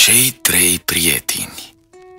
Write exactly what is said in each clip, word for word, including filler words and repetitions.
Cei trei prieteni.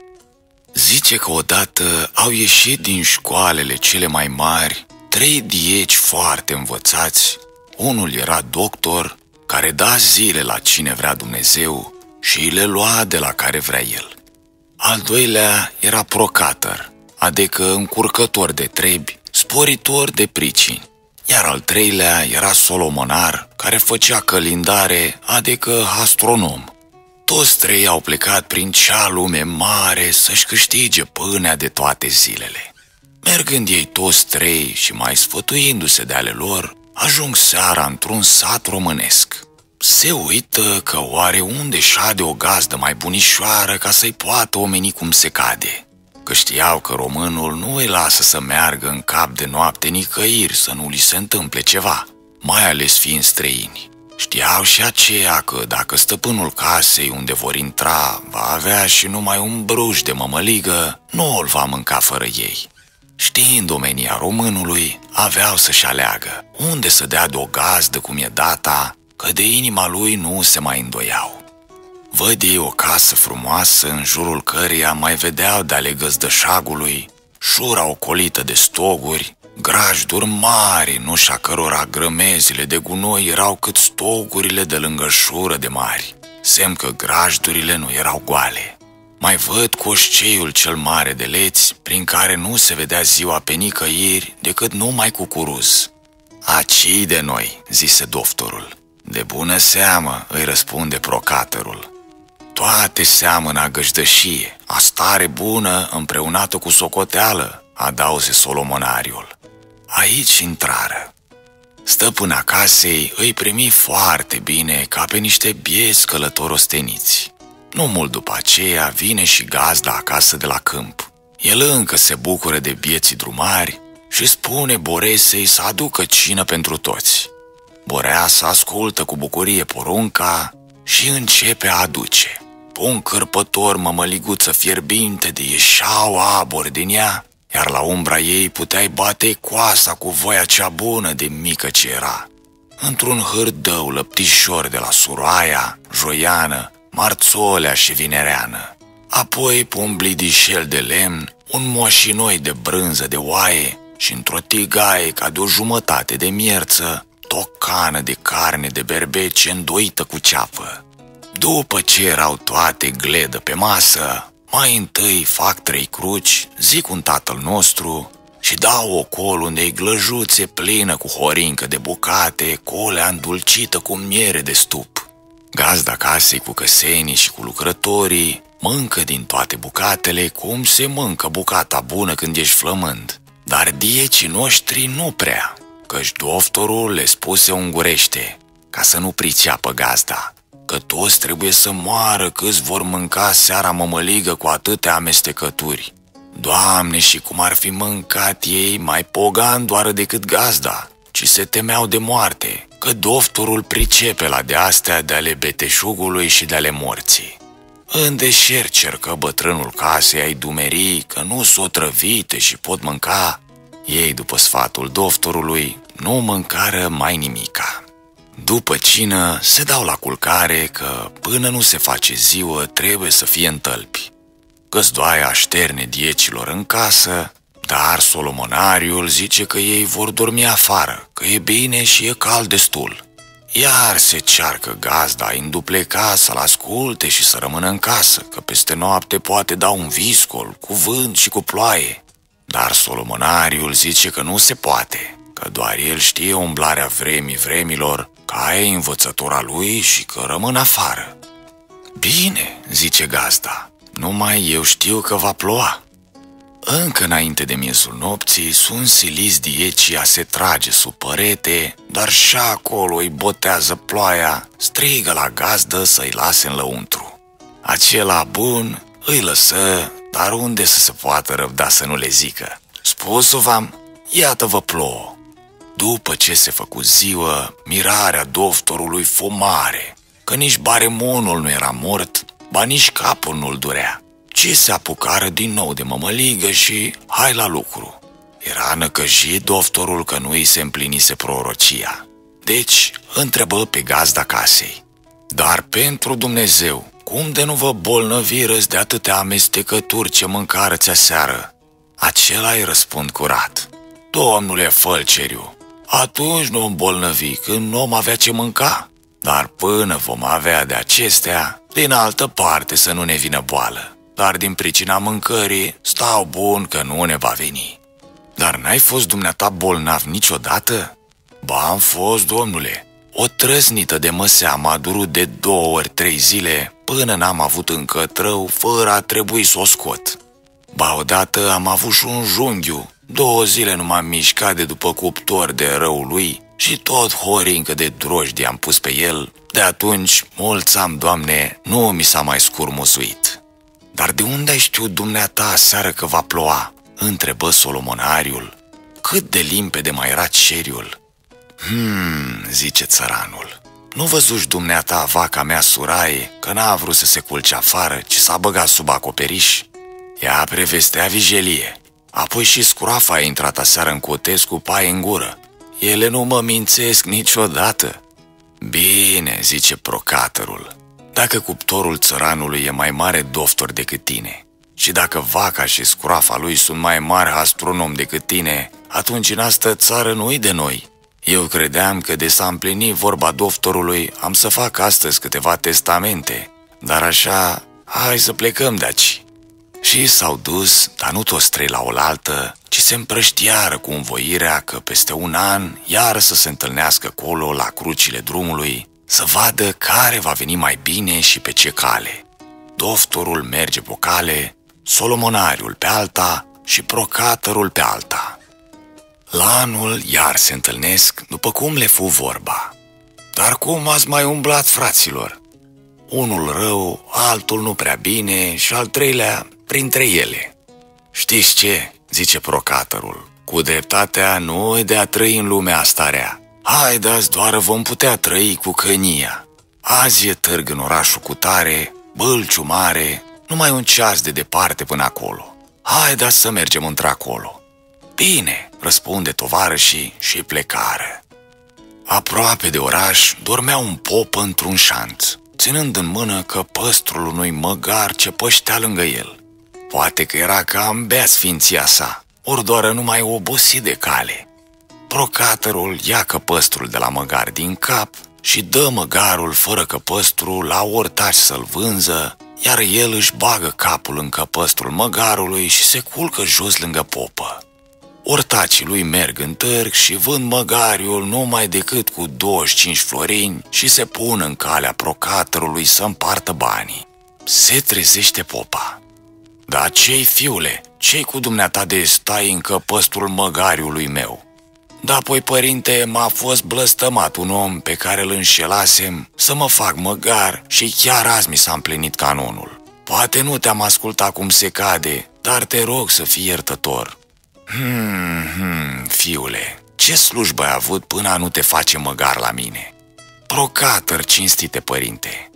Zice că odată au ieșit din școalele cele mai mari trei dieci foarte învățați. Unul era doctor, care da zile la cine vrea Dumnezeu și le lua de la care vrea el. Al doilea era procator, adică încurcător de trebi, sporitor de pricini. Iar al treilea era solomonar, care făcea călindare, adică astronom. Toți trei au plecat prin cea lume mare să-și câștige pâinea de toate zilele. Mergând ei toți trei și mai sfătuindu-se de ale lor, ajung seara într-un sat românesc. Se uită că oare unde șade o gazdă mai bunișoară ca să-i poată omeni cum se cade. Că știau că românul nu îi lasă să meargă în cap de noapte nicăieri să nu li se întâmple ceva, mai ales fiind străini. Știau și aceea că dacă stăpânul casei unde vor intra va avea și numai un bruș de mămăligă, nu îl va mânca fără ei. Știind omenia românului, aveau să-și aleagă unde să dea de o gazdă cum e data, că de inima lui nu se mai îndoiau. Văd ei o casă frumoasă în jurul căreia mai vedeau de-ale găzdășagului șura ocolită de stoguri, grajduri mari, în ușa cărora grămezile de gunoi erau cât stogurile de lângă șură de mari, semn că grajdurile nu erau goale. Mai văd coșceiul cel mare de leți, prin care nu se vedea ziua pe nicăieri decât numai cu curuz. "Acii de noi," zise doctorul. "De bună seamă," îi răspunde procatorul. "Toate seamănă a găjdășie, a stare bună împreunată cu socoteală," adauze solomonariul. Aici intrară. Stăpâna casei îi primi foarte bine ca pe niște biezi călători osteniți. Nu mult după aceea vine și gazda acasă de la câmp. El încă se bucură de bieții drumari și spune Boresei să aducă cină pentru toți. Boreasa ascultă cu bucurie porunca și începe a aduce. Un cărpător mămăliguță fierbinte de ieșeau aburi din ea, iar la umbra ei puteai bate coasa cu voia cea bună de mică ce era. Într-un hârdău lăptișor de la Suroaia, Joiană, Marțolea și Vinereană. Apoi pe un blidișel de lemn, un moșinoi de brânză de oaie și într-o tigaie ca de o jumătate de mierță, tocană de carne de berbece îndoită cu ceapă. După ce erau toate gledă pe masă, mai întâi fac trei cruci, zic un Tatăl nostru și dau ocol unde-i glăjuțe plină cu horincă de bucate, colea îndulcită cu miere de stup. Gazda casei cu căsenii și cu lucrătorii mâncă din toate bucatele cum se mâncă bucata bună când ești flămând, dar diecii noștri nu prea, căci doctorul le spuse ungurește, ca să nu priceapă gazda, că toți trebuie să moară câți vor mânca seara mămăligă cu atâtea amestecături. Doamne, și cum ar fi mâncat ei mai pogan doar decât gazda, ci se temeau de moarte, că doctorul pricepe la de-astea de ale beteșugului și de ale morții. Îndeșer cercă bătrânul casei ai dumerii că nu s-o trăvite și pot mânca. Ei, după sfatul doctorului, nu mâncară mai nimica. După cină se dau la culcare că până nu se face ziua trebuie să fie în tălpi. Găzdoaia așterne diecilor în casă, dar solomonariul zice că ei vor dormi afară, că e bine și e cald destul. Iar se cearcă gazda a îndupleca să-l asculte și să rămână în casă, că peste noapte poate da un viscol, cu vânt și cu ploaie. Dar solomonariul zice că nu se poate, că doar el știe umblarea vremii vremilor, ca e învățătura lui și că rămân afară. "Bine," zice gazda, "numai eu știu că va ploua." Încă înainte de miezul nopții sunt siliți diecii a se trage sub părete, dar și acolo îi botează ploaia, strigă la gazdă să-i lase în lăuntru. Acela bun îi lăsă, dar unde să se poată răbda să nu le zică: "Spus-o v-am, iată-vă plouă." După ce se făcu ziua, mirarea doctorului fu mare, că nici baremonul nu era mort, ba nici capul nu-l durea, ci se apucară din nou de mămăligă și hai la lucru. Era năcăjit doctorul că nu îi se împlinise prorocia. Deci întrebă pe gazda casei: "Dar pentru Dumnezeu, cum de nu vă bolnăvirăți de atâtea amestecături ce mâncarăți aseară?" Acela-i răspund curat: "Domnule Fălceriu, atunci nu îmbolnăvi când nu om avea ce mânca, dar până vom avea de acestea, din altă parte să nu ne vină boală, dar din pricina mâncării stau bun că nu ne va veni." "Dar n-ai fost dumneata bolnav niciodată?" "Ba, am fost, domnule. O trăsnită de măsea m-a durut de două ori trei zile până n-am avut încă trău fără a trebui să o scot. Ba, odată am avut și un junghiu, două zile nu m-am mișcat de după cuptor de răul lui și tot horincă de drojdie am pus pe el. De atunci, mulți am, Doamne, nu mi s-a mai scurmusuit." "Dar de unde ai știut dumneata aseară că va ploua?" întrebă solomonariul. Cât de limpede mai era ceriul. Hmm, zice țăranul, "nu văzuși dumneata vaca mea Suraie că n-a vrut să se culce afară, ci s-a băgat sub acoperiș?" Ea prevestea vijelie. Apoi și scroafa a intrat aseară în cotez cu paie în gură. Ele nu mă mințesc niciodată." "Bine," zice procatărul, "dacă cuptorul țăranului e mai mare doftor decât tine și dacă vaca și scroafa lui sunt mai mari astronom decât tine, atunci în asta țară nu-i de noi. Eu credeam că de s-a împlinit vorba doftorului am să fac astăzi câteva testamente, dar așa, hai să plecăm de aici." Și s-au dus, dar nu toți trei la oaltă, ci se împrăștiară cu învoirea că peste un an iară să se întâlnească colo la crucile drumului, să vadă care va veni mai bine și pe ce cale. Doftorul merge pe o cale, solomonariul pe alta și procatărul pe alta. La anul iar se întâlnesc după cum le fu vorba. "Dar cum ați mai umblat, fraților?" "Unul rău, altul nu prea bine și al treilea printre ele." "Știți ce?" zice procatărul, "cu dreptatea nu e de a trăi în lumea asta rea. Haideți, doar vom putea trăi cu cănia. Azi e târg în orașul cutare, bâlciu mare, numai un ceas de departe până acolo. Haideți să mergem într-acolo." "Bine," răspunde tovarășii și plecară. Aproape de oraș dormea un pop într-un șanț, ținând în mână căpăstrul unui măgar ce păștea lângă el. Poate că era cam bea sfinția sa, ori doar numai obosit de cale. Procatărul ia căpăstrul de la măgar din cap și dă măgarul fără căpăstru la ortaș să-l vânză, iar el își bagă capul în căpăstrul măgarului și se culcă jos lângă popă. Ortacii lui merg în târg și vând măgariul numai decât cu douăzeci și cinci florini și se pun în calea procatărului să împartă banii. Se trezește popa. "Da ce-i, fiule, ce-i cu dumneata de stai în căpăstrul măgariului meu?" "Da, apoi, părinte, m-a fost blăstămat un om pe care îl înșelasem să mă fac măgar și chiar azi mi s-a împlinit canonul. Poate nu te-am ascultat cum se cade, dar te rog să fii iertător." Hmm, hmm, fiule, ce slujbă ai avut până a nu te face măgar la mine?" "Procatăr, cinstite părinte."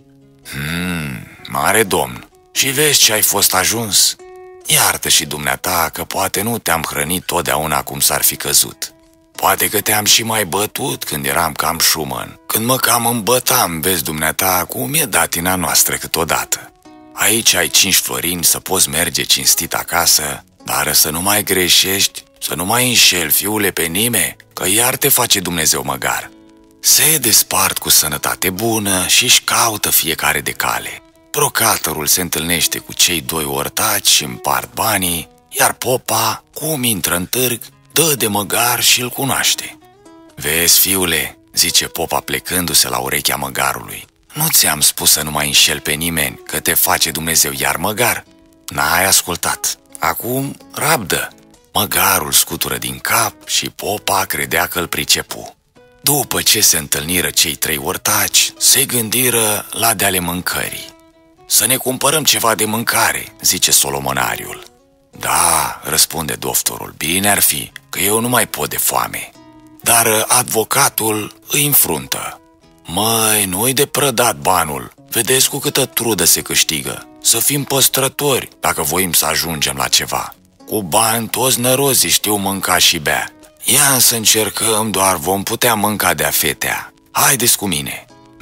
Hmm, mare domn, și vezi ce ai fost ajuns? Iartă și dumneata că poate nu te-am hrănit totdeauna cum s-ar fi căzut. Poate că te-am și mai bătut când eram cam șumăn, când mă cam îmbătam, vezi dumneata, cum e datina noastră câteodată. Aici ai cinci florini să poți merge cinstit acasă, dar să nu mai greșești, să nu mai înșeli, fiule, pe nimeni, că iar te face Dumnezeu măgar." Se despart cu sănătate bună și își caută fiecare de cale. Procatărul se întâlnește cu cei doi ortaci și împart banii, iar popa, cum intră în târg, dă de măgar și îl cunoaște. "Vezi, fiule," zice popa plecându-se la urechea măgarului, "nu ți-am spus să nu mai înșel pe nimeni, că te face Dumnezeu iar măgar? N-ai ascultat. Acum rabdă." Măgarul scutură din cap și popa credea că îl pricepu. După ce se întâlniră cei trei ortaci, se gândiră la de ale mâncării. "Să ne cumpărăm ceva de mâncare," zice solomonariul. "Da," răspunde doftorul, "bine ar fi, că eu nu mai pot de foame." Dar advocatul îi înfruntă. "Măi, nu-i de prădat banul, vedeți cu câtă trudă se câștigă. Să fim păstrători dacă voim să ajungem la ceva. Cu bani toți nărozii știu mânca și bea. Ia să încercăm, doar vom putea mânca de-a fetea. Haideți cu mine."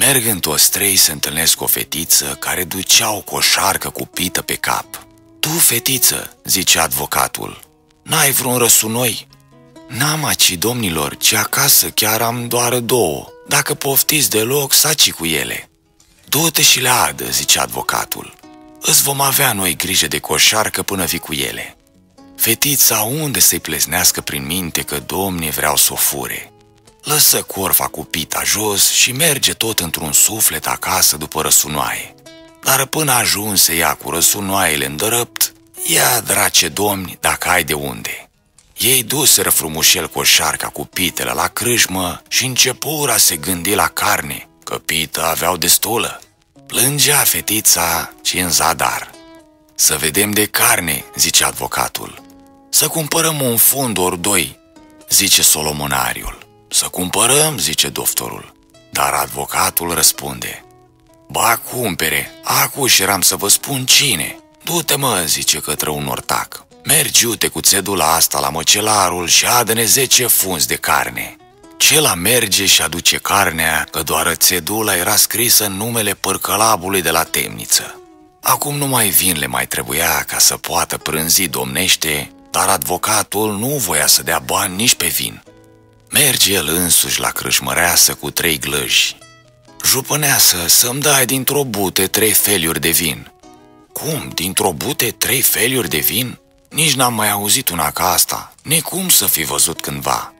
Mergând toți trei se întâlnesc cu o fetiță care ducea o coșarcă cu pită pe cap. Tu, fetiță, zice advocatul, n-ai vreun răsunoi? N-am aci, domnilor, ci acasă chiar am doar două. Dacă poftiți deloc, saci cu ele. Du-te și le adă, zice advocatul. Îți vom avea noi grijă de coșarcă până vii cu ele. Fetița unde să-i pleznească prin minte că domnii vreau să o fure. Lăsă corfa cu pita jos și merge tot într-un suflet acasă după răsunoaie. Dar până ajunse ea cu răsunoaiele îndărăpt, ia, drace domni, dacă ai de unde. Ei duseră frumușel coșarca cu pitele la crâșmă și începură a se gândi la carne, că pită aveau destulă. Plângea fetița și în zadar. Să vedem de carne, zice advocatul. Să cumpărăm un fund ori doi, zice solomonariul. Să cumpărăm, zice doctorul. Dar advocatul răspunde. Ba, cumpere, acuși eram să vă spun cine. Du-te, mă, zice către un ortac. Mergi iute cu țedula asta la măcelarul și adă-ne zece funzi de carne. Cela merge și aduce carnea, că doar țedula era scrisă în numele părcălabului de la temniță. Acum numai vin le mai trebuia ca să poată prânzi domnește, dar advocatul nu voia să dea bani nici pe vin. Merge el însuși la crâșmăreasă cu trei glăji. Jupâneasă, să-mi dai dintr-o bute trei feliuri de vin. Cum, dintr-o bute trei feliuri de vin? Nici n-am mai auzit una ca asta, nicum să fi văzut cândva.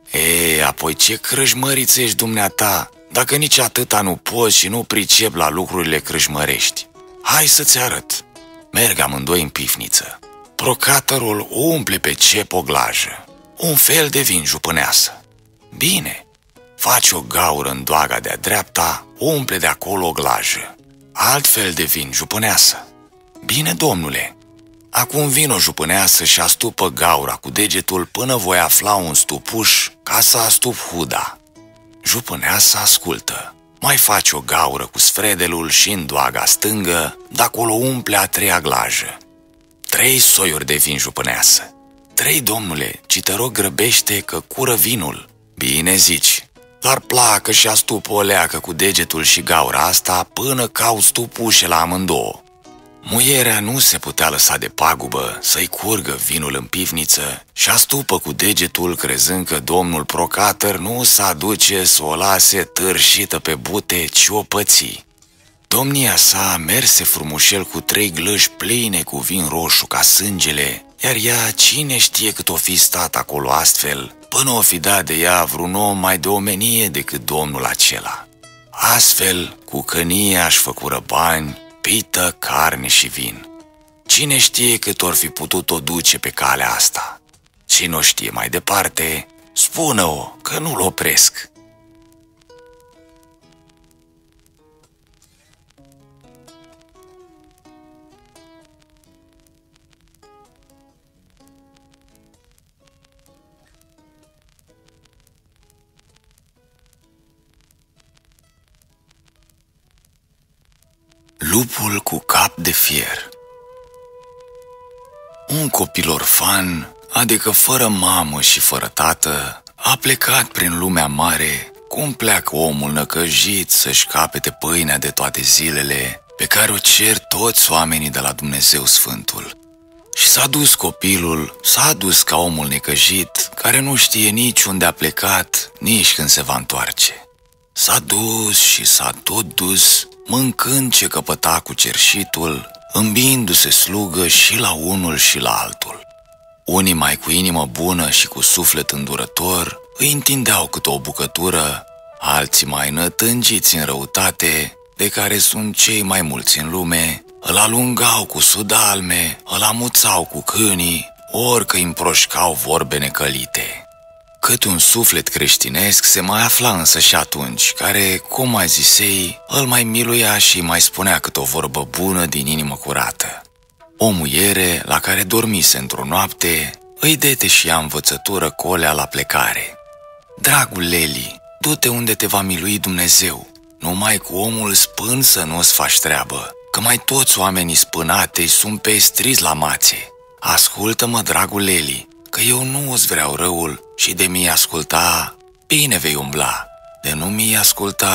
E, apoi ce crâșmăriță ești dumneata, dacă nici atâta nu poți și nu pricep la lucrurile crâșmărești. Hai să-ți arăt. Merg amândoi în pifniță. Procatărul umple pe cep o glajă. Un fel de vin jupâneasă. Bine, faci o gaură în doaga de-a dreapta, umple de acolo o glajă. Altfel de vin jupâneasă. Bine, domnule. Acum vino jupâneasă și astupă gaura cu degetul până voi afla un stupuș ca să astup huda. Jupâneasa ascultă. Mai face o gaură cu sfredelul și în doaga stângă, de-acolo umple a treia glajă. Trei soiuri de vin jupâneasă. Trei, domnule, ci te rog grăbește că cură vinul. Bine zici, dar placă și astupă o leacă cu degetul și gaura asta până cau stupușe la amândouă. Muierea nu se putea lăsa de pagubă să-i curgă vinul în pivniță și astupă cu degetul crezând că domnul procatăr nu s-aduce să o lase târșită pe bute, ci o păți. Domnia sa merse frumușel cu trei glăși pline cu vin roșu ca sângele, iar ea cine știe cât o fi stat acolo astfel, până o fi dat de ea vreun om mai de omenie decât domnul acela. Astfel, cu cănia își făcură bani, pită, carne și vin. Cine știe cât or fi putut o duce pe calea asta? Cine o știe mai departe, spună-o că nu-l opresc. Lupul cu cap de fier. Un copil orfan, adică fără mamă și fără tată, a plecat prin lumea mare, cum pleacă omul năcăjit să-și capete pâinea de toate zilele, pe care o cer toți oamenii de la Dumnezeu Sfântul. Și s-a dus copilul, s-a dus ca omul necăjit, care nu știe nici unde a plecat, nici când se va întoarce. S-a dus și s-a tot dus, mâncând ce căpăta cu cerșitul, îmbindu-se slugă și la unul și la altul. Unii mai cu inimă bună și cu suflet îndurător îi întindeau câte o bucătură, alții mai nătângiți în răutate, de care sunt cei mai mulți în lume, îl alungau cu sudalme, îl amuțau cu câinii, ori că îi împroșcau vorbe necălite. Cât un suflet creștinesc se mai afla însă și atunci, care, cum mai zisei, îl mai miluia și mai spunea cât o vorbă bună din inimă curată. O muiere, la care dormise într-o noapte, îi dete și ea învățătură colea la plecare. Dragul Leli, du-te unde te va milui Dumnezeu, numai cu omul spân să nu-ți faci treabă, că mai toți oamenii spânate sunt pestriți la mațe. Ascultă-mă, dragul Leli, că eu nu îți vreau răul și de mi asculta, bine vei umbla. De nu mi asculta,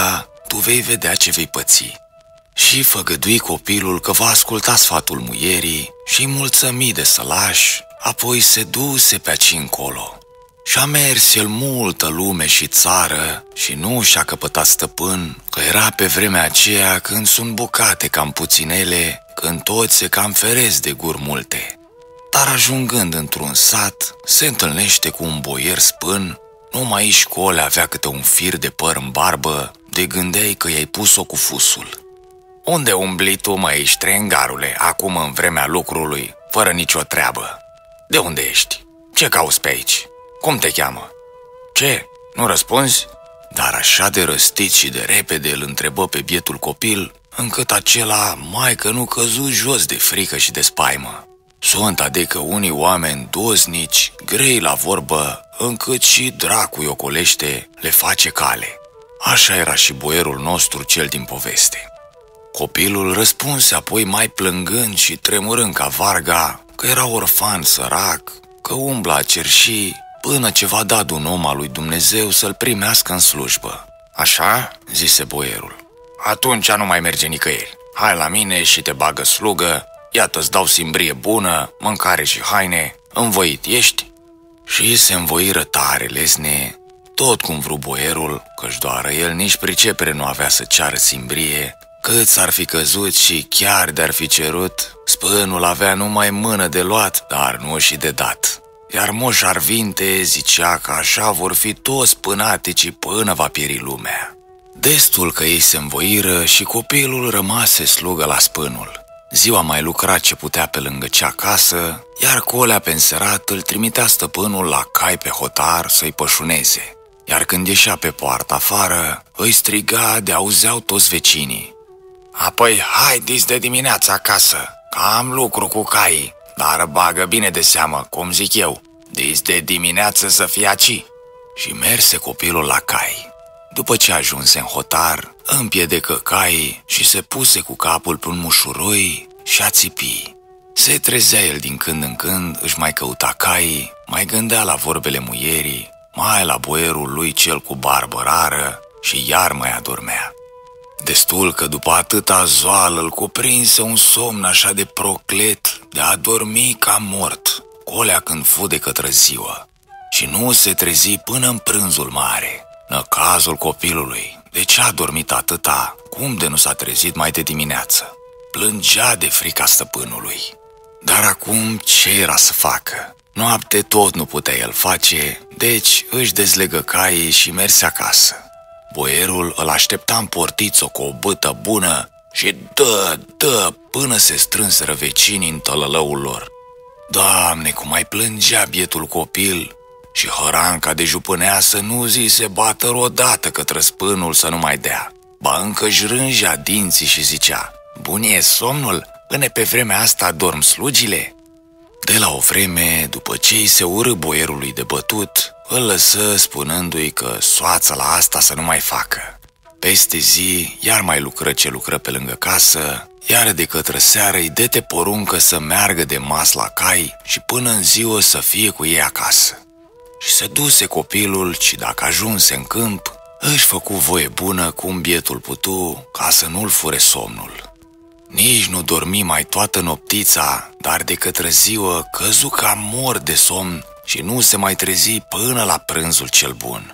tu vei vedea ce vei păți. Și făgădui copilul că va asculta sfatul muierii și mulțămi de sălaș, apoi se duse pe aci încolo. Și-a mers el multă lume și țară și nu și-a căpătat stăpân, că era pe vremea aceea când sunt bucate cam puținele, când toți se cam feresc de guri multe. Dar ajungând într-un sat, se întâlnește cu un boier spân, numai aici cole avea câte un fir de păr în barbă, de gândeai că i-ai pus-o cu fusul. Unde umbli tu, mă, ești trengarule, acum în vremea lucrului, fără nicio treabă? De unde ești? Ce cauți pe aici? Cum te cheamă? Ce? Nu răspunzi? Dar așa de răstit și de repede îl întrebă pe bietul copil, încât acela mai că nu căzu jos de frică și de spaimă. Sunt adică unii oameni doznici, grei la vorbă, încât și dracul ocolește, le face cale. Așa era și boierul nostru cel din poveste. Copilul răspunse apoi mai plângând și tremurând ca varga, că era orfan sărac, că umbla a cerși, până ce va da un om al lui Dumnezeu să-l primească în slujbă. Așa, zise boierul, atunci nu mai merge nicăieri. Hai la mine și te bagă slugă, iată-ți dau simbrie bună, mâncare și haine, învoit ești? Și se învoiră tare lesne, tot cum vreau boierul, căci doar el nici pricepere nu avea să ceară simbrie, cât s-ar fi căzut și chiar de-ar fi cerut, spânul avea numai mână de luat, dar nu și de dat. Iar Moș Arvinte zicea că așa vor fi toți pânaticii până va pieri lumea. Destul că ei se învoiră și copilul rămase slugă la spânul. Ziua mai lucra ce putea pe lângă cea casă, iar colea pe înserat îl trimitea stăpânul la cai pe hotar să-i pășuneze. Iar când ieșea pe poartă afară, îi striga de auzeau toți vecinii. Apoi haideți de dimineață acasă, că am lucru cu caii, dar bagă bine de seamă, cum zic eu, dis de dimineață să fie aci. Și merse copilul la cai. După ce ajunse în hotar, împiedecă caii și se puse cu capul pe un mușuroi și a țipi. Se trezea el din când în când, își mai căuta caii, mai gândea la vorbele muierii, mai la boierul lui cel cu barbă rară și iar mai adormea. Destul că după atâta zoală îl cuprinse un somn așa de proclet de a dormi ca mort, colea când fu de către ziua. Și nu se trezi până în prânzul mare. Năcazul copilului, de ce a dormit atâta, cum de nu s-a trezit mai de dimineață? Plângea de frica stăpânului. Dar acum ce era să facă? Noapte tot nu putea el face, deci își dezlegă caii și merse acasă. Boierul îl aștepta în portiță cu o bâtă bună și dă, dă, până se strânseră vecinii în tălălăul lor. Doamne, cum mai plângea bietul copil! Și hăranca de jupâneasă nu zise batăr odată către spânul să nu mai dea. Ba încă își rângea dinții și zicea, bun e somnul, până pe vremea asta dorm slugile? De la o vreme, după ce îi se urâ boierului de bătut, îl lăsă spunându-i că soața la asta să nu mai facă. Peste zi, iar mai lucră ce lucră pe lângă casă, iar de către seară îi dete poruncă să meargă de mas la cai și până în ziua să fie cu ei acasă. Și se duse copilul și dacă ajunse în câmp, își făcu voie bună cum bietul putu ca să nu-l fure somnul. Nici nu dormi mai toată noptița, dar de către ziua căzu ca mor de somn și nu se mai trezi până la prânzul cel bun.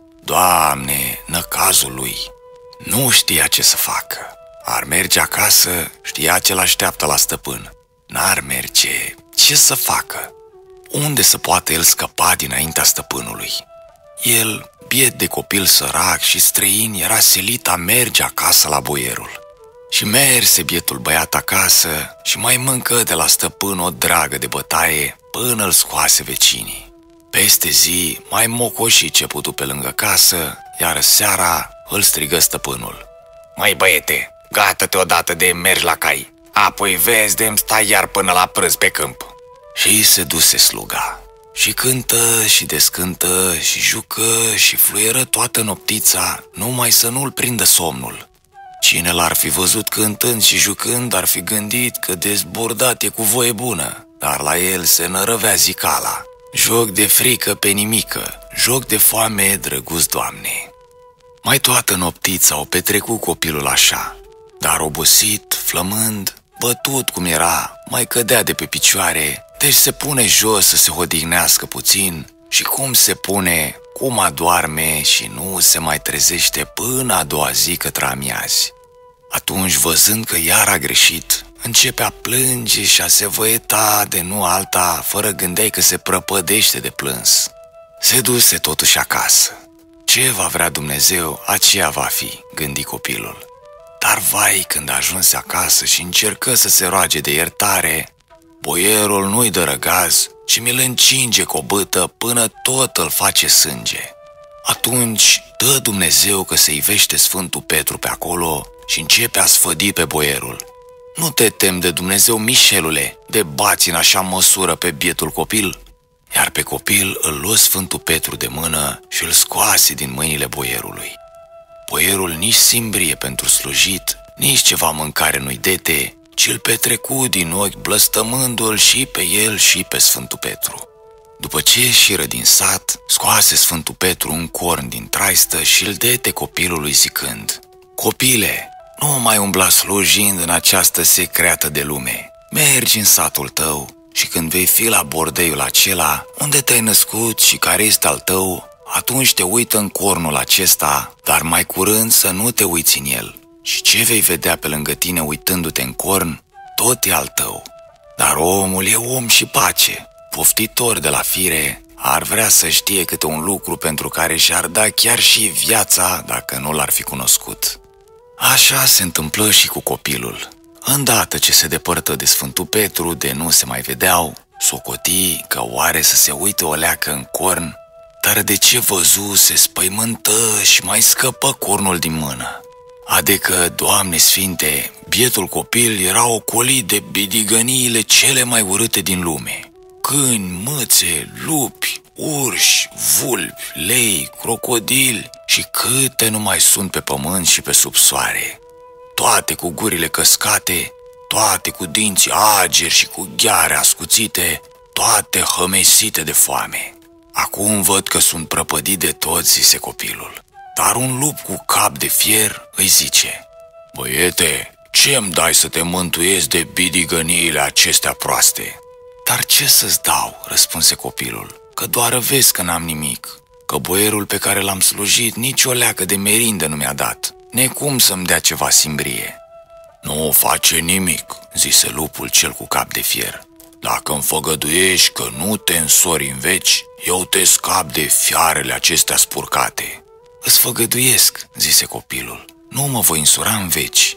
Doamne, năcazul lui! Nu știa ce să facă. Ar merge acasă, știa ce l-așteaptă la stăpân. N-ar merge, ce să facă? Unde să poată el scăpa dinaintea stăpânului? El, biet de copil sărac și străin, era silit a merge acasă la boierul. Și merse bietul băiat acasă și mai mâncă de la stăpân o dragă de bătaie până îl scoase vecinii. Peste zi mai mocoși ce putu pe lângă casă, iar seara îl strigă stăpânul. Măi băiete, gata-te odată de mergi la cai, apoi vezi de-mi stai iar până la prânz pe câmp. Și se duse sluga. Și cântă și descântă și jucă și fluieră toată noptița, numai să nu-l prindă somnul. Cine l-ar fi văzut cântând și jucând ar fi gândit că dezbordat e cu voie bună, dar la el se nărăvea zicala. Joc de frică pe nimică, joc de foame, drăguț Doamne. Mai toată noptița o petrecut copilul așa, dar obosit, flămând, bătut cum era, mai cădea de pe picioare, deci se pune jos să se odihnească puțin și cum se pune, cum adoarme și nu se mai trezește până a doua zi către amiazi. Atunci, văzând că iar a greșit, începe a plânge și a se văieta de nu alta, fără gândeai că se prăpădește de plâns. Se duse totuși acasă. Ce va vrea Dumnezeu, aceea va fi, gândi copilul. Dar vai, când ajunse acasă și încercă să se roage de iertare, boierul nu-i dă răgaz, ci mi-l încinge cu o bâtă până tot îl face sânge. Atunci dă Dumnezeu că se ivește Sfântul Petru pe acolo și începe a sfădi pe boierul. Nu te temi de Dumnezeu, Mișelule, de bați în așa măsură pe bietul copil? Iar pe copil îl luă Sfântul Petru de mână și îl scoase din mâinile boierului. Boierul nici simbrie pentru slujit, nici ceva mâncare nu-i dete, ci îl petrecu din ochi blăstămându-l și pe el și pe Sfântul Petru. După ce ieșiră din sat, scoase Sfântul Petru un corn din traistă și îl dete copilului zicând: Copile, nu mai umbla slujind în această secretă de lume. Mergi în satul tău și când vei fi la bordeiul acela unde te-ai născut și care este al tău, atunci te uită în cornul acesta, dar mai curând să nu te uiți în el. Și ce vei vedea pe lângă tine uitându-te în corn, tot e al tău. Dar omul e om și pace, poftitor de la fire, ar vrea să știe câte un lucru pentru care și-ar da chiar și viața dacă nu l-ar fi cunoscut. Așa se întâmplă și cu copilul. Îndată ce se depărtă de Sfântul Petru, de nu se mai vedeau, socoti că oare să se uite o leacă în corn, dar de ce văzu se spăimântă și mai scăpă cornul din mână. Adică, Doamne Sfinte, bietul copil era ocolit de bidigăniile cele mai urâte din lume. Câini, mâțe, lupi, urși, vulpi, lei, crocodili și câte nu mai sunt pe pământ și pe sub soare. Toate cu gurile căscate, toate cu dinții ageri și cu gheare ascuțite, toate hămesite de foame. Acum văd că sunt prăpădit de toți, zise copilul. Dar un lup cu cap de fier îi zice: Băiete, ce-mi dai să te mântuiesc de bidigăniile acestea proaste? Dar ce să-ți dau, răspunse copilul, că doar vezi că n-am nimic, că boierul pe care l-am slujit nici o leacă de merindă nu mi-a dat, necum să-mi dea ceva simbrie. Nu face nimic, zise lupul cel cu cap de fier. Dacă îmi făgăduiești că nu te însori în veci, eu te scap de fiarele acestea spurcate. Îți făgăduiesc, zise copilul, nu mă voi însura în veci.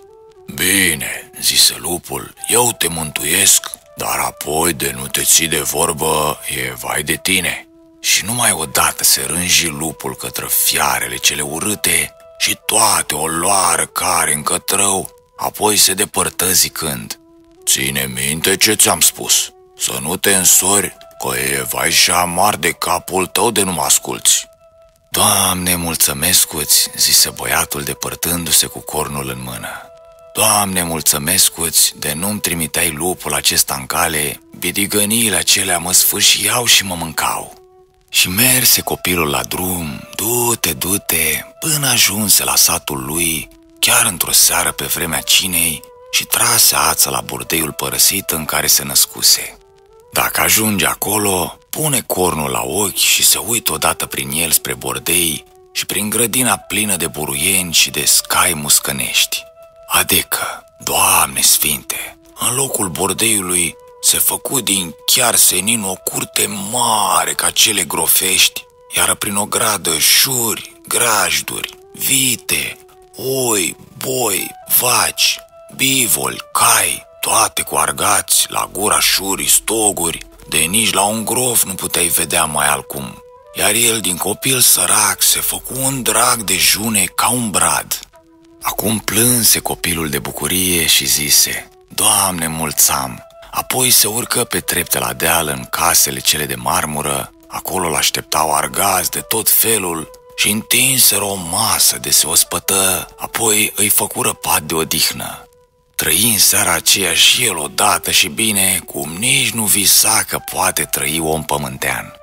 Bine, zise lupul, eu te mântuiesc, dar apoi de nu te ții de vorbă e vai de tine. Și numai odată se rânji lupul către fiarele cele urâte și toate o luară care în cătrău, apoi se depărtă zicând: Ține minte ce ți-am spus, să nu te însori, că e vai și amar de capul tău de nu mă asculți. Doamne, mulțumesc-ți, zise băiatul depărtându-se cu cornul în mână. Doamne, mulțumesc-ți de nu-mi trimiteai lupul acesta în cale, bidigăniile acelea mă sfâșiau și mă mâncau. Și merse copilul la drum, du-te, du-te, până ajunse la satul lui, chiar într-o seară pe vremea cinei, și trase ața la bordeiul părăsit în care se născuse. Dacă ajunge acolo, pune cornul la ochi și se uită odată prin el spre bordei și prin grădina plină de buruieni și de scai muscănești. Adică, Doamne Sfinte, în locul bordeiului se făcu din chiar senin o curte mare ca cele grofești, iar prin o gradă șuri, grajduri, vite, oi, boi, vaci, bivoli, cai, toate cu argați, la gura șurii, stoguri, de nici la un grof nu puteai vedea mai alcum. Iar el, din copil sărac, se făcu un drag de june ca un brad. Acum plânse copilul de bucurie și zise: Doamne, mulțam! Apoi se urcă pe trepte la deal în casele cele de marmură, acolo l-așteptau argați de tot felul și întinseră o masă de se ospătă, apoi îi făcură pat de odihnă. Trăi în seara aceea și el odată și bine, cum nici nu visa că poate trăi om pământean.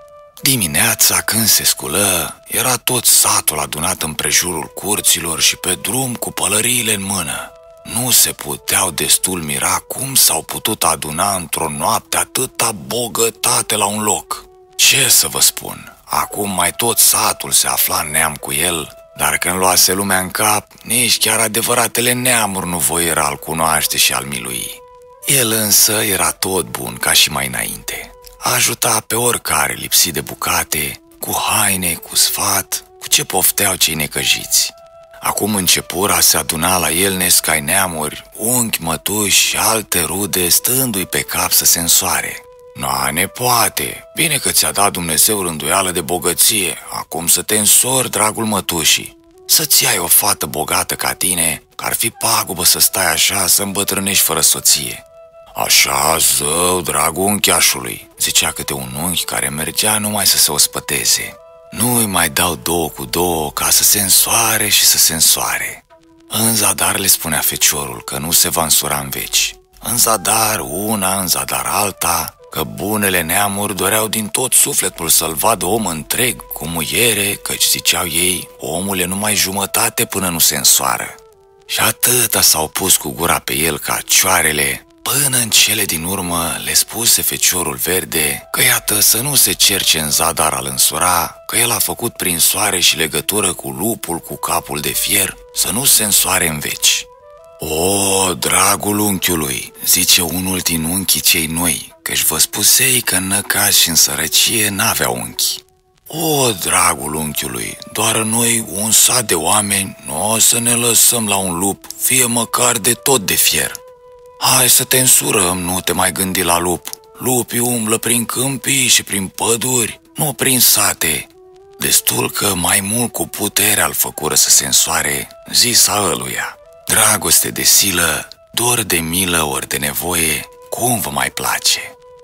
Dimineața, când se sculă, era tot satul adunat împrejurul curților și pe drum cu pălăriile în mână. Nu se puteau destul mira cum s-au putut aduna într-o noapte atâta bogătate la un loc. Ce să vă spun, acum mai tot satul se afla în neam cu el, dar când luase lumea în cap, nici chiar adevăratele neamuri nu voieră al cunoaște și al milui. El însă era tot bun ca și mai înainte. Ajuta pe oricare lipsit de bucate, cu haine, cu sfat, cu ce pofteau cei necăjiți. Acum începura se aduna la el nescai neamuri, unchi, mătuși și alte rude, stându-i pe cap să se însoare. "Na, nepoate, bine că ți-a dat Dumnezeu rânduială de bogăție, acum să te însori, dragul mătușii. Să-ți ai o fată bogată ca tine, că ar fi pagubă să stai așa, să îmbătrânești fără soție." "Așa, zău, dragul unchiașului," zicea câte un unchi care mergea numai să se ospăteze. "Nu-i mai dau două cu două ca să se însoare și să se însoare." În zadar le spunea feciorul că nu se va însura în veci. În zadar una, în zadar alta, că bunele neamuri doreau din tot sufletul să-l vadă om întreg, cu muiere, căci ziceau ei, omul e numai jumătate până nu se însoară. Și atâta s-au pus cu gura pe el ca cioarele, până în cele din urmă le spuse feciorul verde că iată să nu se cerce în zadar al însura, că el a făcut prin soare și legătură cu lupul cu capul de fier, să nu se însoare în veci. "O, dragul unchiului," zice unul din unchii cei noi, căci vă spusei că în năcaz și în sărăcie n-avea unchi. "O, dragul unchiului, doar noi, un sat de oameni, nu o să ne lăsăm la un lup, fie măcar de tot de fier. Hai să te însurăm, nu te mai gândi la lup. Lupii umblă prin câmpii și prin păduri, nu prin sate." Destul că mai mult cu putere al făcură să se însoare, zisa ăluia: "Dragoste de silă, dor de milă ori de nevoie, cum vă mai place?"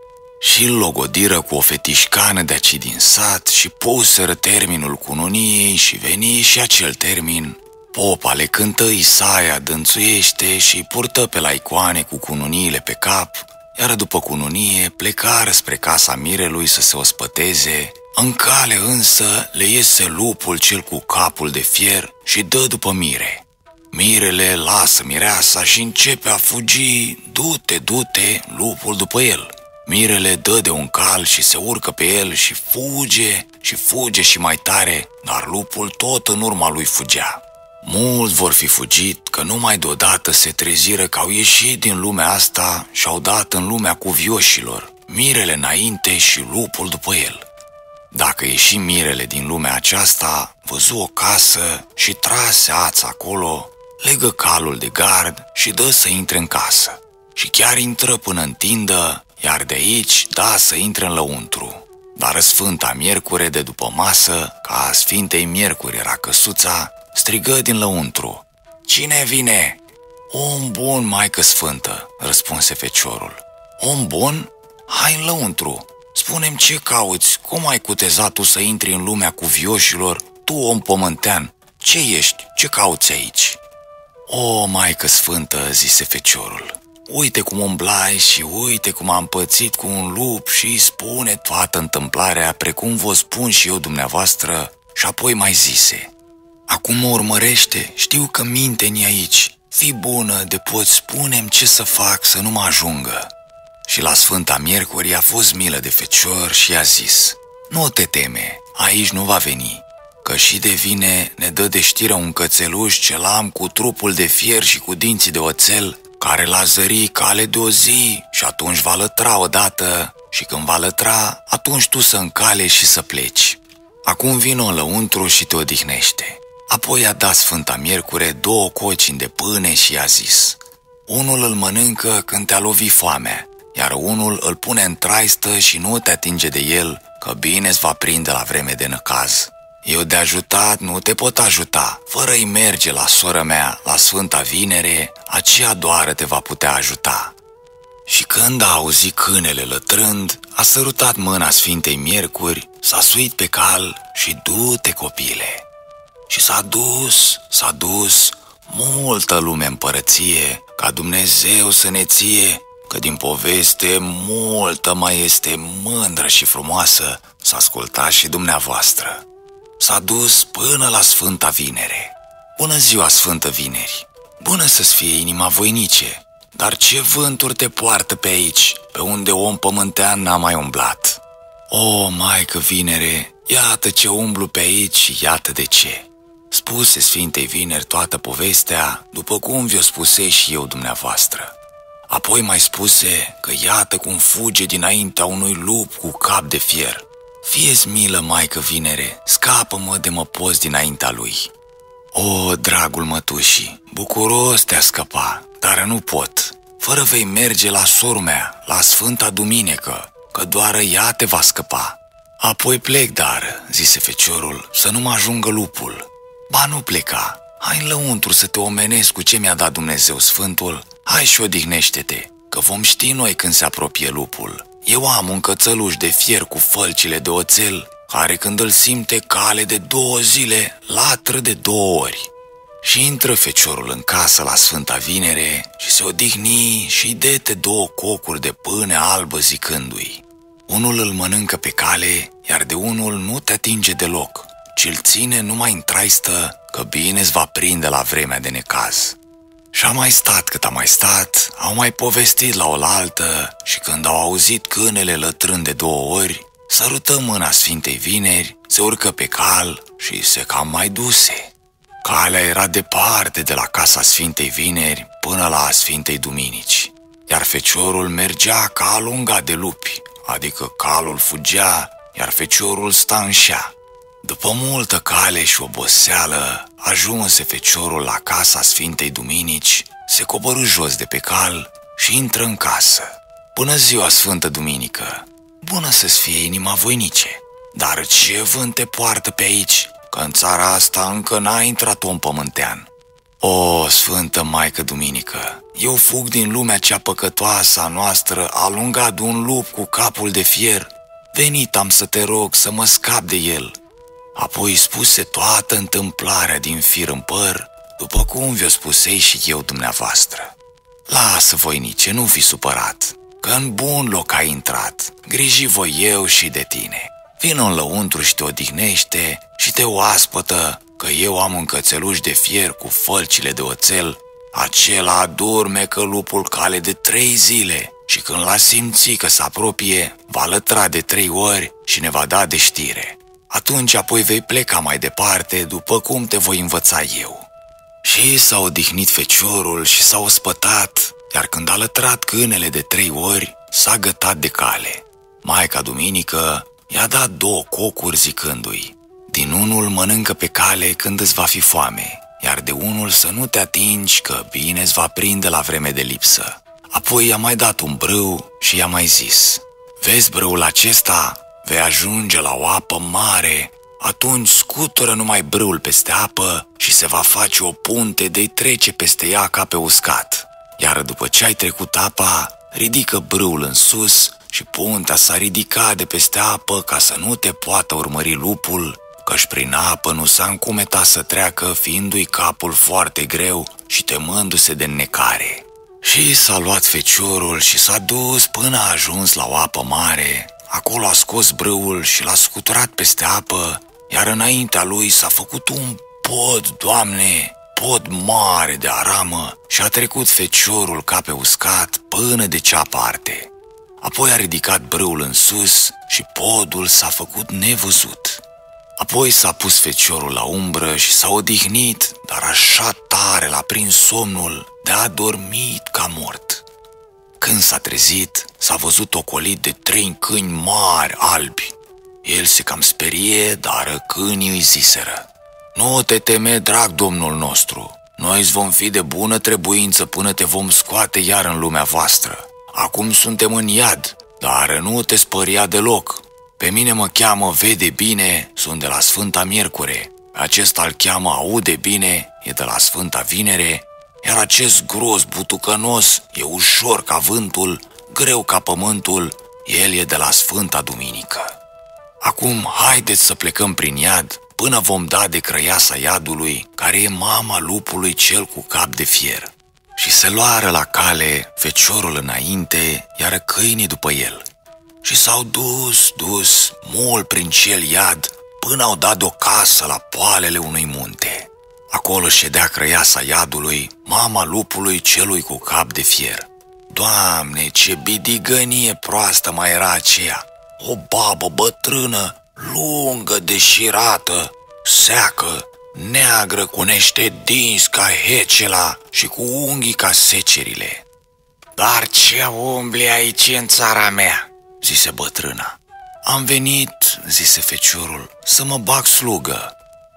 Și-l logodiră cu o fetișcană de aci din sat și puseră terminul cununiei și veni și acel termin. Popa le cântă Isaia, dânțuiește și purtă pe la icoane cu cununiile pe cap, iar după cununie plecară spre casa mirelui să se ospăteze. În cale însă le iese lupul cel cu capul de fier și dă după mire. Mirele lasă mireasa și începe a fugi, du-te, du-te, lupul după el. Mirele dă de un cal și se urcă pe el și fuge și fuge și mai tare, dar lupul tot în urma lui fugea. Mulți vor fi fugit, că numai deodată se treziră că au ieșit din lumea asta și au dat în lumea cuvioșilor, mirele înainte și lupul după el. Dacă ieși mirele din lumea aceasta, văzu o casă și trase ața acolo, legă calul de gard și dă să intre în casă. Și chiar intră până în tindă, iar de aici da să intre în lăuntru. Dar Sfânta Miercure de după masă, ca a Sfintei Miercuri era căsuța, strigă din lăuntru: "Cine vine?" "Om bun, Maică Sfântă," răspunse feciorul. "Om bun? Hai în lăuntru, spune-mi ce cauți, cum ai cutezat tu să intri în lumea cuvioșilor, tu om pământean, ce ești, ce cauți aici?" "O, Maică Sfântă," zise feciorul, "uite cum umblai și uite cum am pățit cu un lup și îi spune toată întâmplarea precum vă spun și eu dumneavoastră." Și apoi mai zise: "Acum mă urmărește, știu că minte-ni aici, fii bună de poți spune-mi ce să fac să nu mă ajungă." Și la Sfânta Miercuri a fost milă de fecior și i-a zis: "Nu te teme, aici nu va veni, că și de vine ne dă de știre un cățeluș ce l-am cu trupul de fier și cu dinții de oțel, care l-a zări cale de o zi și atunci va lătra odată și când va lătra, atunci tu să încale și să pleci. Acum vino în lăuntru și te odihnește." Apoi a dat Sfânta Miercure două cocini de pâine și i-a zis: "Unul îl mănâncă când te-a lovit foamea, iar unul îl pune în traistă și nu te atinge de el, că bine îți va prinde la vreme de năcaz. Eu de ajutat nu te pot ajuta, fără-i merge la sora mea, la Sfânta Vinere, aceea doar te va putea ajuta." Și când a auzit câinele lătrând, a sărutat mâna Sfintei Miercuri, s-a suit pe cal și du-te, copile. Și s-a dus, s-a dus multă lume împărăție, ca Dumnezeu să ne ție, că din poveste multă mai este mândră și frumoasă să ascultați și dumneavoastră. S-a dus până la Sfânta Vinere. Bună ziua, Sfântă Vineri! Bună să-ți fie inima, voinice! Dar ce vânturi te poartă pe aici, pe unde om pământean n-a mai umblat? O, Maică Vinere, iată ce umblu pe aici și iată de ce. Spuse Sfintei Vineri toată povestea, după cum vi-o spuse și eu dumneavoastră. Apoi mai spuse că iată cum fuge dinaintea unui lup cu cap de fier. Fie-ți milă, Maică Vinere, scapă-mă de mă poți dinaintea lui. O, dragul mătușii, bucuros te-a scăpa, dar nu pot. Fără vei merge la sora mea, la Sfânta Duminică, că doar ea te va scăpa. Apoi plec, dar, zise feciorul, să nu mă ajungă lupul. Ba nu pleca, hai în lăuntru să te omenezi cu ce mi-a dat Dumnezeu Sfântul. Hai și odihnește-te, că vom ști noi când se apropie lupul. Eu am un cățăluș de fier cu fălcile de oțel, care când îl simte cale de două zile, latră de două ori. Și intră feciorul în casă la Sfânta Vinere și se odihni și dete două cocuri de pâine albă zicându-i: unul îl mănâncă pe cale, iar de unul nu te atinge deloc, ci-l ține numai în traistă, că bine-ți va prinde la vremea de necaz. Și-a mai stat cât a mai stat, au mai povestit la oaltă și când au auzit câinele lătrând de două ori, sărută mâna Sfintei Vineri, se urcă pe cal și se cam mai duse. Calea era departe de la casa Sfintei Vineri până la Sfintei Duminici, iar feciorul mergea ca alungat de lupi, adică calul fugea, iar feciorul sta în șa. După multă cale și oboseală, ajunse feciorul la casa Sfintei Duminici, se coborî jos de pe cal și intră în casă. Bună ziua, Sfântă Duminică! Bună să-ți fie inima, voinice! Dar ce vânt te poartă pe aici, că în țara asta încă n-a intrat om pământean? O, Sfântă Maică Duminică, eu fug din lumea cea păcătoasă a noastră, alungat de un lup cu capul de fier. Venit am să te rog să mă scap de el. Apoi spuse toată întâmplarea din fir în păr, după cum vi-o spusei și eu dumneavoastră. Lasă, voinice, nu fi supărat, că în bun loc ai intrat, griji voi eu și de tine. Vino în lăuntru și te odihnește și te oaspătă, că eu am un cățeluș de fier cu fălcile de oțel. Acela adorme că lupul cale de trei zile și când l-a simți că se apropie, va lătra de trei ori și ne va da de știre. Atunci apoi vei pleca mai departe, după cum te voi învăța eu. Și s-a odihnit feciorul și s-a ospătat, iar când a lătrat câinele de trei ori, s-a gătat de cale. Maica Duminică i-a dat două cocuri zicându-i: din unul mănâncă pe cale când îți va fi foame, iar de unul să nu te atingi, că bine îți va prinde la vreme de lipsă. Apoi i-a mai dat un brâu și i-a mai zis: vezi brâul acesta? Vei ajunge la o apă mare, atunci scutură numai brâul peste apă și se va face o punte de-i trece peste ea ca pe uscat. Iar după ce ai trecut apa, ridică brâul în sus și puntea s-a ridicat de peste apă ca să nu te poată urmări lupul, căci prin apă nu s-a încumetat să treacă, fiindu-i capul foarte greu și temându-se de înnecare. Și s-a luat feciorul și s-a dus până a ajuns la o apă mare. Acolo a scos brâul și l-a scuturat peste apă, iar înaintea lui s-a făcut un pod, Doamne, pod mare de aramă, și a trecut feciorul ca pe uscat până de cea parte. Apoi a ridicat brâul în sus și podul s-a făcut nevăzut. Apoi s-a pus feciorul la umbră și s-a odihnit, dar așa tare l-a prins somnul de a dormit ca mort. Când s-a trezit, s-a văzut ocolit de trei câini mari albi. El se cam sperie, dar câinii îi ziseră: nu te teme, drag domnul nostru, noi îți vom fi de bună trebuință până te vom scoate iar în lumea voastră. Acum suntem în iad, dar nu te spăria deloc. Pe mine mă cheamă Vede Bine, sunt de la Sfânta Miercure. Acesta îl cheamă Aude Bine, e de la Sfânta Vinere. Iar acest gros butucănos e ușor ca vântul, greu ca pământul, el e de la Sfânta Duminică. Acum haideți să plecăm prin iad până vom da de crăiasa iadului, care e mama lupului cel cu cap de fier. și se luară la cale, feciorul înainte, iar câinii după el. Și s-au dus, dus, mult prin cel iad, până au dat o casă la poalele unui munte. Acolo ședea crăiasa iadului, mama lupului celui cu cap de fier. Doamne, ce bidigănie proastă mai era aceea! O babă bătrână, lungă, deșirată, seacă, neagră, cu niște dinți ca hecela și cu unghii ca secerile. Dar ce umbli aici în țara mea? Zise bătrâna. Am venit, zise feciorul, să mă bag slugă.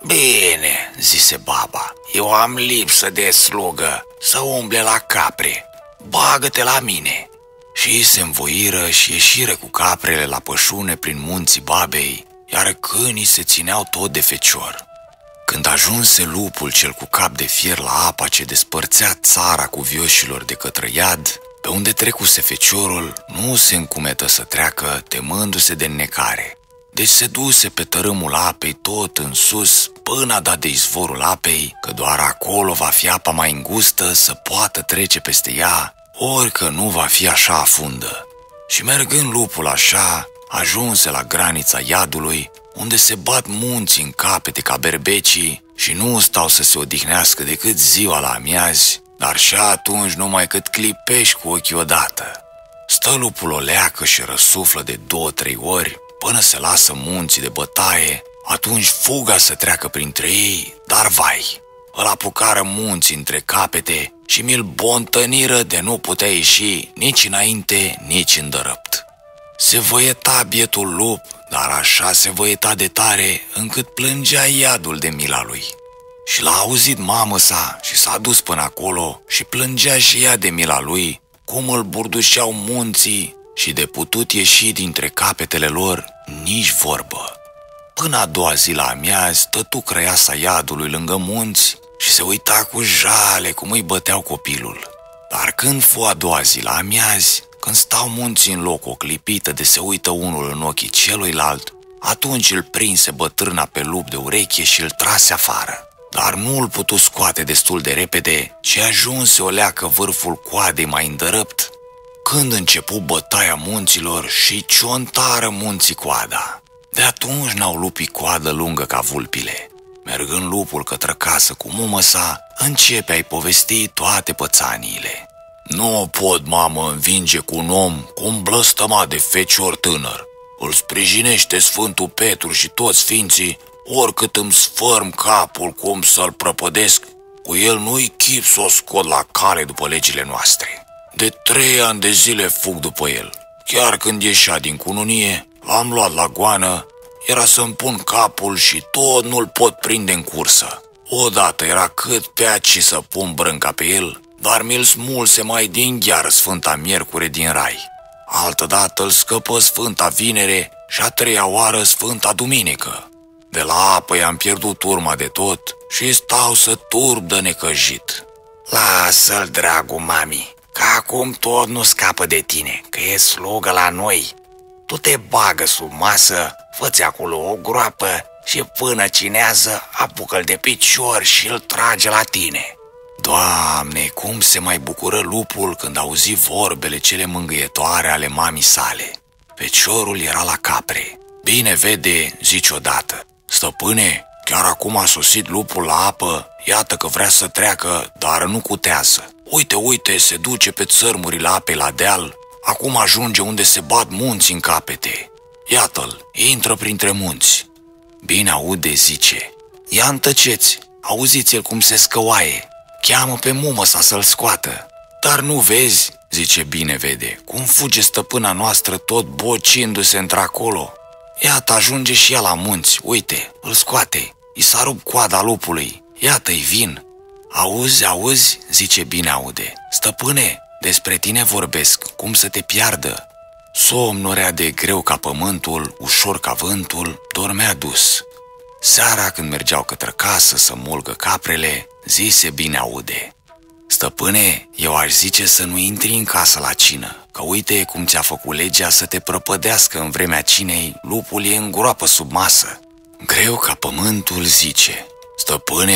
Bine, zise baba, eu am lipsă de slugă, să umble la capre. Bagă-te la mine. Și se învoiră și ieșiră cu caprele la pășune prin munții babei, iar câinii se țineau tot de fecior. Când ajunse lupul cel cu cap de fier la apa ce despărțea țara cu vioșilor de către iad, pe unde trecuse feciorul, nu se încumetă să treacă, temându-se de înnecare. Deci se duse pe tărâmul apei tot în sus, până a dat de izvorul apei, că doar acolo va fi apa mai îngustă să poată trece peste ea, orică nu va fi așa afundă. Și mergând lupul așa, ajunse la granița iadului, unde se bat munții în capete ca berbecii și nu stau să se odihnească decât ziua la amiazi, dar și atunci numai cât clipești cu ochii odată. Stă lupul o leacă și răsuflă de două-trei ori, până se lasă munții de bătaie, atunci fuga să treacă printre ei, dar vai, îl apucară munții între capete și mi-l bontăniră de nu putea ieși nici înainte, nici îndărăpt. Se văieta bietul lup, dar așa se văieta de tare încât plângea iadul de mila lui. Și l-a auzit mamă sa și s-a dus până acolo și plângea și ea de mila lui, cum îl burdușeau munții și de putut ieși dintre capetele lor nici vorbă. Până a doua zi la amiazi stătu crăiasa iadului lângă munți și se uita cu jale cum îi băteau copilul. Dar când fu a doua zi la amiazi, când stau munții în loc o clipită de se uită unul în ochii celuilalt, atunci îl prinse bătrâna pe lup de ureche și îl trase afară. Dar nu îl putu scoate destul de repede, ci ajunse o leacă vârful coadei mai îndărăpt, când începu bătaia munților și ciontară munții coada. De atunci n-au lupii coadă lungă ca vulpile. Mergând lupul către casă cu mumă sa, începe a-i povesti toate pățaniile. Nu o pot, mamă, învinge cu un om cu un blăstămat de fecior tânăr. Îl sprijinește Sfântul Petru și toți sfinții, oricât îmi sfărm capul cum să-l prăpădesc, cu el nu-i chip să o scot la cale după legile noastre. De trei ani de zile fug după el. Chiar când ieșea din cununie, l-am luat la goană, era să-mi pun capul și tot nu-l pot prinde în cursă. Odată era cât pe aici să pun brânca pe el, dar mi-l smulse mai din gheară Sfânta Miercure din rai. Altădată îl scăpă Sfânta Vinere și a treia oară Sfânta Duminică. De la apă i-am pierdut urma de tot și stau să turb de necăjit. Lasă-l, dragul mami, că acum tot nu scapă de tine, că e slugă la noi. Tu te bagă sub masă, fă-ți acolo o groapă și până cinează, apucă-l de picior și îl trage la tine. Doamne, cum se mai bucură lupul când auzi vorbele cele mângâietoare ale mamii sale. Feciorul era la capre. Bine vede, zice odată: stăpâne, chiar acum a sosit lupul la apă, iată că vrea să treacă, dar nu cutează. Uite, uite, se duce pe țărmurile apei la deal, acum ajunge unde se bat munți în capete. Iată-l, intră printre munți. Bine aude, zice: ia întăceți, auziți-l cum se scăoaie, cheamă pe mumă sa să-l scoată. Dar nu vezi, zice Bine vede, cum fuge stăpâna noastră tot bocindu-se într-acolo. Iată, ajunge și ea la munți, uite, îl scoate, i s-a rupt coada lupului, iată-i vin. Auzi, auzi, zice Bine aude, stăpâne, despre tine vorbesc, cum să te piardă. Somnul era de greu ca pământul, ușor ca vântul, dormea dus. Seara, când mergeau către casă să mulgă caprele, zise Bine aude: stăpâne, eu aș zice să nu intri în casă la cină, că uite cum ți-a făcut legea să te prăpădească în vremea cinei, lupul e în groapă sub masă. Greu ca pământul zice: stăpâne,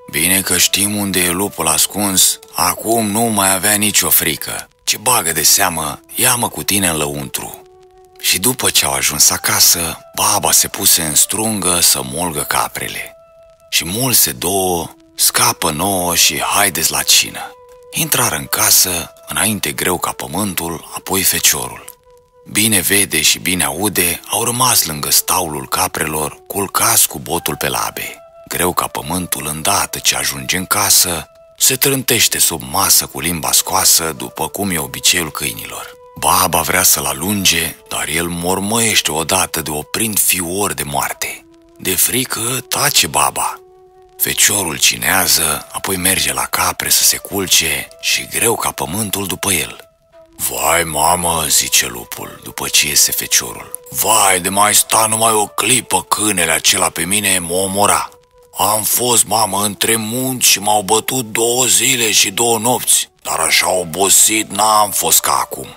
Bine că știm unde e lupul ascuns, acum nu mai avea nicio frică. Ce bagă de seamă, ia-mă cu tine în lăuntru. Și după ce au ajuns acasă, baba se puse în strungă să mulgă caprele. Și mulse două, scapă nouă și haideți la cină. Intrară în casă, înainte Greu ca pământul, apoi Feciorul. Bine vede și bine aude au rămas lângă staulul caprelor, culcați cu botul pe labe. Greu ca pământul, îndată ce ajunge în casă, se trântește sub masă cu limba scoasă, după cum e obiceiul câinilor. Baba vrea să-l alunge, dar el mormăiește odată de oprind fior de moarte. De frică tace baba. Feciorul cinează, apoi merge la capre să se culce și Greu ca pământul după el. Vai, mamă, zice lupul, după ce iese Feciorul. Vai, de mai sta numai o clipă câinele acela pe mine mă omora. Am fost, mamă, între munți și m-au bătut două zile și două nopți, dar așa obosit n-am fost ca acum.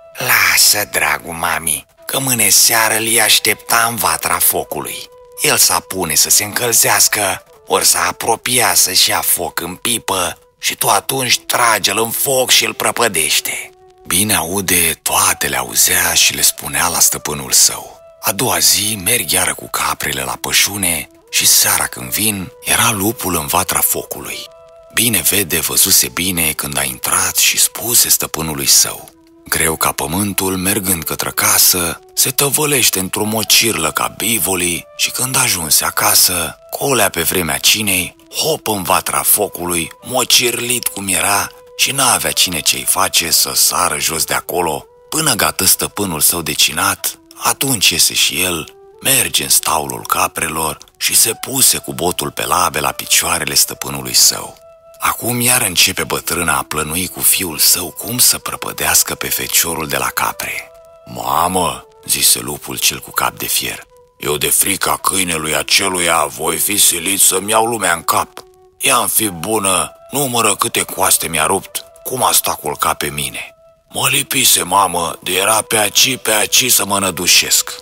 Lasă, dragul mami, că mâine seară li aștepta în vatra focului. El s-a pune să se încălzească, ori s-a apropia să-și ia foc în pipă și tu atunci trage-l în foc și îl prăpădește. Bine aude, toate le auzea și le spunea la stăpânul său. A doua zi merg iară cu caprele la pășune și seara când vin, era lupul în vatra focului. Bine vede, văzuse bine când a intrat și spuse stăpânului său. Greu ca pământul, mergând către casă, se tăvălește într-o mocirlă ca bivolii și când ajunse acasă, colea pe vremea cinei, hop în vatra focului, mocirlit cum era și n-avea cine ce-i face să sară jos de acolo, până gata stăpânul său de cinat, atunci iese și el, merge în staulul caprelor și se puse cu botul pe labe la picioarele stăpânului său. Acum iar începe bătrâna a plănui cu fiul său cum să prăpădească pe Feciorul de la capre. Mamă, zise lupul cel cu cap de fier, eu de frica câinelui aceluia voi fi silit să-mi iau lumea în cap. Ea-mi fi bună, numără câte coaste mi-a rupt, cum a stat culcat pe mine. Mă lipise, mamă, de era pe aici, pe aici să mă nădușesc.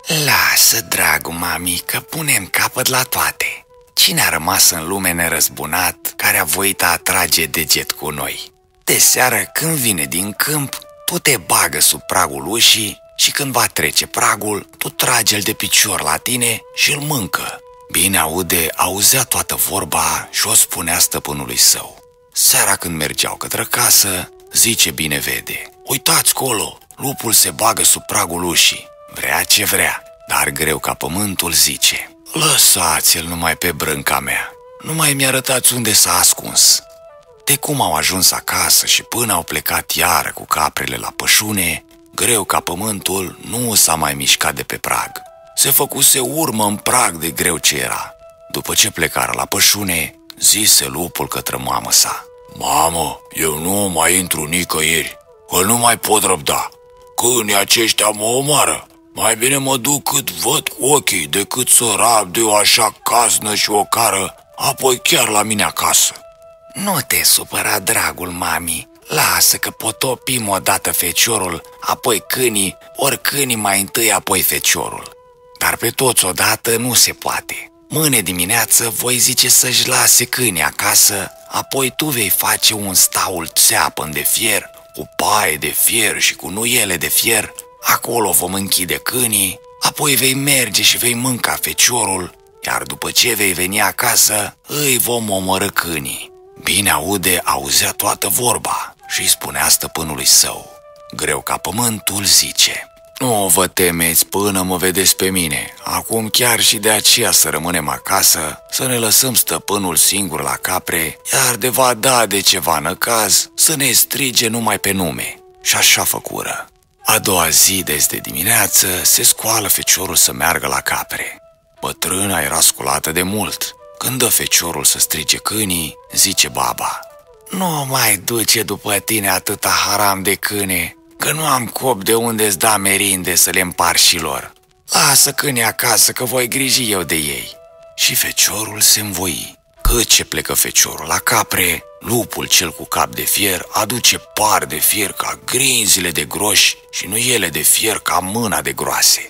Lasă, dragul mami, că punem capăt la toate. Cine a rămas în lume nerăzbunat, care a voit a atrage deget cu noi? De seară, când vine din câmp, tu te bagă sub pragul ușii și când va trece pragul, tu trage-l de picior la tine și îl mâncă. Bine aude, auzea toată vorba și o spunea stăpânului său. Seara când mergeau către casă, zice bine vede, uitați colo, lupul se bagă sub pragul ușii, vrea ce vrea, dar Greu ca pământul zice, lăsați-l numai pe brânca mea, nu mai mi-arătați unde s-a ascuns. De cum au ajuns acasă și până au plecat iară cu caprele la pășune, Greu ca pământul nu s-a mai mișcat de pe prag. Se făcuse urmă în prag de greu ce era. După ce plecară la pășune, zise lupul către mamă sa, mamă, eu nu mai intru nicăieri, că nu mai pot răbda. Câinii aceștia mă omoară. Mai bine mă duc cât văd cu ochii decât să rab de o așa caznă și o cară, apoi chiar la mine acasă. Nu te supăra, dragul mami, lasă că potopim odată Feciorul, apoi câinii, ori câinii mai întâi, apoi Feciorul. Dar pe toți odată nu se poate. Mâine dimineață voi zice să-și lase câinii acasă, apoi tu vei face un staul țeapăn de fier, cu paie de fier și cu nuiele de fier. Acolo vom închide câinii, apoi vei merge și vei mânca Feciorul, iar după ce vei veni acasă, îi vom omorâ câinii. Bine aude, auzea toată vorba și îi spunea stăpânului său. Greu ca pământul zice, nu vă temeți până mă vedeți pe mine, acum chiar și de aceea să rămânem acasă, să ne lăsăm stăpânul singur la capre, iar de va da de ceva năcaz, să ne strige numai pe nume. Și așa făcură. A doua zi, de dimineață, se scoală Feciorul să meargă la capre. Bătrâna era sculată de mult. Când dă Feciorul să strige câinii, zice baba, nu mai duce după tine atâta haram de câine, că nu am cop de unde-ți da merinde să le împar și lor. Lasă câinii acasă că voi griji eu de ei. Și Feciorul se învoi. Cât ce plecă Feciorul la capre, lupul cel cu cap de fier aduce par de fier ca grinzile de groși și nuiele de fier ca mâna de groase.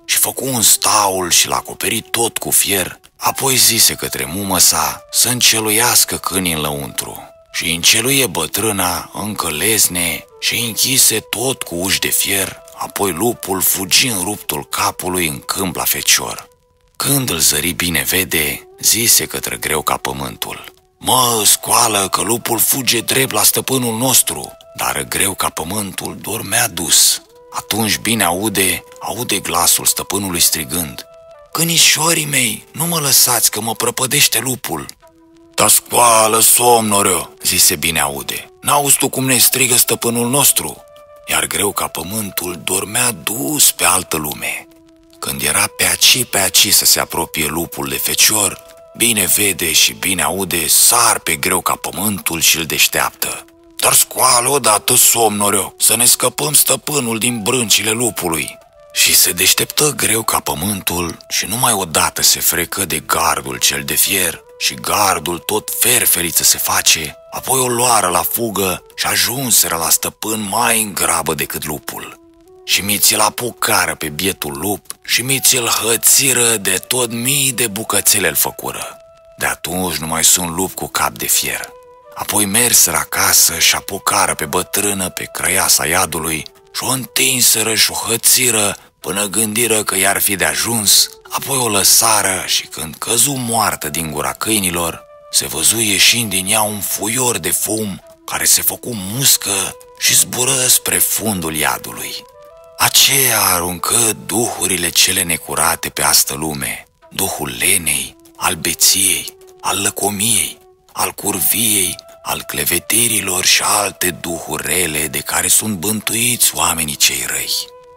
și făcu un staul și l-a acoperit tot cu fier. Apoi zise către mumă sa să înceluiască câinii în lăuntru și înceluie bătrâna încă lesne și închise tot cu uși de fier. Apoi lupul fugi în ruptul capului în câmp la fecior. Când îl zări bine vede, zise către greu ca pământul: Mă, scoală că lupul fuge drept la stăpânul nostru. Dar greu ca pământul dormea dus. Atunci bine aude, aude glasul stăpânului strigând: Câinișorii mei, nu mă lăsați că mă prăpădește lupul. Da scoală, somnore, zise bine aude, n-auzi tu cum ne strigă stăpânul nostru? Iar greu ca pământul dormea dus pe altă lume. Când era pe aci pe aci să se apropie lupul de fecior, bine vede și bine aude, sar pe greu ca pământul și îl deșteaptă: Dar scoală odată, somnore, să ne scăpăm stăpânul din brâncile lupului. Și se deșteptă greu ca pământul și numai odată se frecă de gardul cel de fier și gardul tot ferferiță se face, apoi o luară la fugă și ajunseră la stăpân mai în grabă decât lupul. Și mi ți-l apucară pe bietul lup și mi ți-l hățiră de tot mii de bucățele îl făcură. De atunci nu mai sunt lup cu cap de fier. Apoi merseră acasă și apucară pe bătrână pe crăiasa iadului și o întinseră și o hățiră până gândiră că i-ar fi de ajuns. Apoi o lăsară și când căzu moartă din gura câinilor, se văzu ieșind din ea un fuior de fum care se făcu muscă și zbură spre fundul iadului. Aceea aruncă duhurile cele necurate pe astă lume, duhul lenei, al beției, al lăcomiei, al curviei, al clevetirilor și alte duhuri rele de care sunt bântuiți oamenii cei răi.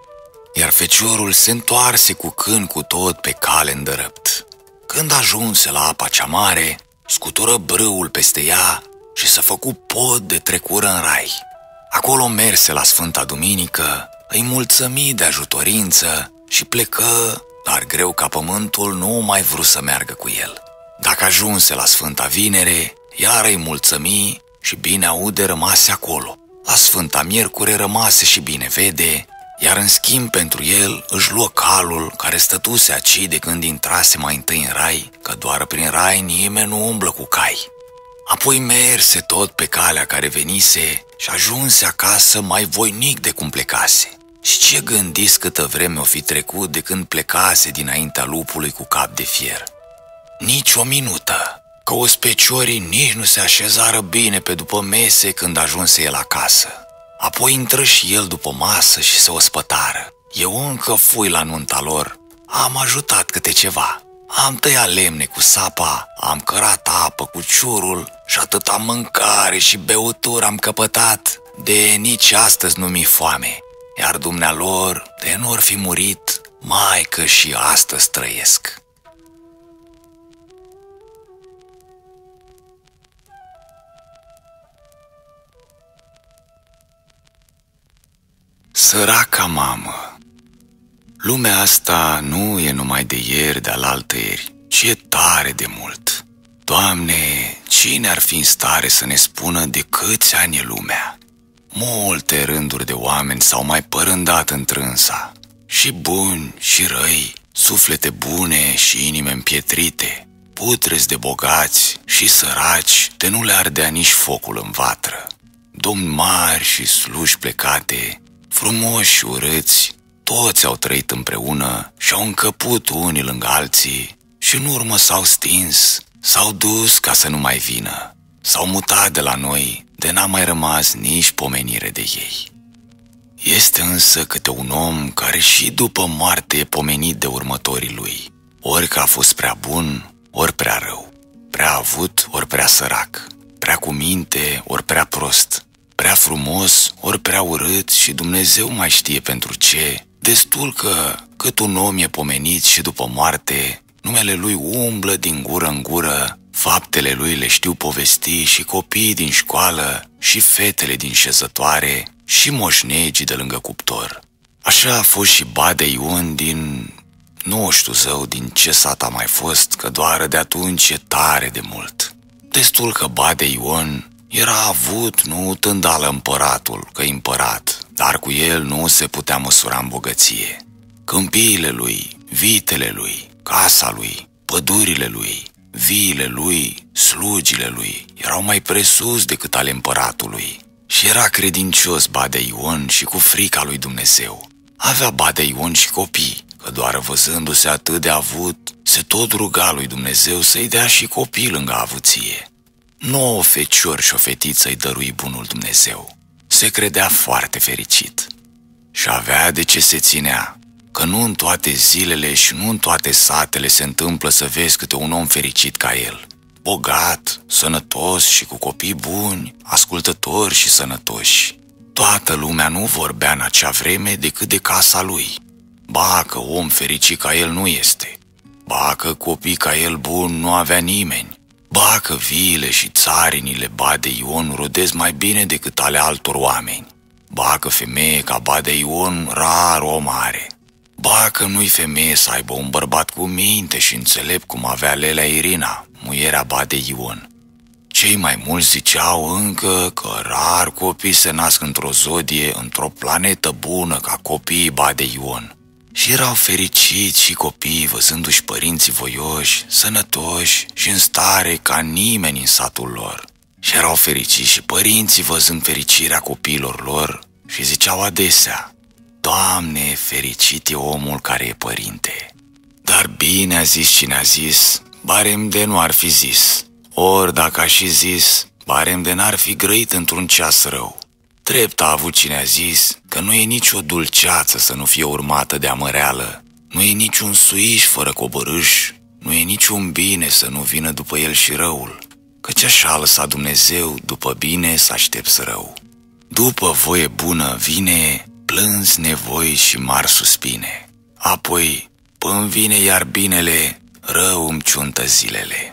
Iar feciorul se întoarse cu câini cu tot pe cale îndărăpt. Când ajunse la apa cea mare, scutură brâul peste ea și se făcu pod de trecură în rai. Acolo merse la Sfânta Duminică, îi mulțămi de ajutorință și plecă, dar greu ca pământul nu mai vrut să meargă cu el. Dacă ajunse la Sfânta Vinere, iar îi mulțămi și bine aude rămase acolo. La Sfânta Miercure rămase și bine vede, iar în schimb pentru el își luă calul care stătuse aci de când intrase mai întâi în rai, că doar prin rai nimeni nu umblă cu cai. Apoi merse tot pe calea care venise și ajunse acasă mai voinic de cum plecase. Și ce gândiți câtă vreme o fi trecut de când plecase dinaintea lupului cu cap de fier? Nici o minută, că ospeciorii nici nu se așezară bine pe după mese când ajunse el acasă. Apoi intră și el după masă și se ospătară. Eu încă fui la nunta lor, am ajutat câte ceva. Am tăiat lemne cu sapa, am cărat apă cu ciurul și atâta mâncare și beutură am căpătat, de nici astăzi nu mi-e foame. Iar dumnealor, de n-or fi murit, mai că și astăzi trăiesc. Săraca mamă, lumea asta nu e numai de ieri, de alaltăieri, ci e tare de mult. Doamne, cine ar fi în stare să ne spună de câți ani e lumea? Multe rânduri de oameni s-au mai părândat întrânsa, și buni și răi, suflete bune și inime împietrite, putreți de bogați și săraci de nu le ardea nici focul în vatră, domni mari și sluși plecate, frumoși și urâți, toți au trăit împreună și au încăput unii lângă alții și în urmă s-au stins, s-au dus ca să nu mai vină, s-au mutat de la noi, de n-a mai rămas nici pomenire de ei. Este însă câte un om care și după moarte e pomenit de următorii lui, ori că a fost prea bun, ori prea rău, prea avut, ori prea sărac, prea cu minte, ori prea prost, prea frumos, ori prea urât și Dumnezeu mai știe pentru ce, destul că cât un om e pomenit și după moarte, numele lui umblă din gură în gură, faptele lui le știu povesti și copiii din școală, și fetele din șezătoare, și moșnegii de lângă cuptor. Așa a fost și Badea Ion din... nu știu zău din ce sat a mai fost, că doar de atunci e tare de mult. Destul că Badea Ion era avut, nu tândală împăratul, că împărat, dar cu el nu se putea măsura în bogăție. Câmpiile lui, vitele lui, casa lui, pădurile lui, viile lui, slugile lui erau mai presus decât ale împăratului. Și era credincios Badea Ion și cu frica lui Dumnezeu. Avea Badea Ion și copii, că doar văzându-se atât de avut, se tot ruga lui Dumnezeu să-i dea și copii lângă avuție. Nouă feciori și o fetiță îi dărui bunul Dumnezeu. Se credea foarte fericit și avea de ce se ținea, că nu în toate zilele și nu în toate satele se întâmplă să vezi câte un om fericit ca el, bogat, sănătos și cu copii buni, ascultători și sănătoși. Toată lumea nu vorbea în acea vreme decât de casa lui. Ba că om fericit ca el nu este, ba că copii ca el bun nu avea nimeni, ba că viile și țarinile Badea Ion rodesc mai bine decât ale altor oameni, ba că femeie ca Badea Ion rar om are, ba că nu-i femeie să aibă un bărbat cu minte și înțelept cum avea Lelea Irina, muierea Badea Ion. Cei mai mulți ziceau încă că rar copii se nasc într-o zodie, într-o planetă bună ca copiii Badea Ion. Și erau fericiți și copiii văzându-și părinții voioși, sănătoși și în stare ca nimeni în satul lor. Și erau fericiți și părinții văzând fericirea copiilor lor și ziceau adesea: Doamne, fericit e omul care e părinte. Dar bine a zis cine a zis, barem de nu ar fi zis, ori dacă a și zis, barem de n-ar fi grăit într-un ceas rău. Drept a avut cine a zis că nu e nicio dulceață să nu fie urmată de amăreală, nu e niciun suiș fără coborâș, nu e niciun bine să nu vină după el și răul, căci așa a lăsat Dumnezeu, după bine să aștepți rău. După voie bună vine plâns, nevoi și mari suspine, apoi până vine iar binele, rău îmi ciuntă zilele.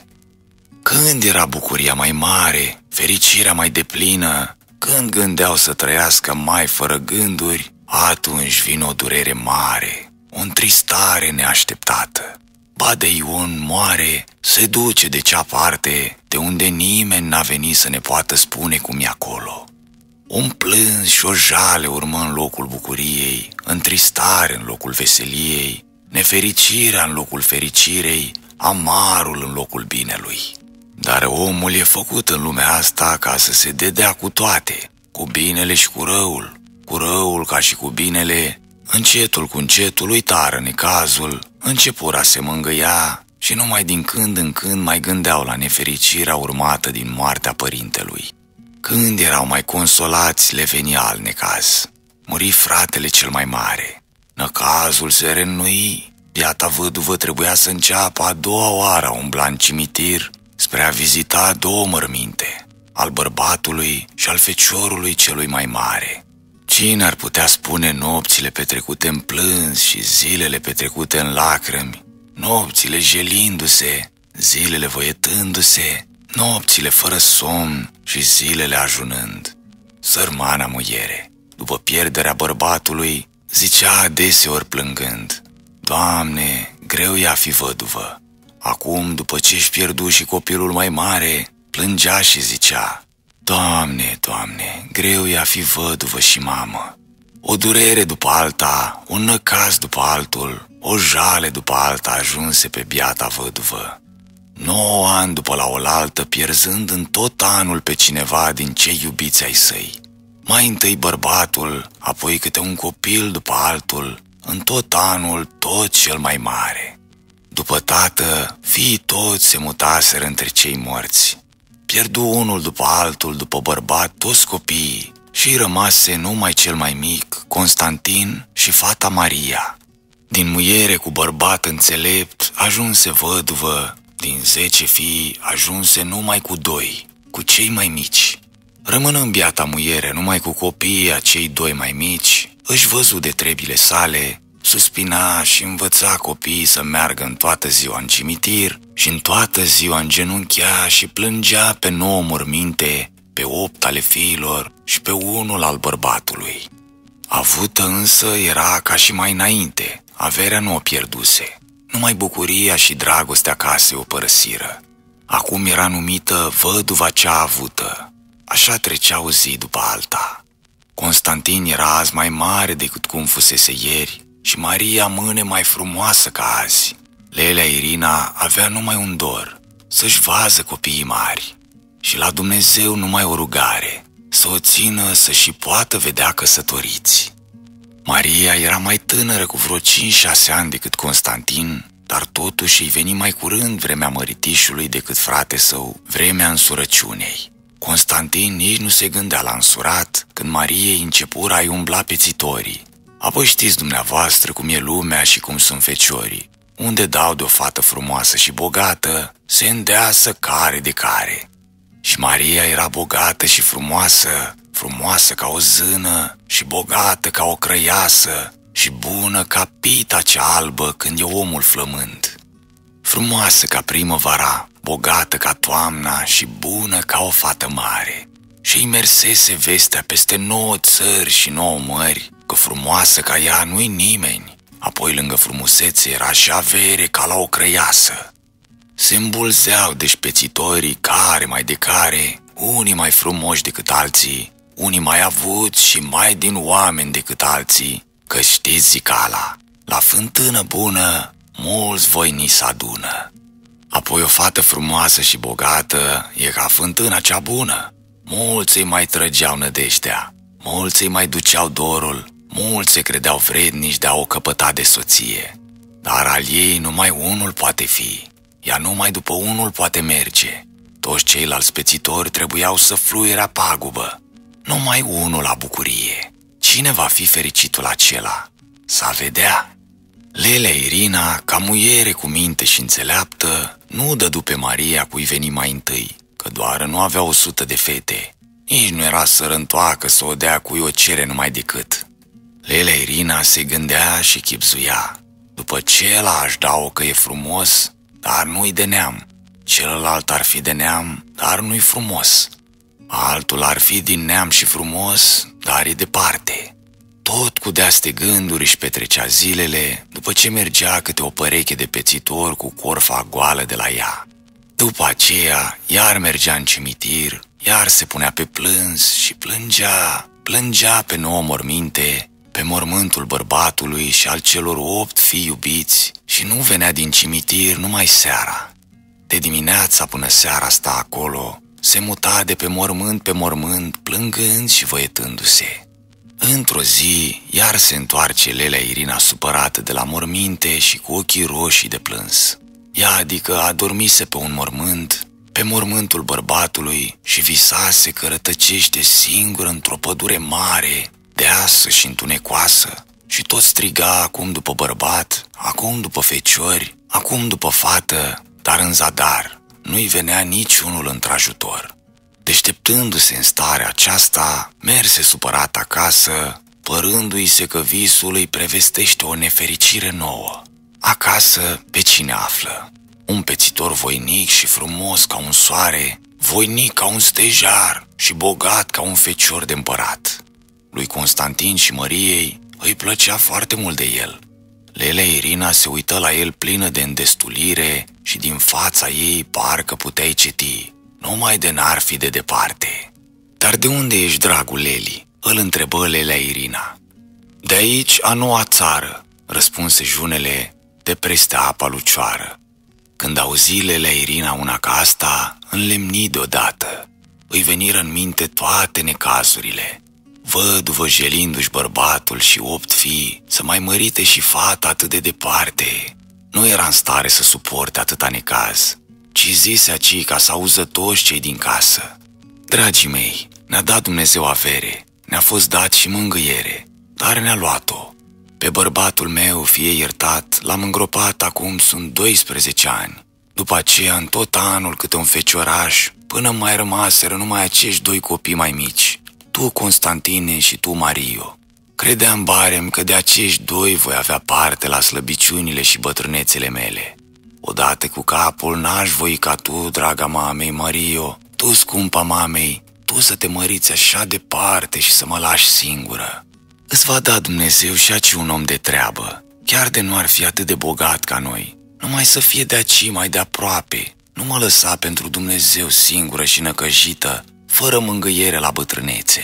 Când era bucuria mai mare, fericirea mai deplină, când gândeau să trăiască mai fără gânduri, atunci vine o durere mare, o întristare neașteptată. Badea Ion moare, se duce de cea parte de unde nimeni n-a venit să ne poată spune cum e acolo. Un plâns și o jale urmă în locul bucuriei, întristare în locul veseliei, nefericirea în locul fericirei, amarul în locul binelui. Dar omul e făcut în lumea asta ca să se dedea cu toate, cu binele și cu răul, cu răul ca și cu binele, încetul cu încetul uitară necazul, începura se mângâia și numai din când în când mai gândeau la nefericirea urmată din moartea părintelui. Când erau mai consolați, le venea alt necaz. Muri fratele cel mai mare. Năcazul se reînnoi, biata văduvă trebuia să înceapă a doua oară a umbla în cimitir spre a vizita două morminte, al bărbatului și al feciorului celui mai mare. Cine ar putea spune nopțile petrecute în plâns și zilele petrecute în lacrimi, nopțile jelindu-se, zilele voietându-se, nopțile fără somn și zilele ajunând. Sărmana muiere, după pierderea bărbatului, zicea adeseori plângând: Doamne, greu e a fi văduvă. Acum, după ce-și pierdu și copilul mai mare, plângea și zicea: Doamne, Doamne, greu e a fi văduvă și mamă. O durere după alta, un năcaz după altul, o jale după alta ajunse pe biata văduvă. Nouă ani după la oaltă, pierzând în tot anul pe cineva din cei iubiți ai săi. Mai întâi bărbatul, apoi câte un copil după altul, în tot anul tot cel mai mare. După tată, fiii toți se mutaseră între cei morți. Pierdu unul după altul, după bărbat, toți copiii și rămase numai cel mai mic, Constantin, și fata Maria. Din muiere cu bărbat înțelept ajunse văduvă, din zece fii ajunse numai cu doi, cu cei mai mici. Rămânând biata muiere numai cu copiii acei doi mai mici, își văzu de trebile sale, suspina și învăța copiii să meargă în toată ziua în cimitir și în toată ziua îngenunchea și plângea pe nouă morminte, pe opt ale fiilor și pe unul al bărbatului. Avută însă era ca și mai înainte, averea nu o pierduse, numai bucuria și dragostea casei o părăsiră. Acum era numită văduva cea avută. Așa trecea o zi după alta. Constantin era azi mai mare decât cum fusese ieri, și Maria mâne mai frumoasă ca azi. Lelea Irina avea numai un dor, să-și vază copiii mari și la Dumnezeu numai o rugare, să o țină să și poată vedea căsătoriți. Maria era mai tânără cu vreo cinci-șase ani decât Constantin, dar totuși îi veni mai curând vremea măritișului decât frate său, vremea însurăciunei. Constantin nici nu se gândea la însurat când Mariei începură a-i umbla pețitorii. Apoi știți dumneavoastră cum e lumea și cum sunt feciorii. Unde dau de o fată frumoasă și bogată, se îndeasă care de care. Și Maria era bogată și frumoasă, frumoasă ca o zână și bogată ca o crăiasă și bună ca pita cea albă când e omul flămând. Frumoasă ca primăvara, bogată ca toamna și bună ca o fată mare. Și îi mersese vestea peste nouă țări și nouă mări, că frumoasă ca ea nu-i nimeni. Apoi lângă frumusețe era și avere ca la o crăiasă. Se îmbulzeau deșpețitorii care mai de care, unii mai frumoși decât alții, unii mai avuți și mai din oameni decât alții, că știți zicala, la fântână bună mulți voini s-adună. Apoi o fată frumoasă și bogată e ca fântâna cea bună. Mulți îi mai trăgeau nădejdea, mulți îi mai duceau dorul, mulți se credeau vrednici de a o căpăta de soție. Dar al ei numai unul poate fi, ea numai după unul poate merge. Toți ceilalți pețitori trebuiau să fluierea pagubă. Numai unul la bucurie. Cine va fi fericitul acela? S-a vedea. Lelea Irina, ca muiere cu minte și înțeleaptă, nu dădu pe Maria cui veni mai întâi, că doar nu avea o sută de fete. Nici nu era sărăntoacă să o dea cui o cere numai decât. Lelea Irina se gândea și chibzuia. După ce ăla aș da-o că e frumos, dar nu-i de neam. Celălalt ar fi de neam, dar nu-i frumos. Altul ar fi din neam și frumos, dar e departe. Tot cu de-aste gânduri își petrecea zilele, după ce mergea câte o pereche de pețitor cu corfa goală de la ea. După aceea, iar mergea în cimitir, iar se punea pe plâns și plângea, plângea pe nouă morminte, pe mormântul bărbatului și al celor opt fii iubiți și nu venea din cimitir numai seara. De dimineața până seara sta acolo, se muta de pe mormânt pe mormânt, plângând și văietându-se. Într-o zi, iar se întoarce Lelea Irina supărată de la morminte și cu ochii roșii de plâns. Ea adică adormise pe un mormânt, pe mormântul bărbatului și visase că rătăcește singură într-o pădure mare, deasă și întunecoasă, și tot striga acum după bărbat, acum după feciori, acum după fată, dar în zadar nu-i venea niciunul într-ajutor. Deșteptându-se în starea aceasta, merse supărat acasă, părându-i se că visul îi prevestește o nefericire nouă. Acasă, pe cine află? Un pețitor voinic și frumos ca un soare, voinic ca un stejar și bogat ca un fecior de împărat. Lui Constantin și Măriei îi plăcea foarte mult de el. Lelea Irina se uită la el plină de îndestulire și din fața ei parcă puteai citi, numai de n-ar fi de departe. Dar de unde ești, dragul Leli? Îl întrebă Lelea Irina. De aici, a noua țară, răspunse junele de peste apa lucioară. Când auzi Lelea Irina una ca asta, înlemni deodată. Îi veniră în minte toate necazurile. Văduvă jelindu-și bărbatul și opt fii, să mai mărite și fata atât de departe. Nu era în stare să suporte atâta necaz, ci zise aci ca să auză toți cei din casă. Dragii mei, ne-a dat Dumnezeu avere, ne-a fost dat și mângâiere, dar ne-a luat-o. Pe bărbatul meu, fie iertat, l-am îngropat acum sunt doisprezece ani. După aceea, în tot anul câte un fecioraș, până mai rămaseră numai acești doi copii mai mici, tu, Constantine, și tu, Mario. Credeam barem că de acești doi voi avea parte la slăbiciunile și bătrânețele mele. Odată cu capul n-aș voi ca tu, draga mamei, Mario, tu, scumpa mamei, tu să te măriți așa departe și să mă lași singură. Îți va da Dumnezeu și aci un om de treabă, chiar de nu ar fi atât de bogat ca noi, numai să fie de aci mai de aproape. Nu mă lăsa pentru Dumnezeu singură și năcăjită, fără mângâiere la bătrânețe.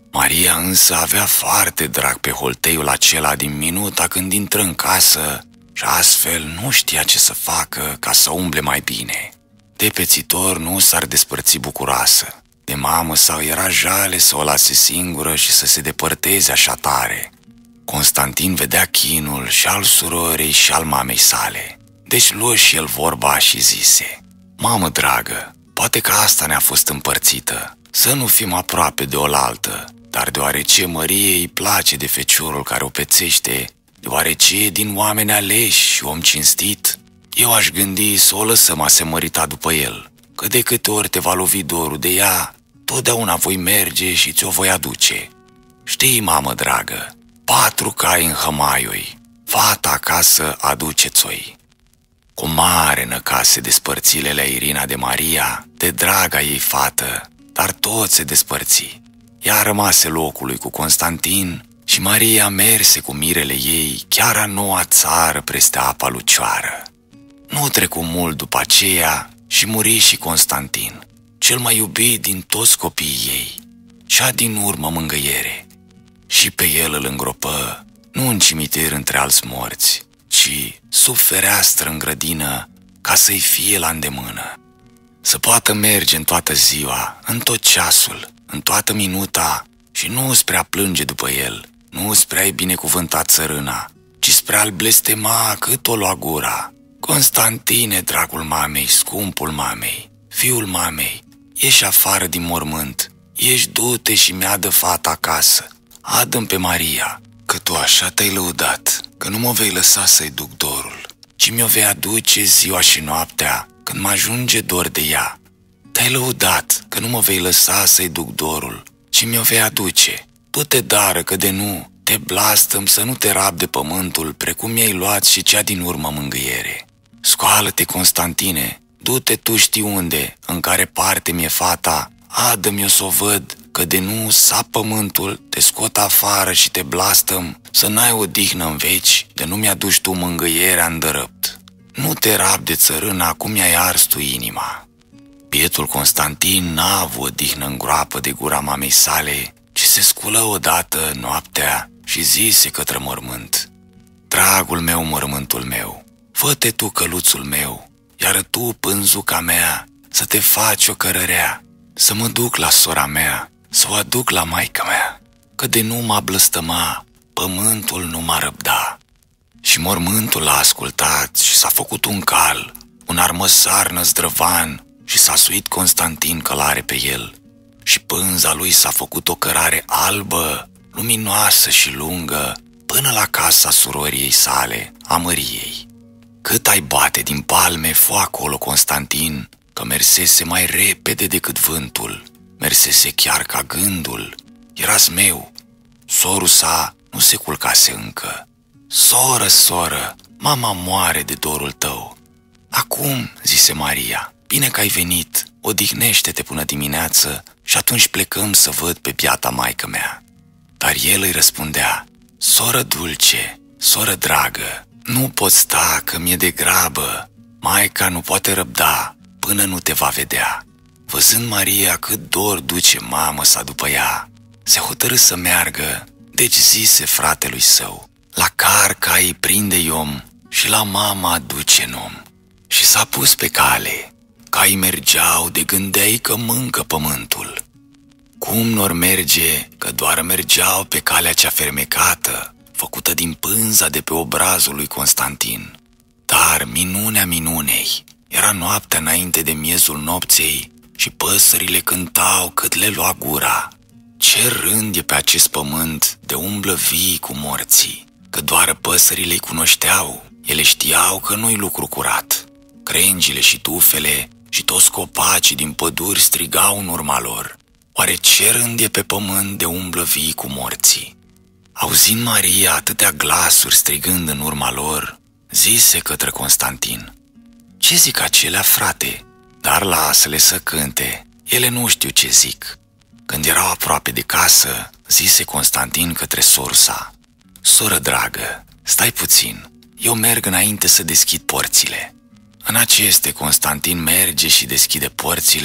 Maria însă avea foarte drag pe holteiul acela din minuta când intră în casă și astfel nu știa ce să facă ca să umble mai bine. De pețitor nu s-ar despărți bucuroasă. De mamă sau era jale să o lase singură și să se depărteze așa tare. Constantin vedea chinul și al surorii și al mamei sale. Deci luă și el vorba și zise: mamă dragă, poate că asta ne-a fost împărțită, să nu fim aproape de oaltă, dar deoarece Măriei îi place de feciorul care o pețește, deoarece e din oameni aleși și om cinstit, eu aș gândi să o lăsăm asemărita după el, că de câte ori te va lovi dorul de ea, totdeauna voi merge și ți-o voi aduce. Știi, mamă dragă, patru cai în hămaioi, fata acasă aduceți-o-i. Cu mare năcase despărțilele Irina de Maria, de draga ei fată, dar tot se despărți. Ea rămase locului cu Constantin și Maria merse cu mirele ei chiar a noua țară preste apa lucioară. Nu trecu mult după aceea și muri și Constantin, cel mai iubit din toți copiii ei, cea din urmă mângâiere. Și pe el îl îngropă, nu în cimitir între alți morți, ci sub fereastră în grădină, ca să-i fie la îndemână. Să poată merge în toată ziua, în tot ceasul, în toată minuta și nu spre a plânge după el, nu spre a-i binecuvânta țărâna, ci spre a-l blestema cât o lua gura. Constantine, dragul mamei, scumpul mamei, fiul mamei, ieși afară din mormânt, ieși, du-te și mi-adă fata acasă, adă-mi pe Maria, că tu așa te-ai lăudat, că nu mă vei lăsa să-i duc dorul, ci mi-o vei aduce ziua și noaptea, când mă ajunge dor de ea. Te-ai lăudat că nu mă vei lăsa să-i duc dorul, ci mi-o vei aduce. Du-te, dară, că de nu, te blastăm să nu te rab de pământul, precum mi-ai luat și cea din urmă mângâiere. Scoală-te, Constantine, du-te tu știi unde, în care parte mi-e fata, adă-mi-o să o văd, că de nu sap pământul, te scot afară și te blastăm, să n-ai odihnă în veci, de nu mi-aduci tu mângâierea îndărăpt. Nu te rab de țărâna cum mi-ai ars tu inima. Bietul Constantin n-a avut odihnă în groapă de gura mamei sale, ci se sculă odată noaptea și zise către mormânt: dragul meu, mormântul meu, fă-te tu căluțul meu, iar tu, pânzuca mea, să te faci o cărărea, să mă duc la sora mea, să o aduc la maică mea, că de nu m-a blăstăma, pământul nu m-a răbda. Și mormântul l-a ascultat și s-a făcut un cal, un armăsar năzdrăvan, și s-a suit Constantin călare pe el. Și pânza lui s-a făcut o cărare albă, luminoasă și lungă, până la casa surorii ei sale, a Măriei. Cât ai bate din palme, fă acolo, Constantin, că mersese mai repede decât vântul, mersese chiar ca gândul. Era-s meu, sorul sa nu se culcase încă. Soră, soră, mama moare de dorul tău. Acum, zise Maria, bine că ai venit, odihnește-te până dimineață și atunci plecăm să văd pe biata maică mea. Dar el îi răspundea: soră dulce, soră dragă, nu pot sta că mi-e de grabă, maica nu poate răbda până nu te va vedea. Văzând Maria cât dor duce mamă sa după ea, se hotărâ să meargă, deci zise fratelui său: la carca îi prinde om și la mama aduce om. Și s-a pus pe cale. Caii mergeau de gândeai că mâncă pământul. Cum n-or merge, că doar mergeau pe calea cea fermecată, făcută din pânza de pe obrazul lui Constantin. Dar minunea minunei, era noaptea înainte de miezul nopței și păsările cântau cât le lua gura. Ce rând e pe acest pământ de umblă vii cu morții, că doar păsările-i cunoșteau, ele știau că nu-i lucru curat. Crengile și tufele și toți copacii din păduri strigau în urma lor: oare ce rând e pe pământ de umblă vii cu morții? Auzind Maria atâtea glasuri strigând în urma lor, zise către Constantin: ce zic acelea, frate? Dar lasă-le să cânte, ele nu știu ce zic. Când erau aproape de casă, zise Constantin către sorsa: soră dragă, stai puțin, eu merg înainte să deschid porțile. În aceste, Constantin merge și deschide porțile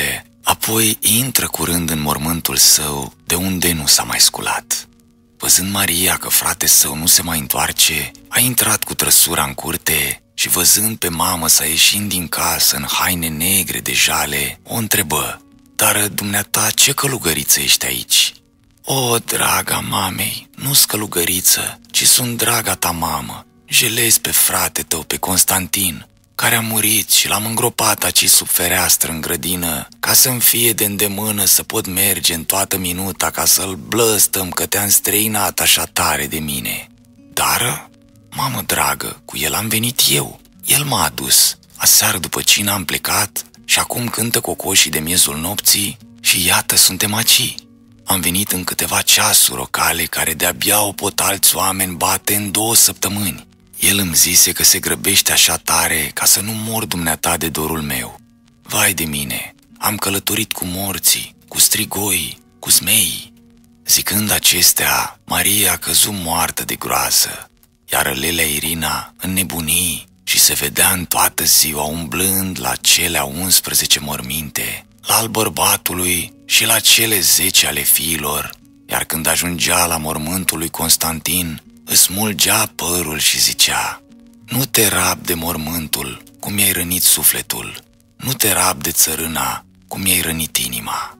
Apoi intră curând în mormântul său, de unde nu s-a mai sculat. Văzând Maria că frate său nu se mai întoarce, a intrat cu trăsura în curte și văzând pe mamă să ieșind din casă în haine negre de jale, o întrebă: „Dar dumneata ce călugăriță ești aici?” „O, draga mamei, nu-s călugăriță, ci sunt draga ta mamă. Jelezi pe frate tău, pe Constantin, care a murit și l-am îngropat aici sub fereastră în grădină, ca să-mi fie de îndemână să pot merge în toată minuta ca să-l blăstăm că te-am străinat așa tare de mine.” „Dar, mamă dragă, cu el am venit eu. El m-a adus. Aseară după cină am plecat și acum cântă cocoșii de miezul nopții și iată suntem aici. Am venit în câteva ceasuri o cale care de-abia o pot alți oameni bate în două săptămâni. El îmi zise că se grăbește așa tare ca să nu mor dumneata de dorul meu. Vai de mine, am călătorit cu morții, cu strigoi, cu zmeii.” Zicând acestea, Maria a căzut moartă de groază, iar Lelea Irina înnebuni și se vedea în toată ziua umblând la cele a unsprezece morminte, la al bărbatului și la cele zece ale fiilor, iar când ajungea la mormântul lui Constantin, îți smulgea părul și zicea: „Nu te rab de mormântul cum i-ai rănit sufletul, nu te rab de țărâna cum i-ai rănit inima.”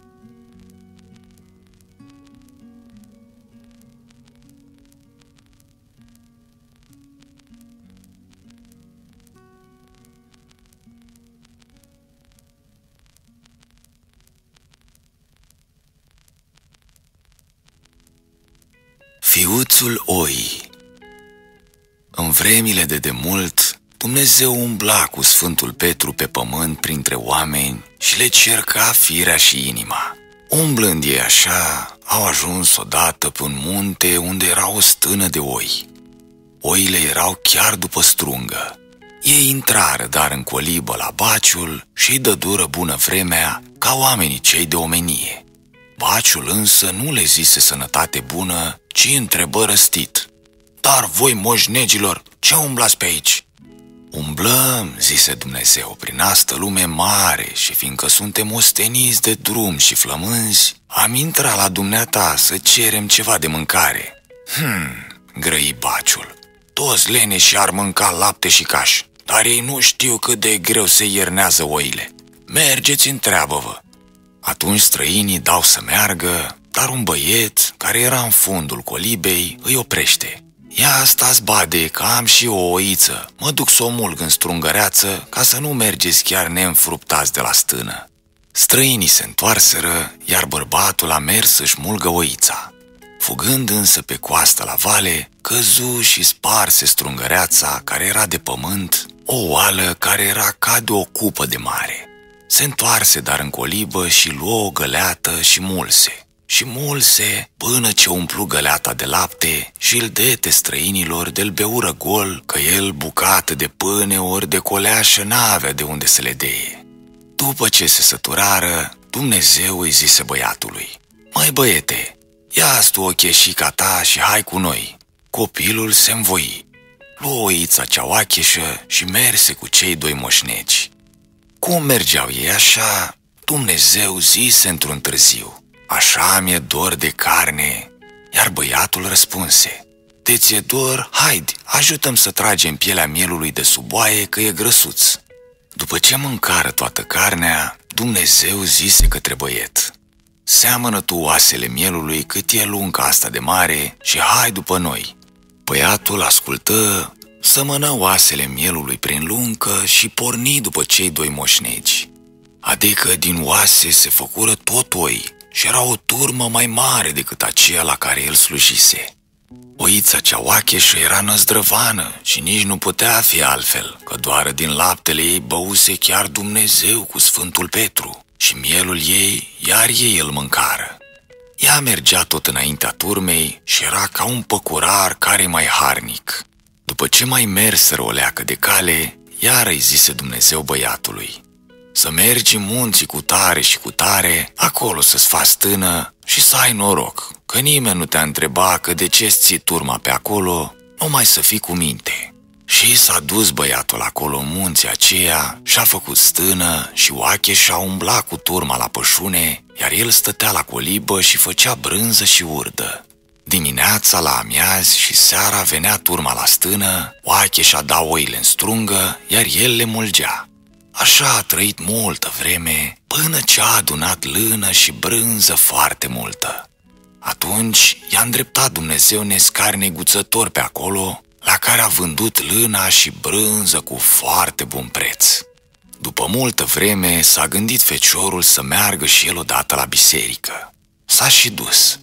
Fiuțul oii. În vremile de demult, Dumnezeu umbla cu Sfântul Petru pe pământ printre oameni și le cerca firea și inima. Umblând ei așa, au ajuns odată pe un munte unde era o stână de oi. Oile erau chiar după strungă. Ei intrară dar în colibă la baciul și îi dădură bună vremea ca oamenii cei de omenie. Baciul însă nu le zise sănătate bună, ci întrebă răstit: „Dar voi, moșnegilor, ce umblați pe aici?” „Umblăm,” zise Dumnezeu, „prin astă lume mare și fiindcă suntem osteniți de drum și flămânzi, am intrat la dumneata să cerem ceva de mâncare.” „Hm,” grăi baciul, „toți leneși ar mânca lapte și caș, dar ei nu știu cât de greu se iernează oile. Mergeți, întreabă-vă.” Atunci străinii dau să meargă, dar un băiet, care era în fundul colibei, îi oprește. „Ia stați bade, că am și eu o oiță, mă duc să o mulg în strungăreață, ca să nu mergeți chiar neînfruptați de la stână.” Străinii se întoarseră, iar bărbatul a mers să-și mulgă oița. Fugând însă pe coastă la vale, căzu și sparse strungăreața, care era de pământ, o oală care era ca de o cupă de mare. Se întoarse dar în colibă și luă o găleată și mulse. Și mulse până ce umplu găleata de lapte și îl dete străinilor de-l beură gol, că el bucată de pâine ori de coleașă n-avea de unde să le deie. După ce se săturară, Dumnezeu îi zise băiatului: „Măi băiete, ia-ți tu o cheșica ta și hai cu noi.” Copilul se învoi. Luă oița cea oacheșă și merse cu cei doi moșnegi. Cum mergeau ei așa, Dumnezeu zise într-un târziu: „Așa mi-e dor de carne.” Iar băiatul răspunse: „De ți-e dor? Haide, ajută-mi să tragem pielea mielului de sub oaie, că e grăsuț.” După ce mâncară toată carnea, Dumnezeu zise către băiet: „Seamănă tu oasele mielului cât e lunga asta de mare și hai după noi.” Băiatul ascultă, sămănă oasele mielului prin luncă și porni după cei doi moșnegi. Adică din oase se făcură tot oi și era o turmă mai mare decât aceea la care el slujise. Oița cea oacheșă era năzdrăvană și nici nu putea fi altfel, că doar din laptele ei băuse chiar Dumnezeu cu Sfântul Petru și mielul ei iar ei îl mâncară. Ea mergea tot înaintea turmei și era ca un păcurar care mai harnic. După ce mai merseră o leacă de cale, iar îi zise Dumnezeu băiatului: „Să mergi în munții cu tare și cu tare, acolo să-ți faci stână și să ai noroc, că nimeni nu te-a întrebat că de ce-ți ții turma pe acolo, numai să fii cu minte.” Și s-a dus băiatul acolo în munții aceea și-a făcut stână și Oache și-a umblat cu turma la pășune, iar el stătea la colibă și făcea brânză și urdă. Dimineața la amiazi și seara venea turma la stână, Oache și-a dat oile în strungă, iar el le mulgea. Așa a trăit multă vreme, până ce a adunat lână și brânză foarte multă. Atunci i-a îndreptat Dumnezeu nescar neguțător pe acolo, la care a vândut lâna și brânză cu foarte bun preț. După multă vreme s-a gândit feciorul să meargă și el odată la biserică. S-a și dus.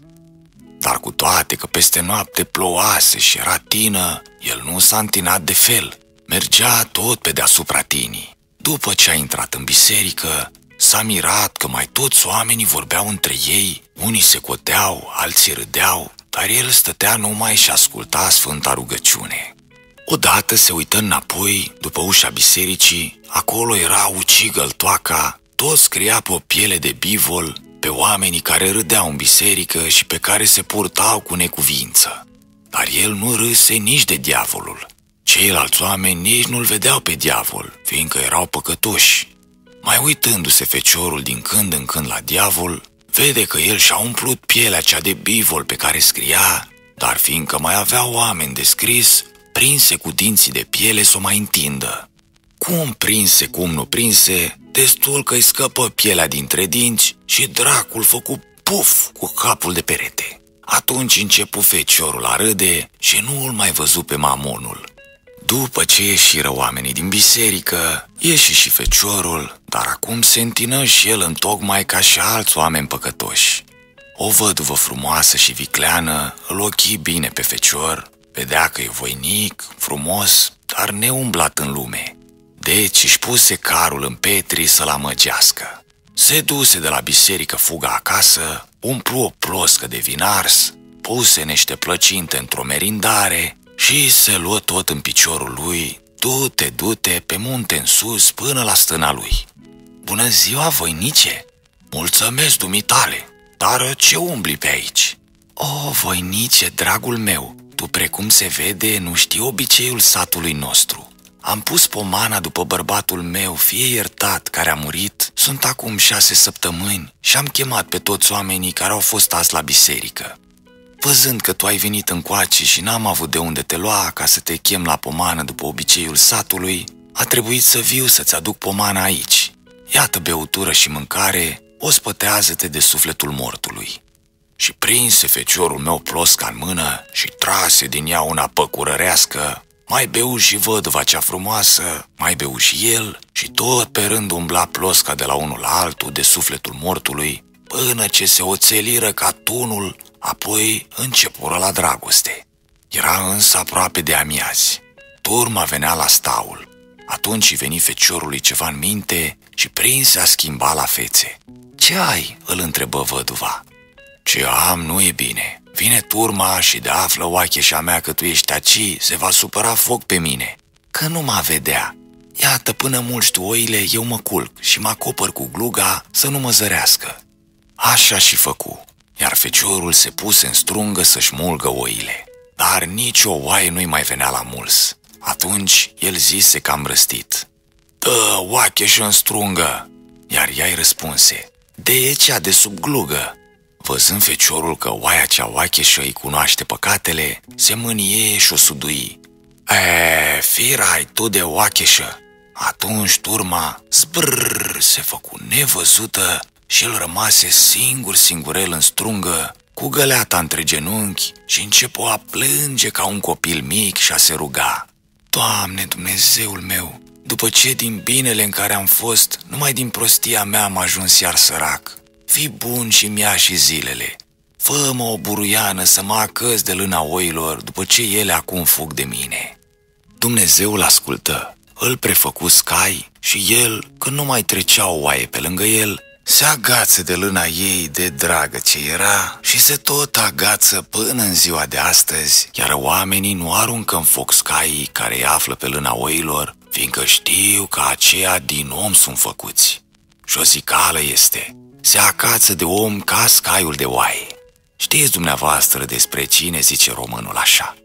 Dar cu toate că peste noapte plouase și era tină, el nu s-a întinat de fel. Mergea tot pe deasupra tinii. După ce a intrat în biserică, s-a mirat că mai toți oamenii vorbeau între ei, unii se coteau, alții râdeau, dar el stătea numai și asculta sfânta rugăciune. Odată se uită înapoi, după ușa bisericii, acolo era ucigă-l toaca, tot scria pe o piele de bivol, pe oamenii care râdeau în biserică și pe care se purtau cu necuvință. Dar el nu râse nici de diavolul. Ceilalți oameni nici nu-l vedeau pe diavol, fiindcă erau păcătoși. Mai uitându-se feciorul din când în când la diavol, vede că el și-a umplut pielea cea de bivol pe care scria, dar fiindcă mai avea oameni de scris, prinse cu dinții de piele să o mai întindă. Cum prinse, cum nu prinse, destul că îi scăpă pielea dintre dinți și dracul făcu puf cu capul de perete. Atunci începu feciorul a râde și nu îl mai văzu pe mamonul. După ce ieșiră oamenii din biserică, ieși și feciorul, dar acum se întină și el întocmai ca și alți oameni păcătoși. O văduvă frumoasă și vicleană îl ochi bine pe fecior, vedea că e voinic, frumos, dar neumblat în lume. Deci își puse carul în petri să-l amăgească. Se duse de la biserică fuga acasă, umplu o ploscă de vin ars, puse niște plăcinte într-o merindare și se luă tot în piciorul lui, du-te, du-te pe munte în sus până la stâna lui. Bună ziua, voinice! Mulțumesc, dumitale, dar ce umbli pe aici? O, voinice, dragul meu, tu precum se vede nu știi obiceiul satului nostru. Am pus pomana după bărbatul meu, fie iertat, care a murit, sunt acum șase săptămâni și am chemat pe toți oamenii care au fost azi la biserică. Văzând că tu ai venit încoace și n-am avut de unde te lua ca să te chem la pomană după obiceiul satului, a trebuit să viu să-ți aduc pomana aici. Iată beutură și mâncare, ospătează-te de sufletul mortului. Și prinse feciorul meu plosca în mână și trase din ea una păcurărească. Mai beu și văduva cea frumoasă, mai beu și el și tot pe rând umbla plosca de la unul la altul de sufletul mortului, până ce se oțeliră ca tunul, apoi începură la dragoste. Era însă aproape de amiazi. Turma venea la staul. Atunci veni feciorului ceva în minte și prinse a schimba la fețe. Ce ai?" îl întrebă văduva. Ce am nu e bine. Vine turma și de află oacheșa mea că tu ești aci, se va supăra foc pe mine, că nu mă vedea. Iată, până mulci tu oile, eu mă culc și mă acopăr cu gluga să nu mă zărească." Așa și făcu, iar feciorul se puse în strungă să-și mulgă oile. Dar nici o oaie nu-i mai venea la muls. Atunci el zise cam răstit: "Dă oacheșă în strungă!" Iar ea îi răspunse: "De cea de sub glugă." Văzând feciorul că oaia cea oacheșă îi cunoaște păcatele, se mânie și o sudui. "E, firai tu de oacheșă!" Atunci turma zbrrr se făcu nevăzută și el rămase singur singurel în strungă, cu găleata între genunchi și începu a plânge ca un copil mic și a se ruga: "Doamne, Dumnezeul meu, după ce din binele în care am fost, numai din prostia mea am ajuns iar sărac, fii bun și mi-a și zilele. Fă-mă o buruiană să mă acăs de lâna oilor după ce ele acum fug de mine." Dumnezeul ascultă, îl prefăcu scai și el, când nu mai trecea o oaie pe lângă el, se agață de lâna ei de dragă ce era și se tot agață până în ziua de astăzi, iar oamenii nu aruncă în foc scaii care îi află pe lâna oilor, fiindcă știu că aceia din om sunt făcuți. Și o zicală este: se acață de om ca scaiul de oaie. Știți dumneavoastră despre cine zice românul așa?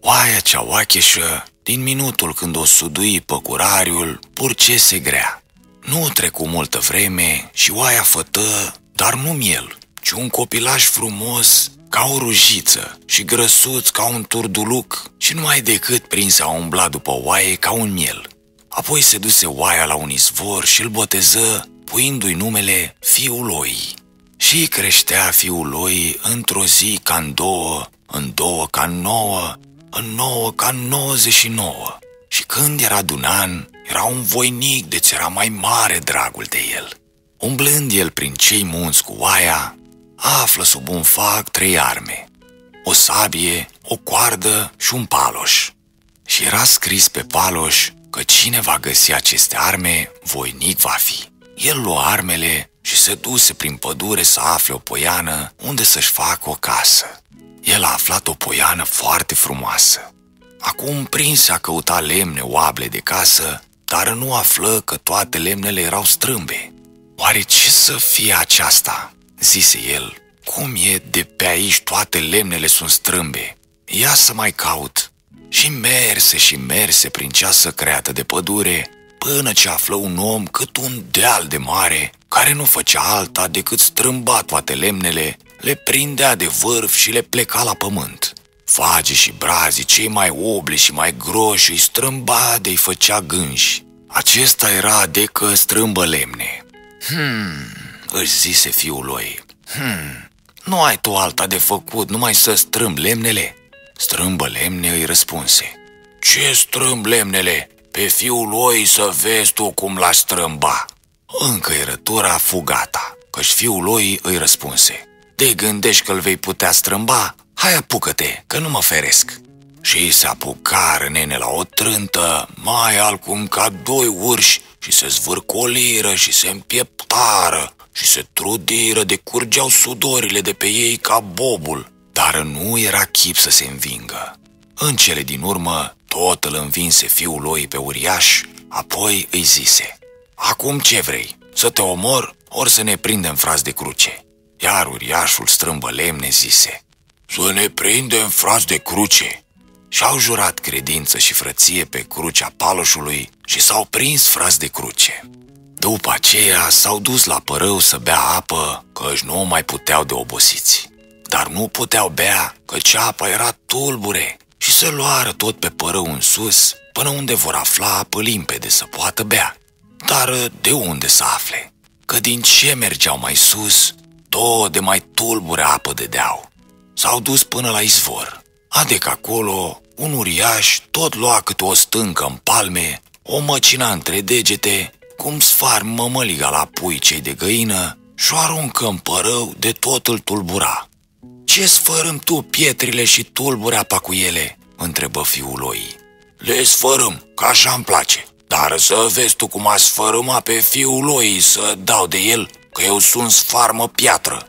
Oaia cea oacheșă, din minutul când o sudui păcurariul, purcese grea. Nu trecu multă vreme și oaia fătă, dar nu miel, ci un copilaș frumos ca o rujiță și grăsuț ca un turduluc și numai decât prinse a umbla după oaie ca un miel. Apoi se duse oaia la un izvor și îl boteză, puindu-i numele Fiul Oii. Și creștea Fiul Oii într-o zi ca în două, în două ca în nouă, în nouă ca în nouăzeci și nouă. Și când era d'un an, era un voinic de-ți era mai mare dragul de el. Umblând el prin cei munți cu oaia, află sub un fac trei arme, o sabie, o coardă și un paloș. Și era scris pe paloș că cine va găsi aceste arme, voinic va fi. El lua armele și se duse prin pădure să afle o poiană unde să-și facă o casă. El a aflat o poiană foarte frumoasă. Acum prinse a căuta lemne oable de casă, dar nu află că toate lemnele erau strâmbe. Oare ce să fie aceasta? Zise el. Cum e de pe aici toate lemnele sunt strâmbe? Ia să mai caut. Și merse și merse prin cea săcreată de pădure, până ce află un om cât un deal de mare, care nu făcea alta decât strâmba toate lemnele, le prindea de vârf și le pleca la pământ. Fagii și brazii, cei mai obli și mai groși, îi strâmba de-i făcea gânși. Acesta era de că strâmbă lemne. Hmm, își zise Fiul Oii. Hmm, nu ai tu alta de făcut, numai să strâmb lemnele? Strâmbă lemne, îi răspunse. Ce strâmb lemnele? Pe Fiul Oii să vezi tu cum l-a strâmba. Încă erătura fu gata, căci Fiul Oii îi răspunse. De gândești că-l vei putea strâmba? Hai, apucă-te, că nu mă feresc. Și se apucară nene la o trântă, mai alcum ca doi urși, și se zvârcoliră și se împieptară și se trudiră de curgeau sudorile de pe ei ca bobul, dar nu era chip să se învingă. În cele din urmă, tot îl învinse Fiul Oii pe uriaș, apoi îi zise. Acum ce vrei? Să te omor, ori să ne prindem frați de cruce? Iar uriașul strâmbă lemne zise. Să ne prindem frați de cruce. Și-au jurat credință și frăție pe crucea paloșului și s-au prins frați de cruce. După aceea s-au dus la părâu să bea apă, căci nu mai puteau de obosiți. Dar nu puteau bea, căci apa era tulbure, și se luară tot pe părâu în sus, până unde vor afla apă limpede să poată bea. Dar de unde să afle? Că din ce mergeau mai sus, tot de mai tulbure apă dădeau. S-au dus până la izvor, adică acolo un uriaș tot lua câte o stâncă în palme, o măcina între degete, cum sfarm mămăliga la pui cei de găină și o aruncă în părâu, de tot îl tulbura. Ce sfărâm tu pietrile și tulbure apa cu ele? Întrebă Fiul Oii. Le sfărâm, că așa-mi place, dar să vezi tu cum a sfărâma pe Fiul Oii să dau de el, că eu sunt sfarmă piatră.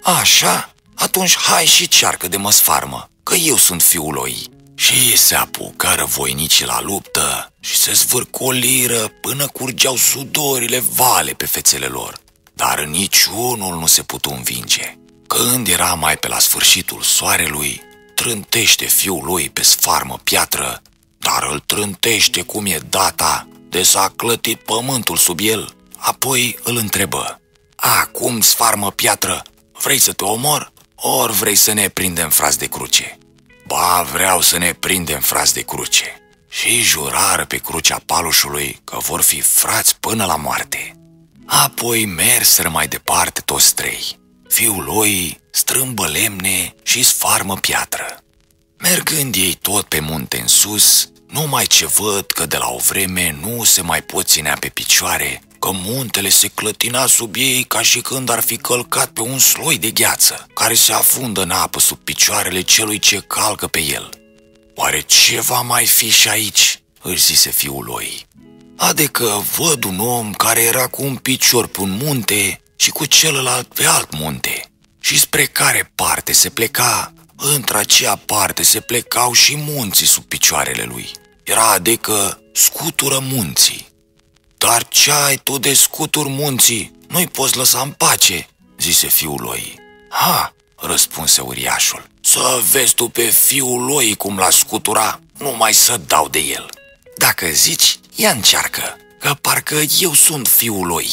Așa? Atunci hai și cearcă de mă sfarmă, că eu sunt Fiul Oii. Și se apucară voinicii la luptă și se zvârcoliră până curgeau sudorile vale pe fețele lor, dar niciunul nu se putu învinge. Când era mai pe la sfârșitul soarelui, trântește Fiul Oii pe sfarmă piatră, dar îl trântește cum e data, de s-a clătit pământul sub el. Apoi îl întrebă. Acum, sfarmă piatră, vrei să te omor, ori vrei să ne prindem frați de cruce? Ba, vreau să ne prindem frați de cruce. Și jurară pe crucea paloșului că vor fi frați până la moarte. Apoi merseră mai departe toți trei. Fiul Oii strâmbă lemne și sfarmă piatră. Mergând ei tot pe munte în sus, numai ce văd că de la o vreme nu se mai pot ținea pe picioare, că muntele se clătina sub ei ca și când ar fi călcat pe un sloi de gheață, care se afundă în apă sub picioarele celui ce calcă pe el. Oare ce va mai fi și aici? Își zise Fiul Oii. Adică văd un om care era cu un picior pe un munte și cu celălalt pe alt munte. Și spre care parte se pleca, într-aceea parte se plecau și munții sub picioarele lui. Era adică scutură munții. Dar ce ai tu de scutur munții? Nu-i poți lăsa în pace, zise Fiul Oii. Ha, răspunse uriașul, Să vezi tu pe fiul lui cum l-a scutura, numai să dau de el. Dacă zici, ia încearcă, că parcă eu sunt fiul lui.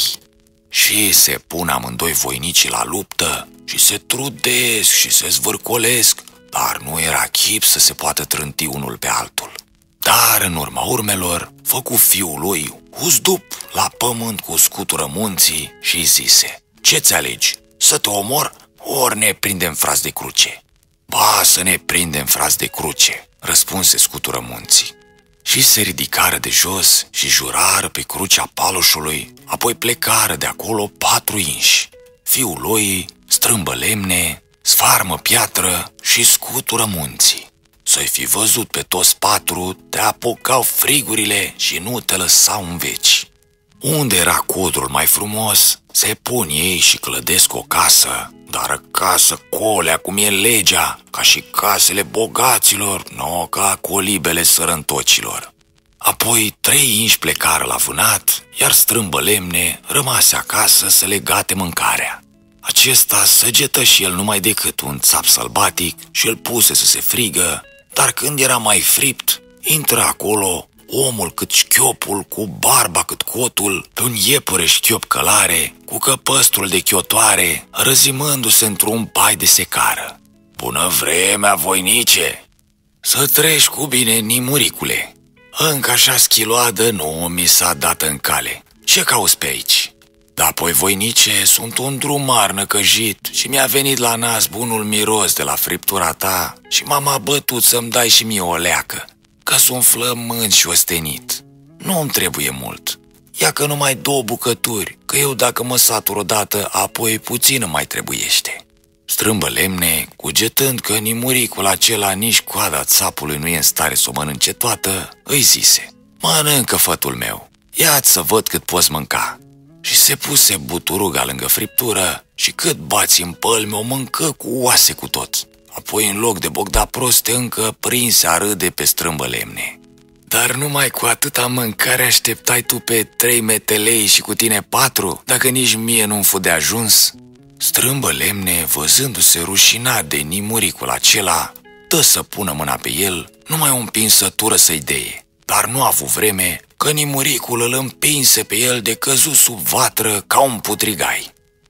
Și se pun amândoi voinicii la luptă și se trudesc și se zvârcolesc, dar nu era chip să se poată trânti unul pe altul. Dar în urma urmelor, făcu fiul lui huzdup la pământ cu scutură munții și zise: ce-ți alegi, să te omor, ori ne prindem frați de cruce? Ba, să ne prindem frați de cruce, răspunse scutură munții. Și se ridicară de jos și jurară pe crucea paloșului, apoi plecară de acolo patru inși. Fiul lui strâmbă lemne, sfarmă piatră și scutură munții. Să-i fi văzut pe toți patru, te apucau frigurile și nu te lăsau în veci. Unde era codrul mai frumos, se pun ei și clădesc o casă, dar casă colea cum e legea, ca și casele bogaților, nu ca colibele sărăntocilor. Apoi trei inși plecară la vânat, iar strâmbă lemne rămase acasă să le gate mâncarea. Acesta săgetă și el numai decât un țap sălbatic și îl puse să se frigă, dar când era mai fript, intră acolo omul cât șchiopul, cu barba cât cotul, pe un iepure șchiop călare, cu căpăstrul de chiotoare, răzimându-se într-un pai de secară. Bună vremea, voinice! Să treci cu bine, nimuricule! Încă așa schiloadă nu mi s-a dat în cale. Ce cauți pe aici? Da, apoi, voinice, sunt un drumar năcăjit și mi-a venit la nas bunul miros de la friptura ta și m-am abătut să-mi dai și mie o leacă, că sunt flământ și ostenit. Nu-mi trebuie mult. Ia că numai două bucături, că eu dacă mă satur odată, apoi puțin mai trebuiește. Strâmbă lemne, cugetând că nimuricul acela nici coada țapului nu e în stare să o mănânce toată, îi zise: mănâncă, fătul meu, ia-ți să văd cât poți mânca. Și se puse buturuga lângă friptură și cât bați în pălmi o mâncă cu oase cu tot. Apoi, în loc de bogda proste, încă prinse a râde pe strâmbă lemne. Dar numai cu atâta mâncare așteptai tu pe trei metelei și cu tine patru, dacă nici mie nu-mi fu de ajuns? Strâmbă lemne, văzându-se rușinat de nimuricul acela, dă să pună mâna pe el, numai o împinsătură să-i deie. Dar nu a avut vreme, că nimuricul îl împinse pe el de căzut sub vatră ca un putrigai.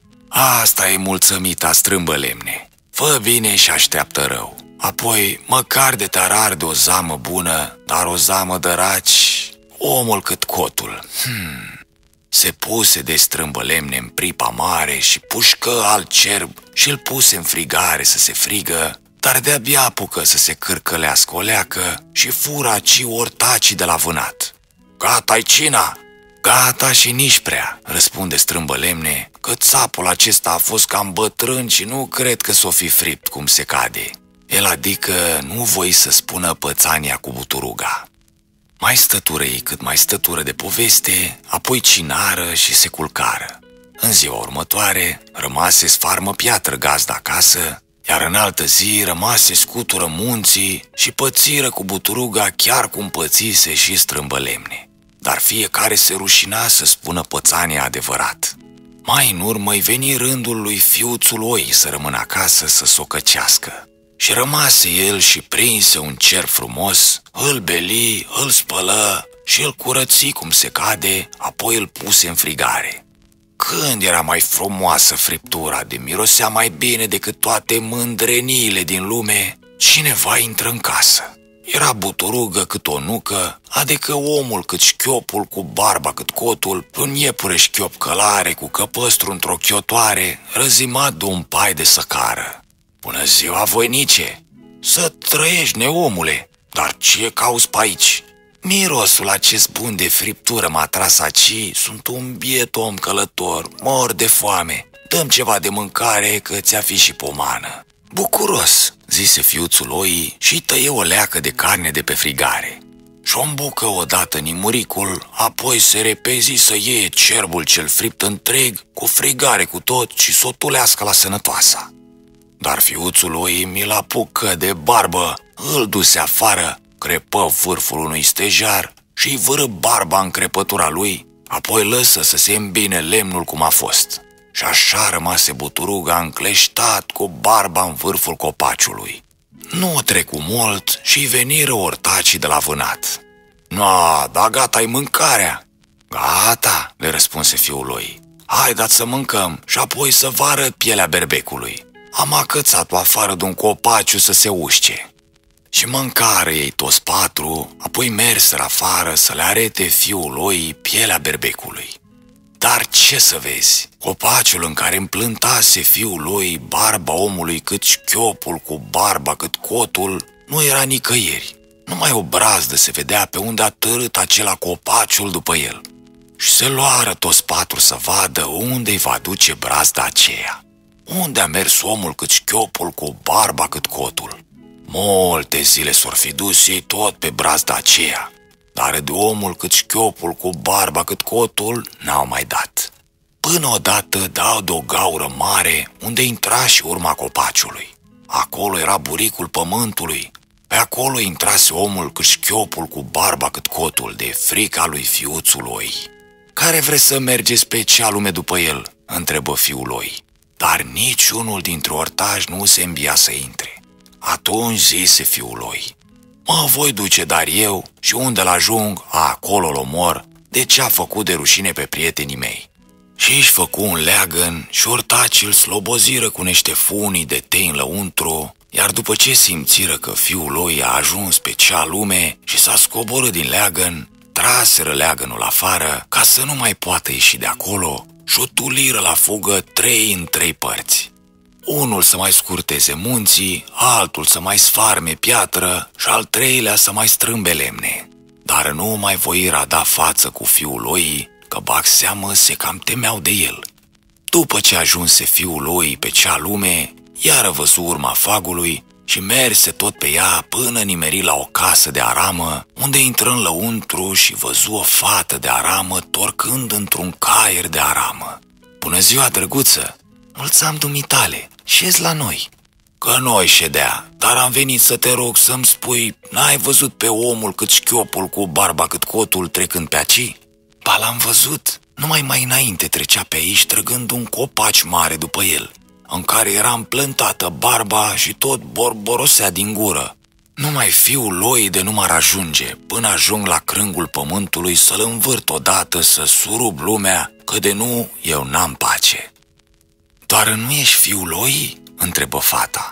Asta e mulțămita, strâmbă lemne. Fă bine și așteaptă rău. Apoi, măcar de te-ar arde o zamă bună, dar o zamă de raci, omul cât cotul. Hmm. Se puse de strâmbă lemne în pripa mare și pușcă alt cerb și îl puse în frigare să se frigă, dar de-abia apucă să se cârcălească o leacă și fură aci ortacii de la vânat. Gata-i cina! Gata și nici prea, răspunde strâmbă lemne, că țapul acesta a fost cam bătrân și nu cred că s-o fi fript cum se cade. El adică nu voi să spună pățania cu buturuga. Mai stătură ei cât mai stătură de poveste, apoi cinară și se culcară. În ziua următoare rămase sfarmă piatră gazda acasă, iar în altă zi rămase scutură munții și pățiră cu buturuga chiar cum pățise și strâmbă lemne. Dar fiecare se rușina să spună pățania adevărat. Mai în urmă îi veni rândul lui fiuțul oi să rămână acasă să s-o căcească. Și rămase el și prinse un cer frumos, îl beli, îl spălă și îl curăți cum se cade, apoi îl puse în frigare. Când era mai frumoasă friptura, de mirosea mai bine decât toate mândreniile din lume, cineva intră în casă. Era buturugă cât o nucă, adică omul cât șchiopul, cu barba cât cotul, pe un iepure șchiop călare, cu căpăstru într-o chiotoare, răzimat de un pai de săcară. Bună ziua, voinice! Să trăiești, neomule! Dar ce cauți pe aici? Mirosul acest bun de friptură m-a tras aici, sunt un biet om călător, mor de foame. Dăm ceva de mâncare, că ți-a fi și pomană. Bucuros, zise fiuțul oii și tăie o leacă de carne de pe frigare. Și-o îmbucă odată nimuricul, apoi se repezi să iei cerbul cel fript întreg, cu frigare cu tot și s-o tulească la sănătoasa. Dar fiuțul lui mi-l apucă de barbă, îl duse afară, crepă vârful unui stejar și-i vârâ barba în crepătura lui, apoi lăsă să se îmbine lemnul cum a fost. Și așa rămase buturuga încleștat cu barba în vârful copaciului. Nu o trecu mult și veniră ortacii de la vânat. "Na, da gata-i mâncarea." "Gata," le răspunse fiul lui. "Haideți să mâncăm și apoi să vară pielea berbecului. Am acățat-o afară de un copaciu să se ușce." Și mâncară ei toți patru, apoi merseră afară să le arete fiul lui pielea berbecului. Dar ce să vezi, copaciul în care împlântase fiul lui barba omului cât șchiopul cu barba cât cotul nu era nicăieri. Numai o brazdă se vedea pe unde a târât acela copaciul după el. Și se luară toți patru să vadă unde-i va duce brazda aceea. Unde a mers omul cât șchiopul cu barba cât cotul? Multe zile s-or fi dus ei tot pe brazda aceea, dar de omul cât șchiopul cu barba cât cotul n-au mai dat. Până odată dau de o gaură mare unde intra și urma copaciului. Acolo era buricul pământului. Pe acolo intrase omul cât șchiopul cu barba cât cotul de frica lui fiuțul lui. "Care vreți să mergeți pe cea lume după el?" întrebă fiul lui. Dar niciunul dintre ortași nu se îmbia să intre. Atunci zise fiul lui: "Mă voi duce dar eu și unde-l ajung, acolo-l omor, de ce a făcut de rușine pe prietenii mei." Și își făcu un leagăn și ortacii îl sloboziră cu niște funii de tei în lăuntru, iar după ce simțiră că fiul lui a ajuns pe cea lume și s-a scoborât din leagăn, traseră leagănul afară ca să nu mai poată ieși de acolo și o tuliră la fugă trei în trei părți. Unul să mai scurteze munții, altul să mai sfarme piatră și al treilea să mai strâmbe lemne. Dar nu mai voiră da față cu fiul lui, că bag seamă se cam temeau de el. După ce ajunse fiul lui pe cea lume, iară văzu urma fagului și merse tot pe ea până nimeri la o casă de aramă, unde intră în lăuntru și văzu o fată de aramă torcând într-un caier de aramă. "Bună ziua, drăguță! Mulțam dumitale, șezi la noi." "Că noi ședea, dar am venit să te rog să-mi spui, n-ai văzut pe omul cât șchiopul cu barba cât cotul trecând pe aici?" "Ba, l-am văzut, numai mai înainte trecea pe aici trăgând un copaci mare după el, în care era împlântată barba și tot borborosea din gură. Numai fiul lui de nu m-ar ajunge până ajung la crângul pământului să-l învârt odată să surub lumea, că de nu eu n-am pace." "Doar nu ești fiul lui?" întrebă fata.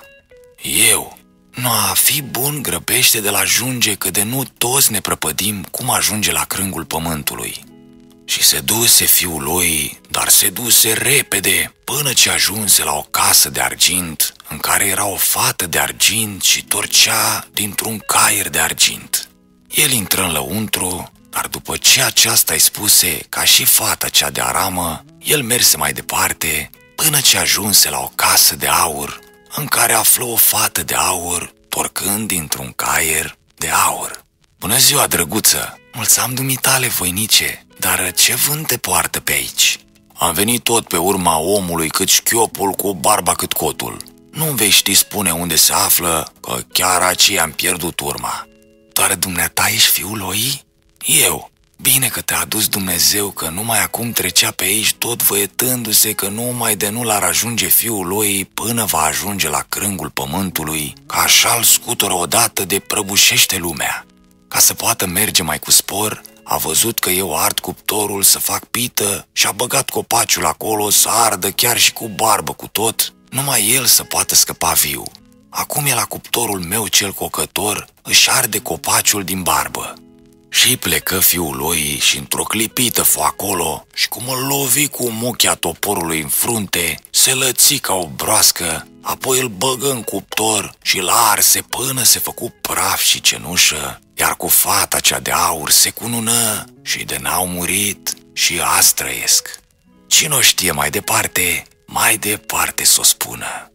"Eu? Nu, a fi bun, grăbește de la ajunge, că de nu toți ne prăpădim cum ajunge la crângul pământului." Și se duse fiul lui, dar se duse repede, până ce ajunse la o casă de argint, în care era o fată de argint și torcea dintr-un caier de argint. El intră în lăuntru, dar după ce aceasta-i spuse ca și fata cea de aramă, el merse mai departe, până ce ajunse la o casă de aur, în care află o fată de aur, torcând dintr-un caier de aur. "Bună ziua, drăguță! Mulțam dumitale, voinice, dar ce vânt te poartă pe aici?" "Am venit tot pe urma omului cât șchiopul cu barba cât cotul. Nu-mi vei ști spune unde se află, că chiar aceea am pierdut urma." "Doar dumneata ești fiul lui?" "Eu. Bine că te-a adus Dumnezeu, că numai acum trecea pe aici tot văietându-se că numai de nu l-ar ajunge fiul lui până va ajunge la crângul pământului, că așa-l scutură odată de prăbușește lumea. Ca să poată merge mai cu spor, a văzut că eu ard cuptorul să fac pită și a băgat copaciul acolo să ardă chiar și cu barbă cu tot, numai el să poată scăpa viu. Acum e la cuptorul meu cel cocător, își arde copaciul din barbă." Și plecă fiul lui și într-o clipită fu acolo și cum îl lovi cu muchia toporului în frunte, se lăți ca o broască, apoi îl băgă în cuptor și îl arse până se făcu praf și cenușă, iar cu fata cea de aur se cunună și de n-au murit și azi trăiesc. Cine o știe mai departe, mai departe s-o spună.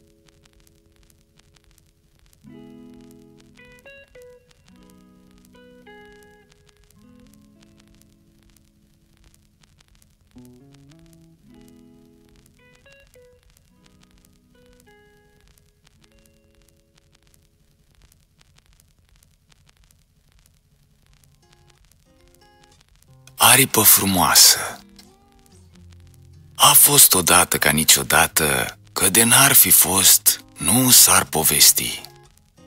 Aripă frumoasă. A fost odată ca niciodată, că de n-ar fi fost, nu s-ar povesti.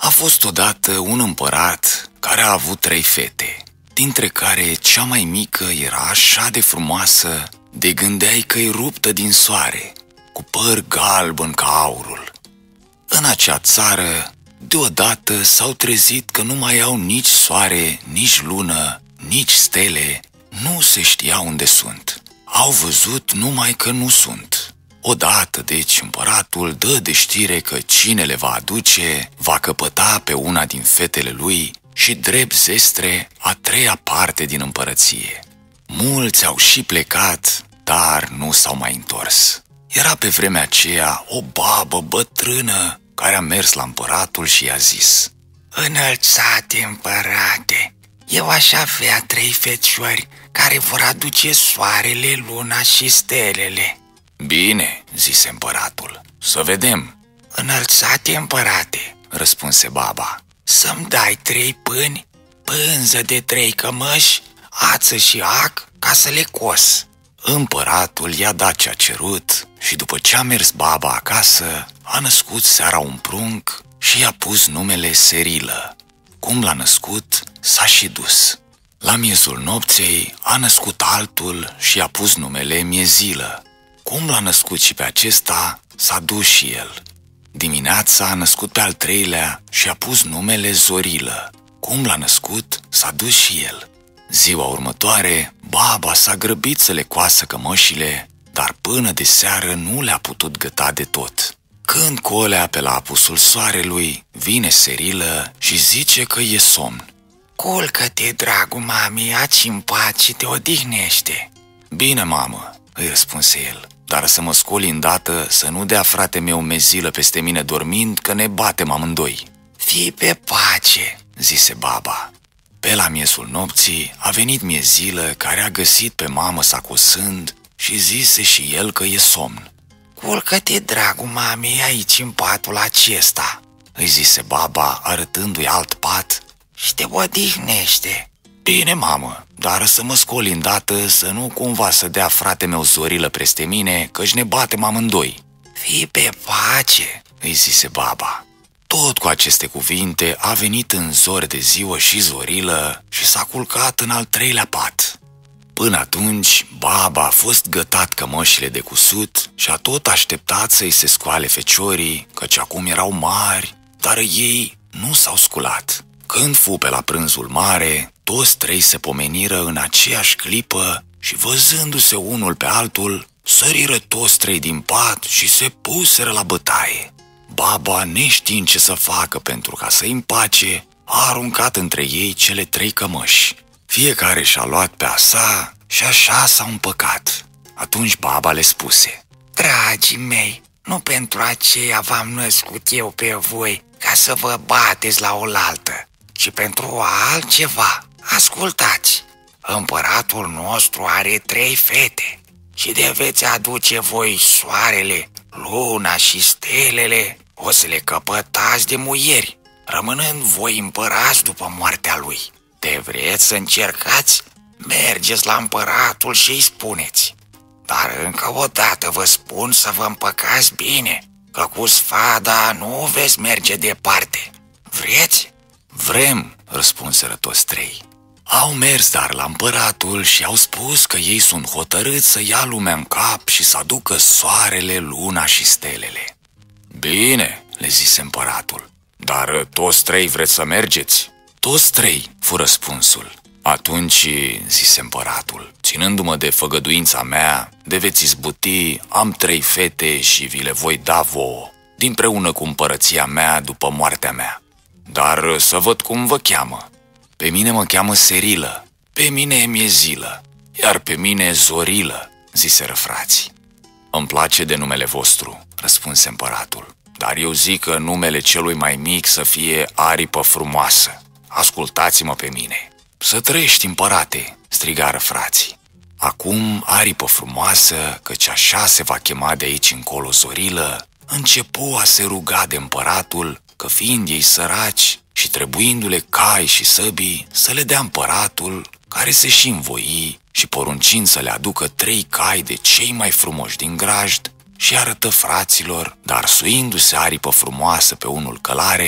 A fost odată un împărat care a avut trei fete, dintre care cea mai mică era așa de frumoasă, de gândeai că-i ruptă din soare, cu păr galben ca aurul. În acea țară, deodată s-au trezit că nu mai au nici soare, nici lună, nici stele, nu se știa unde sunt. Au văzut numai că nu sunt. Odată, deci, împăratul dă de știre că cine le va aduce va căpăta pe una din fetele lui și drept zestre a treia parte din împărăție. Mulți au și plecat, dar nu s-au mai întors. Era pe vremea aceea o babă bătrână care a mers la împăratul și i-a zis: Înălțate împărate, eu aș avea trei feciori care vor aduce soarele, luna și stelele. Bine, zise împăratul, să vedem. Înălțate împărate, răspunse baba, să-mi dai trei pâini, pânză de trei cămăși, ață și ac ca să le cos. Împăratul i-a dat ce-a cerut și după ce a mers baba acasă, a născut seara un prunc și i-a pus numele Serilă. Cum l-a născut, s-a și dus. La miezul nopței a născut altul și i-a pus numele Miezilă. Cum l-a născut și pe acesta, s-a dus și el. Dimineața a născut pe al treilea și a pus numele Zorilă. Cum l-a născut, s-a dus și el. Ziua următoare, baba s-a grăbit să le coasă cămășile, dar până de seară nu le-a putut găta de tot. Când colea pe la apusul soarelui, vine Serilă și zice că e somn. Culcă-te, dragul mami, aci în pace, te odihnește. Bine, mamă, îi răspunse el, dar să mă scoli îndată, să nu dea frate meu Mezilă peste mine dormind, că ne batem amândoi. Fii pe pace, zise baba. Pe la miezul nopții a venit Miezilă, care a găsit pe mamă sacosând și zise și el că e somn. Culcă-te, dragul mami, aici în patul acesta, îi zise baba, arătându-i alt pat, și te odihnește. Bine, mamă, dar să mă scoli îndată, să nu cumva să dea frate meu Zorilă peste mine, că-și ne batem amândoi. Fii pe pace, îi zise baba. Tot cu aceste cuvinte a venit în zori de ziua și Zorilă și s-a culcat în al treilea pat. Până atunci, baba a fost gătat cămășile de cusut și a tot așteptat să-i se scoale feciorii, căci acum erau mari, dar ei nu s-au sculat. Când fu pe la prânzul mare, toți trei se pomeniră în aceeași clipă și văzându-se unul pe altul, săriră toți trei din pat și se puseră la bătaie. Baba, neștiind ce să facă pentru ca să-i împace, a aruncat între ei cele trei cămăși. Fiecare și-a luat pe a sa și așa s-au împăcat. Atunci baba le spuse: Dragii mei, nu pentru aceea v-am născut eu pe voi ca să vă bateți la oaltă, ci pentru altceva. Ascultați, împăratul nostru are trei fete și de veți aduce voi soarele, luna și stelele, o să le căpătați de muieri, rămânând voi împărați după moartea lui. De vreți să încercați? Mergeți la împăratul și îi spuneți. Dar încă o dată vă spun să vă împăcați bine, că cu sfada nu veți merge departe. Vreți? Vrem, răspunseră toți trei. Au mers dar la împăratul și au spus că ei sunt hotărâți să ia lumea în cap și să aducă soarele, luna și stelele. Bine, le zise împăratul, dar toți trei vreți să mergeți? Toți trei, fu răspunsul. Atunci, zise împăratul, ținându-mă de făgăduința mea, de veți izbuti, am trei fete și vi le voi da vouă, dinpreună cu împărăția mea după moartea mea. Dar să văd cum vă cheamă. Pe mine mă cheamă Serilă, pe mine e Miezilă, iar pe mine Zorilă, ziseră frații. Îmi place de numele vostru, răspunse împăratul, dar eu zic că numele celui mai mic să fie Aripă Frumoasă. Ascultați-mă pe mine. Să trăiești, împărate, strigară frații. Acum Aripă Frumoasă, căci așa se va chema de aici încolo Zorilă, începu a se ruga de împăratul că fiind ei săraci și trebuindu-le cai și săbii să le dea împăratul, care se și învoi și poruncind să le aducă trei cai de cei mai frumoși din grajd, și arătă fraților, dar suindu-se Aripă Frumoasă pe unul călare,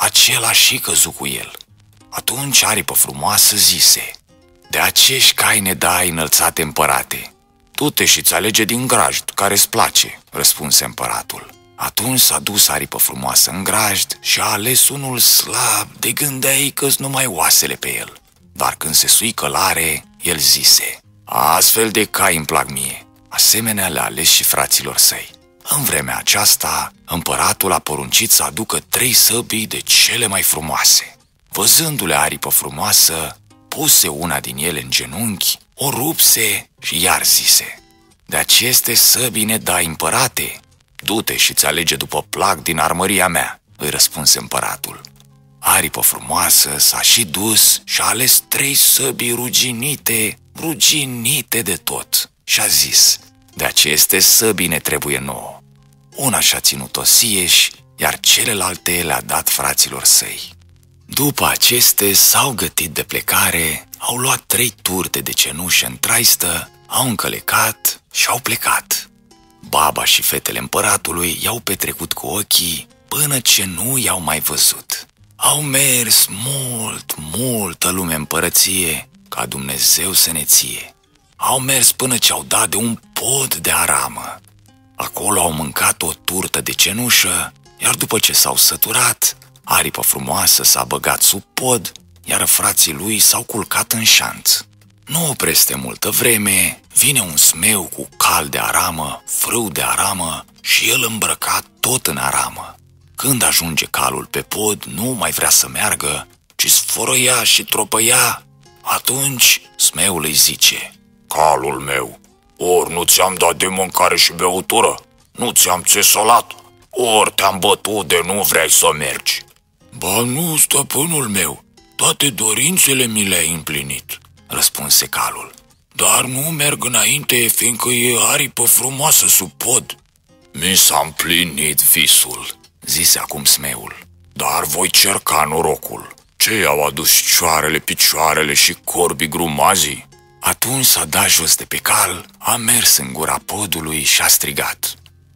acela și căzu cu el. Atunci Aripă Frumoasă zise: de acești cai ne dai, înălțate împărate. Du-te și-ți alege din grajd, care-ți place, răspunse împăratul. Atunci s-a dus Aripă Frumoasă în grajd și a ales unul slab, de gândeai că-s numai oasele pe el. Dar când se sui călare, el zise: astfel de cai îmi plac mie. Asemenea le-a ales și fraților săi. În vremea aceasta, împăratul a poruncit să aducă trei săbii de cele mai frumoase. Văzându-le Aripă Frumoasă, puse una din ele în genunchi, o rupse și iar zise: de aceste săbii ne dai, împărate? Du-te și-ți alege după plac din armăria mea, îi răspunse împăratul. Aripă Frumoasă s-a și dus și a ales trei săbii ruginite, ruginite de tot, și a zis: de aceste săbii ne trebuie nouă. Una și-a ținut-o sieși, iar celelalte le-a dat fraților săi. După aceste s-au gătit de plecare, au luat trei turte de cenușă în traistă, au încălecat și au plecat. Baba și fetele împăratului i-au petrecut cu ochii până ce nu i-au mai văzut. Au mers mult, multă lume împărăție, ca Dumnezeu să ne ție. Au mers până ce au dat de un pod de aramă. Acolo au mâncat o turtă de cenușă, iar după ce s-au săturat, Aripă Frumoasă s-a băgat sub pod, iar frații lui s-au culcat în șanț. Nu peste multă vreme, vine un smeu cu cal de aramă, frâu de aramă și el îmbrăcat tot în aramă. Când ajunge calul pe pod, nu mai vrea să meargă, ci sfărăia și tropăia. Atunci smeul îi zice: calul meu, ori nu ți-am dat de mâncare și beutură, nu ți-am țesolat, ori te-am bătut de nu vrei să mergi. Ba nu, stăpânul meu, toate dorințele mi le-ai împlinit, răspunse calul. Dar nu merg înainte, fiindcă e Aripă Frumoasă sub pod. Mi s-a împlinit visul, zise acum smeul, dar voi cerca norocul. Ce i-au adus cioarele, picioarele și corbii grumazii? Atunci s-a dat jos de pe cal, a mers în gura podului și a strigat: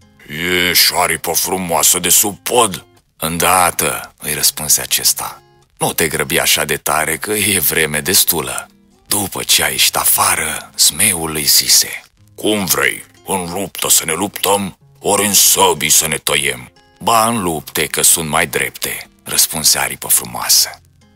ești Aripă Frumoasă de sub pod? Îndată, îi răspunse acesta. Nu te grăbi așa de tare, că e vreme destulă. După ce a ieșit afară, smeul îi zise: cum vrei, în luptă să ne luptăm, ori în săbii să ne tăiem? Ba în lupte, că sunt mai drepte, răspunse Aripă Frumoasă.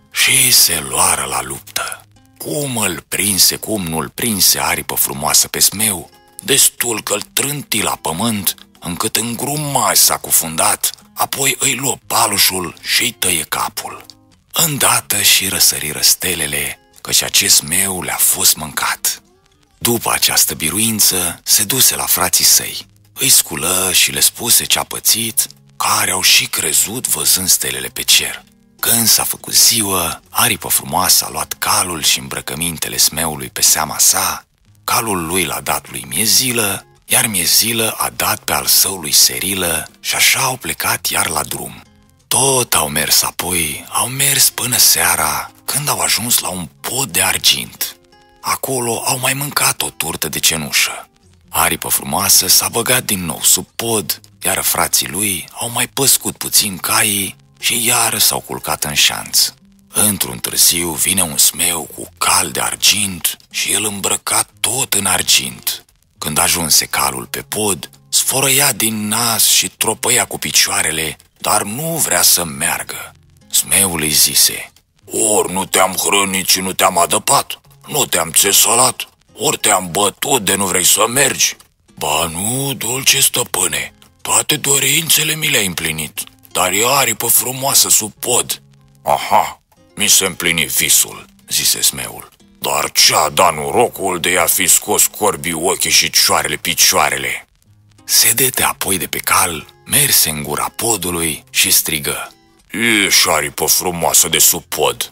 Și se luară la luptă. Cum îl prinse, cum nu-l prinse Aripă Frumoasă pe smeu, destul că-l trânti la pământ, încât în grumaj s-a cufundat, apoi îi luă palușul și-i tăie capul. Îndată și răsăriră stelele, căci acest smeu le-a fost mâncat. După această biruință, se duse la frații săi, îi sculă și le spuse ce-a pățit, care au și crezut văzând stelele pe cer. Când s-a făcut ziua, Aripă Frumoasă a luat calul și îmbrăcămintele smeului pe seama sa, calul lui l-a dat lui Miezilă, iar Miezilă a dat pe al său lui Serilă și așa au plecat iar la drum. Tot au mers apoi, au mers până seara, când au ajuns la un pod de argint. Acolo au mai mâncat o turtă de cenușă. Aripă Frumoasă s-a băgat din nou sub pod, iar frații lui au mai păscut puțin caii și iar s-au culcat în șanț. Într-un târziu vine un smeu cu cal de argint și el îmbrăcat tot în argint. Când ajunse calul pe pod, sfărăia din nas și tropăia cu picioarele, dar nu vrea să meargă. Smeul îi zise: ori nu te-am hrănit și nu te-am adăpat, nu te-am țesolat, ori te-am bătut de nu vrei să mergi. Ba nu, dulce stăpâne, toate dorințele mi le-ai împlinit, dar e Aripă Frumoasă sub pod. Aha, mi se împlini visul, zise smeul, dar ce-a dat norocul de a fi scos corbii ochii și cioarele picioarele? Se dete apoi de pe cal, merse în gura podului și strigă: ești Aripă Frumoasă de sub pod.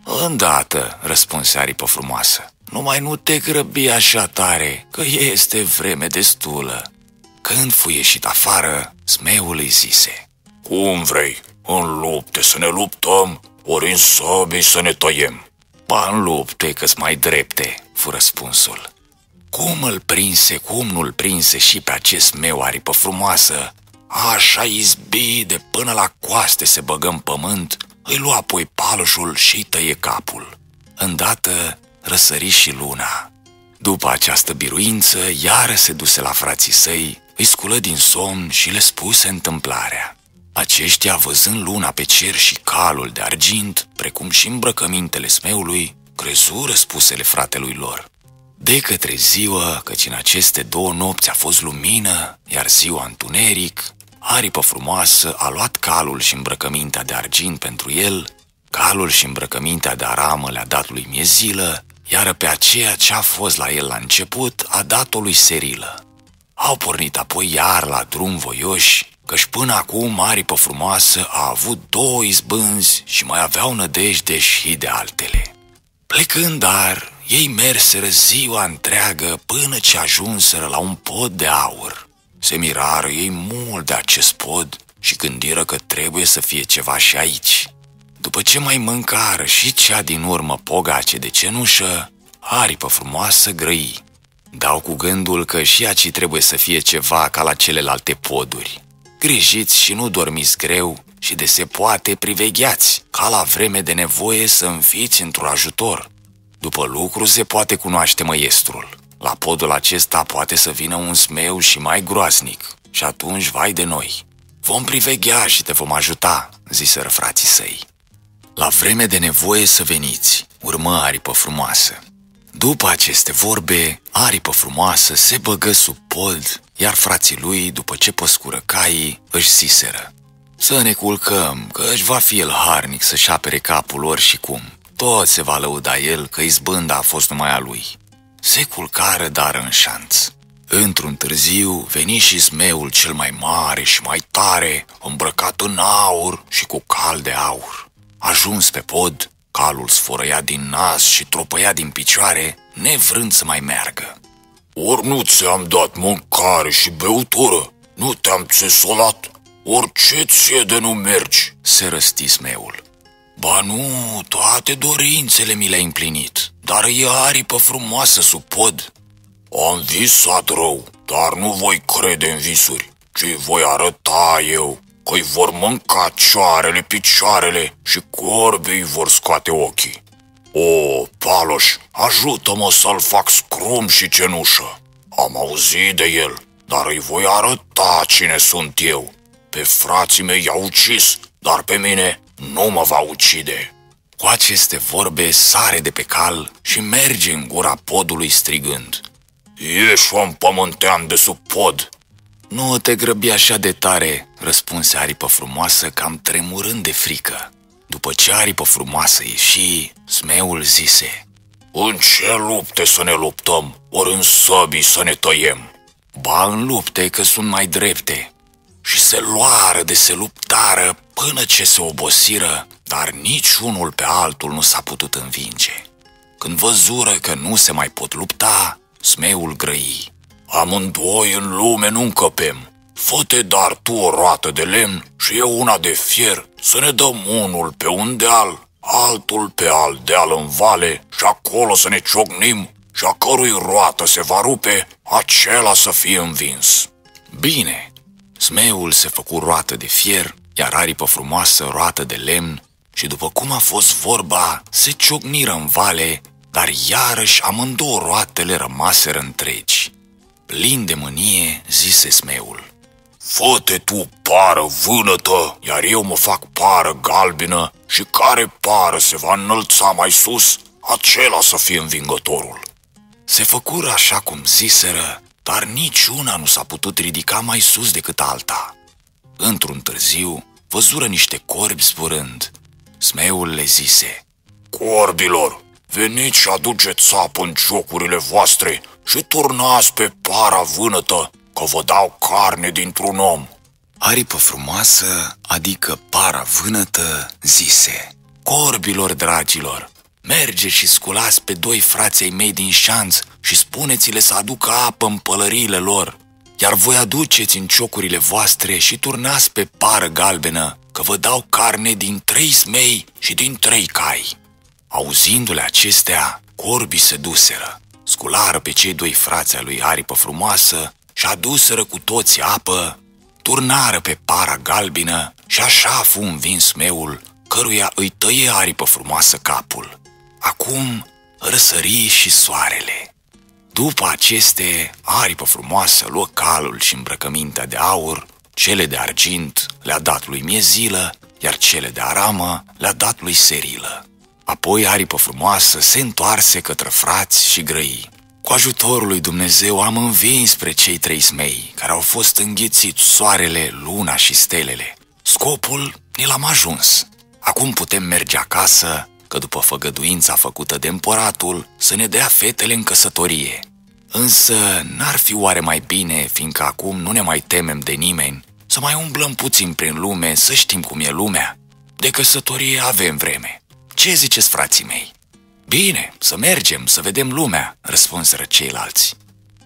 Îndată, răspunse Aripă Frumoasă, numai nu te grăbi așa tare, că este vreme destulă. Când fu ieșit afară, smeul îi zise: cum vrei, în lupte să ne luptăm, ori în săbii să ne tăiem? Ba în lupte, că-s mai drepte, fu răspunsul. Cum îl prinse, cum nu-l prinse și pe acest smeu Aripă Frumoasă, Așa izbi de până la coaste se băgă în pământ, îi lua apoi palușul și îi tăie capul. Îndată răsări și luna. După această biruință, iară se duse la frații săi, îi sculă din somn și le spuse întâmplarea. Aceștia, văzând luna pe cer și calul de argint, precum și îmbrăcămintele Smeului, crezură spusele fratelui lor. De către ziua, căci în aceste două nopți a fost lumină, iar ziua întuneric, Aripă Frumoasă a luat calul și îmbrăcămintea de argint pentru el, calul și îmbrăcămintea de aramă le-a dat lui Miezilă, iar pe aceea ce a fost la el la început a dat-o lui Serilă. Au pornit apoi iar la drum voioși, căci până acum Aripă Frumoasă a avut două izbânzi și mai aveau nădejde și de altele. Plecând dar, ei merseră ziua întreagă până ce ajunseră la un pod de aur. Se mirară ei mult de acest pod și gândiră că trebuie să fie ceva și aici. După ce mai mâncară și cea din urmă pogace de cenușă, Aripă Frumoasă grăi. Dau cu gândul că și aici trebuie să fie ceva ca la celelalte poduri. Grijiți și nu dormiți greu și de se poate privegheați, ca la vreme de nevoie să înfiți într-un ajutor. După lucru se poate cunoaște măiestrul. La podul acesta poate să vină un smeu și mai groaznic și atunci vai de noi. Vom priveghea și te vom ajuta, ziseră frații săi. La vreme de nevoie să veniți, urmă Aripă Frumoasă. După aceste vorbe, Aripă Frumoasă se băgă sub pod, iar frații lui, după ce păscură caii, își ziseră: să ne culcăm, că își va fi el harnic să-și apere capul ori și cum. Tot se va lăuda el că izbânda a fost numai a lui. Se culcară dar în șanț. Într-un târziu veni și smeul cel mai mare și mai tare, îmbrăcat în aur și cu cal de aur. Ajuns pe pod, calul sfărăia din nas și tropăia din picioare, nevrând să mai meargă. Ori nu ți-am dat mâncare și beutură, nu te-am țesolat, ori ce ție de nu mergi, se răsti smeul. Ba nu, toate dorințele mi le-ai împlinit, dar e Aripă Frumoasă sub pod. Am visat rău, dar nu voi crede în visuri, ci voi arăta eu că-i vor mânca cioarele, picioarele și corbii vor scoate ochii. O, Paloș, ajută-mă să-l fac scrum și cenușă. Am auzit de el, dar îi voi arăta cine sunt eu. Pe frații mei i-au ucis, dar pe mine nu mă va ucide. Cu aceste vorbe sare de pe cal și merge în gura podului strigând: ieși, om pământean de sub pod! Nu te grăbi așa de tare, răspunse Aripă Frumoasă, cam tremurând de frică. După ce Aripă Frumoasă ieși, smeul zise: în ce lupte să ne luptăm, ori în săbii să ne tăiem? Ba în lupte, că sunt mai drepte. Și se luară de se luptară până ce se obosiră, dar niciunul pe altul nu s-a putut învinge. Când văzură că nu se mai pot lupta, smeul grăi: amândoi în lume nu încăpem. Fă-te dar tu o roată de lemn și eu una de fier, să ne dăm unul pe un deal, altul pe alt deal în vale și acolo să ne ciocnim și a cărui roată se va rupe, acela să fie învins. Bine, smeul se făcu roată de fier, iar Aripă Frumoasă roată de lemn și după cum a fost vorba, se ciocniră în vale, dar iarăși amândouă roatele rămaseră întregi. Plin de mânie, zise smeul: fă-te tu pară vânătă, iar eu mă fac pară galbenă și care pară se va înălța mai sus, acela să fie învingătorul. Se făcură așa cum ziseră, dar niciuna nu s-a putut ridica mai sus decât alta. Într-un târziu, văzură niște corbi zburând. Smeul le zise: corbilor, veniți și aduceți apă în ciocurile voastre și turnați pe para vânătă, că vă dau carne dintr-un om. Aripă Frumoasă, adică para vânătă, zise: corbilor dragilor, merge și sculați pe doi frații mei din șanț și spuneți-le să aducă apă în pălăriile lor, iar voi aduceți în ciocurile voastre și turnați pe pară galbenă, că vă dau carne din trei smei și din trei cai. Auzindu-le acestea, corbii se duseră, sculară pe cei doi frați ai lui Aripă Frumoasă și aduseră cu toți apă, turnară pe para galbină și așa fu învins meul, căruia îi tăie Aripă Frumoasă capul. Acum răsări și soarele. După aceste, Aripă Frumoasă luă calul și îmbrăcămintea de aur, cele de argint le-a dat lui Miezilă, iar cele de aramă le-a dat lui Serilă. Apoi Aripă Frumoasă se întoarse către frați și grăi: cu ajutorul lui Dumnezeu am învins pe cei trei smei, care au fost înghițiți soarele, luna și stelele. Scopul ne l-am ajuns. Acum putem merge acasă, că după făgăduința făcută de împăratul, să ne dea fetele în căsătorie. Însă n-ar fi oare mai bine, fiindcă acum nu ne mai temem de nimeni, să mai umblăm puțin prin lume, să știm cum e lumea? De căsătorie avem vreme. Ce ziceți, frații mei? Bine, să mergem, să vedem lumea, răspunseră ceilalți.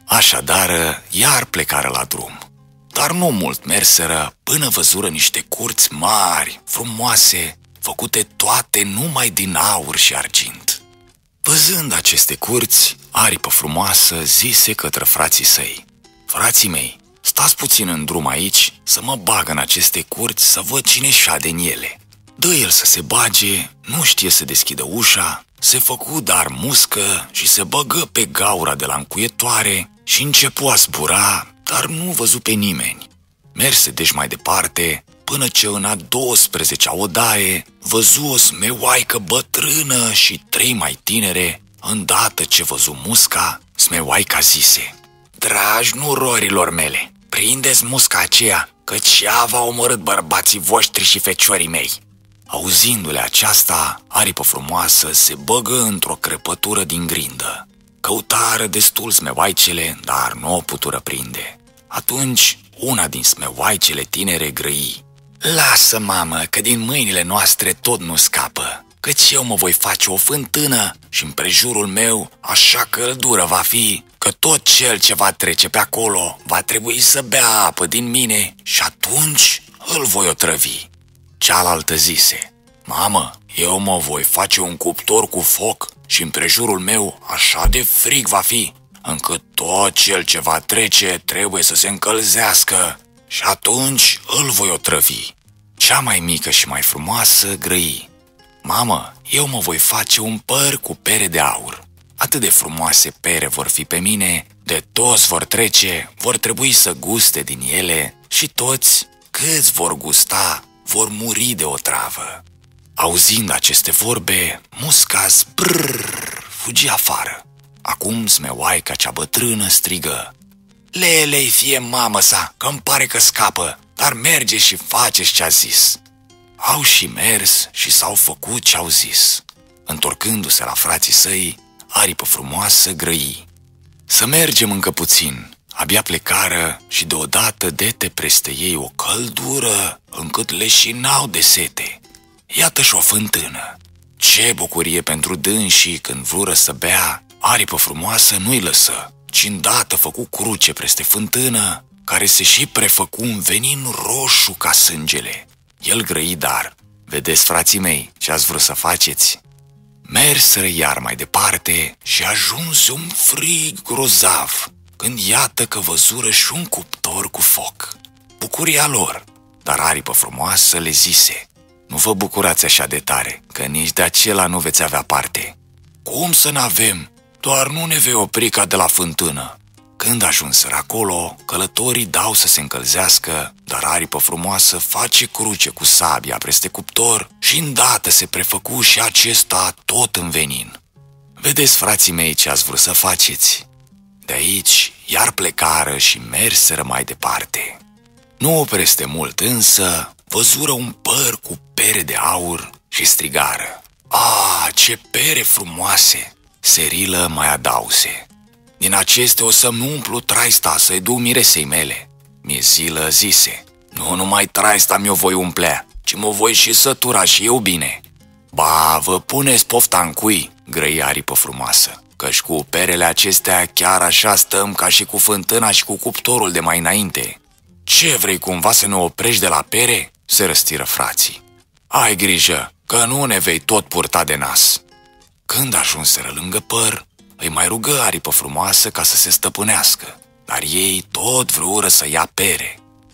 Așadar, iar plecară la drum. Dar nu mult merseră până văzură niște curți mari, frumoase, făcute toate numai din aur și argint. Văzând aceste curți, Aripă Frumoasă zise către frații săi: frații mei, stați puțin în drum aici să mă bag în aceste curți să văd cine șade în ele. Dă el să se bage, nu știe să deschidă ușa, se făcu dar muscă și se băgă pe gaura de la încuietoare și începu a zbura, dar nu văzu pe nimeni. Merse deci mai departe, până ce în a douăsprezecea odaie văzu o smeoaică bătrână și trei mai tinere. Îndată ce văzu musca, smeoaica zise: dragi nurorilor mele, prindeți musca aceea, căci ea v-a omorât bărbații voștri și feciorii mei. Auzindu-le aceasta, Aripă Frumoasă se băgă într-o crăpătură din grindă. Căutară destul smeoaicele, dar nu o putură prinde. Atunci una din smeoaicele tinere grăi: lasă, mamă, că din mâinile noastre tot nu scapă, căci eu mă voi face o fântână și împrejurul meu așa căldură va fi, că tot cel ce va trece pe acolo va trebui să bea apă din mine și atunci îl voi otrăvi. Cealaltă zise: mamă, eu mă voi face un cuptor cu foc și împrejurul meu așa de frig va fi, încât tot cel ce va trece trebuie să se încălzească și atunci îl voi otrăvi. Cea mai mică și mai frumoasă grăi: mamă, eu mă voi face un păr cu pere de aur. Atât de frumoase pere vor fi pe mine, de toți vor trece, vor trebui să guste din ele și toți, câți vor gusta, vor muri de otravă. Auzind aceste vorbe, musca zbrrr, fugi afară. Acum smeoaica cea bătrână strigă: lelei fie mamă sa, că-mi pare că scapă, dar merge și faceți ce-a zis. Au și mers și s-au făcut ce-au zis. Întorcându-se la frații săi, Aripă Frumoasă grăi: să mergem încă puțin. Abia plecară și deodată dete preste ei o căldură încât leșinau de sete. Iată-și o fântână. Ce bucurie pentru dânsii când vrură să bea! Aripă Frumoasă nu-i lăsă, ci îndată făcu cruce preste fântână, care se și prefăcu un venin roșu ca sângele. El grăi dar: vedeți, frații mei, ce ați vrut să faceți? Merseră iar mai departe și ajunse un frig grozav, când iată că văzură și un cuptor cu foc. Bucuria lor, dar Aripă Frumoasă le zise: nu vă bucurați așa de tare, că nici de acela nu veți avea parte. Cum să n-avem? Doar nu ne vei opri ca de la fântână. Când ajunseră acolo, călătorii dau să se încălzească, dar Aripă Frumoasă face cruce cu sabia peste cuptor și îndată se prefăcu și acesta tot în venin. Vedeți, frații mei, ce ați vrut să faceți? De aici iar plecară și merseră mai departe. Nu preste mult însă, văzură un păr cu pere de aur și strigară: a, ce pere frumoase! Serilă mai adause: din aceste o să-mi umplu traista să-i duc miresei mele. Miezilă zise: nu numai traista mi-o voi umplea, ci mă voi și sătura și eu bine. Ba, vă puneți pofta în cui, grăi Aripă Frumoasă, căci cu perele acestea chiar așa stăm ca și cu fântâna și cu cuptorul de mai înainte. Ce vrei cumva să ne oprești de la pere? Se răstiră frații. Ai grijă, că nu ne vei tot purta de nas. Când ajunseră lângă păr, îi mai rugă Aripă Frumoasă ca să se stăpânească, dar ei tot vrură să ia pere.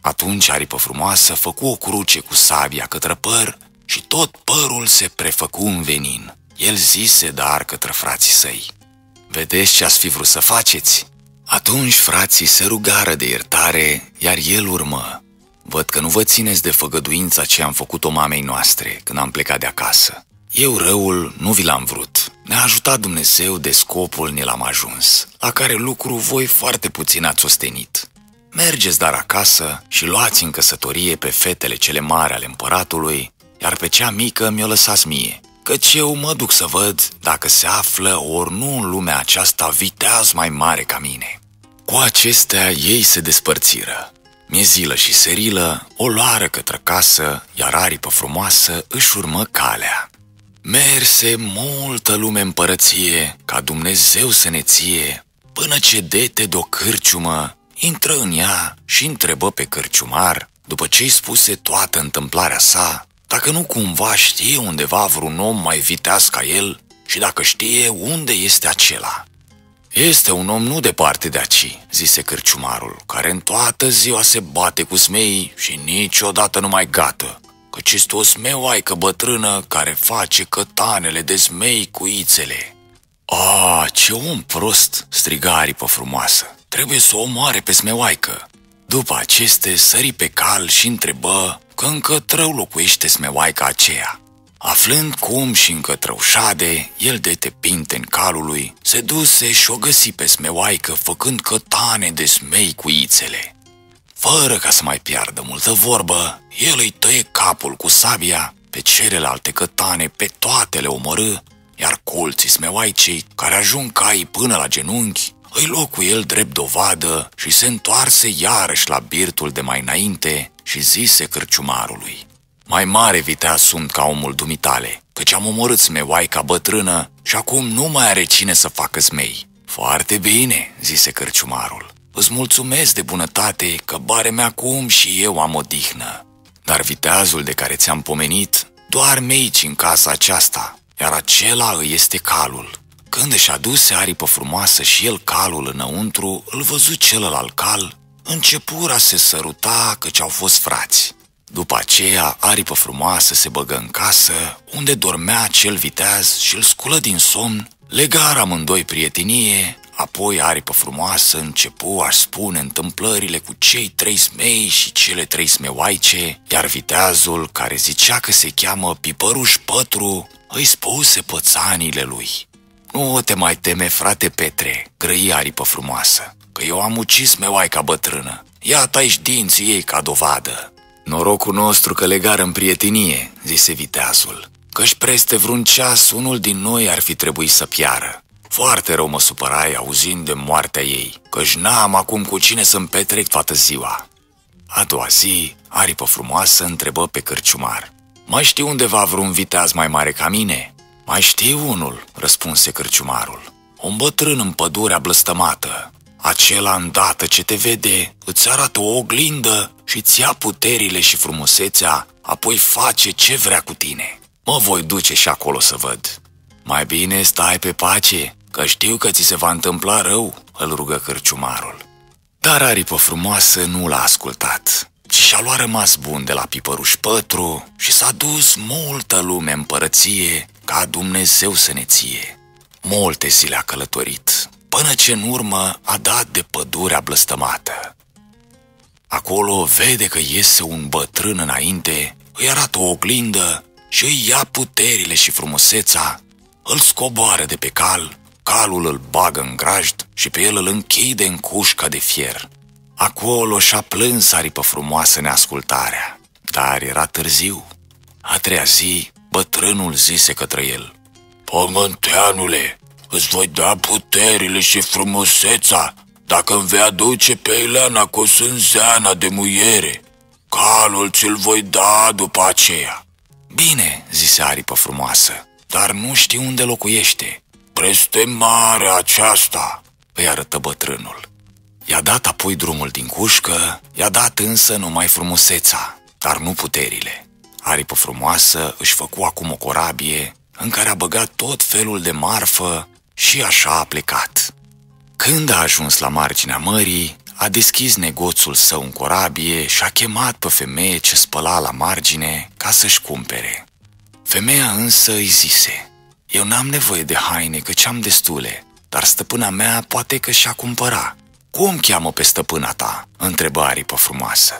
Atunci aripă frumoasă făcu o cruce cu sabia către păr și tot părul se prefăcu în venin. El zise dar către frații săi: vedeți ce ați fi vrut să faceți? Atunci frații se rugară de iertare, iar el urmă: văd că nu vă țineți de făgăduința ce am făcut-o mamei noastre când am plecat de acasă. Eu răul nu vi l-am vrut. Ne-a ajutat Dumnezeu de scopul ne l-am ajuns, la care lucru voi foarte puțin ați ostenit. Mergeți dar acasă și luați în căsătorie pe fetele cele mari ale împăratului, iar pe cea mică mi-o lăsați mie, căci eu mă duc să văd dacă se află ori nu în lumea aceasta viteaz mai mare ca mine. Cu acestea ei se despărțiră. Miezilă și Serilă o luară către casă, iar aripă frumoasă își urmă calea. Merse multă lume împărăție, ca Dumnezeu să ne ție, până ce dete de-o cârciumă intră în ea și întrebă pe cârciumar, după ce-i spuse toată întâmplarea sa, dacă nu cumva știe undeva vreun om mai viteaz ca el și dacă știe unde este acela. Este un om nu departe de aici, zise cârciumarul, care în toată ziua se bate cu smeii și niciodată nu mai gată, căci este o smeoaică bătrână care face cătanele de smei cu ițele. A, ce om prost, striga aripă frumoasă, trebuie să o omoare pe smeoaică. După aceste sări pe cal și întrebă că în cătrău locuiește smeoaica aceea. Aflând cum și în cătrău șade, el de te pinte în calului, se duse și o găsi pe smeoaică făcând cătane de smei cu ițele. Fără ca să mai piardă multă vorbă, el îi tăie capul cu sabia, pe celelalte cătane pe toate le omorâ, iar colții smeoaicei, care ajung cai până la genunchi, îi luă cu el drept dovadă și se întoarse iarăși la birtul de mai înainte și zise cârciumarului: mai mare viteaz sunt ca omul dumitale, căci am omorât smeoaica bătrână și acum nu mai are cine să facă smei. Foarte bine, zise cârciumarul, îți mulțumesc de bunătate că barem acum și eu am odihnă. Dar viteazul de care ți-am pomenit doarme aici în casa aceasta, iar acela îi este calul. Când își aduse aripă frumoasă și el calul înăuntru, îl văzu celălalt cal, începura se săruta căci au fost frați. După aceea, aripă frumoasă se băgă în casă, unde dormea cel viteaz și îl sculă din somn, legară amândoi prietenie, apoi aripă frumoasă începu a spune întâmplările cu cei trei smei și cele trei smeoaice, iar viteazul, care zicea că se cheamă Pipăruș Pătru, îi spuse pățanile lui. Nu te mai teme, frate Petre, grăi aripă frumoasă, că eu am ucis smeoaica bătrână. Iată aici dinții ei ca dovadă. Norocul nostru că legară în prietenie, zise viteazul, că-și preste vreun ceas unul din noi ar fi trebuit să piară. Foarte rău mă supărai auzind de moartea ei, căci n-am acum cu cine să-mi petrec toată ziua. A doua zi, aripă frumoasă întrebă pe cârciumar: mai știi undeva vreun viteaz mai mare ca mine? Mai știu unul, răspunse cârciumarul, un bătrân în pădurea blăstămată. Acela îndată ce te vede, îți arată o oglindă și îți ia puterile și frumusețea, apoi face ce vrea cu tine. Mă voi duce și acolo să văd. Mai bine stai pe pace, că știu că ți se va întâmpla rău, îl rugă cârciumarul. Dar aripă frumoasă nu l-a ascultat, ci și-a luat rămas bun de la Pipăruș Pătru și s-a dus multă lume împărăție, ca Dumnezeu să ne ție. Multe zile a călătorit, până ce în urmă a dat de pădurea blăstămată. Acolo vede că iese un bătrân înainte, îi arată o oglindă și îi ia puterile și frumusețea, îl scoboară de pe cal, calul îl bagă în grajd și pe el îl închide în cușca de fier. Acolo și-a plâns aripă frumoasă neascultarea, dar era târziu. A treia zi, bătrânul zise către el: pământeanule, îți voi da puterile și frumusețea dacă îmi vei aduce pe Ileana cu sânzeana de muiere. Calul ți-l voi da după aceea. Bine, zise aripă frumoasă, dar nu știu unde locuiește. Preste mare aceasta, îi arătă bătrânul. I-a dat apoi drumul din cușcă, i-a dat însă numai frumusețea, dar nu puterile. Aripă frumoasă își făcu acum o corabie în care a băgat tot felul de marfă și așa a plecat. Când a ajuns la marginea mării, a deschis negoțul său în corabie și a chemat pe femeie ce spăla la margine ca să-și cumpere. Femeia însă îi zise: eu n-am nevoie de haine, căci am destule, dar stăpâna mea poate că și-a cumpăra. Cum cheamă pe stăpâna ta?" întrebă Aripă Frumoasă.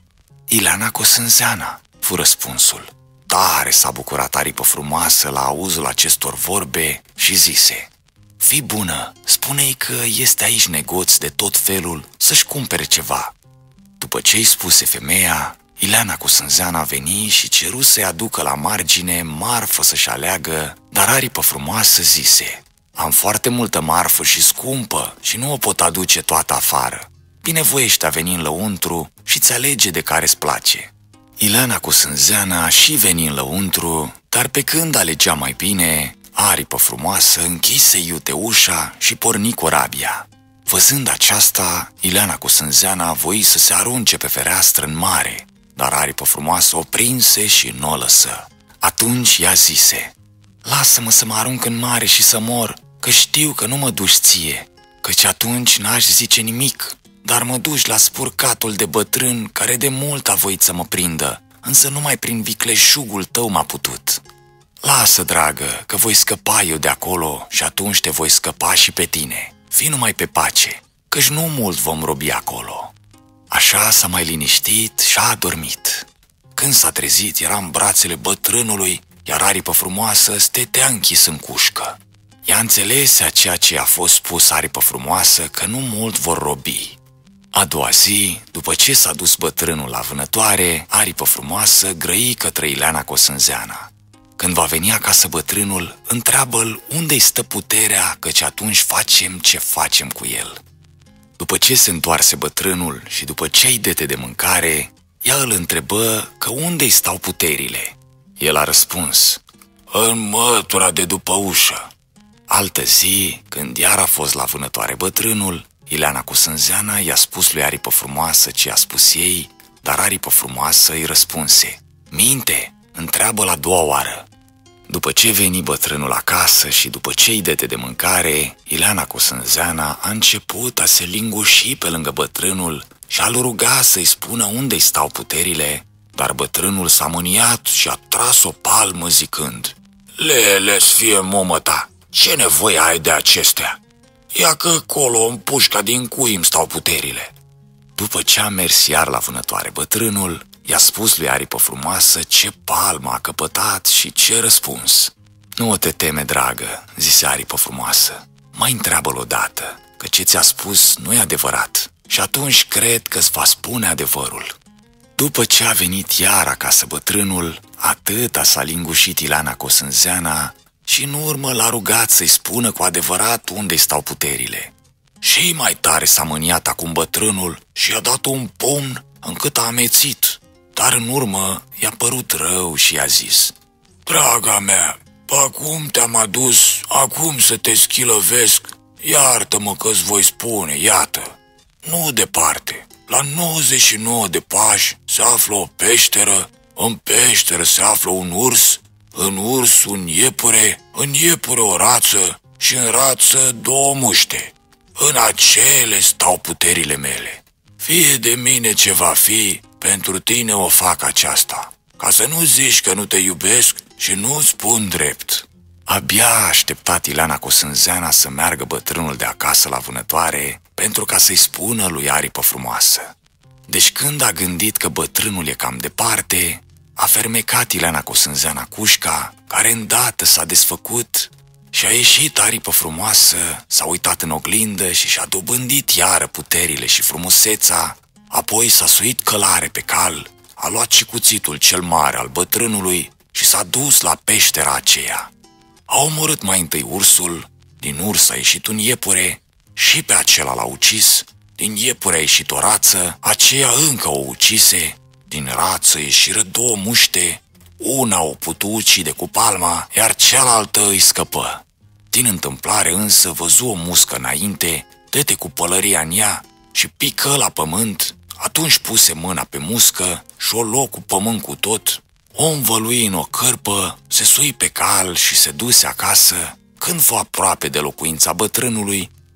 Ileana Cosânzeana, fu răspunsul. Tare s-a bucurat Aripă Frumoasă la auzul acestor vorbe și zise: fii bună, spune-i că este aici negoț de tot felul să-și cumpere ceva. După ce îi spuse femeia, Ileana Cosânzeana veni și ceru să-i aducă la margine marfă să-și aleagă, dar Aripă Frumoasă zise: am foarte multă marfă și scumpă și nu o pot aduce toată afară. Binevoiește a veni în lăuntru și-ți alege de care-ți place. Ileana Cosânzeana și veni în lăuntru, dar pe când alegea mai bine, Aripă Frumoasă închise iute ușa și porni corabia. Văzând aceasta, Ileana Cosânzeana voi să se arunce pe fereastră în mare, dar Aripă Frumoasă o prinse și nu o lăsă. Atunci ea zise: lasă-mă să mă arunc în mare și să mor, că știu că nu mă duci ție, căci atunci n-aș zice nimic, dar mă duci la spurcatul de bătrân care de mult a voit să mă prindă, însă numai prin vicleșugul tău m-a putut. Lasă, dragă, că voi scăpa eu de acolo și atunci te voi scăpa și pe tine. Fii numai pe pace, căci nu mult vom robi acolo. Așa s-a mai liniștit și a adormit. Când s-a trezit, era în brațele bătrânului, iar Aripă Frumoasă stătea închis în cușcă. Ea înțelese ceea ce a fost spus Aripă Frumoasă, că nu mult vor robi. A doua zi, după ce s-a dus bătrânul la vânătoare, Aripă Frumoasă grăi către Ileana Cosânzeana. Când va veni acasă bătrânul, întreabă-l unde-i stă puterea, căci atunci facem ce facem cu el. După ce se întoarse bătrânul și după ce îi dete de mâncare, ea îl întrebă că unde-i stau puterile. El a răspuns: în mătura de după ușă. Altă zi, când iar a fost la vânătoare bătrânul, Ileana Cosânzeana i-a spus lui Aripă Frumoasă ce a spus ei, dar Aripă Frumoasă îi răspunse: minte, întreabă la doua oară. După ce veni bătrânul acasă și după ce îi dete de mâncare, Ileana Cosânzeana a început a se linguși pe lângă bătrânul și a-l ruga să-i spună unde-i stau puterile, dar bătrânul s-a mâniat și a tras o palmă zicând: lele-s fie momă ta, ce nevoie ai de acestea? Ia că acolo în pușca din cui îmi stau puterile. După ce a mers iar la vânătoare bătrânul, i-a spus lui Aripă Frumoasă ce palmă a căpătat și ce răspuns. Nu te teme, dragă, zise Aripă Frumoasă, mai întreabă-l odată, că ce ți-a spus nu e adevărat și atunci cred că îți va spune adevărul. După ce a venit iar acasă bătrânul, atâta s-a lingușit Ileana Cosânzeana și în urmă l-a rugat să-i spună cu adevărat unde stau puterile. Și mai tare s-a mâniat acum bătrânul și i-a dat un pumn încât a amețit, dar în urmă i-a părut rău și i-a zis: draga mea, acum te-am adus, acum să te schilăvesc, iartă-mă că-ți voi spune, iată. Nu departe, la nouăzeci și nouă de pași se află o peșteră, în peșteră se află un urs, în urs un iepure, în iepure o rață și în rață două muște. În acele stau puterile mele. Fie de mine ce va fi, pentru tine o fac aceasta, ca să nu zici că nu te iubesc și nu spun drept. Abia a așteptat Ileana Cosânzeana să meargă bătrânul de acasă la vânătoare pentru ca să-i spună lui Aripă Frumoasă. Deci când a gândit că bătrânul e cam departe, a fermecat Ileana Cosânzeana cușca, care îndată s-a desfăcut și a ieșit Aripă Frumoasă, s-a uitat în oglindă și și-a dobândit iară puterile și frumusețea, apoi s-a suit călare pe cal, a luat și cuțitul cel mare al bătrânului și s-a dus la peștera aceea. A omorât mai întâi ursul, din urs a ieșit un iepure și pe acela l-a ucis, din iepure a ieșit o rață, aceea încă o ucise, din rață ieșiră două muște, una o putu ucide cu palma, iar cealaltă îi scăpă. Din întâmplare însă văzu o muscă înainte, dete cu pălăria în ea și pică la pământ, atunci puse mâna pe muscă și o luă cu pământ cu tot, o învălui în o cârpă, se sui pe cal și se duse acasă. Când fu aproape de locuința bătrânului,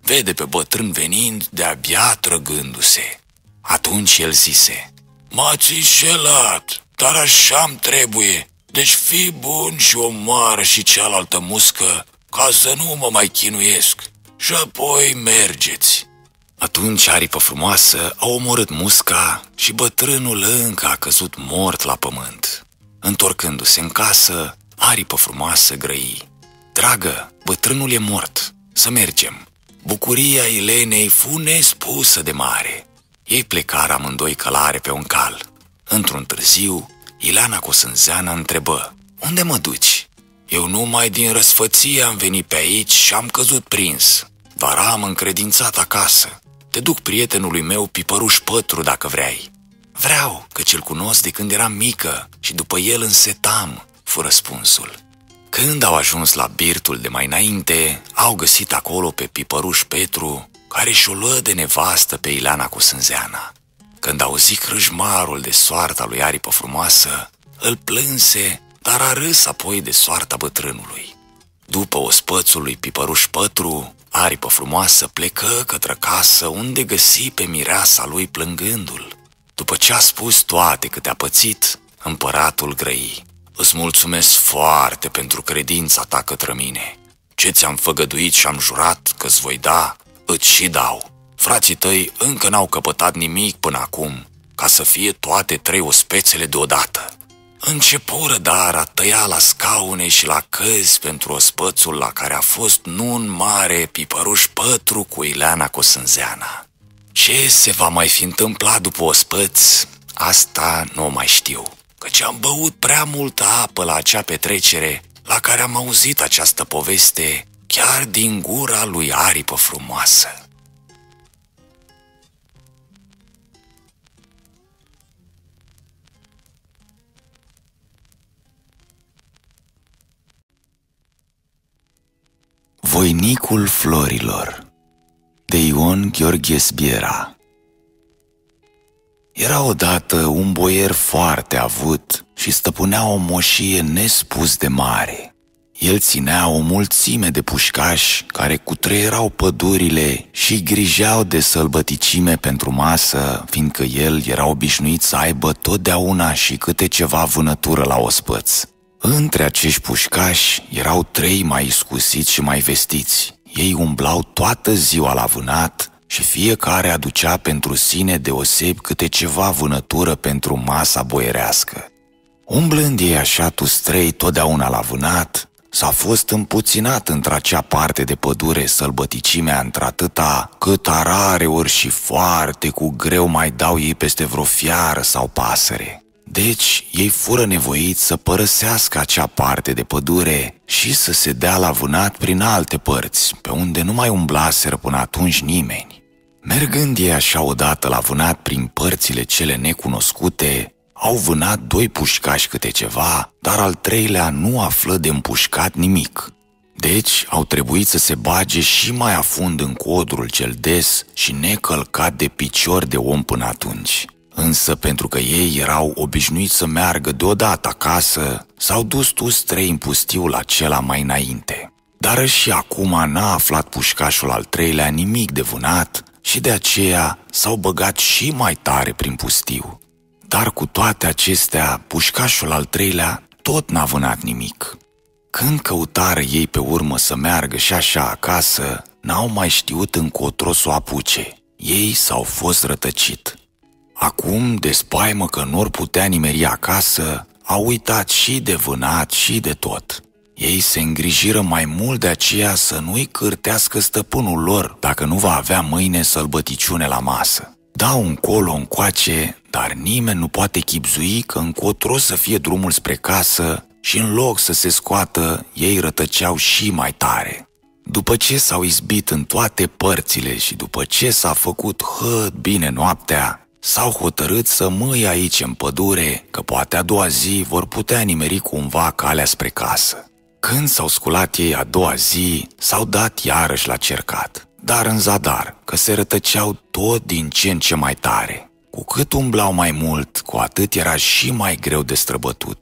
vede pe bătrân venind de-abia trăgându-se. Atunci el zise: "M-ați înșelat, dar așa-mi trebuie, deci fii bun și omoară și cealaltă muscă, ca să nu mă mai chinuiesc, și apoi mergeți." Atunci Aripă Frumoasă a omorât musca și bătrânul încă a căzut mort la pământ. Întorcându-se în casă, Aripă Frumoasă grăi: "Dragă, bătrânul e mort, să mergem." Bucuria Ilenei fu nespusă de mare. Ei plecară amândoi călare pe un cal. Într-un târziu, Ileana Cosânzeana întrebă: "Unde mă duci?" "Eu numai din răsfăție am venit pe aici și am căzut prins, dar am încredințat acasă. Te duc prietenului meu Pipăruș Pătru dacă vrei." "Vreau, căci îl cunosc de când eram mică și după el însetam," fu răspunsul. Când au ajuns la birtul de mai înainte, au găsit acolo pe Pipăruș Petru, care și-o luă de nevastă pe Ileana Cosânzeana. Când auzi crâșmarul de soarta lui Aripă Frumoasă, îl plânse, dar a râs apoi de soarta bătrânului. După ospățul lui Pipăruș Pătru, Aripă Frumoasă plecă către casă, unde găsi pe mireasa lui plângându-l. După ce a spus toate câte a pățit, împăratul grăi: "Îți mulțumesc foarte pentru credința ta către mine. Ce ți-am făgăduit și am jurat că-ți voi da, îți și dau. Frații tăi încă n-au căpătat nimic până acum, ca să fie toate trei ospețele deodată." Începură dar a tăia la scaune și la căzi pentru ospățul la care a fost nun mare Pipăruș Pătru cu Ileana Cosânzeana. Ce se va mai fi întâmplat după ospăț, asta nu o mai știu, căci am băut prea multă apă la acea petrecere la care am auzit această poveste chiar din gura lui Aripă Frumoasă. Voinicul florilor, de Ion Gheorghe Sbiera. Era odată un boier foarte avut și stăpânea o moșie nespus de mare. El ținea o mulțime de pușcași care cutreierau pădurile și grijeau de sălbăticime pentru masă, fiindcă el era obișnuit să aibă totdeauna și câte ceva vânătură la ospăț. Între acești pușcași erau trei mai iscusiți și mai vestiți. Ei umblau toată ziua la vânat și fiecare aducea pentru sine deoseb câte ceva vânătură pentru masa boierească. Umblând ei așa toți trei totdeauna la vânat, s-a fost împuținat într-acea parte de pădure sălbăticimea într-atâta cât arare ori și foarte cu greu mai dau ei peste vreo fiară sau pasăre. Deci ei fură nevoiți să părăsească acea parte de pădure și să se dea la vânat prin alte părți, pe unde nu mai umblaseră până atunci nimeni. Mergând ei așa odată la vânat prin părțile cele necunoscute, au vânat doi pușcași câte ceva, dar al treilea nu află de împușcat nimic. Deci au trebuit să se bage și mai afund în codrul cel des și necălcat de picior de om până atunci. Însă pentru că ei erau obișnuiți să meargă deodată acasă, s-au dus toți trei în pustiul acela mai înainte. Dar și acum n-a aflat pușcașul al treilea nimic de vânat și de aceea s-au băgat și mai tare prin pustiu. Dar cu toate acestea, pușcașul al treilea tot n-a vânat nimic. Când căutară ei pe urmă să meargă și așa acasă, n-au mai știut încotro să o apuce. Ei s-au fost rătăcit. Acum, de spaimă că n-or putea nimeri acasă, au uitat și de vânat și de tot. Ei se îngrijiră mai mult de aceea să nu-i cârtească stăpânul lor dacă nu va avea mâine sălbăticiune la masă. Dau încolo încoace, dar nimeni nu poate chibzui că încotro să fie drumul spre casă și în loc să se scoată, ei rătăceau și mai tare. După ce s-au izbit în toate părțile și după ce s-a făcut hăt bine noaptea, s-au hotărât să mâie aici în pădure, că poate a doua zi vor putea nimeri cumva calea spre casă. Când s-au sculat ei a doua zi, s-au dat iarăși la cercat, dar în zadar, că se rătăceau tot din ce în ce mai tare. Cu cât umblau mai mult, cu atât era și mai greu de străbătut.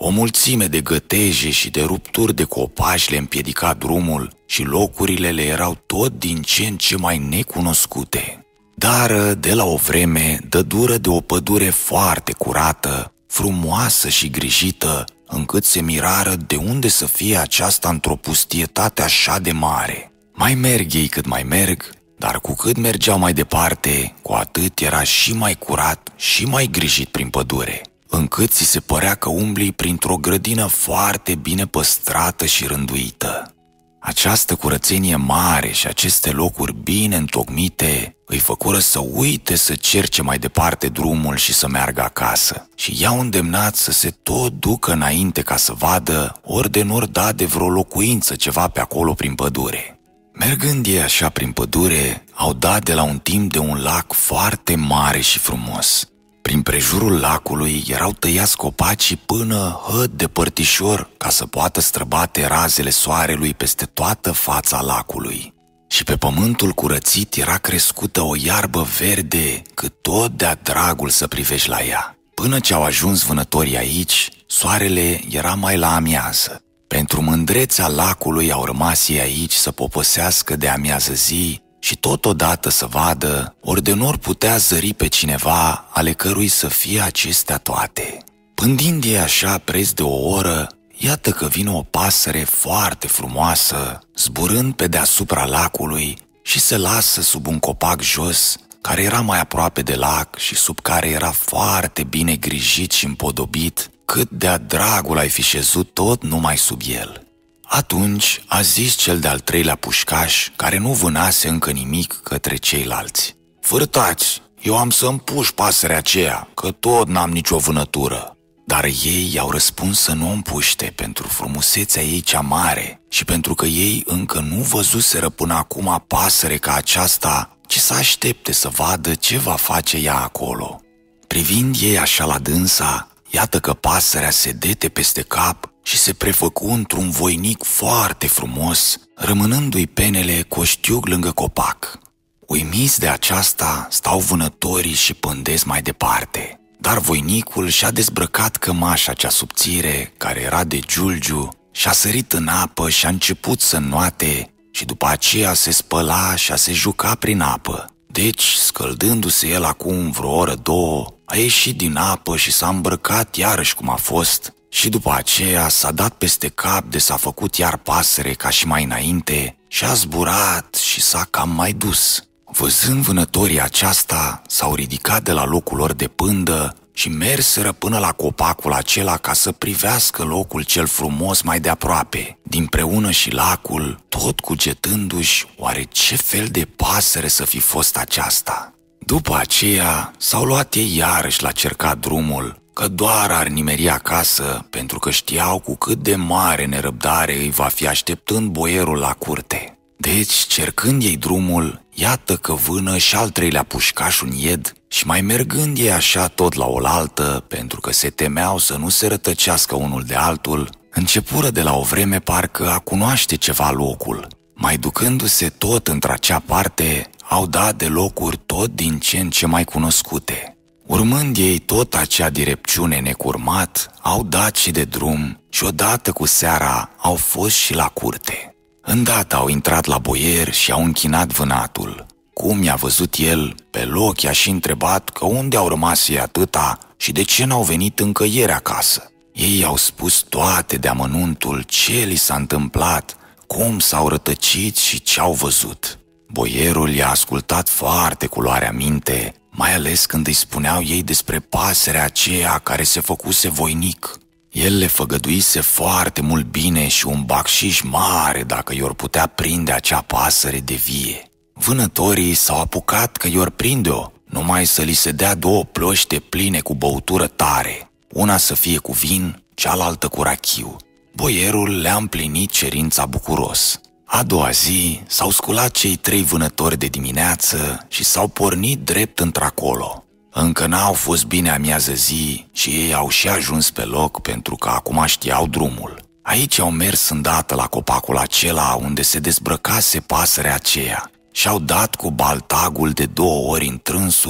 O mulțime de găteje și de rupturi de copaci le împiedica drumul și locurile le erau tot din ce în ce mai necunoscute. Dar de la o vreme dă dură de o pădure foarte curată, frumoasă și grijită, încât se mirară de unde să fie aceasta într-o pustietate așa de mare. Mai merg ei cât mai merg, dar cu cât mergeau mai departe, cu atât era și mai curat și mai grijit prin pădure, încât ți se părea că umbli printr-o grădină foarte bine păstrată și rânduită. Această curățenie mare și aceste locuri bine întocmite îi făcură să uite să cerce mai departe drumul și să meargă acasă, și i-au îndemnat să se tot ducă înainte ca să vadă ori de n-ori da de vreo locuință ceva pe acolo prin pădure. Mergând ei așa prin pădure, au dat de la un timp de un lac foarte mare și frumos. Prin prejurul lacului erau tăiați copacii până hăt de părtișor ca să poată străbate razele soarelui peste toată fața lacului. Și pe pământul curățit era crescută o iarbă verde cât tot de-a dragul să privești la ea. Până ce au ajuns vânătorii aici, soarele era mai la amiază. Pentru mândrețea lacului au rămas ei aici să poposească de amiază zi și totodată să vadă ori de n-or putea zări pe cineva ale cărui să fie acestea toate. Pândind ei așa preț de o oră, iată că vine o pasăre foarte frumoasă, zburând pe deasupra lacului și se lasă sub un copac jos, care era mai aproape de lac și sub care era foarte bine grijit și împodobit, cât de-a dragul ai fi șezut tot numai sub el. Atunci a zis cel de-al treilea pușcaș, care nu vânase încă nimic, către ceilalți: "Fârtați, eu am să împuș pasărea aceea, că tot n-am nicio vânătură." Dar ei i-au răspuns să nu o împuște pentru frumusețea ei cea mare și pentru că ei încă nu văzuseră până acum pasăre ca aceasta, ci să aștepte să vadă ce va face ea acolo. Privind ei așa la dânsa, iată că pasărea se dete peste cap și se prefăcu într-un voinic foarte frumos, rămânându-i penele coștiug lângă copac. Uimiți de aceasta, stau vânătorii și pândesc mai departe. Dar voinicul și-a dezbrăcat cămașa cea subțire, care era de giulgiu, și-a sărit în apă și-a început să înnoate și după aceea se spăla și-a se juca prin apă. Deci, scăldându-se el acum vreo oră, două, a ieșit din apă și s-a îmbrăcat iarăși cum a fost și după aceea s-a dat peste cap de s-a făcut iar pasăre ca și mai înainte și a zburat și s-a cam mai dus. Văzând vânătorii aceasta, s-au ridicat de la locul lor de pândă și merseră până la copacul acela ca să privească locul cel frumos mai de aproape, dinpreună și lacul, tot cugetându-și oare ce fel de pasăre să fi fost aceasta. După aceea s-au luat ei iarăși la cercat drumul, că doar ar nimeri acasă, pentru că știau cu cât de mare nerăbdare îi va fi așteptând boierul la curte. Deci, cercând ei drumul, iată că vână și al treilea pușcaș un ied și mai mergând ei așa tot la oaltă, pentru că se temeau să nu se rătăcească unul de altul, începură de la o vreme parcă a cunoaște ceva locul. Mai ducându-se tot într-acea parte, au dat de locuri tot din ce în ce mai cunoscute. Urmând ei tot acea direpciune necurmat, au dat și de drum și odată cu seara au fost și la curte. Îndată au intrat la boier și au închinat vânatul. Cum i-a văzut el, pe loc i-a și întrebat că unde au rămas ei atâta și de ce n-au venit încă ieri acasă. Ei i-au spus toate de amănuntul ce li s-a întâmplat, cum s-au rătăcit și ce au văzut. Boierul i-a ascultat foarte cu luarea minte, mai ales când îi spuneau ei despre pasărea aceea care se făcuse voinic. El le făgăduise foarte mult bine și un bacșiș mare dacă i-or putea prinde acea pasăre de vie. Vânătorii s-au apucat că i-or prinde-o, numai să li se dea două ploște pline cu băutură tare, una să fie cu vin, cealaltă cu rachiu. Boierul le-a împlinit cerința bucuros. A doua zi s-au sculat cei trei vânători de dimineață și s-au pornit drept într-acolo. Încă n-au fost bine amiază zi și ei au și ajuns pe loc pentru că acum știau drumul. Aici au mers îndată la copacul acela unde se dezbrăcase pasărea aceea și au dat cu baltagul de două ori în trânsul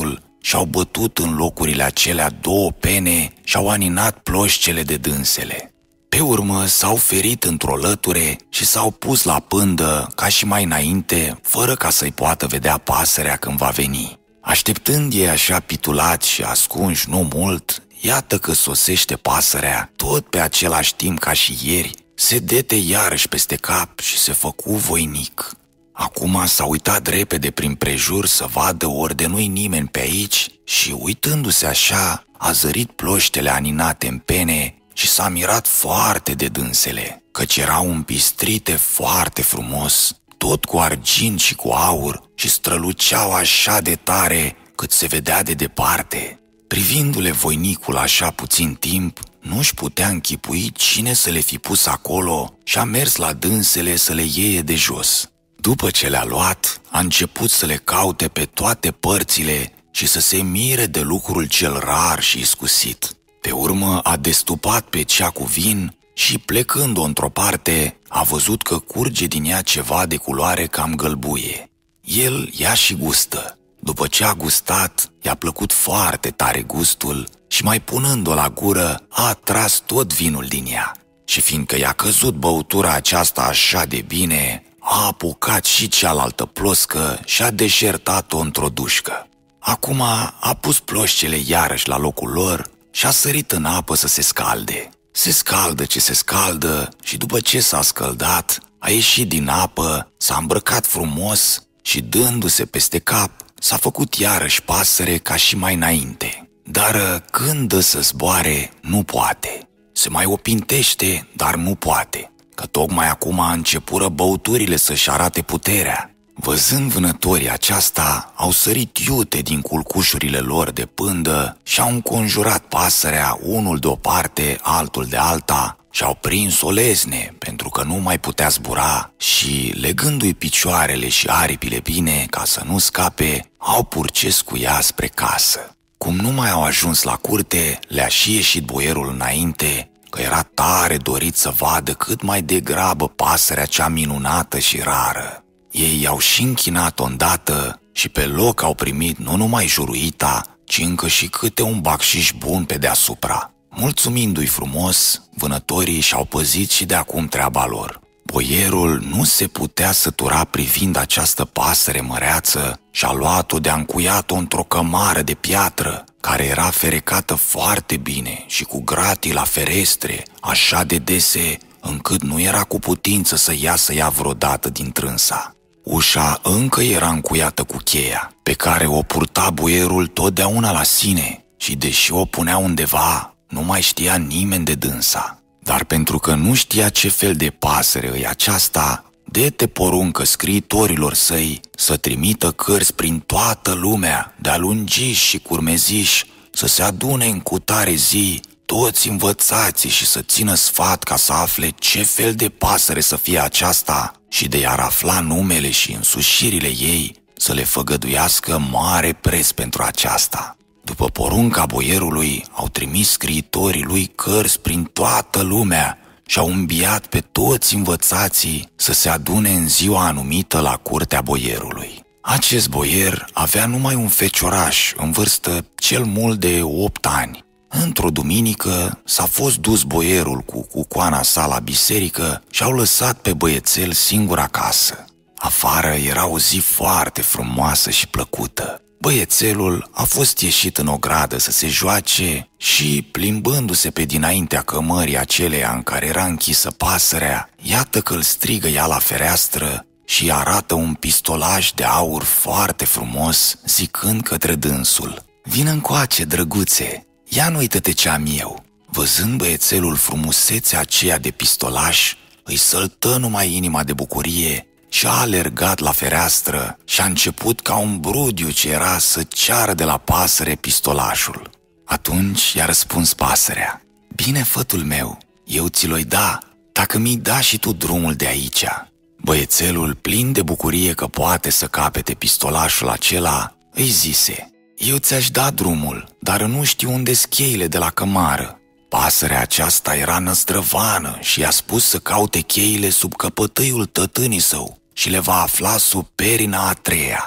și-au bătut în locurile acelea două pene și-au aninat ploșcele de dânsele. Pe urmă s-au ferit într-o lăture și s-au pus la pândă ca și mai înainte, fără ca să-i poată vedea pasărea când va veni. Așteptând ei așa pitulați și ascunși nu mult, iată că sosește pasărea, tot pe același timp ca și ieri, se dete iarăși peste cap și se făcu voinic. Acum s-a uitat repede prin prejur să vadă ori de nu-i nimeni pe aici și, uitându-se așa, a zărit ploștele aninate în pene și s-a mirat foarte de dânsele, căci erau împistrite foarte frumos, tot cu argint și cu aur, și străluceau așa de tare cât se vedea de departe. Privindu-le voinicul așa puțin timp, nu-și putea închipui cine să le fi pus acolo și a mers la dânsele să le iei de jos. După ce le-a luat, a început să le caute pe toate părțile și să se mire de lucrul cel rar și iscusit. Pe urmă a destupat pe cea cu vin și, plecând-o într-o parte, a văzut că curge din ea ceva de culoare cam gălbuie. El ia și gustă. După ce a gustat, i-a plăcut foarte tare gustul și, mai punând-o la gură, a atras tot vinul din ea. Și fiindcă i-a căzut băutura aceasta așa de bine, a apucat și cealaltă ploscă și a deșertat-o într-o dușcă. Acum a pus ploșcele iarăși la locul lor și a sărit în apă să se scalde. Se scaldă ce se scaldă și după ce s-a scăldat, a ieșit din apă, s-a îmbrăcat frumos și, dându-se peste cap, s-a făcut iarăși pasăre ca și mai înainte. Dar când dă să zboare, nu poate. Se mai opintește, dar nu poate, că tocmai acum a începură băuturile să-și arate puterea. Văzând vânătorii aceasta, au sărit iute din culcușurile lor de pândă și au înconjurat pasărea, unul de o parte, altul de alta, și au prins-o lezne, pentru că nu mai putea zbura și, legându-i picioarele și aripile bine ca să nu scape, au purces cu ea spre casă. Cum nu mai au ajuns la curte, le-a și ieșit boierul înainte, că era tare dorit să vadă cât mai degrabă pasărea cea minunată și rară. Ei i-au și închinat-o îndată și pe loc au primit nu numai juruita, ci încă și câte un bacșiș bun pe deasupra. Mulțumindu-i frumos, vânătorii și-au păzit și de acum treaba lor. Boierul nu se putea sătura privind această pasăre măreață și a luat-o de-a încuiat-o într-o cămară de piatră, care era ferecată foarte bine și cu gratii la ferestre, așa de dese, încât nu era cu putință să iasă ea vreodată din trânsa. Ușa încă era încuiată cu cheia, pe care o purta boierul totdeauna la sine și, deși o punea undeva, nu mai știa nimeni de dânsa. Dar pentru că nu știa ce fel de pasăre îi aceasta, dete poruncă scriitorilor săi să trimită cărți prin toată lumea, de-a lungiși și curmeziși, să se adune în cutare zi toți învățații și să țină sfat ca să afle ce fel de pasăre să fie aceasta și de i-ar afla numele și însușirile ei, să le făgăduiască mare preț pentru aceasta. După porunca boierului, au trimis scriitorii lui cărți prin toată lumea și au înviat pe toți învățații să se adune în ziua anumită la curtea boierului. Acest boier avea numai un fecioraș în vârstă cel mult de opt ani. Într-o duminică s-a fost dus boierul cu cucoana sa la biserică și au lăsat pe băiețel singur acasă. Afară era o zi foarte frumoasă și plăcută. Băiețelul a fost ieșit în ogradă să se joace și, plimbându-se pe dinaintea cămării aceleia în care era închisă pasărea, iată că îl strigă ea la fereastră și arată un pistolaj de aur foarte frumos, zicând către dânsul: "Vină încoace, drăguțe, ia nu uită-te ce am eu." Văzând băiețelul frumusețea aceea de pistolaj, îi săltă numai inima de bucurie și a alergat la fereastră și a început ca un brudiu ce era să ceară de la pasăre pistolașul. Atunci i-a răspuns pasărea: "Bine, fătul meu, eu ți-l-oi da, dacă mi-i da și tu drumul de aici." Băiețelul, plin de bucurie că poate să capete pistolașul acela, îi zise: "Eu ți-aș da drumul, dar nu știu unde-s cheile de la cămară." Pasărea aceasta era năzdrăvană și i-a spus să caute cheile sub căpătâiul tătânii său și le va afla sub perina a treia.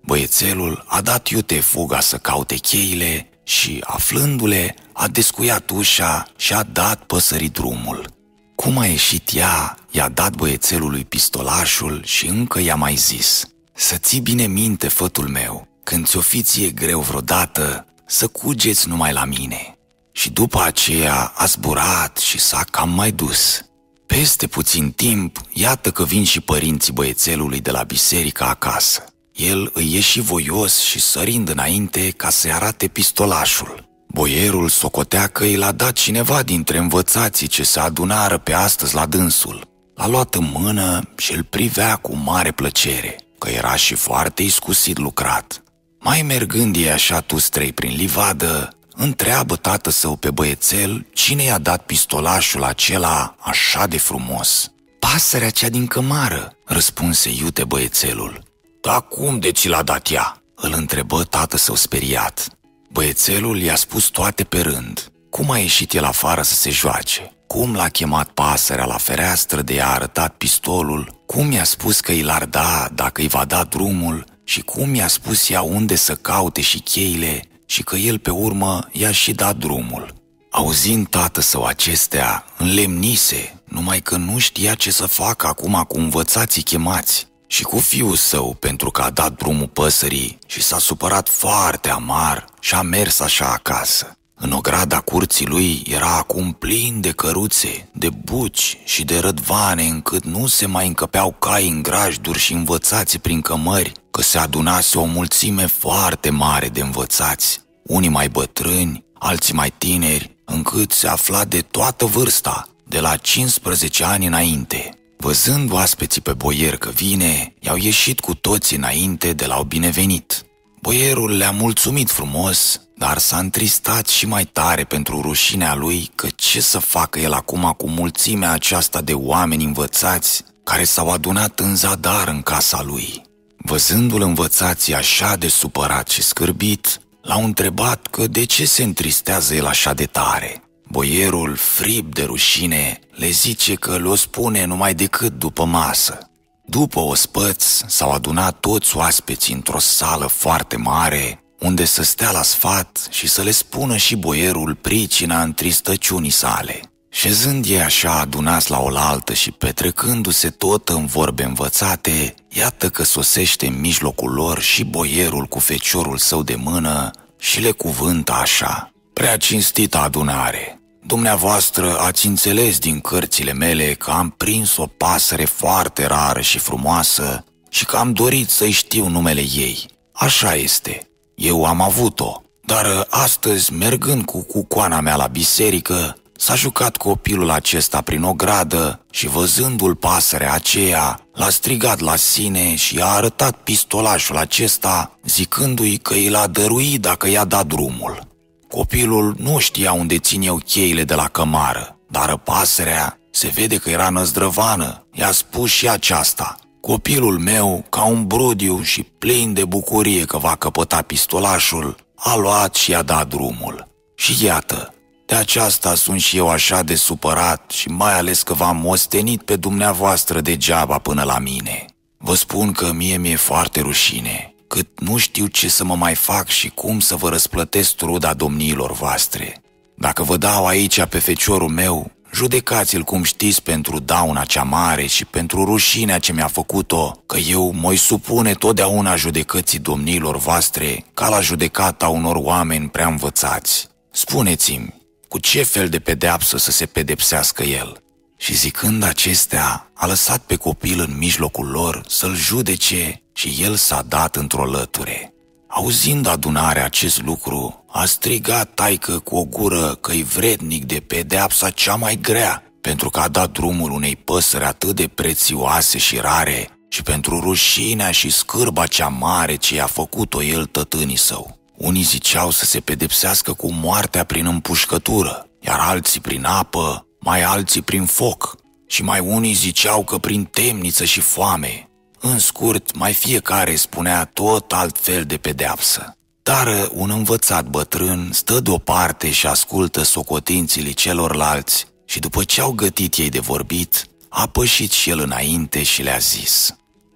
Băiețelul a dat iute fuga să caute cheile și, aflându-le, a descuiat ușa și a dat păsării drumul. Cum a ieșit ea, i-a dat băiețelului pistolașul și încă i-a mai zis: să ții bine minte, fătul meu, când ți-o fi ție greu vreodată, să cugeți numai la mine. Și după aceea a zburat și s-a cam mai dus. Peste puțin timp, iată că vin și părinții băiețelului de la biserică acasă. El îi ieși voios și sărind înainte ca să-i arate pistolașul. Boierul socotea că i l-a dat cineva dintre învățații ce se adunară pe astăzi la dânsul. L-a luat în mână și îl privea cu mare plăcere, că era și foarte iscusit lucrat. Mai mergând ei așa toți trei prin livadă, întreabă tată său pe băiețel cine i-a dat pistolașul acela așa de frumos. Pasărea cea din cămară, răspunse iute băiețelul. Dar cum de ți l-a dat ea? Îl întrebă tată său speriat. Băiețelul i-a spus toate pe rând. Cum a ieșit el afară să se joace, cum l-a chemat pasărea la fereastră de i-a arătat pistolul, cum i-a spus că i l-ar da dacă îi va da drumul și cum i-a spus ea unde să caute și cheile și că el pe urmă i-a și dat drumul. Auzind tată său acestea, înlemnise, numai că nu știa ce să facă acum cu învățații chemați și cu fiul său, pentru că a dat drumul păsării și s-a supărat foarte amar și a mers așa acasă. În ograda curții lui era acum plin de căruțe, de buci și de rădvane, încât nu se mai încăpeau cai în grajduri și învățați prin cămări, că se adunase o mulțime foarte mare de învățați, unii mai bătrâni, alții mai tineri, încât se afla de toată vârsta, de la cincisprezece ani înainte. Văzând oaspeții pe boier că vine, i-au ieșit cu toții înainte de l-au binevenit. Boierul le-a mulțumit frumos, dar s-a întristat și mai tare pentru rușinea lui că ce să facă el acum cu mulțimea aceasta de oameni învățați care s-au adunat în zadar în casa lui. Văzându-l învățații așa de supărat și scârbit, l-au întrebat că de ce se întristează el așa de tare. Boierul, frip de rușine, le zice că le-o spune numai decât după masă. După ospăț s-au adunat toți oaspeții într-o sală foarte mare, unde să stea la sfat și să le spună și boierul pricina întristăciunii sale. Șezând ei așa adunați la oaltă și petrecându-se tot în vorbe învățate, iată că sosește în mijlocul lor și boierul cu feciorul său de mână și le cuvântă așa: Prea cinstită adunare, dumneavoastră ați înțeles din cărțile mele că am prins o pasăre foarte rară și frumoasă și că am dorit să-i știu numele ei. Așa este, eu am avut-o, dar astăzi, mergând cu cucoana mea la biserică, s-a jucat copilul acesta prin ogradă și văzându-l pasărea aceea, l-a strigat la sine și i-a arătat pistolașul acesta, zicându-i că i l-a dăruit dacă i-a dat drumul. Copilul nu știa unde țin eu cheile de la cămară, dar pasărea se vede că era năzdrăvană, i-a spus și aceasta. Copilul meu, ca un brudiu și plin de bucurie că va căpăta pistolașul, a luat și i-a dat drumul. Și iată, de aceasta sunt și eu așa de supărat și mai ales că v-am ostenit pe dumneavoastră degeaba până la mine. Vă spun că mie mi-e foarte rușine, cât nu știu ce să mă mai fac și cum să vă răsplătesc truda domniilor voastre. Dacă vă dau aici pe feciorul meu, judecați-l cum știți pentru dauna cea mare și pentru rușinea ce mi-a făcut-o, că eu mă-i supune totdeauna judecății domniilor voastre ca la judecata unor oameni prea învățați. Spuneți-mi, cu ce fel de pedeapsă să se pedepsească el? Și zicând acestea, a lăsat pe copil în mijlocul lor să-l judece și el s-a dat într-o lăture. Auzind adunarea acest lucru, a strigat taică cu o gură că-i vrednic de pedeapsa cea mai grea, pentru că a dat drumul unei păsări atât de prețioase și rare și pentru rușinea și scârba cea mare ce i-a făcut-o el tătânii său. Unii ziceau să se pedepsească cu moartea prin împușcătură, iar alții prin apă, mai alții prin foc și mai unii ziceau că prin temniță și foame. În scurt, mai fiecare spunea tot altfel de pedeapsă. Dar un învățat bătrân stă deoparte și ascultă socotințile celorlalți și după ce au gătit ei de vorbit, a pășit și el înainte și le-a zis: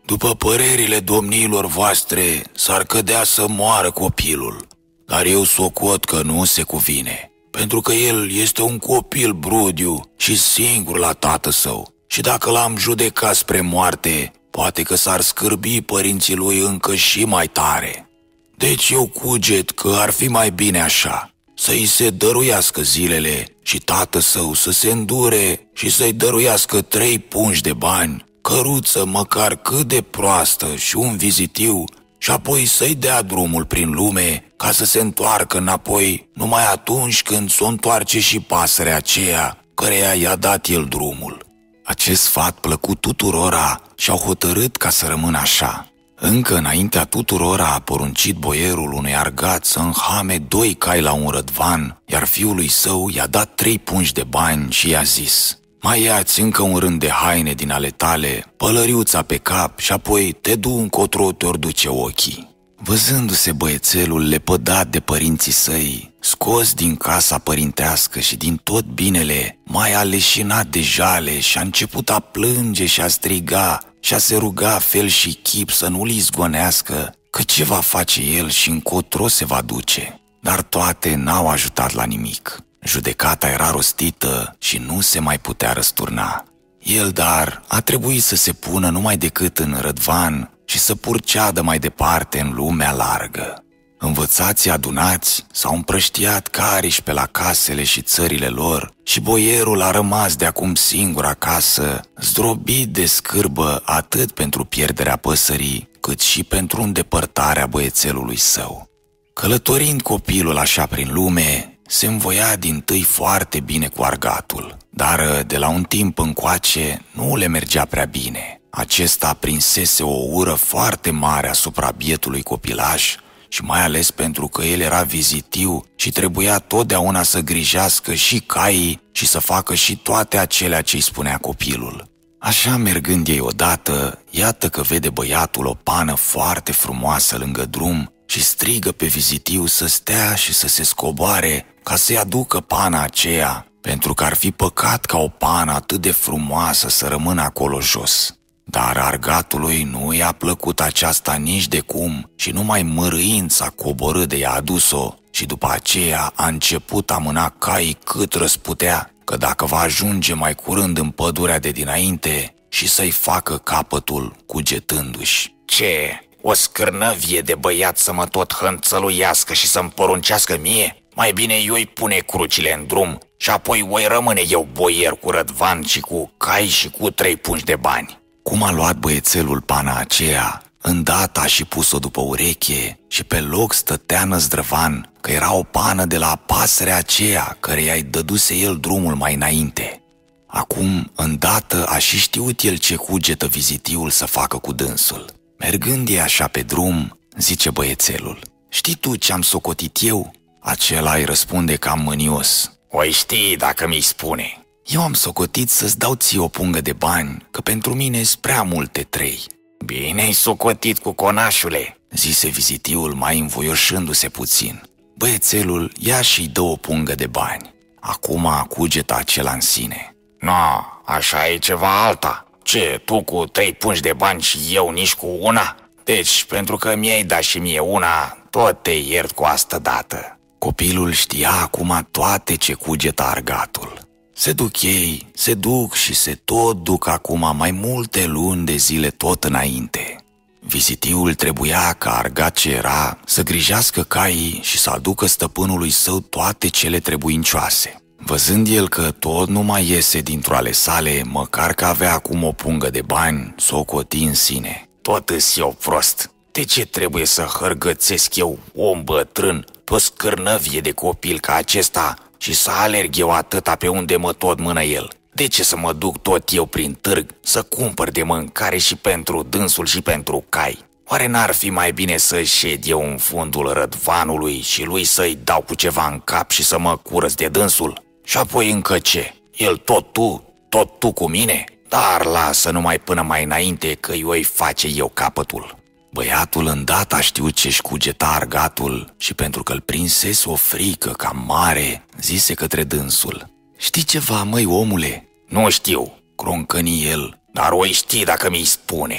După părerile domniilor voastre, s-ar cădea să moară copilul, dar eu socot că nu se cuvine, pentru că el este un copil brudiu și singur la tată său, și dacă l-am judecat spre moarte, poate că s-ar scârbi părinții lui încă și mai tare. Deci eu cuget că ar fi mai bine așa, să-i se dăruiască zilele și tată său să se îndure și să-i dăruiască trei pungi de bani, căruță măcar cât de proastă și un vizitiu, și apoi să-i dea drumul prin lume ca să se întoarcă înapoi numai atunci când s-o întoarce și pasărea aceea căreia i-a dat el drumul. Acest sfat plăcut tuturora și au hotărât ca să rămână așa. Încă înaintea tuturora a poruncit boierul unui argat să înhame doi cai la un rădvan, iar fiului său i-a dat trei pungi de bani și i-a zis: mai ia-ți încă un rând de haine din ale tale, pălăriuța pe cap și apoi te du încotro te-or duce ochii. Văzându-se băiețelul lepădat de părinții săi, scos din casa părintească și din tot binele, mai aleșinat de jale și a început a plânge și a striga și a se ruga fel și chip să nu-l izgonească, că ce va face el și încotro se va duce. Dar toate n-au ajutat la nimic. Judecata era rostită și nu se mai putea răsturna. El, dar, a trebuit să se pună numai decât în rădvan și să purceadă mai departe în lumea largă. Învățații adunați s-au împrăștiat cariși pe la casele și țările lor și boierul a rămas de acum singur acasă, zdrobit de scârbă atât pentru pierderea păsării, cât și pentru îndepărtarea băiețelului său. Călătorind copilul așa prin lume, se învoia dintâi foarte bine cu argatul, dar de la un timp încoace nu le mergea prea bine. Acesta prinsese o ură foarte mare asupra bietului copilaș și mai ales pentru că el era vizitiu și trebuia totdeauna să grijească și caii și să facă și toate acelea ce îi spunea copilul. Așa mergând ei odată, iată că vede băiatul o pană foarte frumoasă lângă drum și strigă pe vizitiu să stea și să se scoboare ca să-i aducă pana aceea, pentru că ar fi păcat ca o pană atât de frumoasă să rămână acolo jos. Dar argatului nu i-a plăcut aceasta nici de cum și numai mărâind s-a coborât de i-a adus-o și după aceea a început a mâna caii cât răsputea, că dacă va ajunge mai curând în pădurea de dinainte și să-i facă capătul cugetându-și: ce, o scârnăvie de băiat să mă tot hânțăluiască și să-mi poruncească mie? Mai bine eu-i pune crucile în drum și apoi voi rămâne eu boier cu rădvan și cu cai și cu trei pungi de bani. Cum a luat băiețelul pana aceea, îndată a și pus-o după ureche și pe loc stătea năzdrăvan că era o pană de la pasărea aceea căreia îi dăduse el drumul mai înainte. Acum, îndată, a și știut el ce cugetă vizitiul să facă cu dânsul. Mergând ei așa pe drum, zice băiețelul: știi tu ce-am socotit eu? Acela îi răspunde cam mânios: o știi dacă mi-i spune. Eu am socotit să-ți dau ție o pungă de bani, că pentru mine-s prea multe trei. Bine-ai socotit, cu conașule, zise vizitiul mai învoioșându-se puțin. Băiețelul ia și-i dă o pungă de bani. Acum cugeta acela în sine: no, așa e ceva alta. Ce, tu cu trei pungi de bani și eu nici cu una? Deci, pentru că mi-ai dat și mie una, tot te iert cu asta dată. Copilul știa acum toate ce cugeta argatul. Se duc ei, se duc și se tot duc acum mai multe luni de zile tot înainte. Vizitiul trebuia, ca argat ce era, să grijească caii și să aducă stăpânului său toate cele trebuincioase. Văzând el că tot nu mai iese dintr-o ale sale, măcar că avea acum o pungă de bani, s-o-coti în sine: tot îs eu prost. De ce trebuie să hărgățesc eu, om bătrân, pe o scârnăvie de copil ca acesta și să alerg eu atâta pe unde mă tot mână el? De ce să mă duc tot eu prin târg să cumpăr de mâncare și pentru dânsul și pentru cai? Oare n-ar fi mai bine să șed eu în fundul rădvanului și lui să-i dau cu ceva în cap și să mă curăț de dânsul? Și apoi încă ce? El tot tu, tot tu cu mine? Dar lasă numai până mai înainte că eu-i face eu capătul. Băiatul îndată a știut ce-și cugeta argatul și pentru că îl prinsese o frică cam mare, zise către dânsul: știi ceva, măi, omule? Nu știu, croncăni el. Dar o știi dacă mi-i spune.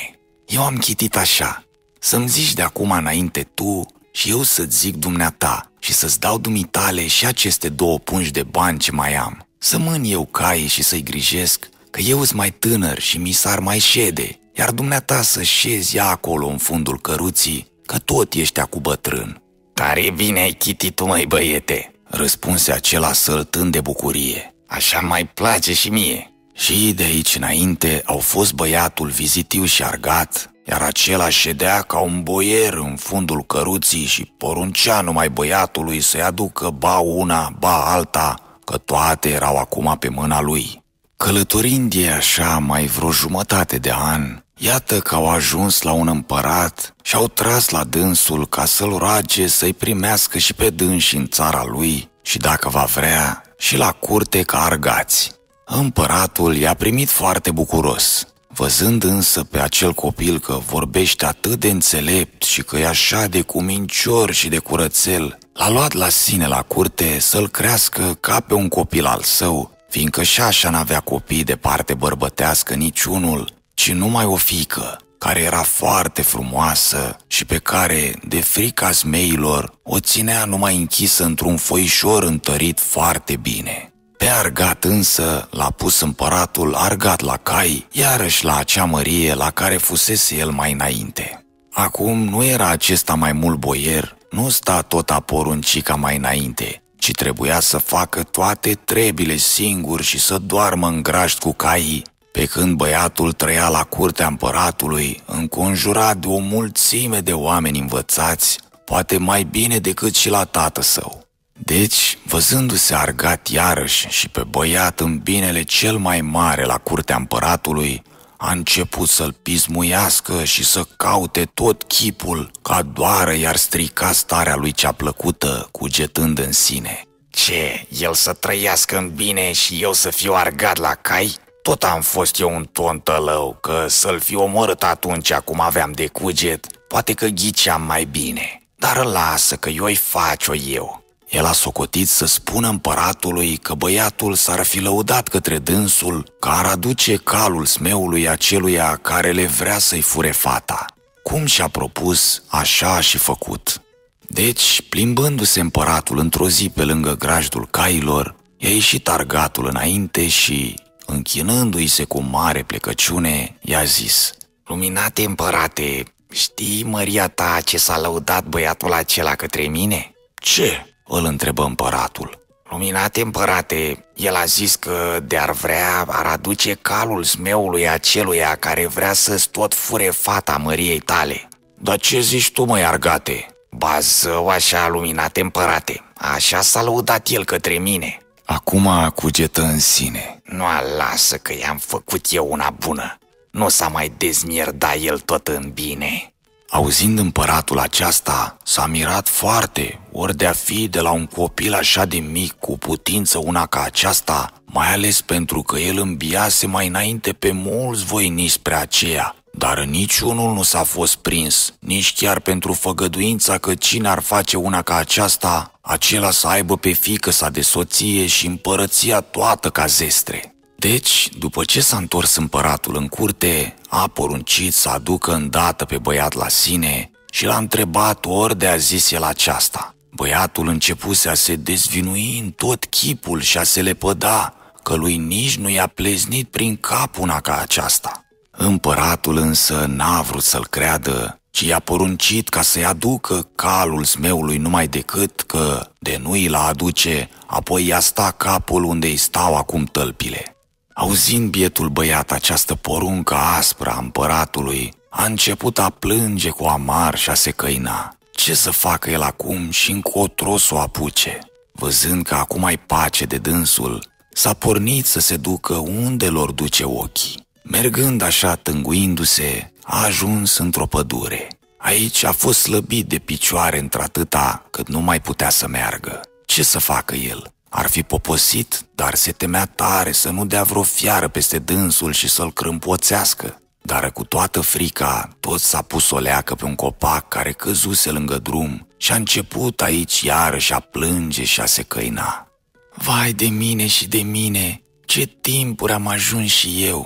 eu am chitit așa, să-mi zici de acum înainte tu și eu să-ți zic dumneata și să-ți dau dumitale și aceste două pungi de bani ce mai am. Să mân eu caii și să-i grijesc, că eu-s mai tânăr și mi s-ar mai șede, iar dumneata să șezi ea acolo în fundul căruții, că tot ești acu bătrân." "Tare bine ai chitit tu, măi băiete," răspunse acela săltând de bucurie. "Așa mai place și mie." Și de aici înainte au fost băiatul vizitiu și argat, iar acela ședea ca un boier în fundul căruții și poruncea numai băiatului să-i aducă ba una, ba alta, că toate erau acum pe mâna lui. Călătorind ei așa mai vreo jumătate de an, iată că au ajuns la un împărat și au tras la dânsul ca să-l roage să-i primească și pe dânsi în țara lui și, dacă va vrea, și la curte ca argați. Împăratul i-a primit foarte bucuros. Văzând însă pe acel copil că vorbește atât de înțelept și că e așa de cumincior și de curățel, l-a luat la sine la curte să-l crească ca pe un copil al său, fiindcă și așa n-avea copii de parte bărbătească niciunul, ci numai o fiică, care era foarte frumoasă și pe care, de frica zmeilor, o ținea numai închisă într-un foișor întărit foarte bine. Pe argat însă l-a pus împăratul argat la cai, iarăși la acea mărie la care fusese el mai înainte. Acum nu era acesta mai mult boier, nu sta tot a porunci ca mai înainte, ci trebuia să facă toate trebile singur și să doarmă în grajd cu caii, pe când băiatul trăia la curtea împăratului, înconjurat de o mulțime de oameni învățați, poate mai bine decât și la tată său. Deci, văzându-se argat iarăși și pe băiat în binele cel mai mare la curtea împăratului, a început să-l pismuiască și să caute tot chipul, ca doară i-ar strica starea lui cea plăcută, cugetând în sine. "Ce, el să trăiască în bine și eu să fiu argat la cai? Tot am fost eu un tontălău, că să-l fi omorât atunci cum aveam de cuget, poate că ghiceam mai bine. Dar lasă că eu-i fac-o eu." El a socotit să spună împăratului că băiatul s-ar fi lăudat către dânsul că ar aduce calul smeului aceluia care le vrea să-i fure fata. Cum și-a propus, așa a și făcut. Deci, plimbându-se împăratul într-o zi pe lângă grajdul cailor, i-a ieșit argatul înainte și, închinându-i se cu mare plecăciune, i-a zis: "Luminate împărate, știi măria ta ce s-a lăudat băiatul acela către mine?" "Ce?" îl întrebă împăratul. "Luminate împărate, el a zis că de-ar vrea ar aduce calul smeului aceluia care vrea să-ți tot fure fata măriei tale." "Dar ce zici tu, măi argate?" "Ba zău așa, luminate împărate, așa s-a lăudat el către mine." Acum cugetă în sine: "Nu, lasă că i-am făcut eu una bună, nu s-a mai dezmierda el tot în bine." Auzind împăratul aceasta, s-a mirat foarte, ori de-a fi de la un copil așa de mic cu putință una ca aceasta, mai ales pentru că el îmbiase mai înainte pe mulți voinici spre aceea, dar niciunul nu s-a fost prins, nici chiar pentru făgăduința că cine ar face una ca aceasta, acela să aibă pe fiică sa de soție și împărăția toată ca zestre. Deci, după ce s-a întors împăratul în curte, a poruncit să aducă îndată pe băiat la sine și l-a întrebat ori de a zis el aceasta. Băiatul începuse a se dezvinui în tot chipul și a se lepăda, că lui nici nu i-a pleznit prin cap una ca aceasta. Împăratul însă n-a vrut să-l creadă, ci i-a poruncit ca să-i aducă calul smeului numai decât că, de nu i-l aduce, apoi i-a sta capul unde îi stau acum tălpile. Auzind bietul băiat această poruncă aspră a împăratului, a început a plânge cu amar și a se căina. Ce să facă el acum și încotro să o apuce? Văzând că acum ai pace de dânsul, s-a pornit să se ducă unde lor duce ochii. Mergând așa tânguindu-se, a ajuns într-o pădure. Aici a fost slăbit de picioare într-atâta cât nu mai putea să meargă. Ce să facă el? Ar fi poposit, dar se temea tare să nu dea vreo fiară peste dânsul și să-l crâmpoțească. Dar cu toată frica, tot s-a pus o leacă pe un copac care căzuse lângă drum și a început aici iarăși a plânge și a se căina. "Vai de mine și de mine, ce timpuri am ajuns și eu!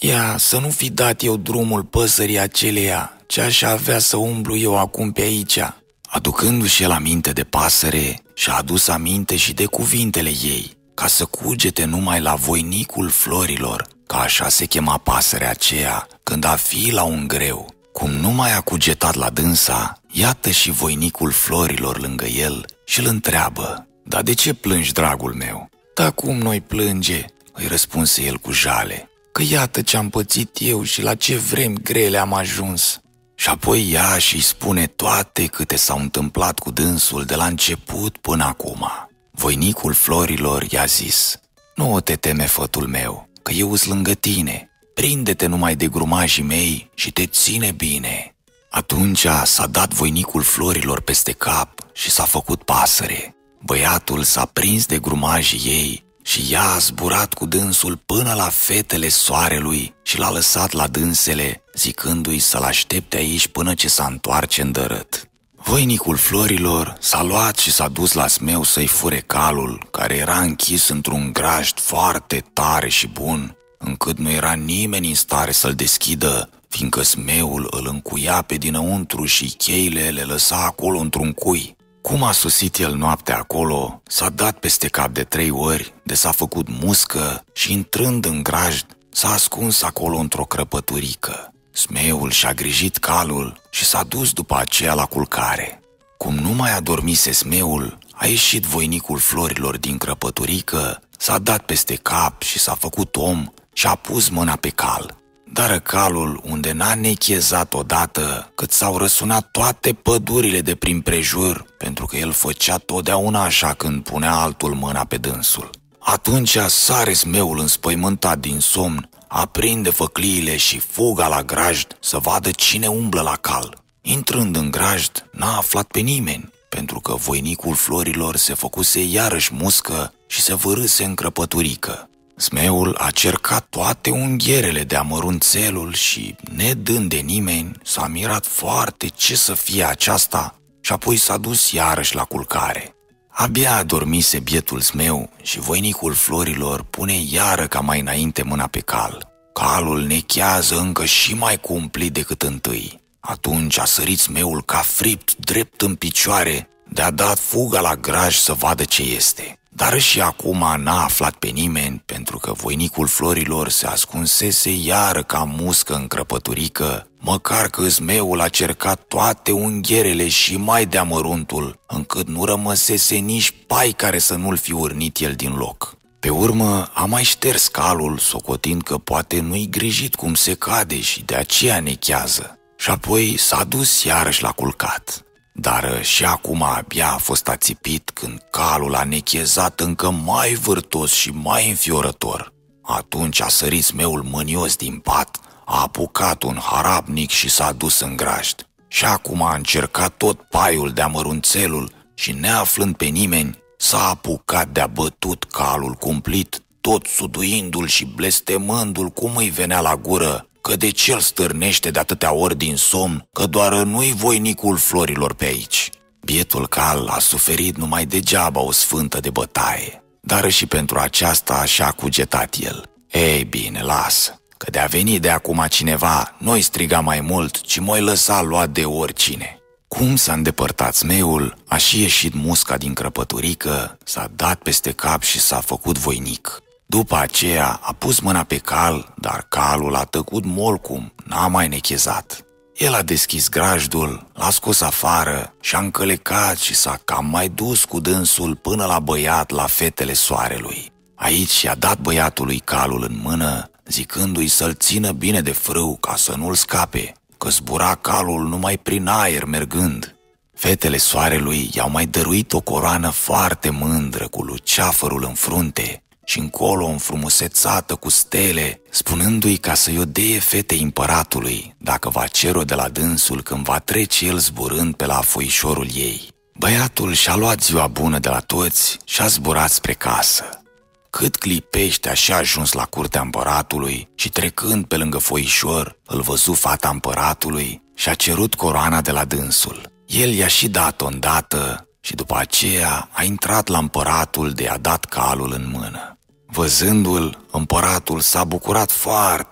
Ia, să nu fi dat eu drumul păsării aceleia, ce aș avea să umblu eu acum pe aici." Aducându-și el aminte de pasăre, și-a adus aminte și de cuvintele ei, ca să cugete numai la voinicul florilor, că așa se chema pasărea aceea când a fi la un greu. Cum nu mai a cugetat la dânsa, iată și voinicul florilor lângă el și îl întreabă: "Dar de ce plângi, dragul meu?" "Da cum noi plânge?" îi răspunse el cu jale, "că iată ce-am pățit eu și la ce vremi grele am ajuns." Și apoi ea și-i spune toate câte s-au întâmplat cu dânsul de la început până acum. Voinicul florilor i-a zis: "Nu te teme, fătul meu, că eu sunt lângă tine. Prinde-te numai de grumajii mei și te ține bine." Atunci s-a dat voinicul florilor peste cap și s-a făcut pasăre. Băiatul s-a prins de grumajii ei și ea a zburat cu dânsul până la fetele soarelui și l-a lăsat la dânsele, zicându-i să-l aștepte aici până ce s-a întoarce îndărât. Voinicul florilor s-a luat și s-a dus la Smeu să-i fure calul, care era închis într-un grajd foarte tare și bun, încât nu era nimeni în stare să-l deschidă, fiindcă Smeul îl încuia pe dinăuntru și cheile le lăsa acolo într-un cui. Cum a sosit el noaptea acolo, s-a dat peste cap de trei ori, de s-a făcut muscă și, intrând în grajd, s-a ascuns acolo într-o crăpăturică. Smeul și-a grijit calul și s-a dus după aceea la culcare. Cum nu mai adormise Smeul, a ieșit voinicul florilor din crăpăturică, s-a dat peste cap și s-a făcut om și a pus mâna pe cal. Dar calul unde n-a nechezat odată, cât s-au răsunat toate pădurile de prin prejur, pentru că el făcea totdeauna așa când punea altul mâna pe dânsul. Atunci sare Smeul înspăimântat din somn, aprinde făcliile și fuga la grajd să vadă cine umblă la cal. Intrând în grajd, n-a aflat pe nimeni, pentru că voinicul florilor se făcuse iarăși muscă și se vârâse în crăpăturică. Smeul a cercat toate unghierele de amărunțelul și, nedând de nimeni, s-a mirat foarte ce să fie aceasta și apoi s-a dus iarăși la culcare. Abia adormise bietul Smeu și voinicul florilor pune iară ca mai înainte mâna pe cal. Calul nechează încă și mai cumplit decât întâi. Atunci a sărit Smeul ca fript drept în picioare, de-a dat fuga la graj să vadă ce este. Dar și acum n-a aflat pe nimeni, pentru că voinicul florilor se ascunsese iară ca muscă în crăpăturică, măcar că Smeul a cercat toate unghierele și mai de amăruntul, încât nu rămăsese nici pai care să nu-l fi urnit el din loc. Pe urmă a mai șters calul, socotind că poate nu-i grijit cum se cade și de aceea nechează. Și apoi s-a dus iarăși la culcat. Dar și acum abia a fost ațipit când calul a nechezat încă mai vârtos și mai înfiorător. Atunci a sărit Smeul mânios din pat, a apucat un harapnic și s-a dus în grajd. Și acum a încercat tot paiul de amărunțelul și, neaflând pe nimeni, s-a apucat de-a bătut calul cumplit, tot suduindu-l și blestemându-l cum îi venea la gură, că de ce îl stârnește de atâtea ori din somn, că doar nu-i voinicul florilor pe aici. Bietul cal a suferit numai degeaba o sfântă de bătaie, dar și pentru aceasta și-a cugetat el. Ei bine, lasă, că de-a venit de acum cineva, nu-i striga mai mult, ci m-o-i lăsa luat de oricine. Cum s-a îndepărtat Smeul, a și ieșit musca din crăpăturică, s-a dat peste cap și s-a făcut voinic. După aceea a pus mâna pe cal, dar calul a tăcut molcum, n-a mai nechezat. El a deschis grajdul, l-a scos afară și a încălecat și s-a cam mai dus cu dânsul până la băiat la fetele soarelui. Aici i-a dat băiatului calul în mână, zicându-i să-l țină bine de frâu ca să nu-l scape, că zbura calul numai prin aer mergând. Fetele soarelui i-au mai dăruit o coroană foarte mândră cu luceafărul în frunte și încolo înfrumusețată cu stele, spunându-i ca să-i o deie fetei împăratului, dacă va cer-o de la dânsul când va trece el zburând pe la foișorul ei. Băiatul și-a luat ziua bună de la toți și a zburat spre casă. Cât clipește așa ajuns la curtea împăratului și trecând pe lângă foișor, îl văzu fata împăratului și a cerut coroana de la dânsul. El i-a și dat-o îndată și după aceea a intrat la împăratul de a dat calul în mână. Văzându-l, împăratul s-a bucurat foarte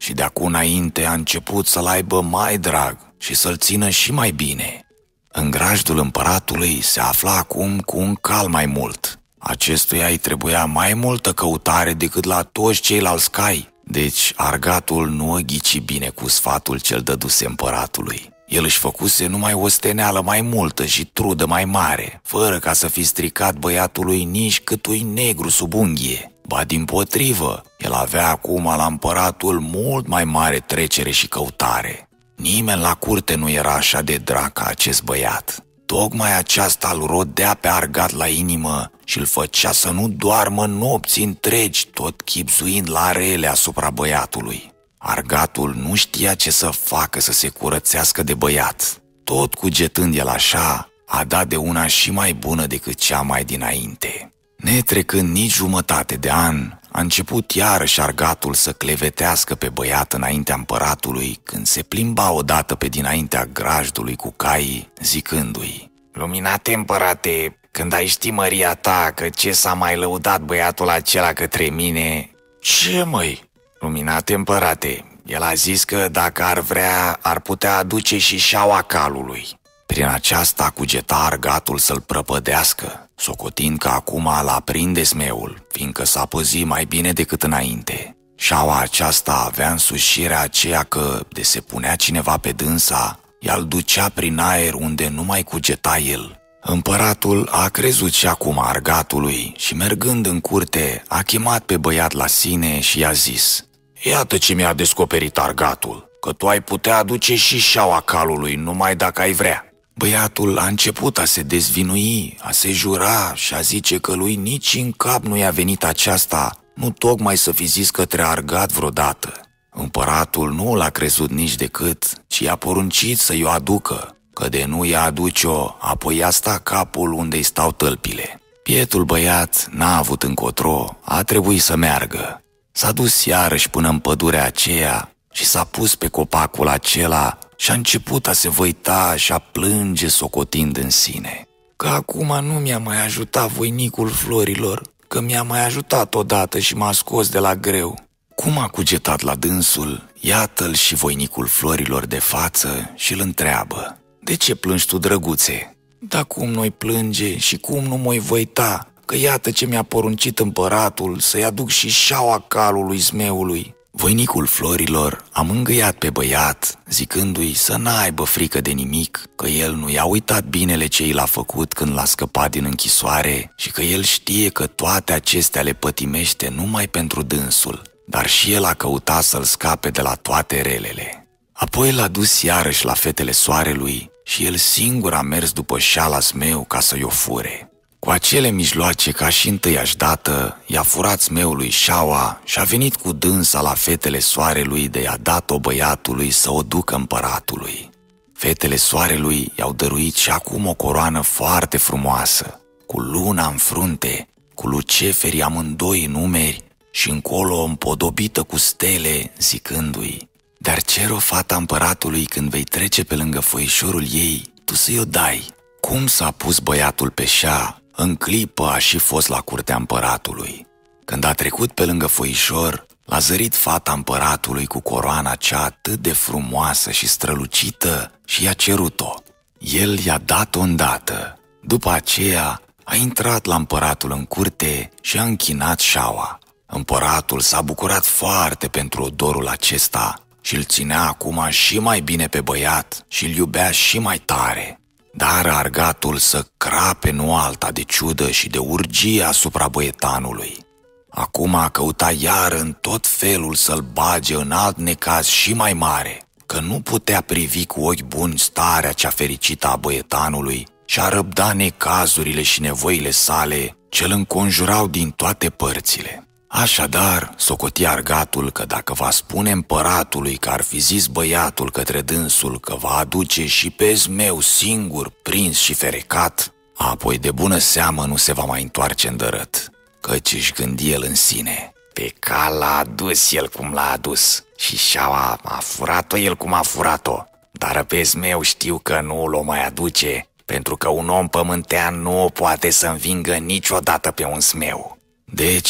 și de acum înainte a început să-l aibă mai drag și să-l țină și mai bine. În grajdul împăratului se afla acum cu un cal mai mult. Acestuia îi trebuia mai multă căutare decât la toți ceilalți cai, deci Argatul nu o ghici bine cu sfatul ce-l dăduse împăratului. El își făcuse numai o steneală mai multă și trudă mai mare, fără ca să fi stricat băiatului nici câtui negru sub unghie. Ba dimpotrivă, el avea acum la împăratul mult mai mare trecere și căutare. Nimeni la curte nu era așa de drag ca acest băiat. Tocmai aceasta îl rodea pe Argat la inimă și îl făcea să nu doarmă nopți întregi, tot chibzuind la rele asupra băiatului. Argatul nu știa ce să facă să se curățească de băiat. Tot cugetând el așa, a dat de una și mai bună decât cea mai dinainte. Netrecând nici jumătate de an, a început iarăși Argatul să clevetească pe băiat înaintea împăratului când se plimba odată pe dinaintea grajdului cu caii, zicându-i: Luminate împărate, când ai ști măria ta că ce s-a mai lăudat băiatul acela către mine... Ce, măi? Luminate împărate, el a zis că dacă ar vrea, ar putea aduce și șaua calului. Prin aceasta cugeta Argatul să-l prăpădească, socotind că acum l-a prinde smeul, fiindcă s-a păzit mai bine decât înainte. Șaua aceasta avea însușirea aceea că, de se punea cineva pe dânsa, ea-l ducea prin aer unde nu mai cugeta el. Împăratul a crezut și acum Argatului și, mergând în curte, a chemat pe băiat la sine și i-a zis: Iată ce mi-a descoperit Argatul, că tu ai putea aduce și șaua calului numai dacă ai vrea. Băiatul a început a se dezvinui, a se jura și a zice că lui nici în cap nu i-a venit aceasta, nu tocmai să fi zis către Argat vreodată. Împăratul nu l-a crezut nici decât, ci i-a poruncit să-i o aducă, că de nu i-a aduce-o, apoi i-a sta capul unde-i stau tălpile. Bietul băiat n-a avut încotro, a trebuit să meargă. S-a dus iarăși până în pădurea aceea și s-a pus pe copacul acela și a început a se văita și a plânge socotind în sine: Că acum nu mi-a mai ajutat voinicul florilor, că mi-a mai ajutat odată și m-a scos de la greu. Cum a cugetat la dânsul, iată-l și voinicul florilor de față și îl întreabă: De ce plângi tu, drăguțe? Da cum nu-i plânge și cum nu m-i văita, că iată ce mi-a poruncit împăratul să-i aduc și șaua calului zmeului. Voinicul florilor a mângâiat pe băiat, zicându-i să n-aibă frică de nimic, că el nu i-a uitat binele ce i l-a făcut când l-a scăpat din închisoare și că el știe că toate acestea le pătimește numai pentru dânsul, dar și el a căutat să-l scape de la toate relele. Apoi l-a dus iarăși la fetele soarelui și el singur a mers după șala zmeu ca să-i o fure. Cu acele mijloace, ca și întâiași dată, i-a furat zmeului șaua și a venit cu dânsa la fetele soarelui de i-a dat-o băiatului să o ducă împăratului. Fetele soarelui i-au dăruit și acum o coroană foarte frumoasă, cu luna în frunte, cu luceferii amândoi în umeri și încolo împodobită cu stele, zicându-i: Dar cer-o fata împăratului când vei trece pe lângă foișorul ei, tu să-i o dai. Cum s-a pus băiatul pe șa, în clipă a și fost la curtea împăratului. Când a trecut pe lângă foișor, l-a zărit fata împăratului cu coroana cea atât de frumoasă și strălucită și i-a cerut-o. El i-a dat-o îndată. După aceea a intrat la împăratul în curte și a închinat șaua. Împăratul s-a bucurat foarte pentru odorul acesta și îl ținea acum și mai bine pe băiat și îl iubea și mai tare. Dar Argatul să crape nu alta de ciudă și de urgie asupra băietanului. Acum a căutat iar în tot felul să-l bage în alt necaz și mai mare, că nu putea privi cu ochi buni starea cea fericită a băietanului și a răbda necazurile și nevoile sale ce îl înconjurau din toate părțile. Așadar, socotea Argatul că dacă va spune împăratului că ar fi zis băiatul către dânsul că va aduce și pe zmeu singur, prins și ferecat, apoi de bună seamă nu se va mai întoarce îndărât, căci își gândi el în sine: Pe cal l-a adus el cum l-a adus și șaua a furat-o el cum a furat-o, dar pe zmeu știu că nu l-o mai aduce, pentru că un om pământean nu o poate să învingă niciodată pe un zmeu. Deci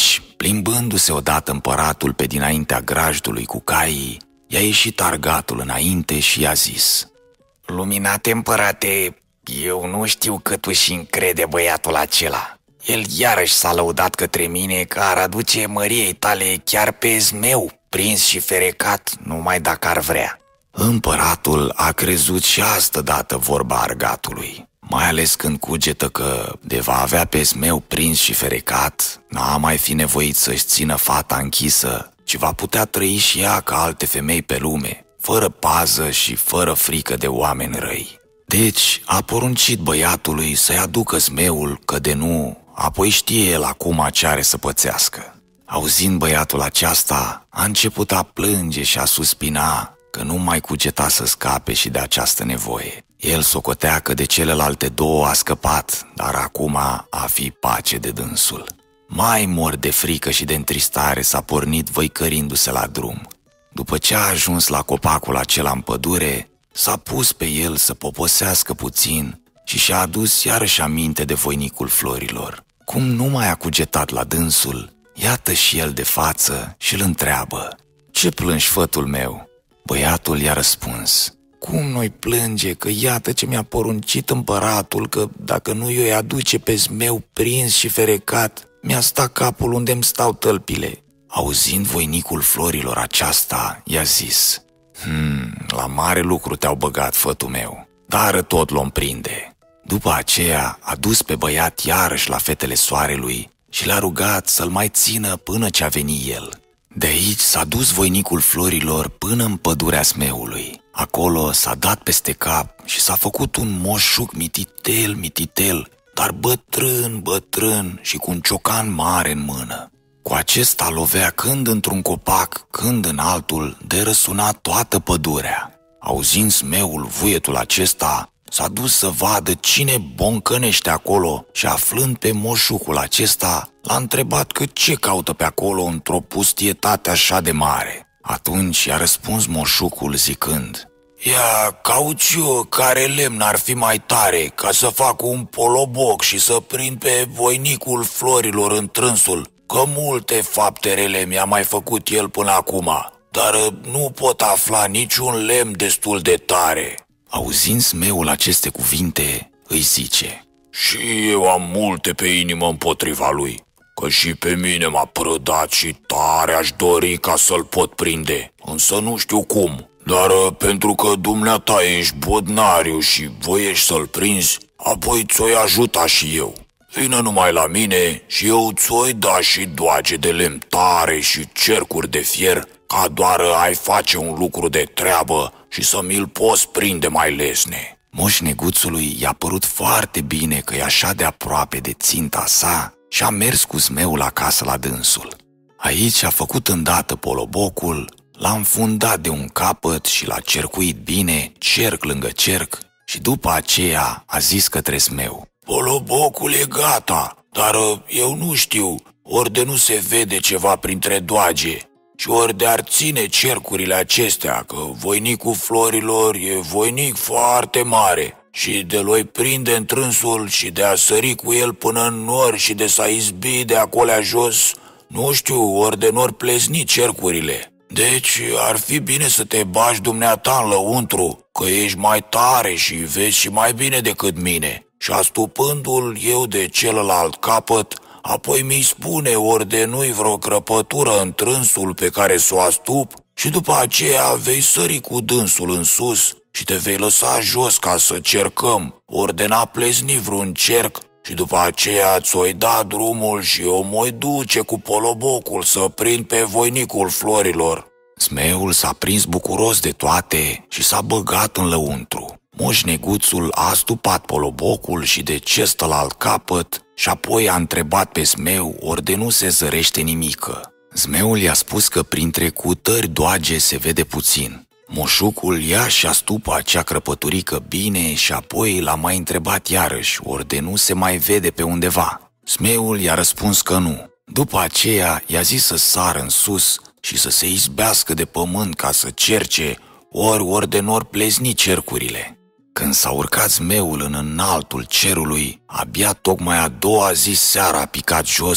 Plimbându-se odată împăratul pe dinaintea grajdului cu caii, i-a ieșit argatul înainte și i-a zis: Luminate împărate, eu nu știu cât își încrede băiatul acela. El iarăși s-a lăudat către mine că ar aduce măriei tale chiar pe zmeu, prins și ferecat, numai dacă ar vrea. Împăratul a crezut și astă dată vorba argatului, mai ales când cugetă că, de va avea pe zmeu prins și ferecat, n-a mai fi nevoit să-și țină fata închisă, ci va putea trăi și ea ca alte femei pe lume, fără pază și fără frică de oameni răi. Deci a poruncit băiatului să-i aducă zmeul, că de nu, apoi știe el acum ce are să pățească. Auzind băiatul aceasta, a început a plânge și a suspina că nu mai cugeta să scape și de această nevoie. El socotea că de celelalte două a scăpat, dar acum a fi pace de dânsul. Mai mor de frică și de întristare s-a pornit văicărindu-se la drum. După ce a ajuns la copacul acela în pădure, s-a pus pe el să poposească puțin și și-a adus iarăși aminte de voinicul florilor. Cum nu mai a cugetat la dânsul, iată și el de față și îl întreabă: Ce plângi, fătul meu? Băiatul i-a răspuns: Cum nu-i plânge, că iată ce mi-a poruncit împăratul, că dacă nu i-o aduce pe zmeu prins și ferecat, mi-a stat capul unde-mi stau tălpile. Auzind voinicul florilor aceasta, i-a zis: Hmm, la mare lucru te-au băgat, fătul meu, dar tot l-om prinde. După aceea a dus pe băiat iarăși la fetele soarelui și l-a rugat să-l mai țină până ce a venit el. De aici s-a dus voinicul florilor până în pădurea zmeului. Acolo s-a dat peste cap și s-a făcut un moșuc mititel, mititel, dar bătrân, bătrân și cu un ciocan mare în mână. Cu acesta lovea când într-un copac, când în altul, de răsuna toată pădurea. Auzind zmeul vuietul acesta, s-a dus să vadă cine boncănește acolo și aflând pe moșucul acesta, l-a întrebat că ce caută pe acolo într-o pustietate așa de mare. Atunci i-a răspuns moșucul zicând: Ia, caut eu care lemn ar fi mai tare ca să fac un poloboc și să prind pe voinicul florilor în trânsul, că multe fapte rele mi-a mai făcut el până acum, dar nu pot afla niciun lemn destul de tare. Auzind zmeul aceste cuvinte, îi zice: Și eu am multe pe inimă împotriva lui, că și pe mine m-a prădat și tare aș dori ca să-l pot prinde, însă nu știu cum. Dar pentru că dumneata ești bodnariu și voiești să-l prinzi, apoi ți-o-i ajuta și eu. Vină numai la mine și eu ți-o-i da și doage de lemn tare și cercuri de fier, ca doar ai face un lucru de treabă și să mi-l poți prinde mai lesne. Moș Neguțului i-a părut foarte bine că e așa de aproape de ținta sa și a mers cu zmeul acasă la dânsul. Aici a făcut îndată polobocul, l-a înfundat de un capăt și l-a cercuit bine, cerc lângă cerc, și după aceea a zis către zmeu: Polobocul e gata, dar eu nu știu, ori de nu se vede ceva printre doage, și ori de ar ține cercurile acestea, că voinicul florilor e voinic foarte mare, și de l-oi prinde în trânsul și de a sări cu el până în nor și de s-a izbi de acolea jos, nu știu, ori de nor plezni cercurile. Deci ar fi bine să te bagi dumneata în lăuntru, că ești mai tare și vezi și mai bine decât mine. Și astupându-l eu de celălalt capăt, apoi mi-i spune ori de nu-i vreo crăpătură în trânsul pe care s-o astup și după aceea vei sări cu dânsul în sus și te vei lăsa jos ca să cercăm, ori de n-a plezni vreun cerc și după aceea ți-o-i da drumul și eu m-o duce cu polobocul să prind pe voinicul florilor. Zmeul s-a prins bucuros de toate și s-a băgat în lăuntru. Moș Neguțul a astupat polobocul și de celălalt capăt și apoi a întrebat pe zmeu ori de nu se zărește nimică. Zmeul i-a spus că printre cutări doage se vede puțin. Moșucul ia și astupă acea crăpăturică bine și apoi l-a mai întrebat iarăși ori de nu se mai vede pe undeva. Zmeul i-a răspuns că nu. După aceea i-a zis să sară în sus și să se izbească de pământ ca să cerce ori ori de nor plezni cercurile. Când s-a urcat zmeul în înaltul cerului, abia tocmai a doua zi seara a picat jos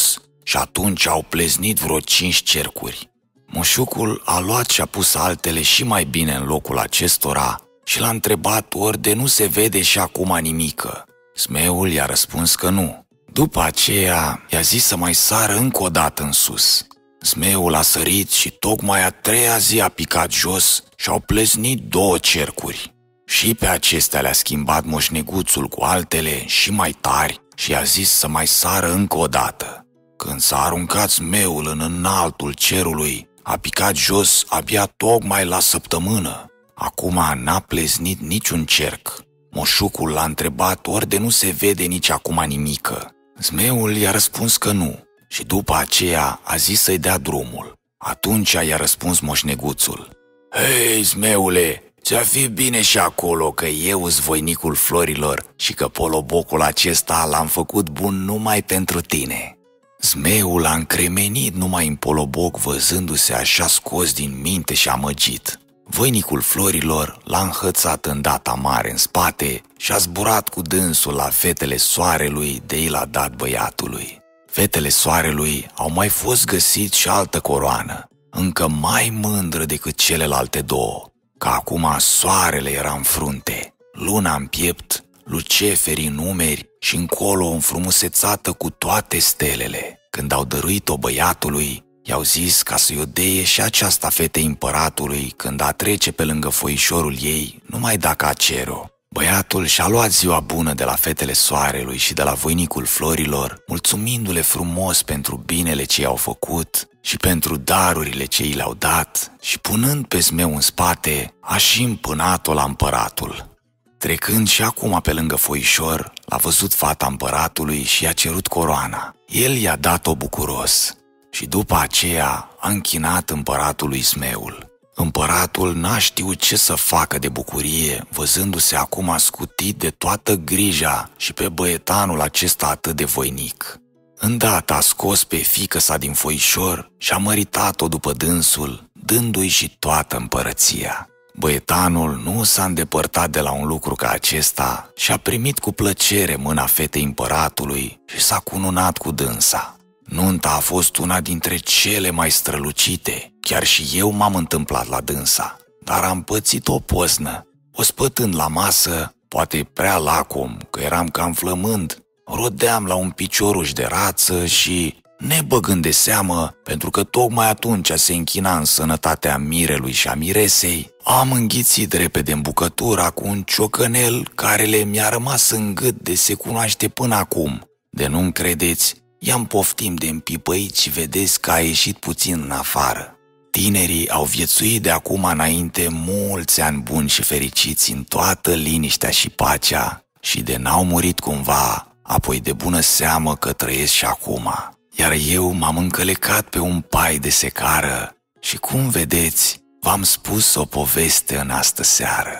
și atunci au pleznit vreo cinci cercuri. Moșucul a luat și a pus altele și mai bine în locul acestora și l-a întrebat ori de nu se vede și acum nimică. Zmeul i-a răspuns că nu. După aceea i-a zis să mai sară încă o dată în sus. Zmeul a sărit și tocmai a treia zi a picat jos și au pleznit două cercuri. Și pe acestea le-a schimbat moșneguțul cu altele și mai tari și i-a zis să mai sară încă o dată. Când s-a aruncat zmeul în înaltul cerului, a picat jos abia tocmai la săptămână. Acum n-a pleznit niciun cerc. Moșucul l-a întrebat ori de nu se vede nici acum nimică. Zmeul i-a răspuns că nu și după aceea a zis să-i dea drumul. Atunci i-a răspuns moșneguțul: Hei, zmeule, ți-a fi bine și acolo că eu-s voinicul florilor și că polobocul acesta l-am făcut bun numai pentru tine. Zmeul a încremenit numai în poloboc văzându-se așa scos din minte și amăgit. Voinicul florilor l-a înhățat îndată mare în spate și a zburat cu dânsul la fetele soarelui de i l-a dat băiatului. Fetele soarelui au mai fost găsit și altă coroană, încă mai mândră decât celelalte două, că acum soarele era în frunte, luna în piept, luceferii în umeri și încolo înfrumusețată cu toate stelele. Când au dăruit-o băiatului, i-au zis ca să-i odeie și aceasta fetei împăratului când a trece pe lângă foișorul ei, numai dacă a cere-o. Băiatul și-a luat ziua bună de la fetele soarelui și de la voinicul florilor, mulțumindu-le frumos pentru binele ce i-au făcut și pentru darurile ce i le-au dat, și punând pe zmeu în spate, a și împânat-o la împăratul. Trecând și acum pe lângă foișor, l-a văzut fata împăratului și i-a cerut coroana. El i-a dat-o bucuros și după aceea a închinat împăratului zmeul. Împăratul n-a știut ce să facă de bucurie, văzându-se acum scutit de toată grija și pe băietanul acesta atât de voinic. Îndată a scos pe fiică-sa din foișor și a măritat-o după dânsul, dându-i și toată împărăția. Băietanul nu s-a îndepărtat de la un lucru ca acesta și a primit cu plăcere mâna fetei împăratului și s-a cununat cu dânsa. Nunta a fost una dintre cele mai strălucite, chiar și eu m-am întâmplat la dânsa, dar am pățit o poznă. Ospătând la masă, poate prea lacom, că eram cam flămând, rodeam la un picioruș de rață și, nebăgând de seamă, pentru că tocmai atunci se închina în sănătatea mirelui și a miresei, am înghițit repede în bucătura cu un ciocănel care le mi-a rămas în gât de se cunoaște până acum. De nu-mi credeți, i-am poftim de împipăit și vedeți că a ieșit puțin în afară. Tinerii au viețuit de acum înainte mulți ani buni și fericiți în toată liniștea și pacea și de n-au murit cumva, apoi de bună seamă că trăiesc și acum. Iar eu m-am încălecat pe un pai de secară și, cum vedeți, v-am spus o poveste în astă seară.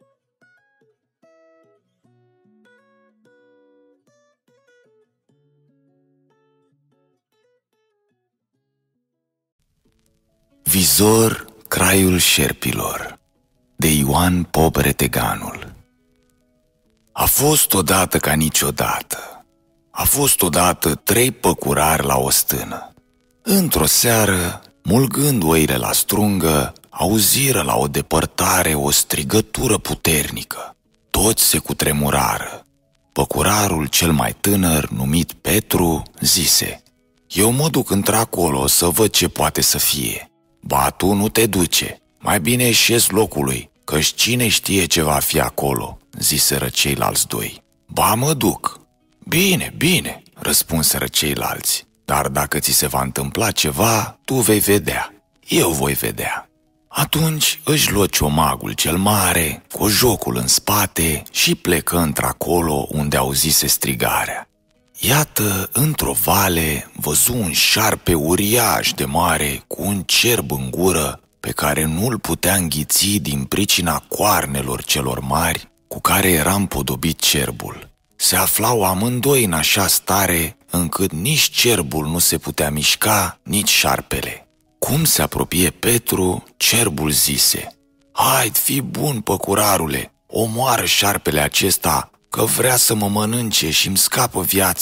Vizor, craiul șerpilor, de Ioan Pop Reteganul. A fost odată ca niciodată. A fost odată trei păcurari la o stână. Într-o seară, mulgând oile la strungă, auziră la o depărtare o strigătură puternică. Toți se cutremurară. Păcurarul cel mai tânăr, numit Petru, zise: Eu mă duc într-acolo să văd ce poate să fie. Ba, tu nu te duce, mai bine ieși locului, căci cine știe ce va fi acolo, ziseră ceilalți doi. Ba, mă duc. Bine, bine, răspunseră ceilalți, dar dacă ți se va întâmpla ceva, tu vei vedea, eu voi vedea. Atunci își luă ciomagul cel mare, cu jocul în spate și plecă într-acolo unde auzise strigarea. Iată, într-o vale, văzu un șarpe uriaș de mare cu un cerb în gură pe care nu-l putea înghiți din pricina coarnelor celor mari cu care era împodobit cerbul. Se aflau amândoi în așa stare încât nici cerbul nu se putea mișca, nici șarpele. Cum se apropie Petru, cerbul zise: Hai, fii bun, păcurarule, omoară șarpele acesta, că vrea să mă mănânce și îmi scapă viața.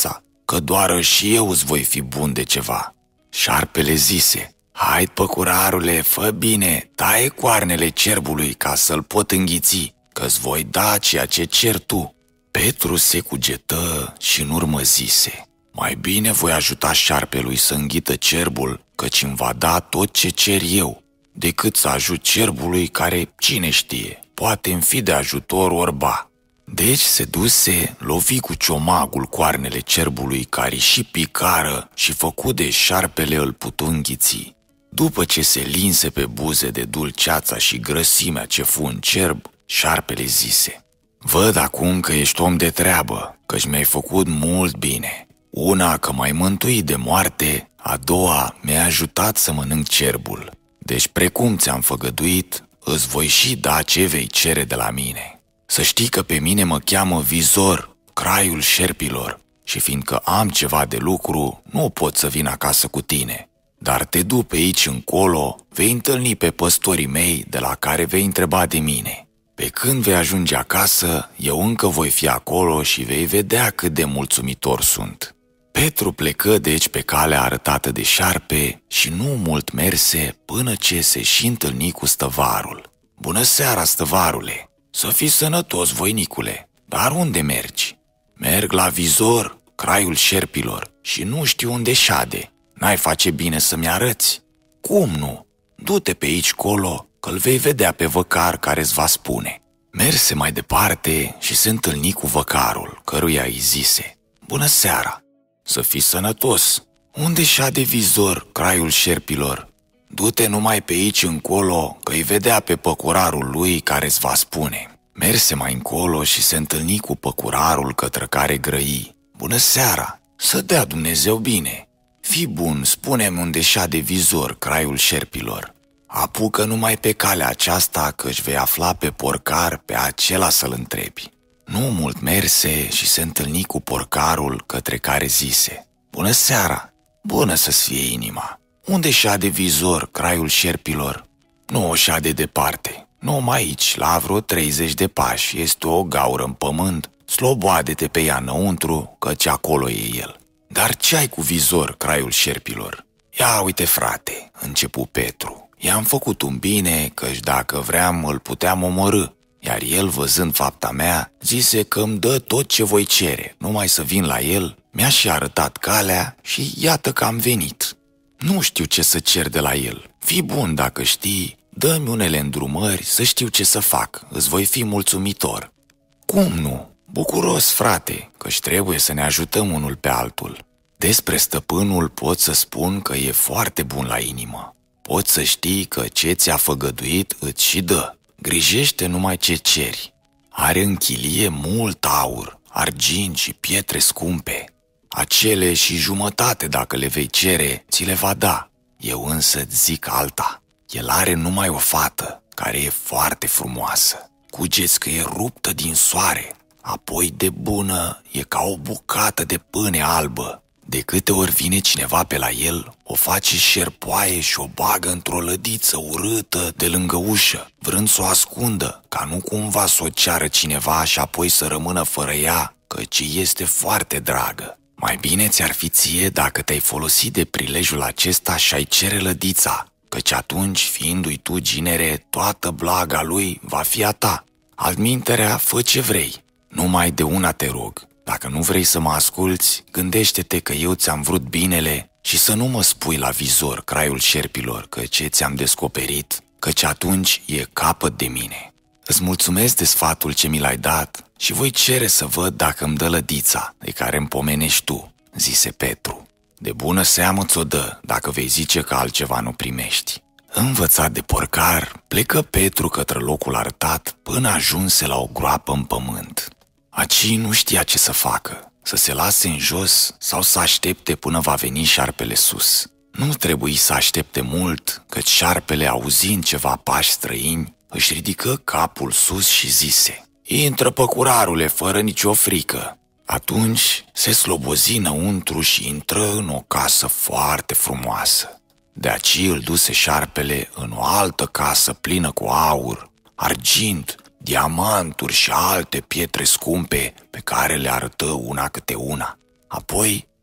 că doar și eu îți voi fi bun de ceva. Șarpele zise: hai, păcurarule, fă bine, taie coarnele cerbului ca să-l pot înghiți, că-ți voi da ceea ce cer tu. Petru se cugetă și în urmă zise: mai bine voi ajuta șarpelui să înghită cerbul, căci îmi va da tot ce cer eu, decât să ajut cerbului care, cine știe, poate-mi fi de ajutor orba. Deci se duse, lovi cu ciomagul coarnele cerbului, care și picară, și făcut de șarpele îl putu înghiți. După ce se linse pe buze de dulceața și grăsimea ce fu în cerb, șarpele zise: văd acum că ești om de treabă, căci mi-ai făcut mult bine. Una că m-ai mântuit de moarte, a doua mi-ai ajutat să mănânc cerbul. Deci precum ți-am făgăduit, îți voi și da ce vei cere de la mine. Să știi că pe mine mă cheamă Vizor, Craiul Șerpilor, și fiindcă am ceva de lucru, nu pot să vin acasă cu tine. Dar te du pe aici încolo, vei întâlni pe păstorii mei, de la care vei întreba de mine. Pe când vei ajunge acasă, eu încă voi fi acolo și vei vedea cât de mulțumitor sunt. Petru plecă deci pe calea arătată de șarpe și nu mult merse până ce se și întâlni cu stăvarul. Bună seara, stăvarule! Să fii sănătos, voinicule! Dar unde mergi? Merg la Vizor, Craiul Șerpilor, și nu știu unde șade. N-ai face bine să-mi arăți? Cum nu? Du-te pe aici colo, că-l vei vedea pe văcar care-ți va spune. Merse mai departe și se întâlni cu văcarul, căruia îi zise: bună seara! Să fii sănătos! Unde șade Vizor, Craiul Șerpilor? Du-te numai pe aici încolo, că îi vedea pe păcurarul lui care-ți va spune. Merse mai încolo și se întâlni cu păcurarul către care grăi: bună seara! Să dea Dumnezeu bine! Fii bun, spune-mi unde șade Vizor, Craiul Șerpilor. Apucă numai pe calea aceasta, că-și vei afla pe porcar, pe acela să-l întrebi. Nu mult merse și se întâlni cu porcarul, către care zise: bună seara! Bună să-ți fie inima! Unde șade Vizor, Craiul Șerpilor? Nu o șade departe, numai aici, la vreo treizeci de pași, este o gaură în pământ, sloboade-te pe ea înăuntru, căci acolo e el. Dar ce-ai cu Vizor, Craiul Șerpilor? Ia uite, frate, începu Petru, i-am făcut un bine, căci dacă vream îl puteam omorâ, iar el, văzând fapta mea, zise că îmi dă tot ce voi cere, numai să vin la el, mi-a și arătat calea și iată că am venit. Nu știu ce să cer de la el. Fii bun dacă știi, dă-mi unele îndrumări să știu ce să fac, îți voi fi mulțumitor. Cum nu? Bucuros, frate, căci trebuie să ne ajutăm unul pe altul. Despre stăpânul pot să spun că e foarte bun la inimă. Poți să știi că ce ți-a făgăduit îți și dă. Grijește numai ce ceri. Are în chilie mult aur, argint și pietre scumpe. Acele și jumătate, dacă le vei cere, ți le va da. Eu însă îți zic alta. El are numai o fată, care e foarte frumoasă. Cugeți că e ruptă din soare, apoi de bună e ca o bucată de pâine albă. De câte ori vine cineva pe la el, o face șerpoaie și o bagă într-o lădiță urâtă de lângă ușă, vrând să o ascundă, ca nu cumva să o ceară cineva și apoi să rămână fără ea, căci este foarte dragă. Mai bine ți-ar fi ție dacă te-ai folosit de prilejul acesta și ai cere lădița, căci atunci, fiindu-i tu ginere, toată blaga lui va fi a ta. Altminterea, fă ce vrei, numai de una te rog. Dacă nu vrei să mă asculți, gândește-te că eu ți-am vrut binele și să nu mă spui la Vizor, Craiul Șerpilor, că ce ți-am descoperit, căci atunci e capăt de mine. Îți mulțumesc de sfatul ce mi l-ai dat și voi cere să văd dacă îmi dă lădița de care îmi pomenești tu, zise Petru. De bună seamă ți-o dă, dacă vei zice că altceva nu primești. Învățat de porcar, plecă Petru către locul arătat până ajunse la o groapă în pământ. Aci nu știa ce să facă, să se lase în jos sau să aștepte până va veni șarpele sus. Nu trebuie să aștepte mult, căci șarpele, auzind ceva pași străini, își ridică capul sus și zise: intră, păcurarule, fără nicio frică. Atunci se slobozi înăuntru și intră în o casă foarte frumoasă. De aici îl duse șarpele în o altă casă plină cu aur, argint, diamanturi și alte pietre scumpe pe care le arătă una câte una. Apoi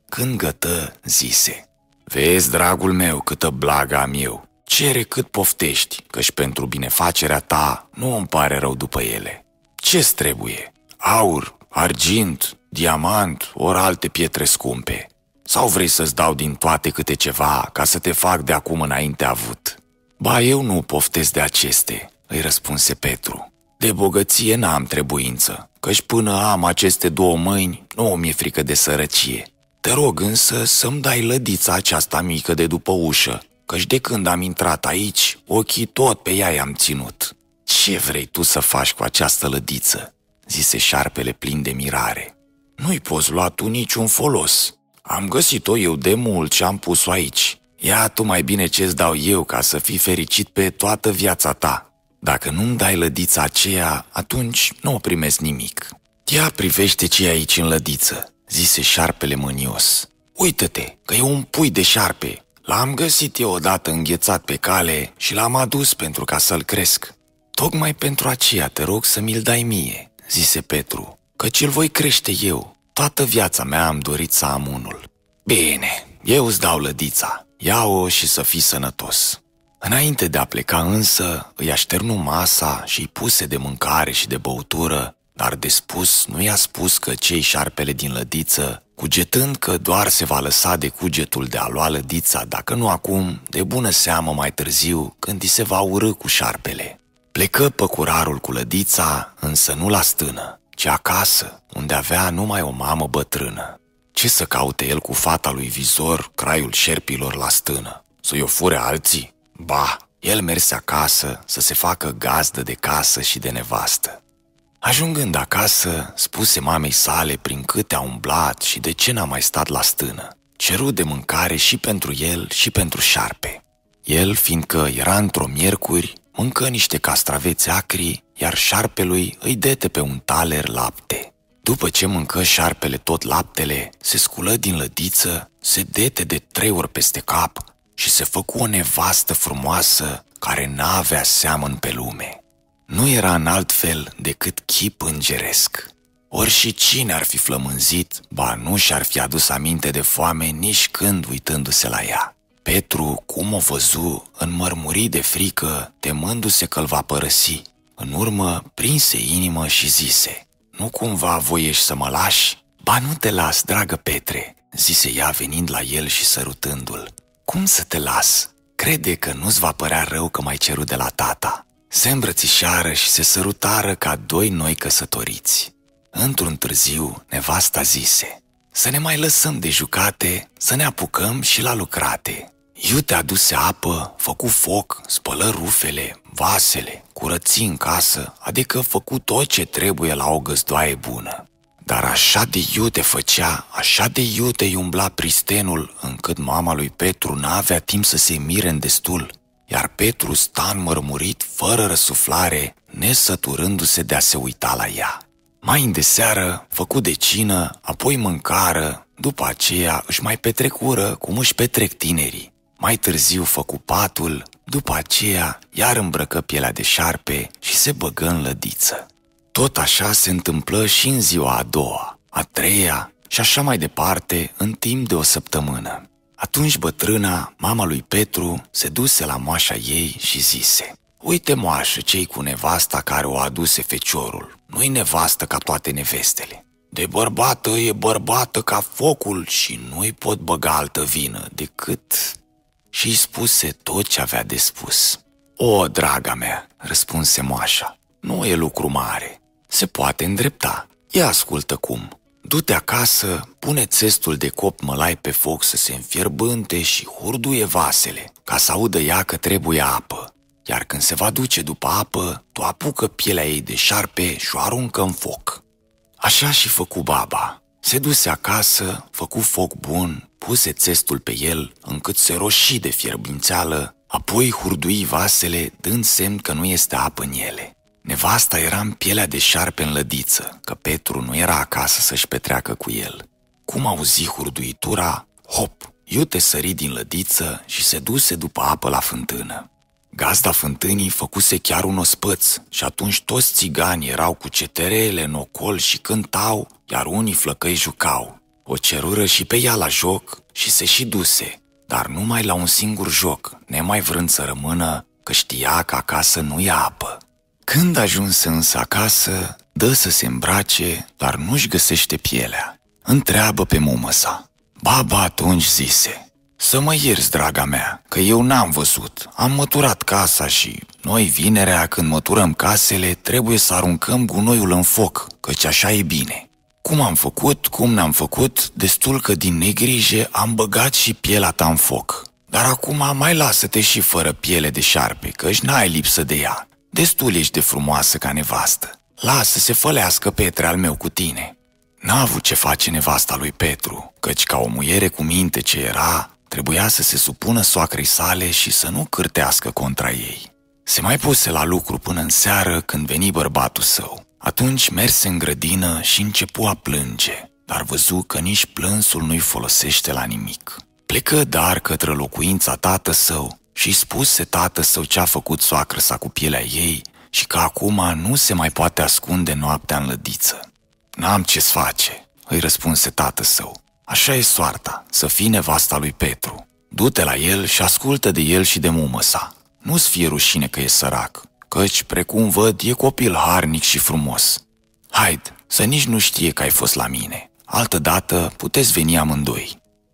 Când gătă, zise: vezi, dragul meu, câtă blagă am eu. Cere cât poftești, căci pentru binefacerea ta nu îmi pare rău după ele. Ce-ți trebuie? Aur, argint, diamant, ori alte pietre scumpe? Sau vrei să-ți dau din toate câte ceva, ca să te fac de acum înainte avut? Ba, eu nu poftesc de aceste, îi răspunse Petru. De bogăție n-am trebuință, căci până am aceste două mâini, nu mi-e frică de sărăcie. Te rog însă să-mi dai lădița aceasta mică de după ușă, căci de când am intrat aici, ochii tot pe ea i-am ținut. Ce vrei tu să faci cu această lădiță? Zise șarpele plin de mirare. Nu-i poți lua tu niciun folos. Am găsit-o eu de mult și am pus-o aici. Ia tu mai bine ce-ți dau eu ca să fii fericit pe toată viața ta. Dacă nu-mi dai lădița aceea, atunci nu o primesc nimic. Ia privește ce e aici în lădiță, zise șarpele mânios. Uită-te, că e un pui de șarpe. L-am găsit eu odată înghețat pe cale și l-am adus pentru ca să-l cresc. Tocmai pentru aceea te rog să mi-l dai mie, zise Petru, căci îl voi crește eu. Toată viața mea am dorit să am unul. Bine, eu îți dau lădița, ia-o și să fii sănătos. Înainte de a pleca însă, îi așternu masa și îi puse de mâncare și de băutură, dar de spus nu i-a spus că cei șarpele din lădiță, cugetând că doar se va lăsa de cugetul de a lua lădița, dacă nu acum, de bună seamă mai târziu, când i se va urâ cu șarpele. Plecă păcurarul cu lădița, însă nu la stână, ci acasă, unde avea numai o mamă bătrână. Ce să caute el cu fata lui Vizor, craiul șerpilor, la stână? Să-i o fure alții? Ba, el merse acasă să se facă gazdă de casă și de nevastă. Ajungând acasă, spuse mamei sale prin câte a umblat și de ce n-a mai stat la stână. Ceru de mâncare și pentru el și pentru șarpe. El, fiindcă era într-o miercuri, mâncă niște castraveți acri, iar șarpelui îi dete pe un taler lapte. După ce mâncă șarpele tot laptele, se sculă din lădiță, se dete de trei ori peste cap și se făcu o nevastă frumoasă care n-avea seamăn pe lume. Nu era în alt fel decât chip îngeresc. Ori și cine ar fi flămânzit, ba nu și-ar fi adus aminte de foame nici când uitându-se la ea. Petru, cum o văzu, înmărmuri de frică, temându-se că-l va părăsi. În urmă, prinse inimă și zise: nu cumva voiești să mă lași? Ba nu te las, dragă Petre, zise ea venind la el și sărutându-l. Cum să te las? Crede că nu-ți va părea rău că m-ai cerut de la tata. Se îmbrățișară și se sărutară ca doi noi căsătoriți. Într-un târziu, nevasta zise: să ne mai lăsăm de jucate, să ne apucăm și la lucrate. Iute aduse apă, făcu foc, spălă rufele, vasele, curăți în casă, adică făcu tot ce trebuie la o găzdoaie bună. Dar așa de iute făcea, așa de iute îi umbla pristenul, încât mama lui Petru n-avea timp să se mire în destul, iar Petru sta înmărmurit fără răsuflare, nesăturându-se de a se uita la ea. Mai îndeseară făcu de cină, apoi mâncară, după aceea își mai petrecură cum își petrec tinerii. Mai târziu făcu patul, după aceea iar îmbrăcă pielea de șarpe și se băgă în lădiță. Tot așa se întâmplă și în ziua a doua, a treia și așa mai departe, în timp de o săptămână. Atunci bătrâna, mama lui Petru, se duse la moașa ei și zise: uite, moașă, ce-i cu nevasta care o aduse feciorul? Nu-i nevastă ca toate nevestele. De bărbată e bărbată ca focul și nu-i pot băga altă vină decât... Și-i spuse tot ce avea de spus. O, draga mea, răspunse moașa, nu e lucru mare, se poate îndrepta. Ia ascultă cum. Du-te acasă, pune țestul de cop mălai pe foc să se înfierbânte și hurduie vasele, ca să audă ea că trebuie apă. Iar când se va duce după apă, tu apucă pielea ei de șarpe și o aruncă în foc. Așa și făcu baba. Se duse acasă, făcu foc bun, puse țestul pe el, încât se roșii de fierbințeală, apoi hurdui vasele, dând semn că nu este apă în ele. Nevasta era în pielea de șarpe în lădiță, că Petru nu era acasă să-și petreacă cu el. Cum auzi hurduitura, hop, iute sări din lădiță și se duse după apă la fântână. Gazda fântânii făcuse chiar un ospăț și atunci toți țiganii erau cu ceterele în ocol și cântau, iar unii flăcăi jucau. O cerură și pe ea la joc și se și duse, dar numai la un singur joc, nemai vrând să rămână, că știa că acasă nu ia apă. Când ajunse însă acasă, dă să se îmbrace, dar nu-și găsește pielea. Întreabă pe mumă sa. Baba atunci zise: să mă ierți, draga mea, că eu n-am văzut. Am măturat casa și noi vinerea, când măturăm casele, trebuie să aruncăm gunoiul în foc, căci așa e bine. Cum am făcut, cum n-am făcut, destul că din negrijă am băgat și pielea ta în foc. Dar acum mai lasă-te și fără piele de șarpe, căci n-ai lipsă de ea. Destul ești de frumoasă ca nevastă. Lasă să fălească Petre al meu cu tine. N-a avut ce face nevasta lui Petru, căci ca o muiere cu minte ce era, trebuia să se supună soacrei sale și să nu cârtească contra ei. Se mai puse la lucru până în seară, când veni bărbatul său. Atunci merse în grădină și începu a plânge, dar văzu că nici plânsul nu-i folosește la nimic. Plecă dar către locuința tată său și spuse tată său ce-a făcut soacră sa cu pielea ei și că acum nu se mai poate ascunde noaptea în lădiță. N-am ce-ți face, îi răspunse tată său. Așa e soarta, să fii nevasta lui Petru. Du-te la el și ascultă de el și de mumă sa. Nu-ți fie rușine că e sărac, căci, precum văd, e copil harnic și frumos. Haid, să nici nu știe că ai fost la mine. Altădată puteți veni amândoi.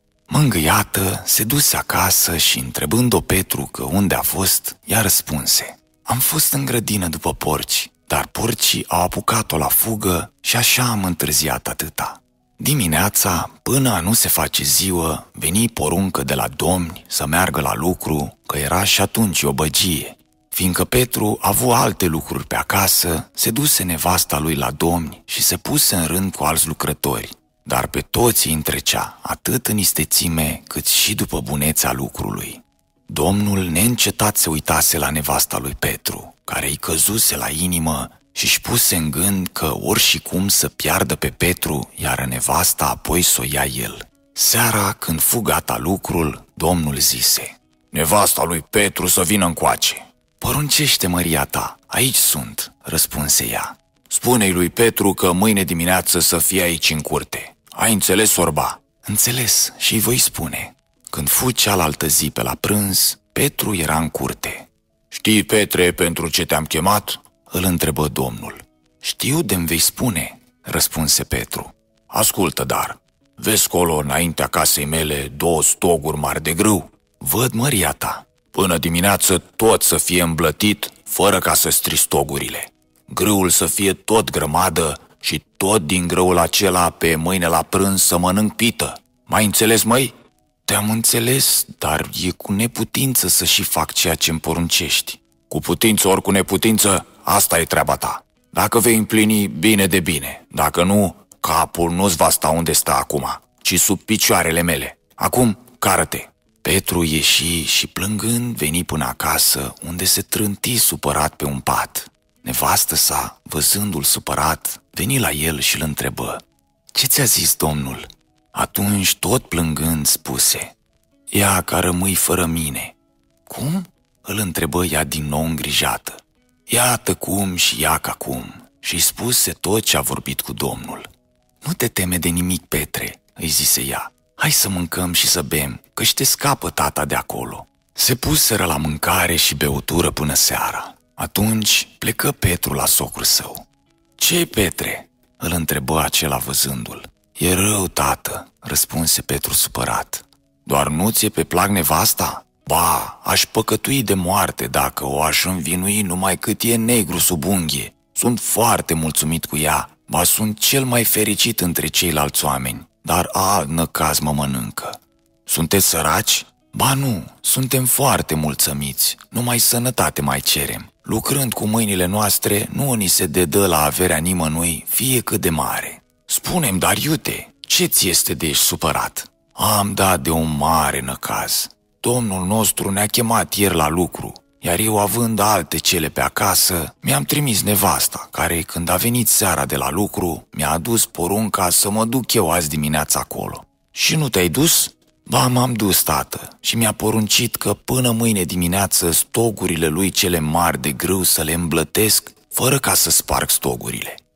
Mângâiată, se duse acasă și, întrebând-o Petru că unde a fost, ea răspunse: am fost în grădină după porci, dar porcii au apucat-o la fugă și așa am întârziat atâta. Dimineața, până a nu se face ziua, veni poruncă de la domni să meargă la lucru, că era și atunci o băgie. Fiindcă Petru a avut alte lucruri pe acasă, se duse nevasta lui la domni și se puse în rând cu alți lucrători, dar pe toți îi întrecea, atât în istețime, cât și după bunețea lucrului. Domnul neîncetat se uitase la nevasta lui Petru, care îi căzuse la inimă și-și puse în gând că ori și cum să piardă pe Petru, iar nevasta apoi s-o ia el. Seara, când fu gata lucrul, Domnul zise: nevasta lui Petru să vină încoace. Poruncește, măria ta, aici sunt, răspunse ea. Spune-i lui Petru că mâine dimineață să fie aici în curte. Ai înțeles, sorba? Înțeles, și-i voi spune. Când fu cealaltă zi pe la prânz, Petru era în curte. Știi, Petre, pentru ce te-am chemat? Îl întrebă Domnul. Știu de-mi vei spune, răspunse Petru. Ascultă, dar, vezi colo înaintea casei mele două stoguri mari de grâu? Văd, măria ta. Până dimineață tot să fie îmblătit, fără ca să strici stogurile. Grâul să fie tot grămadă și tot din grâul acela pe mâine la prânz să mănânc pită. Mai înțeles, măi? Te-am înțeles, dar e cu neputință să și fac ceea ce-mi poruncești. Cu putință ori cu neputință, asta e treaba ta. Dacă vei împlini, bine de bine. Dacă nu, capul nu-ți va sta unde stă acum, ci sub picioarele mele. Acum, cară-te. Petru ieși și plângând veni până acasă, unde se trânti supărat pe un pat. Nevastă sa, văzându-l supărat, veni la el și îl întrebă: ce ți-a zis Domnul? Atunci, tot plângând, spuse: ia că rămâi fără mine. Cum? Îl întrebă ea din nou îngrijată. Iată cum și ia ca cum, și spuse tot ce a vorbit cu Domnul. Nu te teme de nimic, Petre, îi zise ea. Hai să mâncăm și să bem, căci te scapă tata de acolo. Se puseră la mâncare și beutură până seara. Atunci plecă Petru la socrul său. Ce-i, Petre? Îl întrebă acela văzându-l. E rău, tată, răspunse Petru supărat. Doar nu ți-e pe plac nevasta? Ba, aș păcătui de moarte dacă o aș învinui numai cât e negru sub unghie. Sunt foarte mulțumit cu ea, ba sunt cel mai fericit între ceilalți oameni, dar alt năcaz mă mănâncă. Sunteți săraci? Ba nu, suntem foarte mulțumiți, numai sănătate mai cerem. Lucrând cu mâinile noastre, nu ni se dedă la averea nimănui, fie cât de mare. Spune-mi, dar iute, ce ți este de ești supărat? Am dat de un mare năcaz. Domnul nostru ne-a chemat ieri la lucru, iar eu, având alte cele pe acasă, mi-am trimis nevasta, care, când a venit seara de la lucru, mi-a adus porunca să mă duc eu azi dimineața acolo. Și nu te-ai dus? Ba, m-am dus, tată, și mi-a poruncit că până mâine dimineață stogurile lui cele mari de grâu să le îmblătesc, fără ca să sparg stogurile.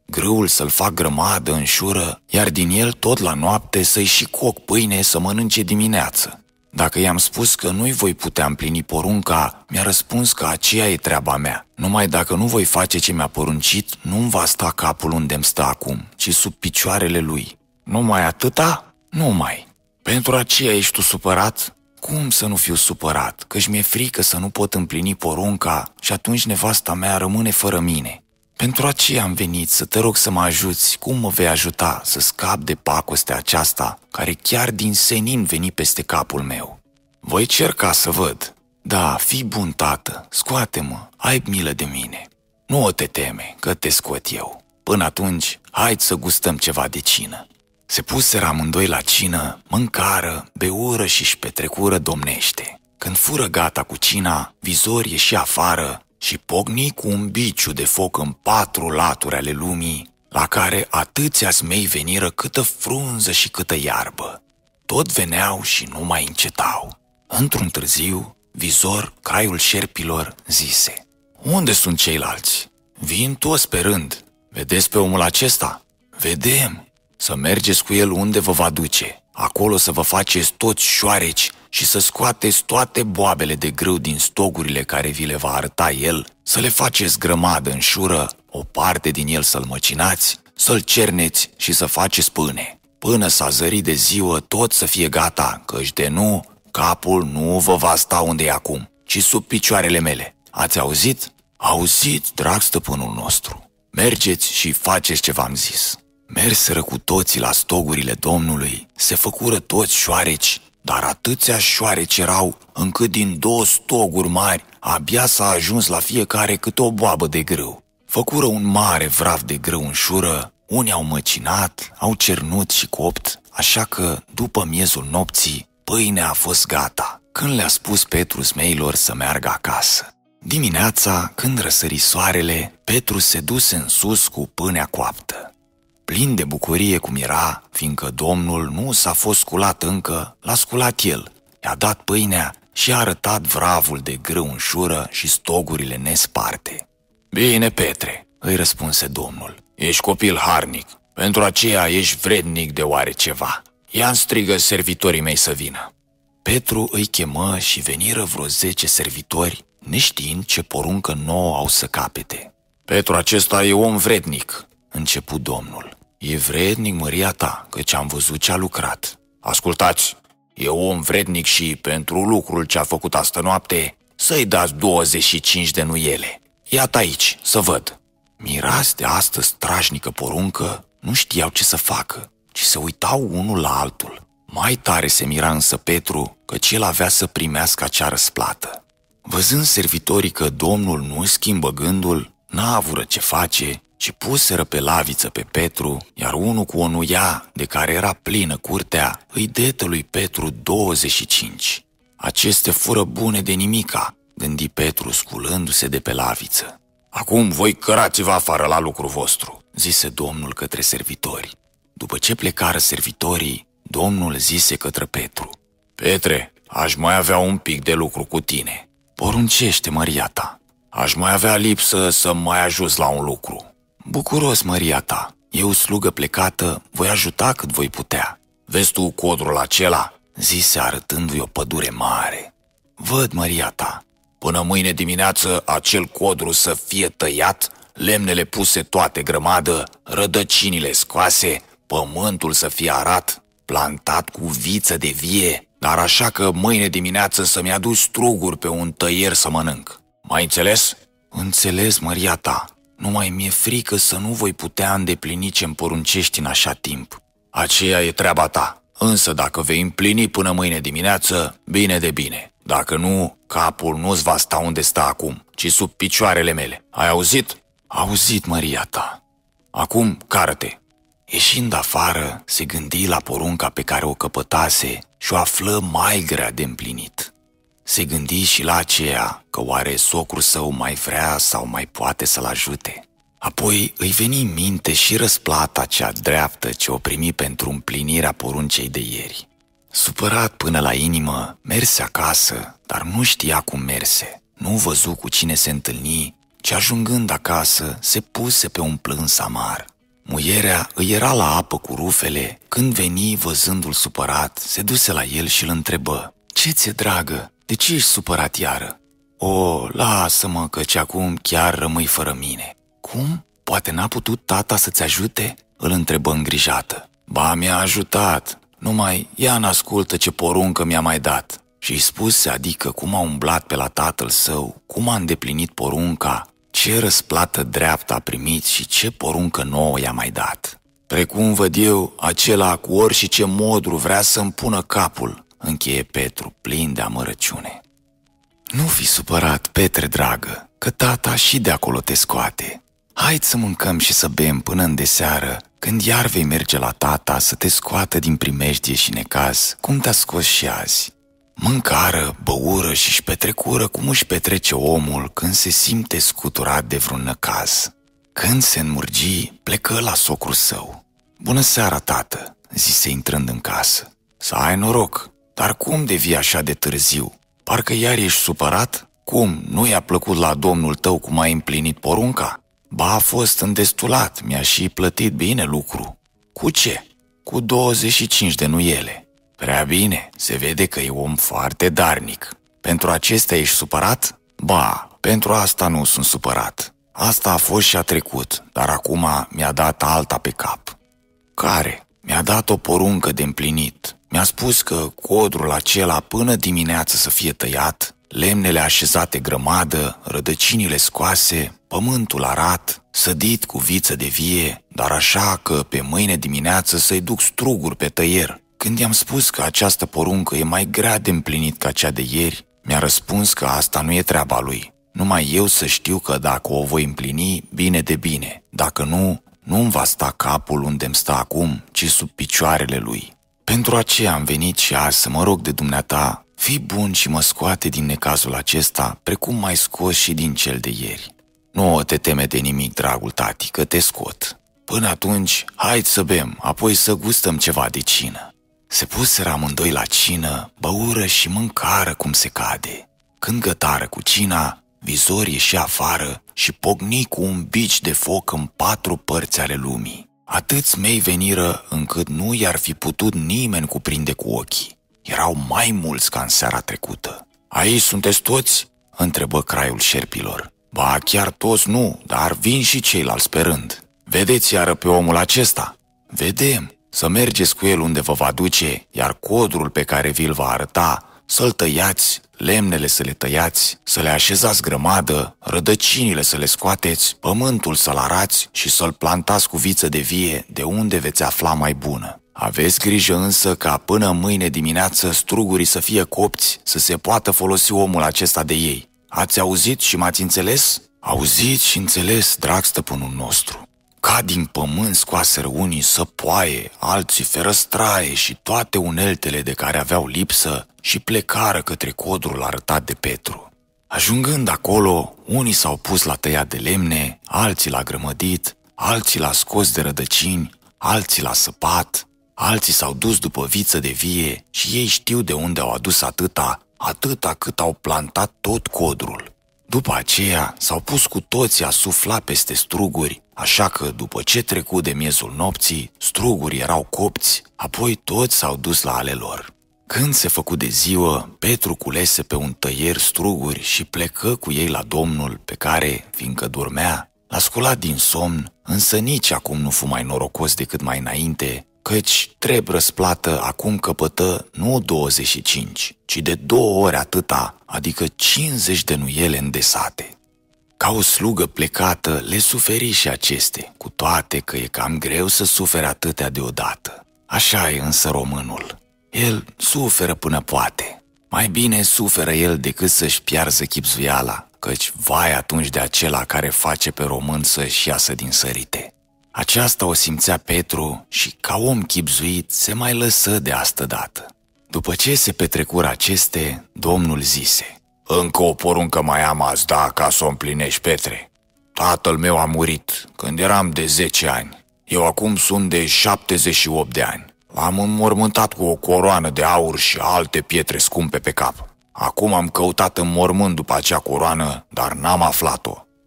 grâul să-l fac grămadă în șură, iar din el tot la noapte să-i și coc pâine să mănânce dimineață. Dacă i-am spus că nu-i voi putea împlini porunca, mi-a răspuns că aceea e treaba mea. Numai dacă nu voi face ce mi-a poruncit, nu-mi va sta capul unde-mi stă acum, ci sub picioarele lui. Numai atâta? Numai. Pentru aceea ești tu supărat? Cum să nu fiu supărat? Căci mi-e frică să nu pot împlini porunca și atunci nevasta mea rămâne fără mine. Pentru aceea am venit să te rog să mă ajuți. Cum mă vei ajuta să scap de pacostea aceasta, care chiar din senin veni peste capul meu? Voi cerca să văd. Da, fii bun, tată, scoate-mă, ai milă de mine. Nu o te teme, că te scot eu. Până atunci, hai să gustăm ceva de cină. Se puseră amândoi la cină, mâncară, beură și-și petrecură domnește. Când fură gata cu cina, Vizor ieși afară și pocni cu un biciu de foc în patru laturi ale lumii, la care atâția smei veniră câtă frunză și câtă iarbă. Tot veneau și nu mai încetau. Într-un târziu, Vizor, craiul șerpilor, zise: Unde sunt ceilalți? Vin toți pe rând. Vedeți pe omul acesta? Vedem. Să mergeți cu el unde vă va duce. Acolo să vă faceți toți șoareci și să scoateți toate boabele de grâu din stogurile care vi le va arăta el, să le faceți grămadă în șură, o parte din el să-l măcinați, să-l cerneți și să faceți pâine. Până s-a zărit de ziua, tot să fie gata, căci de nu, capul nu vă va sta unde e acum, ci sub picioarele mele. Ați auzit? Auzit, drag stăpânul nostru. Mergeți și faceți ce v-am zis. Merseră cu toții la stogurile Domnului, se făcură toți șoareci, dar atâția șoareci erau, încât din două stoguri mari abia s-a ajuns la fiecare câte o boabă de grâu. Făcură un mare vraf de grâu în șură, unii au măcinat, au cernut și copt, așa că, după miezul nopții, pâinea a fost gata, când le-a spus Petru smeilor să meargă acasă. Dimineața, când răsări soarele, Petru se duse în sus cu pâinea coaptă. Plin de bucurie cum era, fiindcă Domnul nu s-a fost sculat încă, l-a sculat el, i-a dat pâinea și a arătat vravul de grâu în șură și stogurile nesparte. Bine, Petre, îi răspunse Domnul, ești copil harnic, pentru aceea ești vrednic de oare ceva. Ia-mi strigă servitorii mei să vină. Petru îi chemă și veniră vreo zece servitori, neștiind ce poruncă nouă au să capete. Petru acesta e om vrednic, începu Domnul. E vrednic măria ta, căci am văzut ce a lucrat. Ascultați, e om vrednic și pentru lucrul ce a făcut astă noapte să-i dați douăzeci și cinci de nuiele. Iată aici, să văd. Mirați de astă strașnică poruncă, nu știau ce să facă, ci se uitau unul la altul. Mai tare se mira însă Petru, căci el avea să primească acea răsplată. Văzând servitorii că Domnul nu schimbă gândul, n-a avură ce face, ci puseră pe laviță pe Petru, iar unul cu o nuia, de care era plină curtea, îi dete lui Petru douăzeci și cinci. Aceste fură bune de nimica, gândi Petru sculându-se de pe laviță. Acum voi cărați-vă afară la lucru vostru, zise Domnul către servitori. După ce plecară servitorii, Domnul zise către Petru: Petre, aș mai avea un pic de lucru cu tine. Poruncește, măria ta. Aș mai avea lipsă să mai ajut la un lucru. Bucuros, măria ta, eu, slugă plecată, voi ajuta cât voi putea. Vezi tu codrul acela? Zise arătându-i o pădure mare. Văd, măria ta. Până mâine dimineață acel codru să fie tăiat, lemnele puse toate grămadă, rădăcinile scoase, pământul să fie arat, plantat cu viță de vie, dar așa că mâine dimineață să-mi aduci struguri pe un tăier să mănânc. M-ai înțeles? Înțeles, măria ta. Numai mi-e frică să nu voi putea îndeplini ce-mi poruncești în așa timp. Aceea e treaba ta, însă dacă vei împlini până mâine dimineață, bine de bine. Dacă nu, capul nu-ți va sta unde stă acum, ci sub picioarele mele. Ai auzit? Auzit, măria ta. Acum, cară-te. Ieșind afară, se gândi la porunca pe care o căpătase și o află mai grea de împlinit. Se gândi și la aceea că oare socrul său mai vrea sau mai poate să-l ajute. Apoi îi veni în minte și răsplata cea dreaptă ce o primi pentru împlinirea poruncei de ieri. Supărat până la inimă, merse acasă, dar nu știa cum merse. Nu văzu cu cine se întâlni, ci ajungând acasă, se puse pe un plâns amar. Muierea îi era la apă cu rufele, când veni văzându-l supărat, se duse la el și îl întrebă: „Ce ți-e, dragă? De ce ești supărat iară?” „O, lasă-mă, căci acum chiar rămâi fără mine.” „Cum? Poate n-a putut tata să-ți ajute?” îl întrebă îngrijată. „Ba, mi-a ajutat, numai ea n-ascultă ce poruncă mi-a mai dat.” Și-i spuse, adică cum a umblat pe la tatăl său, cum a îndeplinit porunca, ce răsplată dreaptă a primit și ce poruncă nouă i-a mai dat. „Precum văd eu, acela cu ori și ce modru vrea să-mi pună capul”, încheie Petru, plin de amărăciune. „Nu fi supărat, Petre dragă, că tata și de acolo te scoate. Hai să mâncăm și să bem până îndeseară, când iar vei merge la tata să te scoată din primejdie și necaz, cum te-a scos și azi.” Mâncară, băură și-și petrecură cum își petrece omul când se simte scuturat de vreun năcaz. Când se înmurgi, plecă la socrul său. „Bună seara, tată!” zise intrând în casă. „Să ai noroc, dar cum devii așa de târziu? Parcă iar ești supărat? Cum, nu i-a plăcut la domnul tău cum ai împlinit porunca?” „Ba, a fost îndestulat, mi-a și plătit bine lucru.” „Cu ce?” „Cu douăzeci și cinci de nuiele.” „Prea bine, se vede că e om foarte darnic. Pentru acestea ești supărat?” „Ba, pentru asta nu sunt supărat. Asta a fost și a trecut, dar acum mi-a dat alta pe cap.” „Care?” „Mi-a dat o poruncă de împlinit. Mi-a spus că codrul acela până dimineață să fie tăiat, lemnele așezate grămadă, rădăcinile scoase, pământul arat, sădit cu viță de vie, dar așa că pe mâine dimineață să-i duc struguri pe tăier.” Când i-am spus că această poruncă e mai grea de împlinit ca cea de ieri, mi-a răspuns că asta nu e treaba lui. Numai eu să știu că dacă o voi împlini, bine de bine. Dacă nu, nu-mi va sta capul unde-mi stă acum, ci sub picioarele lui. Pentru aceea am venit și azi să mă rog de dumneata, fii bun și mă scoate din necazul acesta, precum m-ai scos și din cel de ieri. Nu te teme de nimic, dragul tati, că te scot. Până atunci, hai să bem, apoi să gustăm ceva de cină.” Se puseră amândoi la cină, băură și mâncară cum se cade. Când gătară cu cina, Vizor ieși afară și pocni cu un bici de foc în patru părți ale lumii. Atâți mei veniră încât nu i-ar fi putut nimeni cuprinde cu ochii. Erau mai mulți ca în seara trecută. „Aici sunteți toți?” întrebă craiul șerpilor. „Ba, chiar toți nu, dar vin și ceilalți pe rând.” „Vedeți iară pe omul acesta?” „Vedem. Să mergeți cu el unde vă va duce, iar codrul pe care vi-l va arăta, să-l tăiați, lemnele să le tăiați, să le așezați grămadă, rădăcinile să le scoateți, pământul să-l arați și să-l plantați cu viță de vie, de unde veți afla mai bună. Aveți grijă însă ca până mâine dimineață strugurii să fie copți, să se poată folosi omul acesta de ei. Ați auzit și m-ați înțeles?” „Auzit și înțeles, drag stăpânul nostru.” Ca din pământ scoaseră unii săpoaie, alții ferăstraie și toate uneltele de care aveau lipsă și plecară către codrul arătat de Petru. Ajungând acolo, unii s-au pus la tăiat de lemne, alții l-a grămădit, alții l-a scos de rădăcini, alții l-a săpat, alții s-au dus după viță de vie și ei știu de unde au adus atâta, atâta cât au plantat tot codrul. După aceea s-au pus cu toții a sufla peste struguri, așa că după ce trecu de miezul nopții, strugurii erau copți, apoi toți s-au dus la ale lor. Când se făcu de ziua, Petru culese pe un tăier struguri și plecă cu ei la Domnul, pe care, fiindcă dormea, l-a sculat din somn, însă nici acum nu fu mai norocos decât mai înainte, căci trebuie răsplată acum căpătă nu douăzeci și cinci, ci de două ori atâta, adică cincizeci de nuiele îndesate. Ca o slugă plecată, le suferi și aceste, cu toate că e cam greu să sufere atâtea deodată. Așa e însă românul. El suferă până poate. Mai bine suferă el decât să-și piarză chibzuiala, căci vai atunci de acela care face pe român să-și iasă din sărite. Aceasta o simțea Petru și, ca om chibzuit, se mai lăsă de astă dată. După ce se petrecură aceste, Domnul zise: „Încă o poruncă mai am azi da ca să o împlinești, Petre. Tatăl meu a murit când eram de zece ani. Eu acum sunt de șaptezeci și opt de ani. L-am înmormântat cu o coroană de aur și alte pietre scumpe pe cap. Acum am căutat în mormânt după acea coroană, dar n-am aflat-o.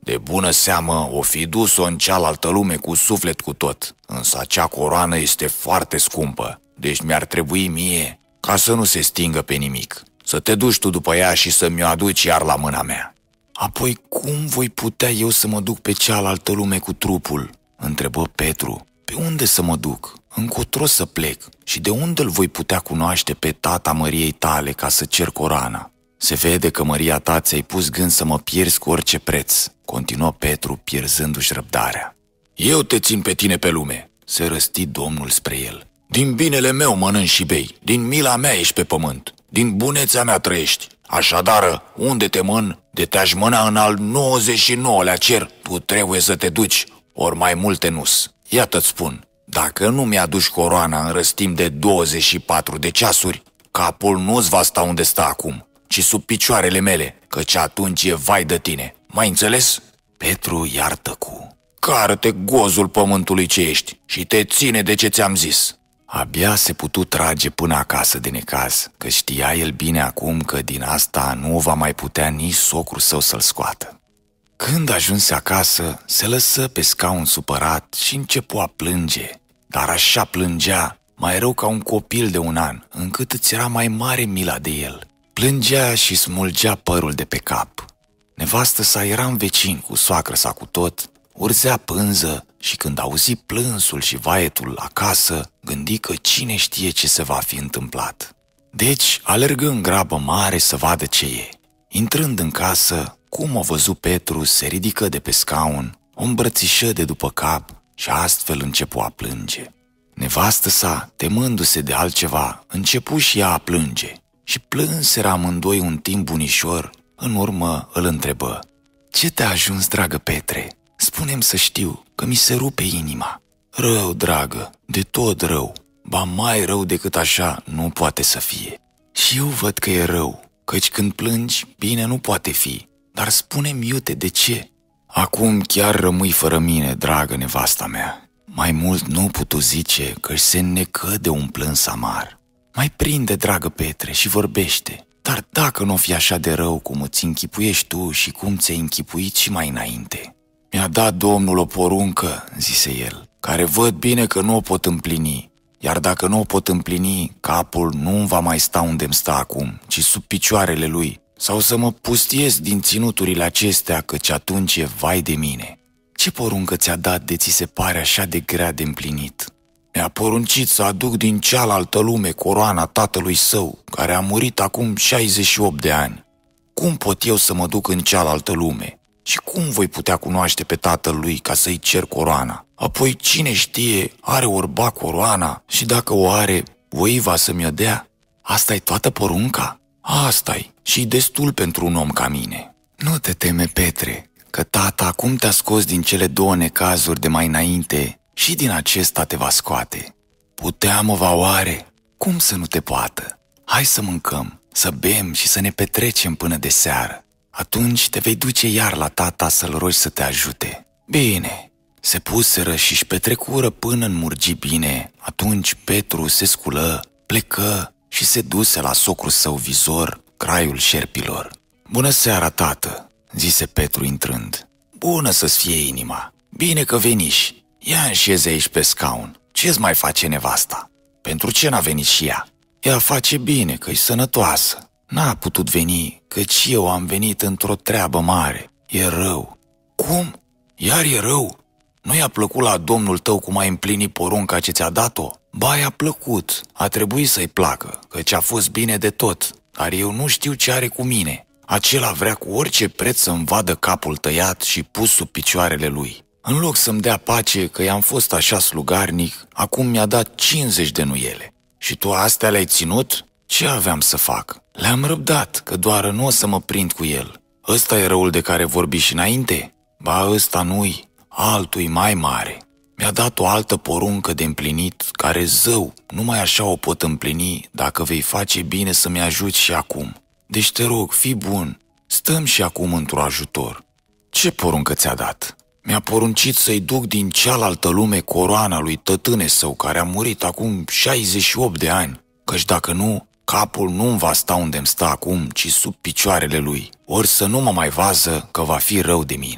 De bună seamă o fi dus-o în cealaltă lume cu suflet cu tot, însă acea coroană este foarte scumpă, deci mi-ar trebui mie, ca să nu se stingă pe nimic, să te duci tu după ea și să mi-o aduci iar la mâna mea." "Apoi cum voi putea eu să mă duc pe cealaltă lume cu trupul?" întrebă Petru. "Pe unde să mă duc? Încotro să plec? Și de unde îl voi putea cunoaște pe tata Măriei tale ca să cer coroana? Se vede că Măria ta ți-ai pus gând să mă pierzi cu orice preț," continuă Petru, pierzându-și răbdarea. "Eu te țin pe tine pe lume," se răsti Domnul spre el. "Din binele meu mănânci și bei, din mila mea ești pe pământ, din bunețea mea trăiești. Așadar, unde te mân, de te-aș mâna în al nouăzeci și nouălea cer, tu trebuie să te duci, ori mai multe nu-s. Iată-ți spun, dacă nu mi-aduci coroana în răstim de douăzeci și patru de ceasuri, capul nu-ți va sta unde stă acum, ci sub picioarele mele, căci atunci e vai de tine. M-ai înțeles?" Petru iar tăcu. "Cară-te gozul pământului ce ești și te ține de ce ți-am zis." Abia se putu trage până acasă de necaz, că știa el bine acum că din asta nu va mai putea nici socrul său să-l scoată. Când ajunse acasă, se lăsă pe scaun supărat și începu a plânge, dar așa plângea, mai rău ca un copil de un an, încât îți era mai mare mila de el. Plângea și smulgea părul de pe cap. Nevastă sa era în vecin cu soacră sa cu tot, urzea pânză și când auzi plânsul și vaietul acasă, gândi că cine știe ce se va fi întâmplat. Deci alergă în grabă mare să vadă ce e. Intrând în casă, cum o văzu Petru, se ridică de pe scaun, o îmbrățișă de după cap și astfel începu a plânge. Nevastă sa, temându-se de altceva, începu și ea a plânge și plânseră amândoi un timp bunișor. În urmă îl întrebă: "Ce te-a ajuns, dragă Petre? Spune-mi să știu, că mi se rupe inima." "Rău, dragă, de tot rău, ba mai rău decât așa nu poate să fie." "Și eu văd că e rău, căci când plângi, bine nu poate fi, dar spune-mi iute de ce." "Acum chiar rămâi fără mine, dragă nevasta mea." Mai mult nu putu zice, că se înnecă de un plâns amar. "Mai prinde, dragă Petre, și vorbește. Dar dacă nu o fi așa de rău cum îți închipuiești tu și cum ți-ai închipuit și mai înainte." "Mi-a dat Domnul o poruncă," zise el, "care văd bine că nu o pot împlini, iar dacă nu o pot împlini, capul nu va mai sta unde-mi stă acum, ci sub picioarele lui, sau să mă pustiez din ținuturile acestea, căci atunci e vai de mine." "Ce poruncă ți-a dat de ți se pare așa de grea de împlinit?" "Mi-a poruncit să aduc din cealaltă lume coroana tatălui său, care a murit acum șaizeci și opt de ani. Cum pot eu să mă duc în cealaltă lume? Și cum voi putea cunoaște pe tatăl lui ca să-i cer coroana? Apoi cine știe, are orba coroana și dacă o are, voiva să-mi o dea? Asta-i toată porunca? Asta-i și destul pentru un om ca mine." "Nu te teme, Petre, că tata acum te-a scos din cele două necazuri de mai înainte și din acesta te va scoate." "Putea-mă va oare? Cum să nu te poată? Hai să mâncăm, să bem și să ne petrecem până de seară. Atunci te vei duce iar la tata să-l rogi să te ajute." "Bine." Se puseră și-și petrecură până înmurgi bine. Atunci Petru se sculă, plecă și se duse la socrul său Vizor, craiul șerpilor. "Bună seara, tată," zise Petru intrând. "Bună să-ți fie inima. Bine că veniși. Ia înșeze aici pe scaun. Ce-ți mai face nevasta? Pentru ce n-a venit și ea?" "Ea face bine, că-i sănătoasă. N-a putut veni, căci eu am venit într-o treabă mare. E rău." "Cum? Iar e rău? Nu i-a plăcut la domnul tău cum ai împlinit porunca ce ți-a dat-o?" "Ba, i-a plăcut. A trebuit să-i placă, căci a fost bine de tot. Dar eu nu știu ce are cu mine. Acela vrea cu orice preț să-mi vadă capul tăiat și pus sub picioarele lui. În loc să-mi dea pace că i-am fost așa slugarnic, acum mi-a dat cincizeci de nuiele. Și tu astea le-ai ținut? Ce aveam să fac? Le-am răbdat, că doar nu o să mă prind cu el. Ăsta e răul de care vorbi și înainte? Ba, ăsta nu-i, altul-i mai mare. Mi-a dat o altă poruncă de împlinit, care zău, numai așa o pot împlini dacă vei face bine să-mi ajuți și acum. Deci te rog, fii bun, stăm și acum într-o ajutor." "Ce poruncă ți-a dat?" "Mi-a poruncit să-i duc din cealaltă lume coroana lui tătâne său, care a murit acum șaizeci și opt de ani, căci dacă nu, capul nu-mi va sta unde-mi stă acum, ci sub picioarele lui, ori să nu mă mai vază că va fi rău de mine."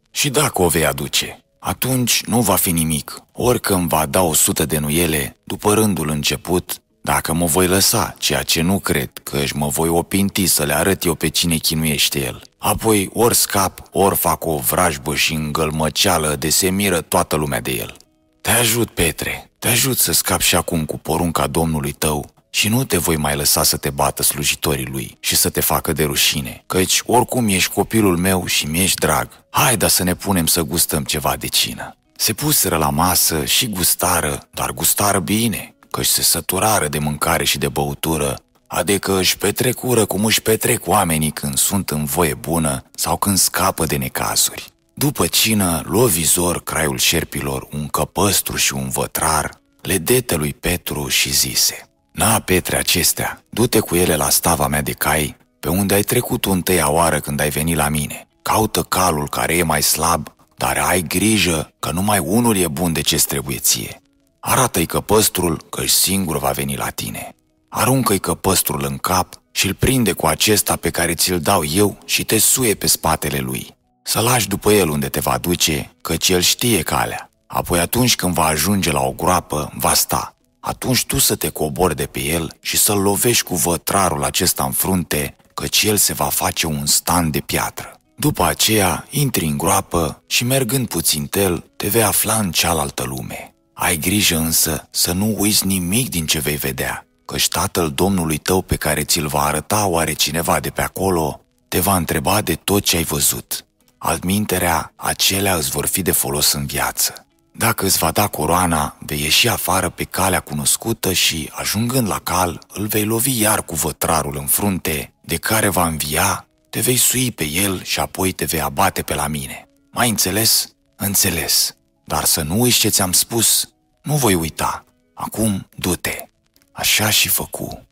Și dacă o vei aduce, atunci nu va fi nimic, orică îmi va da o sută de nuiele după rândul început, dacă mă voi lăsa, ceea ce nu cred, căci mă voi opinti să le arăt eu pe cine chinuiește el. Apoi ori scap, ori fac o vrajbă și îngălmăceală de se miră toată lumea de el. Te ajut, Petre, te ajut să scapi și acum cu porunca Domnului tău și nu te voi mai lăsa să te bată slujitorii lui și să te facă de rușine, căci oricum ești copilul meu și mi-ești drag. Haida să ne punem să gustăm ceva de cină. Se puseră la masă și gustară, dar gustară bine, căci se săturară de mâncare și de băutură, adică își petrecură cum își petrec oamenii când sunt în voie bună sau când scapă de necazuri. După cină, luă vizor craiul șerpilor, un căpăstru și un vătrar, le dete lui Petru și zise: Na, Petre, acestea, du-te cu ele la stava mea de cai, pe unde ai trecut întâia oară când ai venit la mine. Caută calul care e mai slab, dar ai grijă că numai unul e bun de ce-ți trebuie ție. Arată-i căpăstrul, că-și singur va veni la tine. Aruncă-i căpăstrul în cap și-l prinde cu acesta pe care ți-l dau eu și te suie pe spatele lui. Să lași după el unde te va duce, căci el știe calea. Apoi atunci când va ajunge la o groapă, va sta. Atunci tu să te cobori de pe el și să-l lovești cu vătrarul acesta în frunte, căci el se va face un stan de piatră. După aceea, intri în groapă și mergând puțintel, te vei afla în cealaltă lume. Ai grijă însă să nu uiți nimic din ce vei vedea, căci tatăl Domnului tău pe care ți-l va arăta oare cineva de pe acolo, te va întreba de tot ce ai văzut. Altminterea, acelea îți vor fi de folos în viață. Dacă îți va da coroana, vei ieși afară pe calea cunoscută și, ajungând la cal, îl vei lovi iar cu vătrarul în frunte, de care va învia, te vei sui pe el și apoi te vei abate pe la mine. Mai înțeles? Înțeles. Dar să nu uiți ce ți-am spus. Nu voi uita. Acum du-te. Așa și făcu.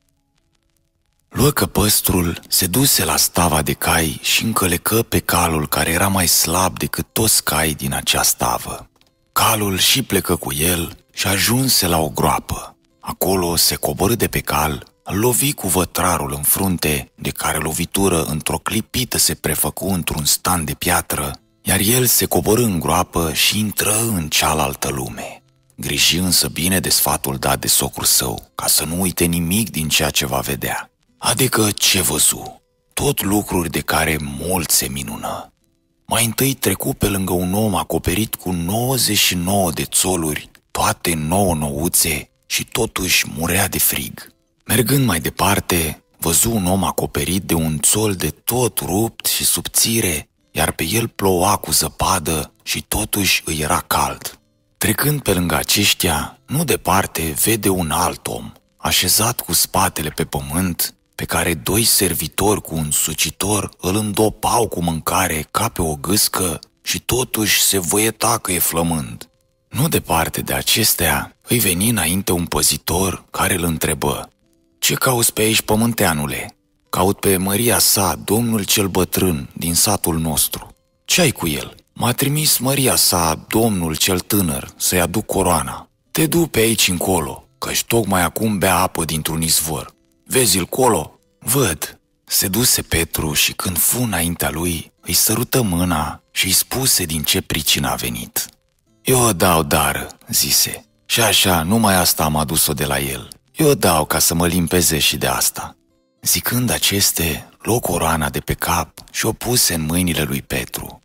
Luă căpăstrul, se duse la stava de cai și încălecă pe calul care era mai slab decât toți cai din acea stavă. Calul și plecă cu el și ajunse la o groapă. Acolo se coborî de pe cal, îl lovi cu vătrarul în frunte, de care lovitură într-o clipită se prefăcu într-un stan de piatră, iar el se coborî în groapă și intră în cealaltă lume. Griji însă bine de sfatul dat de socrul său, ca să nu uite nimic din ceea ce va vedea. Adică ce văzu? Tot lucruri de care mult se minună. Mai întâi trecu pe lângă un om acoperit cu nouăzeci și nouă de țoluri, toate nouă nouțe, și totuși murea de frig. Mergând mai departe, văzu un om acoperit de un țol de tot rupt și subțire, iar pe el ploua cu zăpadă și totuși îi era cald. Trecând pe lângă aceștia, nu departe vede un alt om, așezat cu spatele pe pământ, pe care doi servitori cu un sucitor îl îndopau cu mâncare ca pe o gâscă și totuși se văieta că e flămând. Nu departe de acestea, îi veni înainte un păzitor care îl întrebă: Ce cauți pe aici, pământeanule? Caut pe măria sa, domnul cel bătrân din satul nostru. Ce ai cu el? M-a trimis măria sa, domnul cel tânăr, să-i aduc coroana. Te du pe aici încolo, căci tocmai acum bea apă dintr-un izvor. Vezi-l colo? Văd. Se duse Petru și când fu înaintea lui, îi sărută mâna și îi spuse din ce pricină a venit. Eu o dau dară, zise, și așa, numai asta am adus-o de la el. Eu o dau ca să mă limpeze și de asta. Zicând aceste, luă coroana de pe cap și o puse în mâinile lui Petru.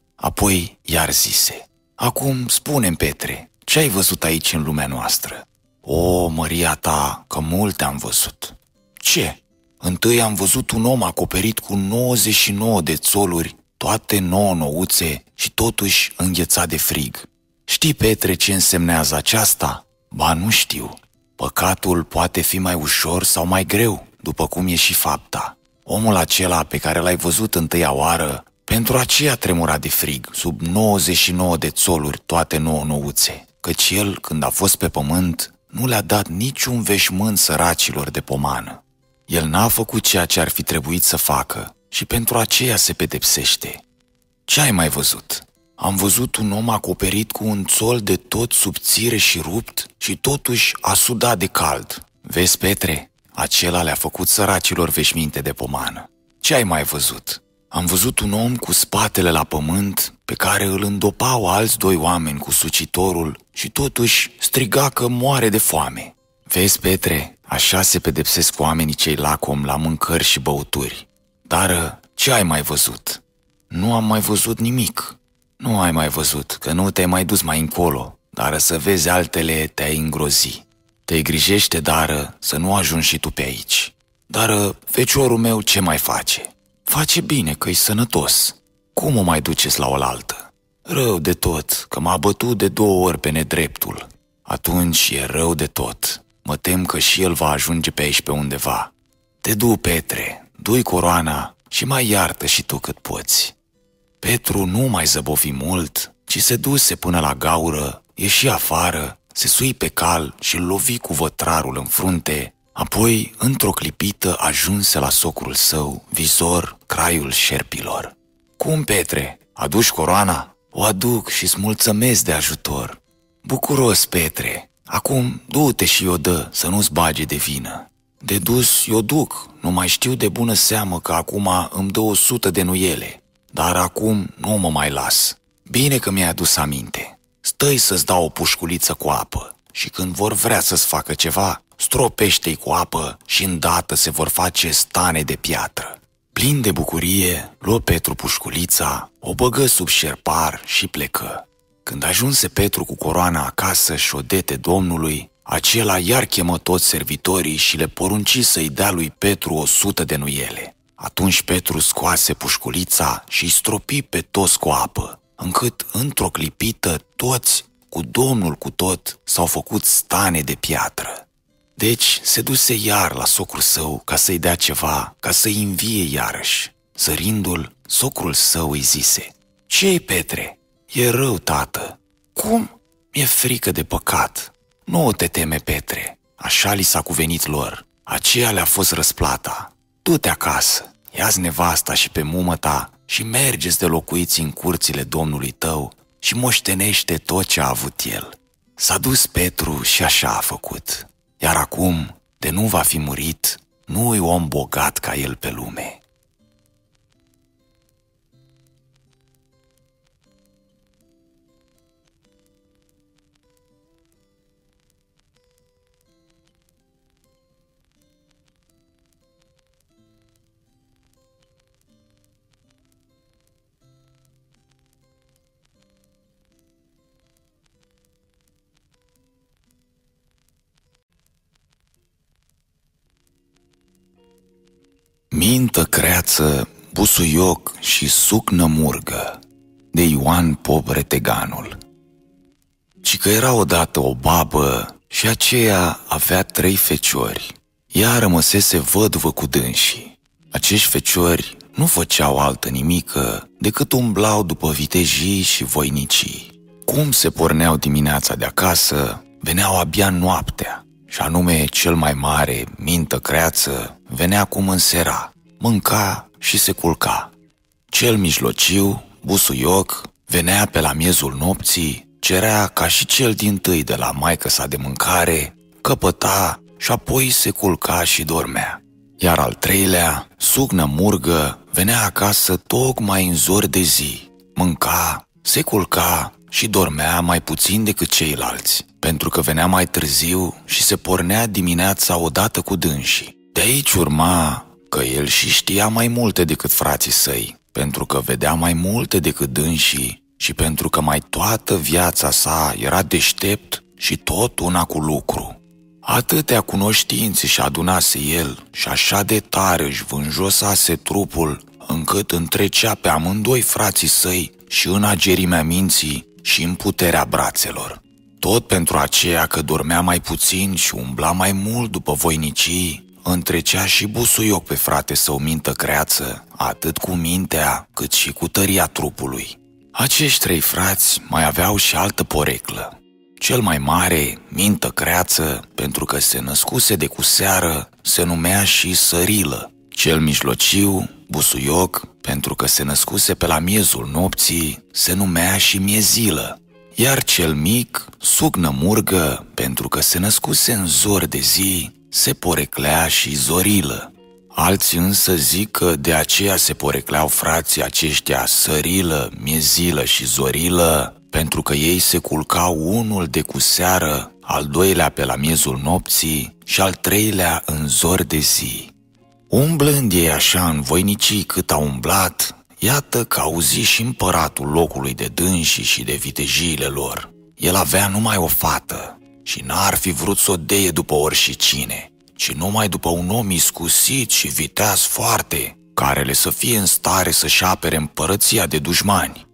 Apoi iar zise: Acum spune-mi, Petre, ce ai văzut aici în lumea noastră? O, măria ta, că multe am văzut. Ce? Întâi am văzut un om acoperit cu nouăzeci și nouă de țoluri, toate nouă nouțe și totuși înghețat de frig. Știi, Petre, ce însemnează aceasta? Ba, nu știu. Păcatul poate fi mai ușor sau mai greu, după cum e și fapta. Omul acela pe care l-ai văzut întâia oară, pentru aceea tremura de frig, sub nouăzeci și nouă de țoluri, toate nouă nouțe, căci el, când a fost pe pământ, nu le-a dat niciun veșmânt săracilor de pomană. El n-a făcut ceea ce ar fi trebuit să facă și pentru aceea se pedepsește. Ce ai mai văzut? Am văzut un om acoperit cu un țol de tot subțire și rupt și totuși a sudat de cald. Vezi, Petre, acela le-a făcut săracilor veșminte de pomană. Ce ai mai văzut? am văzut un om cu spatele la pământ pe care îl îndopau alți doi oameni cu sucitorul și totuși striga că moare de foame. Vezi, Petre, așa se pedepsesc oamenii cei lacomi la mâncări și băuturi. Dar ce ai mai văzut? Nu am mai văzut nimic. Nu ai mai văzut, că nu te-ai mai dus mai încolo, dar să vezi altele te-ai îngrozi. Te grijește, dar să nu ajungi și tu pe aici. Dar feciorul meu ce mai face? Face bine, că-i sănătos. Cum o mai duceți la oaltă? Rău de tot, că m-a bătut de două ori pe nedreptul. Atunci e rău de tot. Mă tem că și el va ajunge pe aici pe undeva. Te du, Petre, du-i coroana și mai iartă și tu cât poți. Petru nu mai zăbovi mult, ci se duse până la gaură, ieși afară, se sui pe cal și lovi cu vătrarul în frunte, apoi, într-o clipită, ajunse la socrul său, Vizor, craiul șerpilor. Cum, Petre, aduci coroana? O aduc și-ți mulțumesc de ajutor. Bucuros, Petre, acum du-te și o dă, să nu-ți bage de vină. De dus eu duc, nu mai știu de bună seamă că acum îmi dă o sută de nuiele, dar acum nu mă mai las. Bine că mi-ai adus aminte. Stă-i să-ți dau o pușculiță cu apă și când vor vrea să-ți facă ceva, stropește-i cu apă și îndată se vor face stane de piatră. Plin de bucurie, luă Petru pușculița, o băgă sub șerpar și plecă. Când ajunse Petru cu coroana acasă și o dete Domnului, acela iar chemă toți servitorii și le porunci să-i dea lui Petru o sută de nuiele. Atunci Petru scoase pușculița și-i stropi pe toți cu apă, încât într-o clipită toți, cu Domnul cu tot, s-au făcut stane de piatră. Deci se duse iar la socrul său ca să-i dea ceva, ca să-i învie iarăși. Sărindu-l, socrul său îi zise: Ce-i, Petre? E rău, tată. Cum? Mi-e frică de păcat. Nu te teme, Petre. Așa li s-a cuvenit lor. Aceea le-a fost răsplata. Du-te acasă, ia-ți nevasta și pe mumă ta și mergeți de locuiți în curțile Domnului tău și moștenește tot ce a avut el. S-a dus Petru și așa a făcut. Iar acum, de nu va fi murit, nu-i om bogat ca el pe lume. Mintă creață, busuioc și sucnă murgă, de Ioan Pop Reteganul. Ci că era odată o babă și aceea avea trei feciori. Ea rămăsese văduvă cu dânsii. Acești feciori nu făceau altă nimică decât umblau după vitejii și voinicii. Cum se porneau dimineața de acasă, veneau abia noaptea. Și anume cel mai mare, Mintă creață, venea cum însera, mânca și se culca. Cel mijlociu, Busuioc, venea pe la miezul nopții, cerea ca și cel dintâi de la maică sa de mâncare, căpăta și apoi se culca și dormea. Iar al treilea, Sucnă murgă, venea acasă tocmai în zor de zi, mânca, se culca și dormea mai puțin decât ceilalți, pentru că venea mai târziu și se pornea dimineața odată cu dânsii. De aici urma că el și știa mai multe decât frații săi, pentru că vedea mai multe decât dânsii și pentru că mai toată viața sa era deștept și tot una cu lucru. Atâtea cunoștințe și adunase el și așa de tare își vânjosase trupul, încât întrecea pe amândoi frații săi și în agerimea minții și în puterea brațelor. Tot pentru aceea că dormea mai puțin și umbla mai mult după voinicii, întrecea și Busuioc pe frate său Mintă creață, atât cu mintea cât și cu tăria trupului. Acești trei frați mai aveau și altă poreclă. Cel mai mare, Mintă creață, pentru că se născuse de cu seară, se numea și Sărilă. Cel mijlociu, Busuioc, pentru că se născuse pe la miezul nopții, se numea și Miezilă. Iar cel mic, Sucnă murgă, pentru că se născuse în zor de zi, se poreclea și Zorilă. Alții însă zic că de aceea se porecleau frații aceștia Sărilă, Miezilă și Zorilă, pentru că ei se culcau unul de cu seară, al doilea pe la miezul nopții și al treilea în zor de zi. Umblând ei așa în voinicii cât au umblat, iată că auzi și împăratul locului de dânsii și de vitejiile lor. El avea numai o fată și n-ar fi vrut să o deie după oricine, ci numai după un om iscusit și viteaz foarte, care le să fie în stare să-și apere împărăția de dușmani.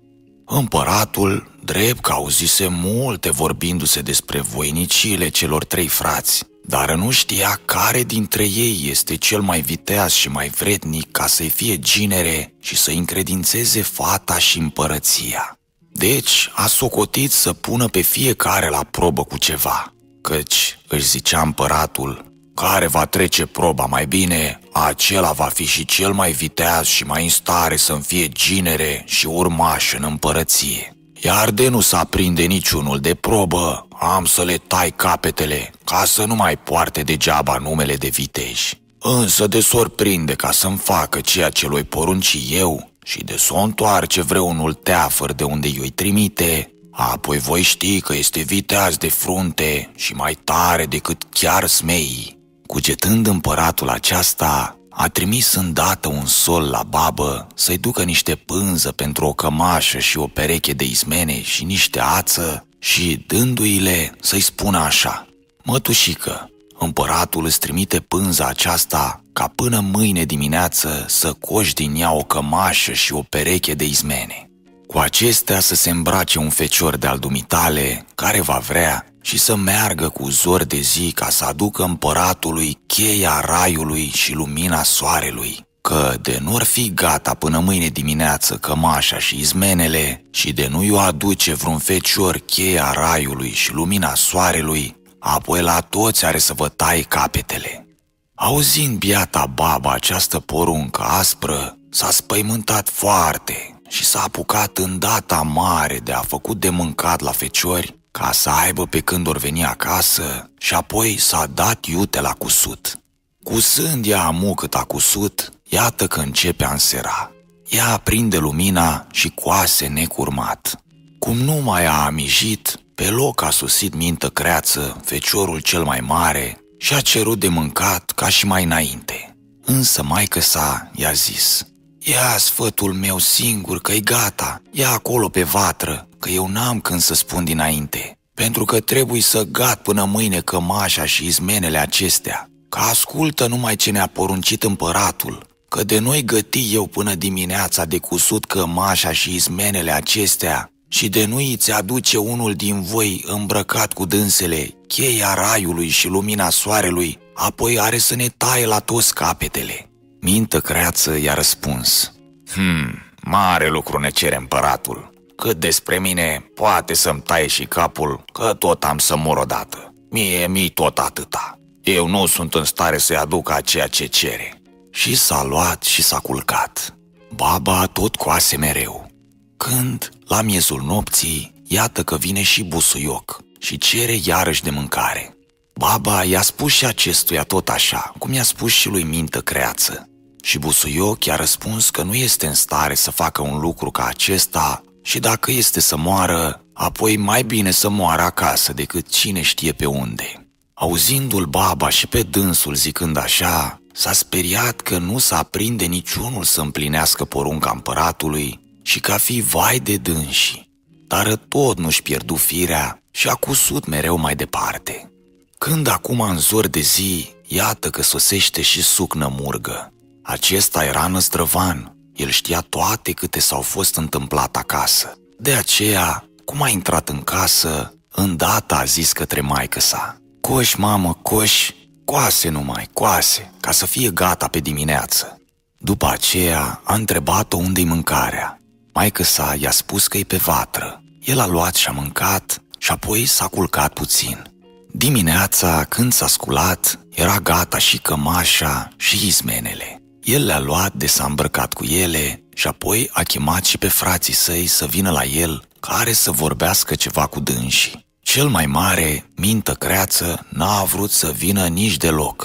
Împăratul, drept că auzise multe vorbindu-se despre voiniciile celor trei frați, dar nu știa care dintre ei este cel mai viteaz și mai vrednic ca să-i fie ginere și să-i încredințeze fata și împărăția. Deci a socotit să pună pe fiecare la probă cu ceva, căci, își zicea împăratul, care va trece proba mai bine, acela va fi și cel mai viteaz și mai în stare să-mi fie ginere și urmaș în împărăție. Iar de nu s-a prinde niciunul de probă, am să le tai capetele, ca să nu mai poarte degeaba numele de viteji. Însă de s-or prinde ca să-mi facă ceea ce l-oi porunci eu și de s-o întoarce vreunul teafăr de unde i-o trimite, apoi voi ști că este viteaz de frunte și mai tare decât chiar smeii. Cugetând împăratul aceasta, a trimis îndată un sol la babă să-i ducă niște pânză pentru o cămașă și o pereche de izmene și niște ață și, dându-i-le, să-i spună așa: mătușică, împăratul îți trimite pânza aceasta ca până mâine dimineață să coși din ea o cămașă și o pereche de izmene. Cu acestea să se îmbrace un fecior de-al dumitale care va vrea și să meargă cu zor de zi ca să aducă împăratului cheia raiului și lumina soarelui, că de nu-ar fi gata până mâine dimineață cămașa și izmenele și de nu i-o aduce vreun fecior cheia raiului și lumina soarelui, apoi la toți are să vă taie capetele. Auzind biata baba această poruncă aspră, s-a spăimântat foarte și s-a apucat îndată mare de a făcut de mâncat la feciori ca să aibă pe când or veni acasă și apoi s-a dat iute la cusut. Cusând ea amu cât a cusut, iată că începe a însera. Ea aprinde lumina și coase necurmat. Cum nu mai a amijit, pe loc a sosit Mintă Creață, feciorul cel mai mare, și a cerut de mâncat ca și mai înainte. Însă maică-sa i-a zis: ia sfătul meu singur că-i gata, ia acolo pe vatră, că eu n-am când să spun dinainte, pentru că trebuie să gat până mâine cămașa și izmenele acestea, că ascultă numai ce ne-a poruncit împăratul, că de noi găti eu până dimineața de cusut cămașa și izmenele acestea și de nu îți aduce unul din voi îmbrăcat cu dânsele, cheia raiului și lumina soarelui, apoi are să ne taie la toți capetele. Mintă Creață i-a răspuns: Hmm, mare lucru ne cere împăratul. Cât despre mine, poate să-mi taie și capul, că tot am să mor odată. Mie mi tot atâta. Eu nu sunt în stare să-i aduc a ceea ce cere. Și s-a luat și s-a culcat. Baba tot coase mereu. Când, la miezul nopții, iată că vine și busuioc și cere iarăși de mâncare. Baba i-a spus și acestuia tot așa, cum i-a spus și lui Mintă Creață. Și busuioc i-a răspuns că nu este în stare să facă un lucru ca acesta și dacă este să moară, apoi mai bine să moară acasă decât cine știe pe unde. Auzindu-l baba și pe dânsul zicând așa, s-a speriat că nu s-a aprinde niciunul să împlinească porunca împăratului și că a fi vai de dânsi, dar tot nu-și pierdu firea și a cusut mereu mai departe. Când acum în zor de zi, iată că sosește și Sucnă Murgă. Acesta era năzdrăvan, el știa toate câte s-au fost întâmplat acasă. De aceea, cum a intrat în casă, îndată a zis către maică-sa: coși, mamă, coși, coase numai, coase, ca să fie gata pe dimineață. După aceea a întrebat-o unde-i mâncarea. Maică-sa i-a spus că e pe vatră. El a luat și a mâncat și apoi s-a culcat puțin. Dimineața, când s-a sculat, era gata și cămașa și izmenele. El le-a luat de s-a îmbrăcat cu ele și apoi a chemat și pe frații săi să vină la el, care să vorbească ceva cu dânsii. Cel mai mare, Mintă Creață, n-a vrut să vină nici deloc.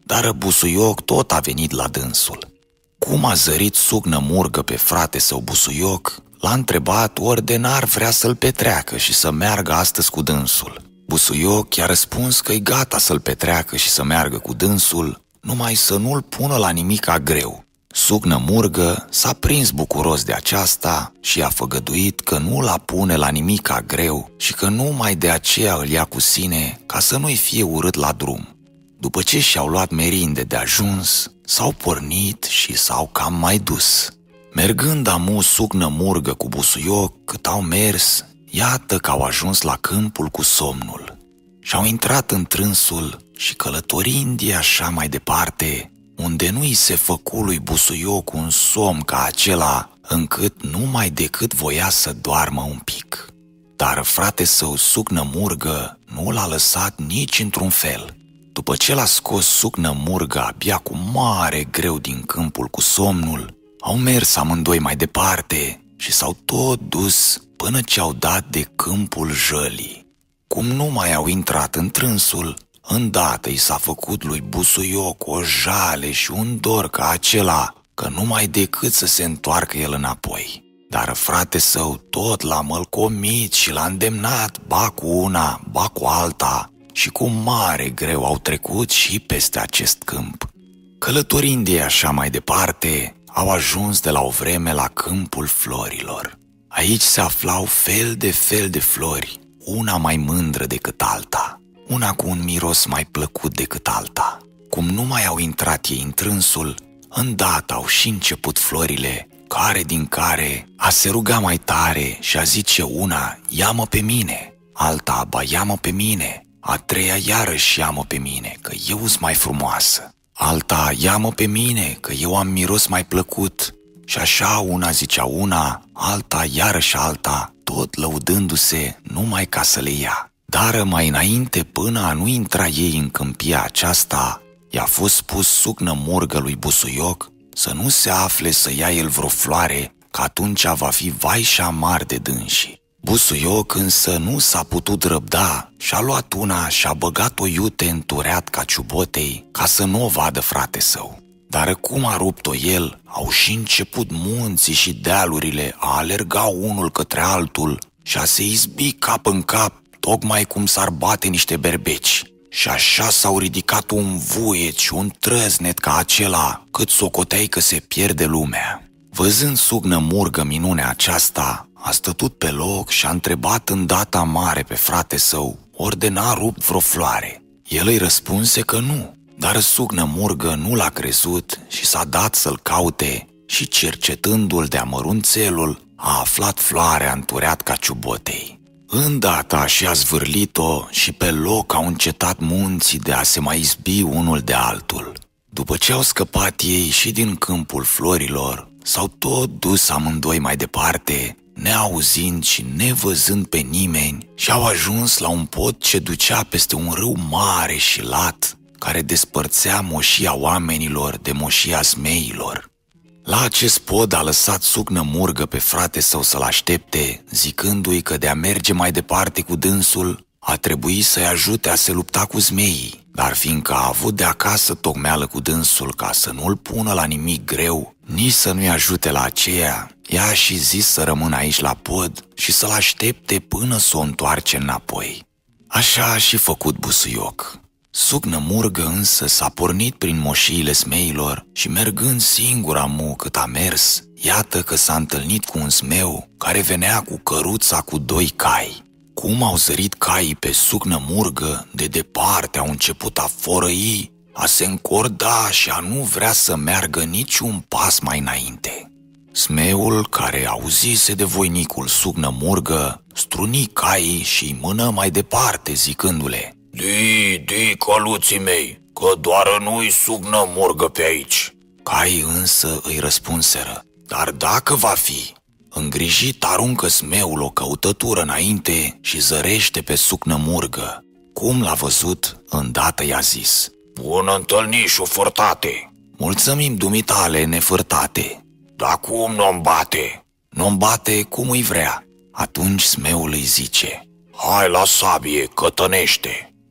dar Busuioc tot a venit la dânsul. Cum a zărit Sugnă Murgă pe frate său Busuioc, l-a întrebat ori de n-ar vrea să-l petreacă și să meargă astăzi cu dânsul. Busuioc i-a răspuns că e gata să-l petreacă și să meargă cu dânsul, numai să nu-l pună la nimica greu. Sugnă Murgă s-a prins bucuros de aceasta și a făgăduit că nu l-a pune la nimica greu și că numai de aceea îl ia cu sine ca să nu-i fie urât la drum. După ce și-au luat merinde de ajuns, s-au pornit și s-au cam mai dus. Mergând amu Sugnă Murgă cu Busuioc, cât au mers, iată că au ajuns la câmpul cu somnul. Și-au intrat în trânsul și călătorind așa mai departe, unde nu-i se făcu lui Busuioc un somn ca acela, încât numai decât voia să doarmă un pic. Dar frate său Sugnă Murgă nu l-a lăsat nici într-un fel. După ce l-a scos Sugnă Murgă abia cu mare greu din câmpul cu somnul, au mers amândoi mai departe și s-au tot dus până ce au dat de câmpul Jălii. Cum nu mai au intrat în trânsul, îndată i s-a făcut lui Busuioc o jale și un dor ca acela, că numai decât să se întoarcă el înapoi. Dar frate său tot l-a mălcomit și l-a îndemnat ba cu una, ba cu alta, și cu mare greu au trecut și peste acest câmp. Călătorind ei așa mai departe, au ajuns de la o vreme la câmpul florilor. Aici se aflau fel de fel de flori, una mai mândră decât alta, una cu un miros mai plăcut decât alta. Cum nu mai au intrat ei în trânsul, îndată au și început florile, care din care a se ruga mai tare și a zice una, ia-mă pe mine, alta, ba ia-mă pe mine, a treia iarăși ia-mă pe mine, că eu-s mai frumoasă, alta, ia-mă pe mine, că eu am miros mai plăcut. Și așa una zicea una, alta iarăși alta, tot lăudându-se numai ca să le ia. Dar mai înainte, până a nu intra ei în câmpia aceasta, i-a fost spus Sugnă Murgă lui Busuioc să nu se afle să ia el vreo floare, că atunci va fi vai și amar de dânsii. Busuioc însă nu s-a putut răbda și-a luat una și-a băgat-o iute în tureat ca ciubotei, ca să nu o vadă frate său. Dar cum a rupt-o el, au și început munții și dealurile a alerga unul către altul și a se izbi cap în cap, tocmai cum s-ar bate niște berbeci. Și așa s-au ridicat un vuiet și un trăznet ca acela, cât socoteai că se pierde lumea. Văzând Sugnă Murgă minunea aceasta, a stătut pe loc și a întrebat îndată mare pe frate său, ori de n-a rupt vreo floare. El îi răspunse că nu, dar Sugnă Murgă nu l-a crezut și s-a dat să-l caute și, cercetându-l de amărunțelul, a aflat floarea întureat ca ciubotei. Îndată a și-a zvârlit-o și pe loc au încetat munții de a se mai izbi unul de altul. După ce au scăpat ei și din câmpul florilor, s-au tot dus amândoi mai departe, neauzind și nevăzând pe nimeni, și au ajuns la un pod ce ducea peste un râu mare și lat, care despărțea moșia oamenilor de moșia zmeilor. La acest pod a lăsat Sugnă Murgă pe frate său să-l aștepte, zicându-i că de a merge mai departe cu dânsul, a trebuit să-i ajute a se lupta cu zmeii, dar fiindcă a avut de acasă tocmeală cu dânsul ca să nu-l pună la nimic greu, nici să nu-i ajute la aceea, i-a și zis să rămână aici la pod și să-l aștepte până s-o întoarce înapoi. Așa a și făcut Busuioc. Sugnă Murgă însă s-a pornit prin moșiile zmeilor și, mergând singur amu cât a mers, iată că s-a întâlnit cu un zmeu care venea cu căruța cu doi cai. Cum au zărit caii pe Sugnă Murgă, de departe au început a forăi, a se încorda și a nu vrea să meargă niciun pas mai înainte. Zmeul, care auzise de voinicul Sugnă Murgă, struni caii și îi mână mai departe, zicându-le: Di, di, căluții mei, că doar nu-i Sugnă Murgă pe aici. Caii însă îi răspunseră: dar dacă va fi, îngrijit aruncă zmeul o căutătură înainte și zărește pe Sugnă Murgă. Cum l-a văzut, îndată i-a zis: bună întâlnișu, furtate! Mulțumim dumitale, nefârtate! Dar cum nu-mi bate? Nu-mi bate cum îi vrea. Atunci zmeul îi zice: hai la sabie, cătănește!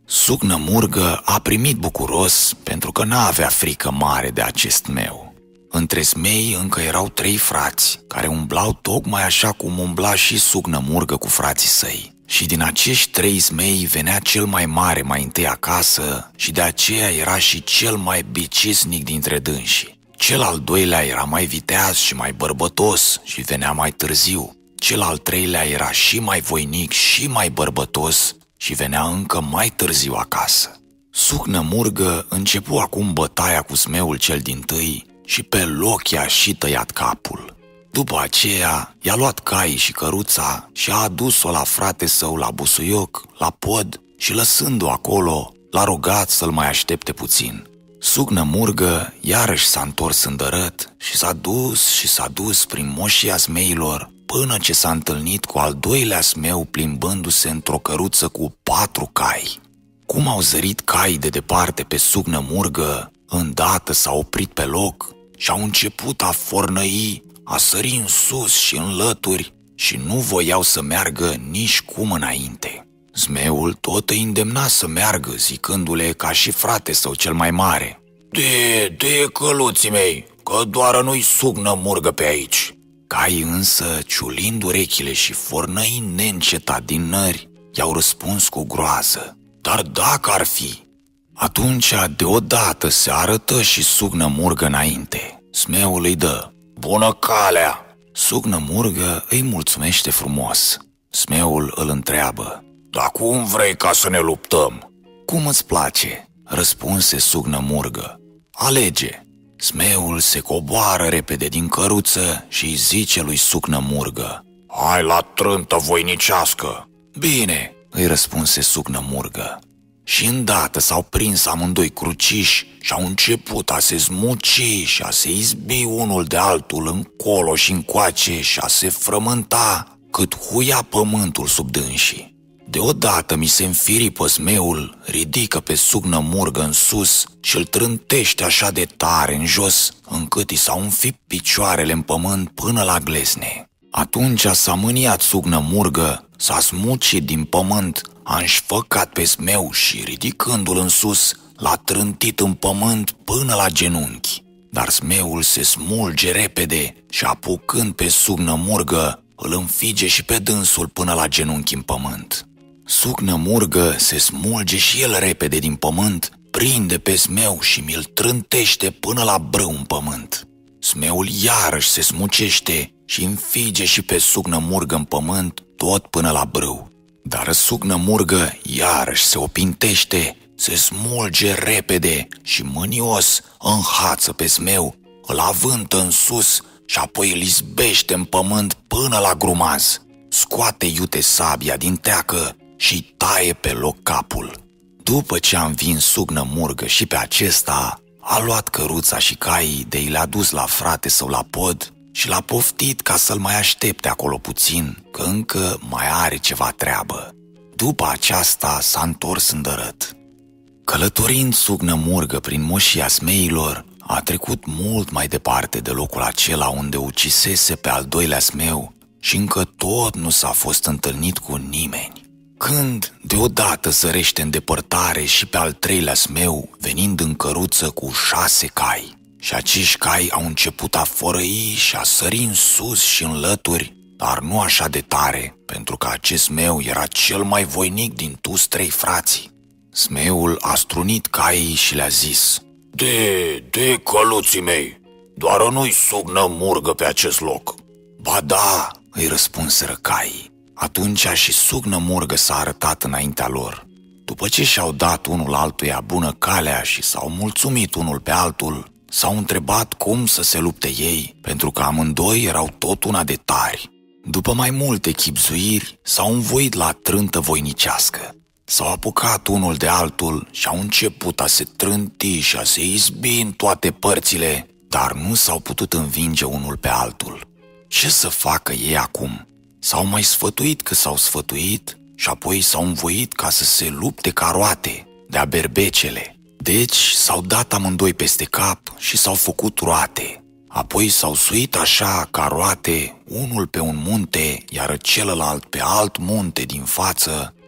Sugnă Murgă a primit bucuros pentru că n-avea frică mare de acest zmeu. Între zmei încă erau trei frați, care umblau tocmai așa cum umbla și Sugnă Murgă cu frații săi. Și din acești trei zmei venea cel mai mare mai întâi acasă și de aceea era și cel mai bicisnic dintre dânsii. Cel al doilea era mai viteaz și mai bărbătos și venea mai târziu. Cel al treilea era și mai voinic și mai bărbătos și venea încă mai târziu acasă. Sugnă Murgă începu acum bătaia cu zmeul cel dintâi și pe loc i-a și tăiat capul. După aceea i-a luat caii și căruța și a adus-o la frate său la busuioc, la pod și lăsându-o acolo, l-a rugat să-l mai aștepte puțin. Sugnă Murgă iarăși s-a întors îndărât și s-a dus și s-a dus prin moșia zmeilor până ce s-a întâlnit cu al doilea zmeu plimbându-se într-o căruță cu patru cai. Cum au zărit caii de departe pe Sugnă Murgă, îndată s-a oprit pe loc și au început a fornăi, a sări în sus și în lături și nu voiau să meargă nici cum înainte. Zmeul tot îi îndemna să meargă, zicându-le ca și frate său cel mai mare: De, de căluții mei, că doar nu-i Sugnă Murgă pe aici. Caii însă, ciulind urechile și fornăind neîncetat din nări, i-au răspuns cu groază: Dar dacă ar fi? Atunci, deodată se arătă și Sugnă Murgă înainte. Zmeul îi dă: Bună calea! Sugnă Murgă îi mulțumește frumos. Zmeul îl întreabă: Dar cum vrei ca să ne luptăm? Cum îți place? Răspunse Sugnă Murgă: Alege. Zmeul se coboară repede din căruță și îi zice lui Sugnă Murgă: Hai la trântă voinicească. Bine, îi răspunse Sugnă Murgă. Și îndată s-au prins amândoi cruciși și au început a se smuci și a se izbi unul de altul încolo și încoace și a se frământa cât huia pământul sub dânsii. Deodată mi se înfiripă zmeul, ridică pe Sugnă Murgă în sus și îl trântește așa de tare în jos, încât i s-au înfipt picioarele în pământ până la glezne. Atunci s-a mâniat Sugnă Murgă, s-a smucit din pământ, a înșfăcat pe zmeu și, ridicându-l în sus, l-a trântit în pământ până la genunchi. Dar zmeul se smulge repede și, apucând pe Sugnă Murgă, îl înfige și pe dânsul până la genunchi în pământ. Sugnă Murgă se smulge și el repede din pământ, prinde pe zmeu și mi-l trântește până la brâu în pământ. Zmeul iarăși se smucește și înfige și pe Sugnă Murgă în pământ, tot până la brâu. Dar Sugnă Murgă iarăși se opintește, se smulge repede și mânios înhață pe zmeu, îl avântă în sus și apoi îl izbește în pământ până la grumaz. Scoate iute sabia din teacă și taie pe loc capul. După ce a învins Sugnă Murgă și pe acesta, a luat căruța și caii de i l-a dus la frate său la pod și l-a poftit ca să-l mai aștepte acolo puțin, că încă mai are ceva treabă. După aceasta s-a întors îndărât. Călătorind Sugnă Murgă prin moșia zmeilor, a trecut mult mai departe de locul acela unde ucisese pe al doilea zmeu și încă tot nu s-a fost întâlnit cu nimeni. Când deodată zărește în depărtare și pe al treilea zmeu venind în căruță cu șase cai. Și acești cai au început a forăi și a sări în sus și în lături, dar nu așa de tare, pentru că acest zmeu era cel mai voinic din toți trei frații. Zmeul a strunit caii și le-a zis: De, de căluții mei, doar nu-i Sugnă Murgă pe acest loc. Ba da, îi răspunseră caii. Atunci și Sugnă Murgă s-a arătat înaintea lor. După ce și-au dat unul altuia bună calea și s-au mulțumit unul pe altul, s-au întrebat cum să se lupte ei, pentru că amândoi erau tot una de tari. După mai multe chibzuiri, s-au învoit la trântă voinicească. S-au apucat unul de altul și au început a se trânti și a se izbi în toate părțile, dar nu s-au putut învinge unul pe altul. Ce să facă ei acum? S-au mai sfătuit că s-au sfătuit și apoi s-au învoit ca să se lupte ca roate, de-a berbecele. Deci s-au dat amândoi peste cap și s-au făcut roate. Apoi s-au suit așa ca roate, unul pe un munte, iar celălalt pe alt munte din față,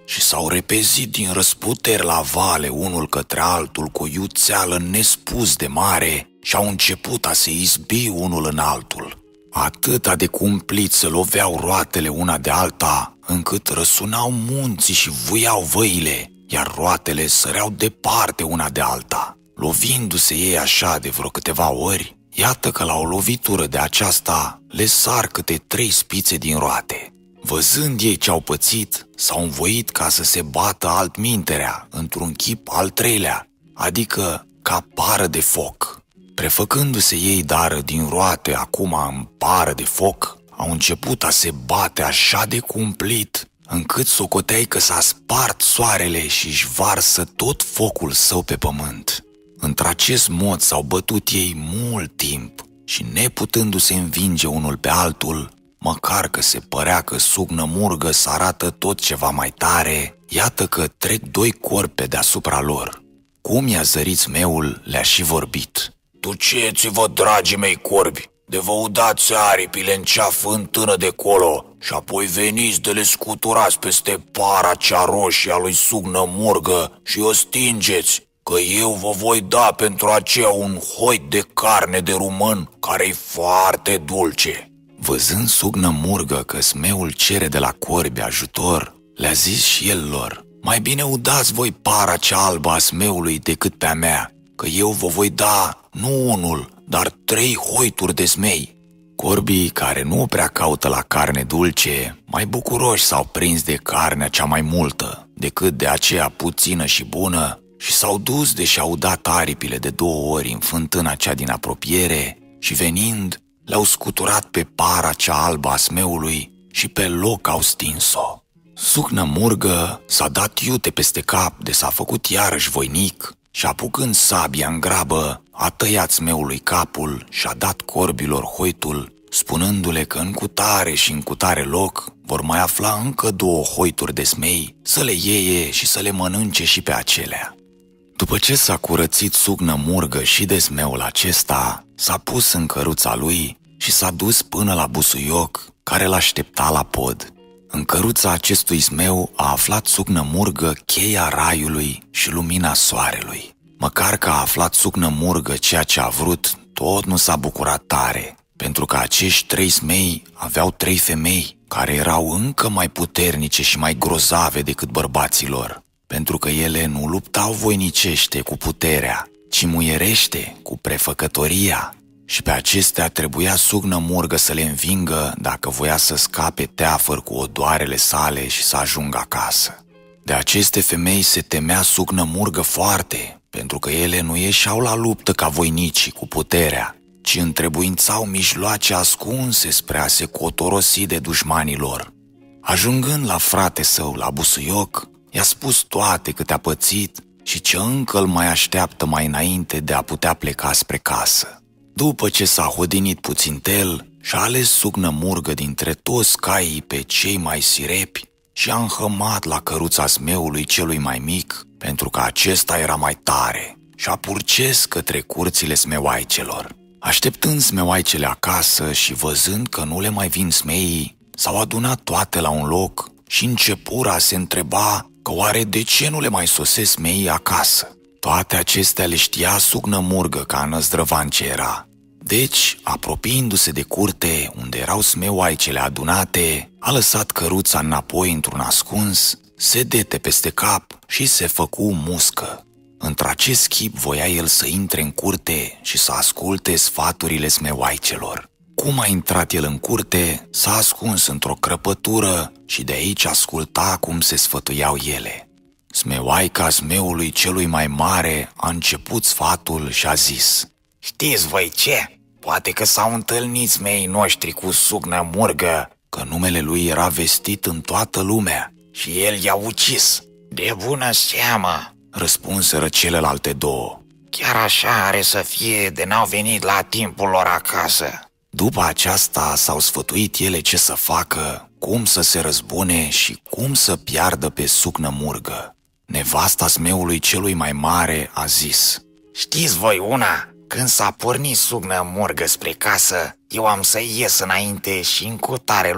și s-au repezit din răsputeri la vale unul către altul cu o iuțeală nespus de mare și au început a se izbi unul în altul. Atâta de cumplit se loveau roatele una de alta, încât răsunau munții și vuiau văile, iar roatele săreau departe una de alta. Lovindu-se ei așa de vreo câteva ori, iată că la o lovitură de aceasta le sar câte trei spițe din roate. Văzând ei ce-au pățit, s-au învoit ca să se bată altminterea într-un chip al treilea, adică ca pară de foc. Prefăcându-se ei dar din roate acum în pară de foc, au început a se bate așa de cumplit, încât socoteai că s-a spart soarele și își varsă tot focul său pe pământ. Într-acest mod s-au bătut ei mult timp și, neputându-se învinge unul pe altul, măcar că se părea că Sugnă Murgă să arată tot ceva mai tare, iată că trec doi corbi pe deasupra lor. Cum i-a zărit Zmeul, le-a și vorbit. Duceți-vă, dragii mei corbi, de vă udați aripile în cea fântână de colo și apoi veniți de le scuturați peste para cea roșie a lui Sugnă Murgă și o stingeți, că eu vă voi da pentru aceea un hoi de carne de rumân care-i foarte dulce. Văzând Sugnă Murgă că Zmeul cere de la corbi ajutor, le-a zis și el lor, mai bine udați voi para cea albă a Zmeului decât pe-a mea, că eu vă voi da nu unul, dar trei hoituri de zmei. Corbii, care nu prea caută la carne dulce, mai bucuroși s-au prins de carnea cea mai multă decât de aceea puțină și bună și s-au dus deși au dat aripile de două ori în fântâna cea din apropiere și venind, le-au scuturat pe para cea albă a Zmeului și pe loc au stins-o. Sugnă Murgă s-a dat iute peste cap de s-a făcut iarăși voinic și apucând sabia în grabă, a tăiat Zmeului capul și a dat corbilor hoitul, spunându-le că în cutare și în cutare loc vor mai afla încă două hoituri de zmei, să le iei și să le mănânce și pe acelea. După ce s-a curățit Sugnă Murgă și de Zmeul acesta, s-a pus în căruța lui și s-a dus până la busuioc care l-aștepta la pod. În căruța acestui Zmeu a aflat Sugnă Murgă cheia raiului și lumina soarelui. Măcar că a aflat Sugnă Murgă ceea ce a vrut, tot nu s-a bucurat tare, pentru că acești trei zmei aveau trei femei, care erau încă mai puternice și mai grozave decât bărbații lor, pentru că ele nu luptau voinicește cu puterea, ci muierește cu prefăcătoria, și pe acestea trebuia Sugnă Murgă să le învingă dacă voia să scape teafăr cu odoarele sale și să ajungă acasă. De aceste femei se temea Sugnă Murgă foarte, pentru că ele nu ieșeau la luptă ca voinicii cu puterea, ci întrebuințau mijloace ascunse spre a se cotorosi de dușmanii lor. Ajungând la frate său la busuioc, i-a spus toate câte a pățit și ce încă îl mai așteaptă mai înainte de a putea pleca spre casă. După ce s-a hodinit puțintel, și-a ales Sugnă Murgă dintre toți caii pe cei mai sirepi și a înhămat la căruța Zmeului celui mai mic, pentru că acesta era mai tare, și a purces către curțile zmeoaicelor. Așteptând zmeoaicele acasă și văzând că nu le mai vin zmeii, s-au adunat toate la un loc și începură a se întreba că oare de ce nu le mai sosesc zmeii acasă. Toate acestea le știa Sugnă Murgă ca năzdrăvan ce era. Deci, apropiindu-se de curte, unde erau zmeoaicele adunate, a lăsat căruța înapoi într-un ascuns, se dete peste cap și se făcu muscă. Într-acest chip voia el să intre în curte și să asculte sfaturile zmeoaicelor. Cum a intrat el în curte, s-a ascuns într-o crăpătură și de aici asculta cum se sfătuiau ele. Zmeoaica Zmeului celui mai mare a început sfatul și a zis: Știți voi ce? Poate că s-au întâlnit zmeii noștri cu Sugnă Murgă, că numele lui era vestit în toată lumea și el i-a ucis. De bună seamă, răspunseră celelalte două. Chiar așa are să fie de n-au venit la timpul lor acasă. După aceasta s-au sfătuit ele ce să facă, cum să se răzbune și cum să piardă pe Sugnă Murgă. Nevasta Zmeului celui mai mare a zis: Știți voi una? Când s-a pornit Sugnă Murgă spre casă, eu am să ies înainte și în cutare loc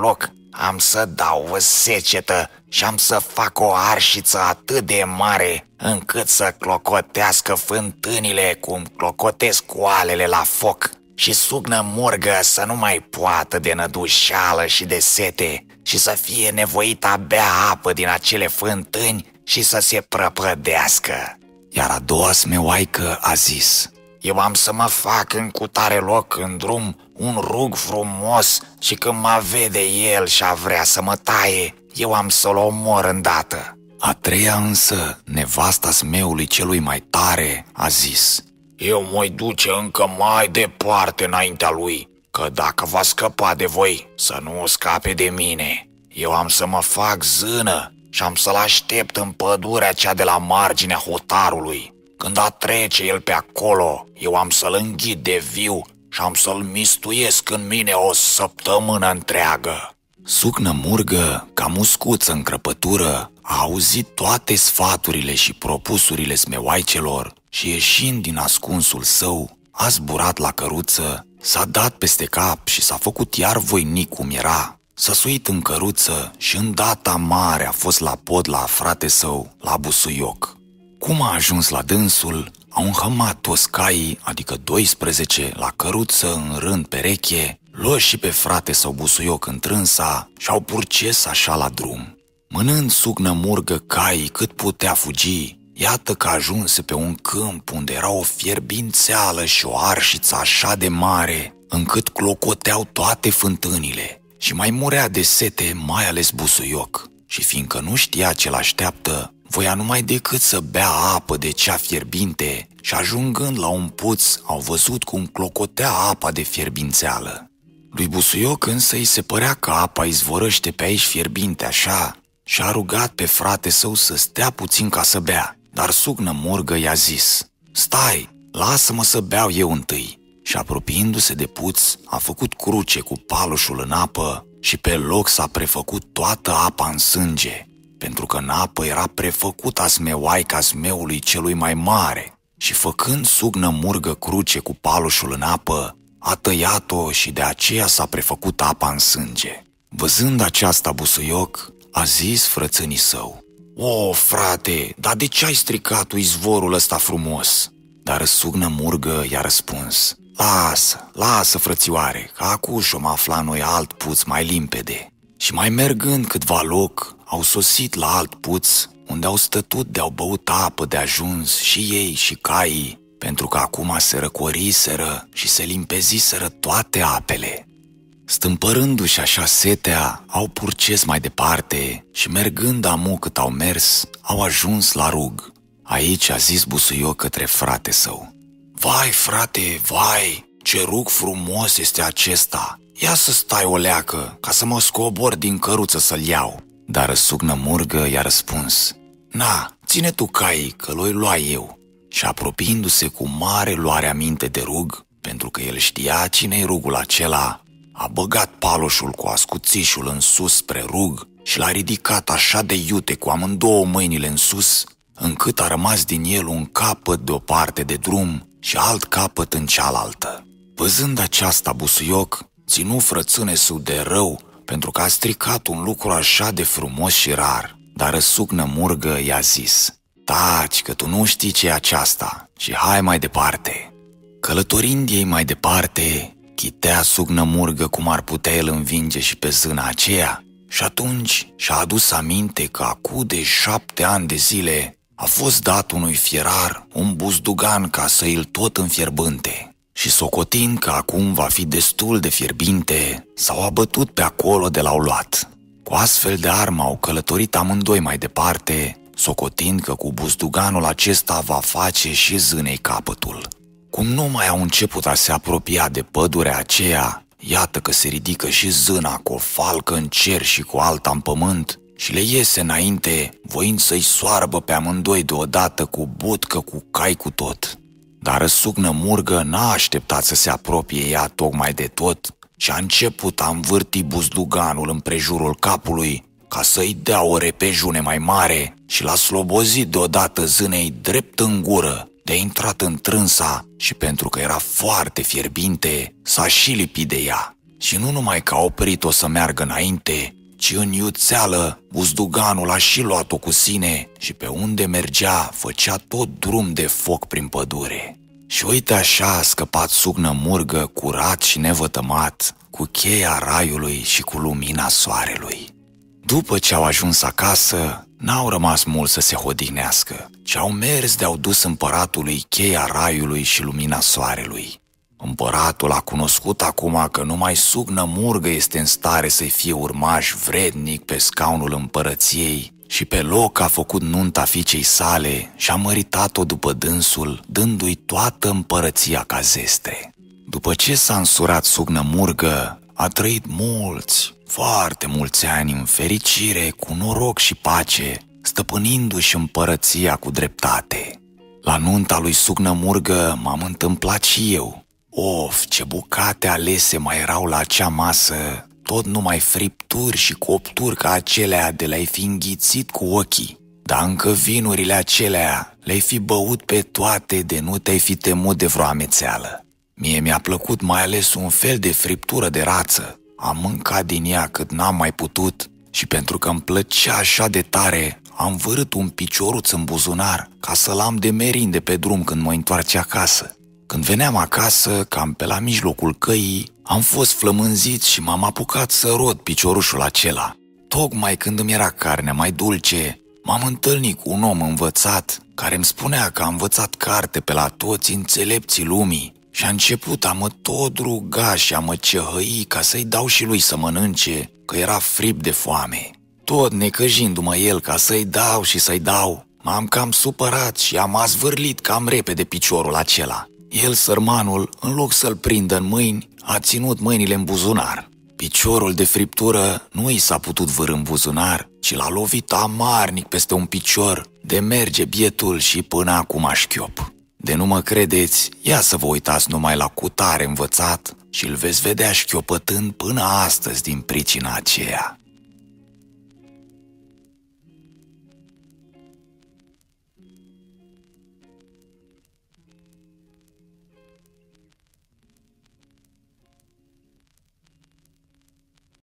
Am să dau o secetă și am să fac o arșiță atât de mare încât să clocotească fântânile cum clocotesc oalele la foc și Sugnă Murgă să nu mai poată de nădușeală și de sete și să fie nevoit a bea apă din acele fântâni și să se prăpădească. Iar a doua smeoaică a zis: Eu am să mă fac în cutare loc în drum un rug frumos și când mă vede el și a vrea să mă taie, eu am să-l omor îndată. A treia însă, nevasta smeului celui mai tare, a zis: Eu mă-i duce încă mai departe înaintea lui, că dacă va scăpa de voi, să nu o scape de mine. Eu am să mă fac zână și am să-l aștept în pădurea cea de la marginea hotarului. Când a trece el pe acolo, eu am să-l înghit de viu și am să-l mistuiesc în mine o săptămână întreagă. Sugnă Murgă, ca muscuță în crăpătură, a auzit toate sfaturile și propusurile smeoaicelor și, ieșind din ascunsul său, a zburat la căruță, s-a dat peste cap și s-a făcut iar voinic cum era. S-a suit în căruță și îndată mare a fost la pod la frate său, la Busuioc. Cum a ajuns la dânsul, au înhămat toți caii, adică doisprezece, la căruță în rând pereche, luă și pe frate său Busuioc în trânsa și au purces așa la drum. Mânând Sugnă Murgă caii cât putea fugi, iată că ajunse pe un câmp unde era o fierbințeală și o arșiță așa de mare, încât clocoteau toate fântânile și mai murea de sete, mai ales Busuioc. Și fiindcă nu știa ce l-așteaptă, voia numai decât să bea apă de cea fierbinte și ajungând la un puț, au văzut cum clocotea apa de fierbințeală. Lui Busuioc însă îi se părea că apa izvorăște pe aici fierbinte așa și a rugat pe frate său să stea puțin ca să bea, dar Sugnă Murgă i-a zis: Stai, lasă-mă să beau eu întâi. Și apropiindu-se de puț, a făcut cruce cu paloșul în apă și pe loc s-a prefăcut toată apa în sânge, pentru că în apă era prefăcuta smeoaica smeului celui mai mare. Și făcând Sugnă Murgă cruce cu paloșul în apă, a tăiat-o și de aceea s-a prefăcut apa în sânge. Văzând aceasta Busuioc, a zis frățânii său: O, frate, dar de ce ai stricat tu izvorul ăsta frumos? Dar Sugnă Murgă i-a răspuns: Lasă, lasă, frățioare, că acuși om afla noi alt puț mai limpede. Și mai mergând câtva loc, au sosit la alt puț, unde au stătut de-au băut apă de ajuns și ei și caii, pentru că acum se răcoriseră și se limpeziseră toate apele. Stâmpărându-și așa setea, au purces mai departe și mergând amu cât au mers, au ajuns la rug. Aici a zis Busuioc către frate său: Vai, frate, vai, ce rug frumos este acesta! Ia să stai o leacă, ca să mă scobor din căruță să-l iau. Dar Sugnă Murgă i-a răspuns: Na, ține tu caii, că l-oi lua eu. Și apropiindu-se cu mare luare aminte de rug, pentru că el știa cine-i rugul acela, a băgat paloșul cu ascuțișul în sus spre rug și l-a ridicat așa de iute cu amândouă mâinile în sus, încât a rămas din el un capăt de o parte de drum și alt capăt în cealaltă. Văzând aceasta, Busuioc ținu frățâne său de rău, pentru că a stricat un lucru așa de frumos și rar. Dar Sugnă Murgă i-a zis: Taci, că tu nu știi ce e aceasta și hai mai departe. Călătorind ei mai departe, chitea Sugnă Murgă cum ar putea el învinge și pe zâna aceea și atunci și-a adus aminte că acu de șapte ani de zile a fost dat unui fierar un buzdugan ca să îl tot înfierbânte. Și socotind că acum va fi destul de fierbinte, s-au abătut pe acolo de l-au luat. Cu astfel de armă au călătorit amândoi mai departe, socotind că cu buzduganul acesta va face și zânei capătul. Cum nu mai au început a se apropia de pădurea aceea, iată că se ridică și zâna cu o falcă în cer și cu alta în pământ și le iese înainte, voind să-i soarbă pe amândoi deodată cu butcă, cu cai, cu tot. Dar Sugnă Murgă n-a așteptat să se apropie ea tocmai de tot și a început a învârti buzduganul împrejurul capului ca să-i dea o repejune mai mare și l-a slobozit deodată zânei drept în gură, de-a intrat în trânsa și pentru că era foarte fierbinte, s-a și lipit de ea. Și nu numai că a oprit-o să meargă înainte, ci în iuțeală buzduganul a și luat-o cu sine și pe unde mergea făcea tot drum de foc prin pădure. Și uite așa a scăpat Sugnă Murgă, curat și nevătămat, cu cheia raiului și cu lumina soarelui. După ce au ajuns acasă, n-au rămas mult să se hodihnească, ci au mers de-au dus împăratului cheia raiului și lumina soarelui. Împăratul a cunoscut acum că numai Sugnă Murgă este în stare să-i fie urmaș vrednic pe scaunul împărăției și pe loc a făcut nunta fiicei sale și a măritat-o după dânsul, dându-i toată împărăția ca zestre. După ce s-a însurat Sugnă Murgă, a trăit mulți, foarte mulți ani în fericire, cu noroc și pace, stăpânindu-și împărăția cu dreptate. La nunta lui Sugnă Murgă m-am întâmplat și eu. Of, ce bucate alese mai erau la acea masă, tot numai fripturi și copturi ca acelea de le-ai fi înghițit cu ochii. Dar încă vinurile acelea le-ai fi băut pe toate de nu te-ai fi temut de vreo amețeală. Mie mi-a plăcut mai ales un fel de friptură de rață. Am mâncat din ea cât n-am mai putut și pentru că îmi plăcea așa de tare, am vărât un picioruț în buzunar ca să-l am de merinde pe drum când mă întoarce acasă. Când veneam acasă, cam pe la mijlocul căii, am fost flămânzit și m-am apucat să rod piciorușul acela. Tocmai când îmi era carnea mai dulce, m-am întâlnit cu un om învățat care îmi spunea că a învățat carte pe la toți înțelepții lumii și a început a mă tot ruga și a mă cehăi ca să-i dau și lui să mănânce, că era frip de foame. Tot necăjindu-mă el ca să-i dau și să-i dau, m-am cam supărat și am azvârlit cam repede piciorul acela. El, sărmanul, în loc să-l prindă în mâini, a ținut mâinile în buzunar. Piciorul de friptură nu i s-a putut vârî în buzunar, ci l-a lovit amarnic peste un picior, de merge bietul și până acum a șchiop. De nu mă credeți, ia să vă uitați numai la cutare învățat și îl veți vedea șchiopătând până astăzi din pricina aceea.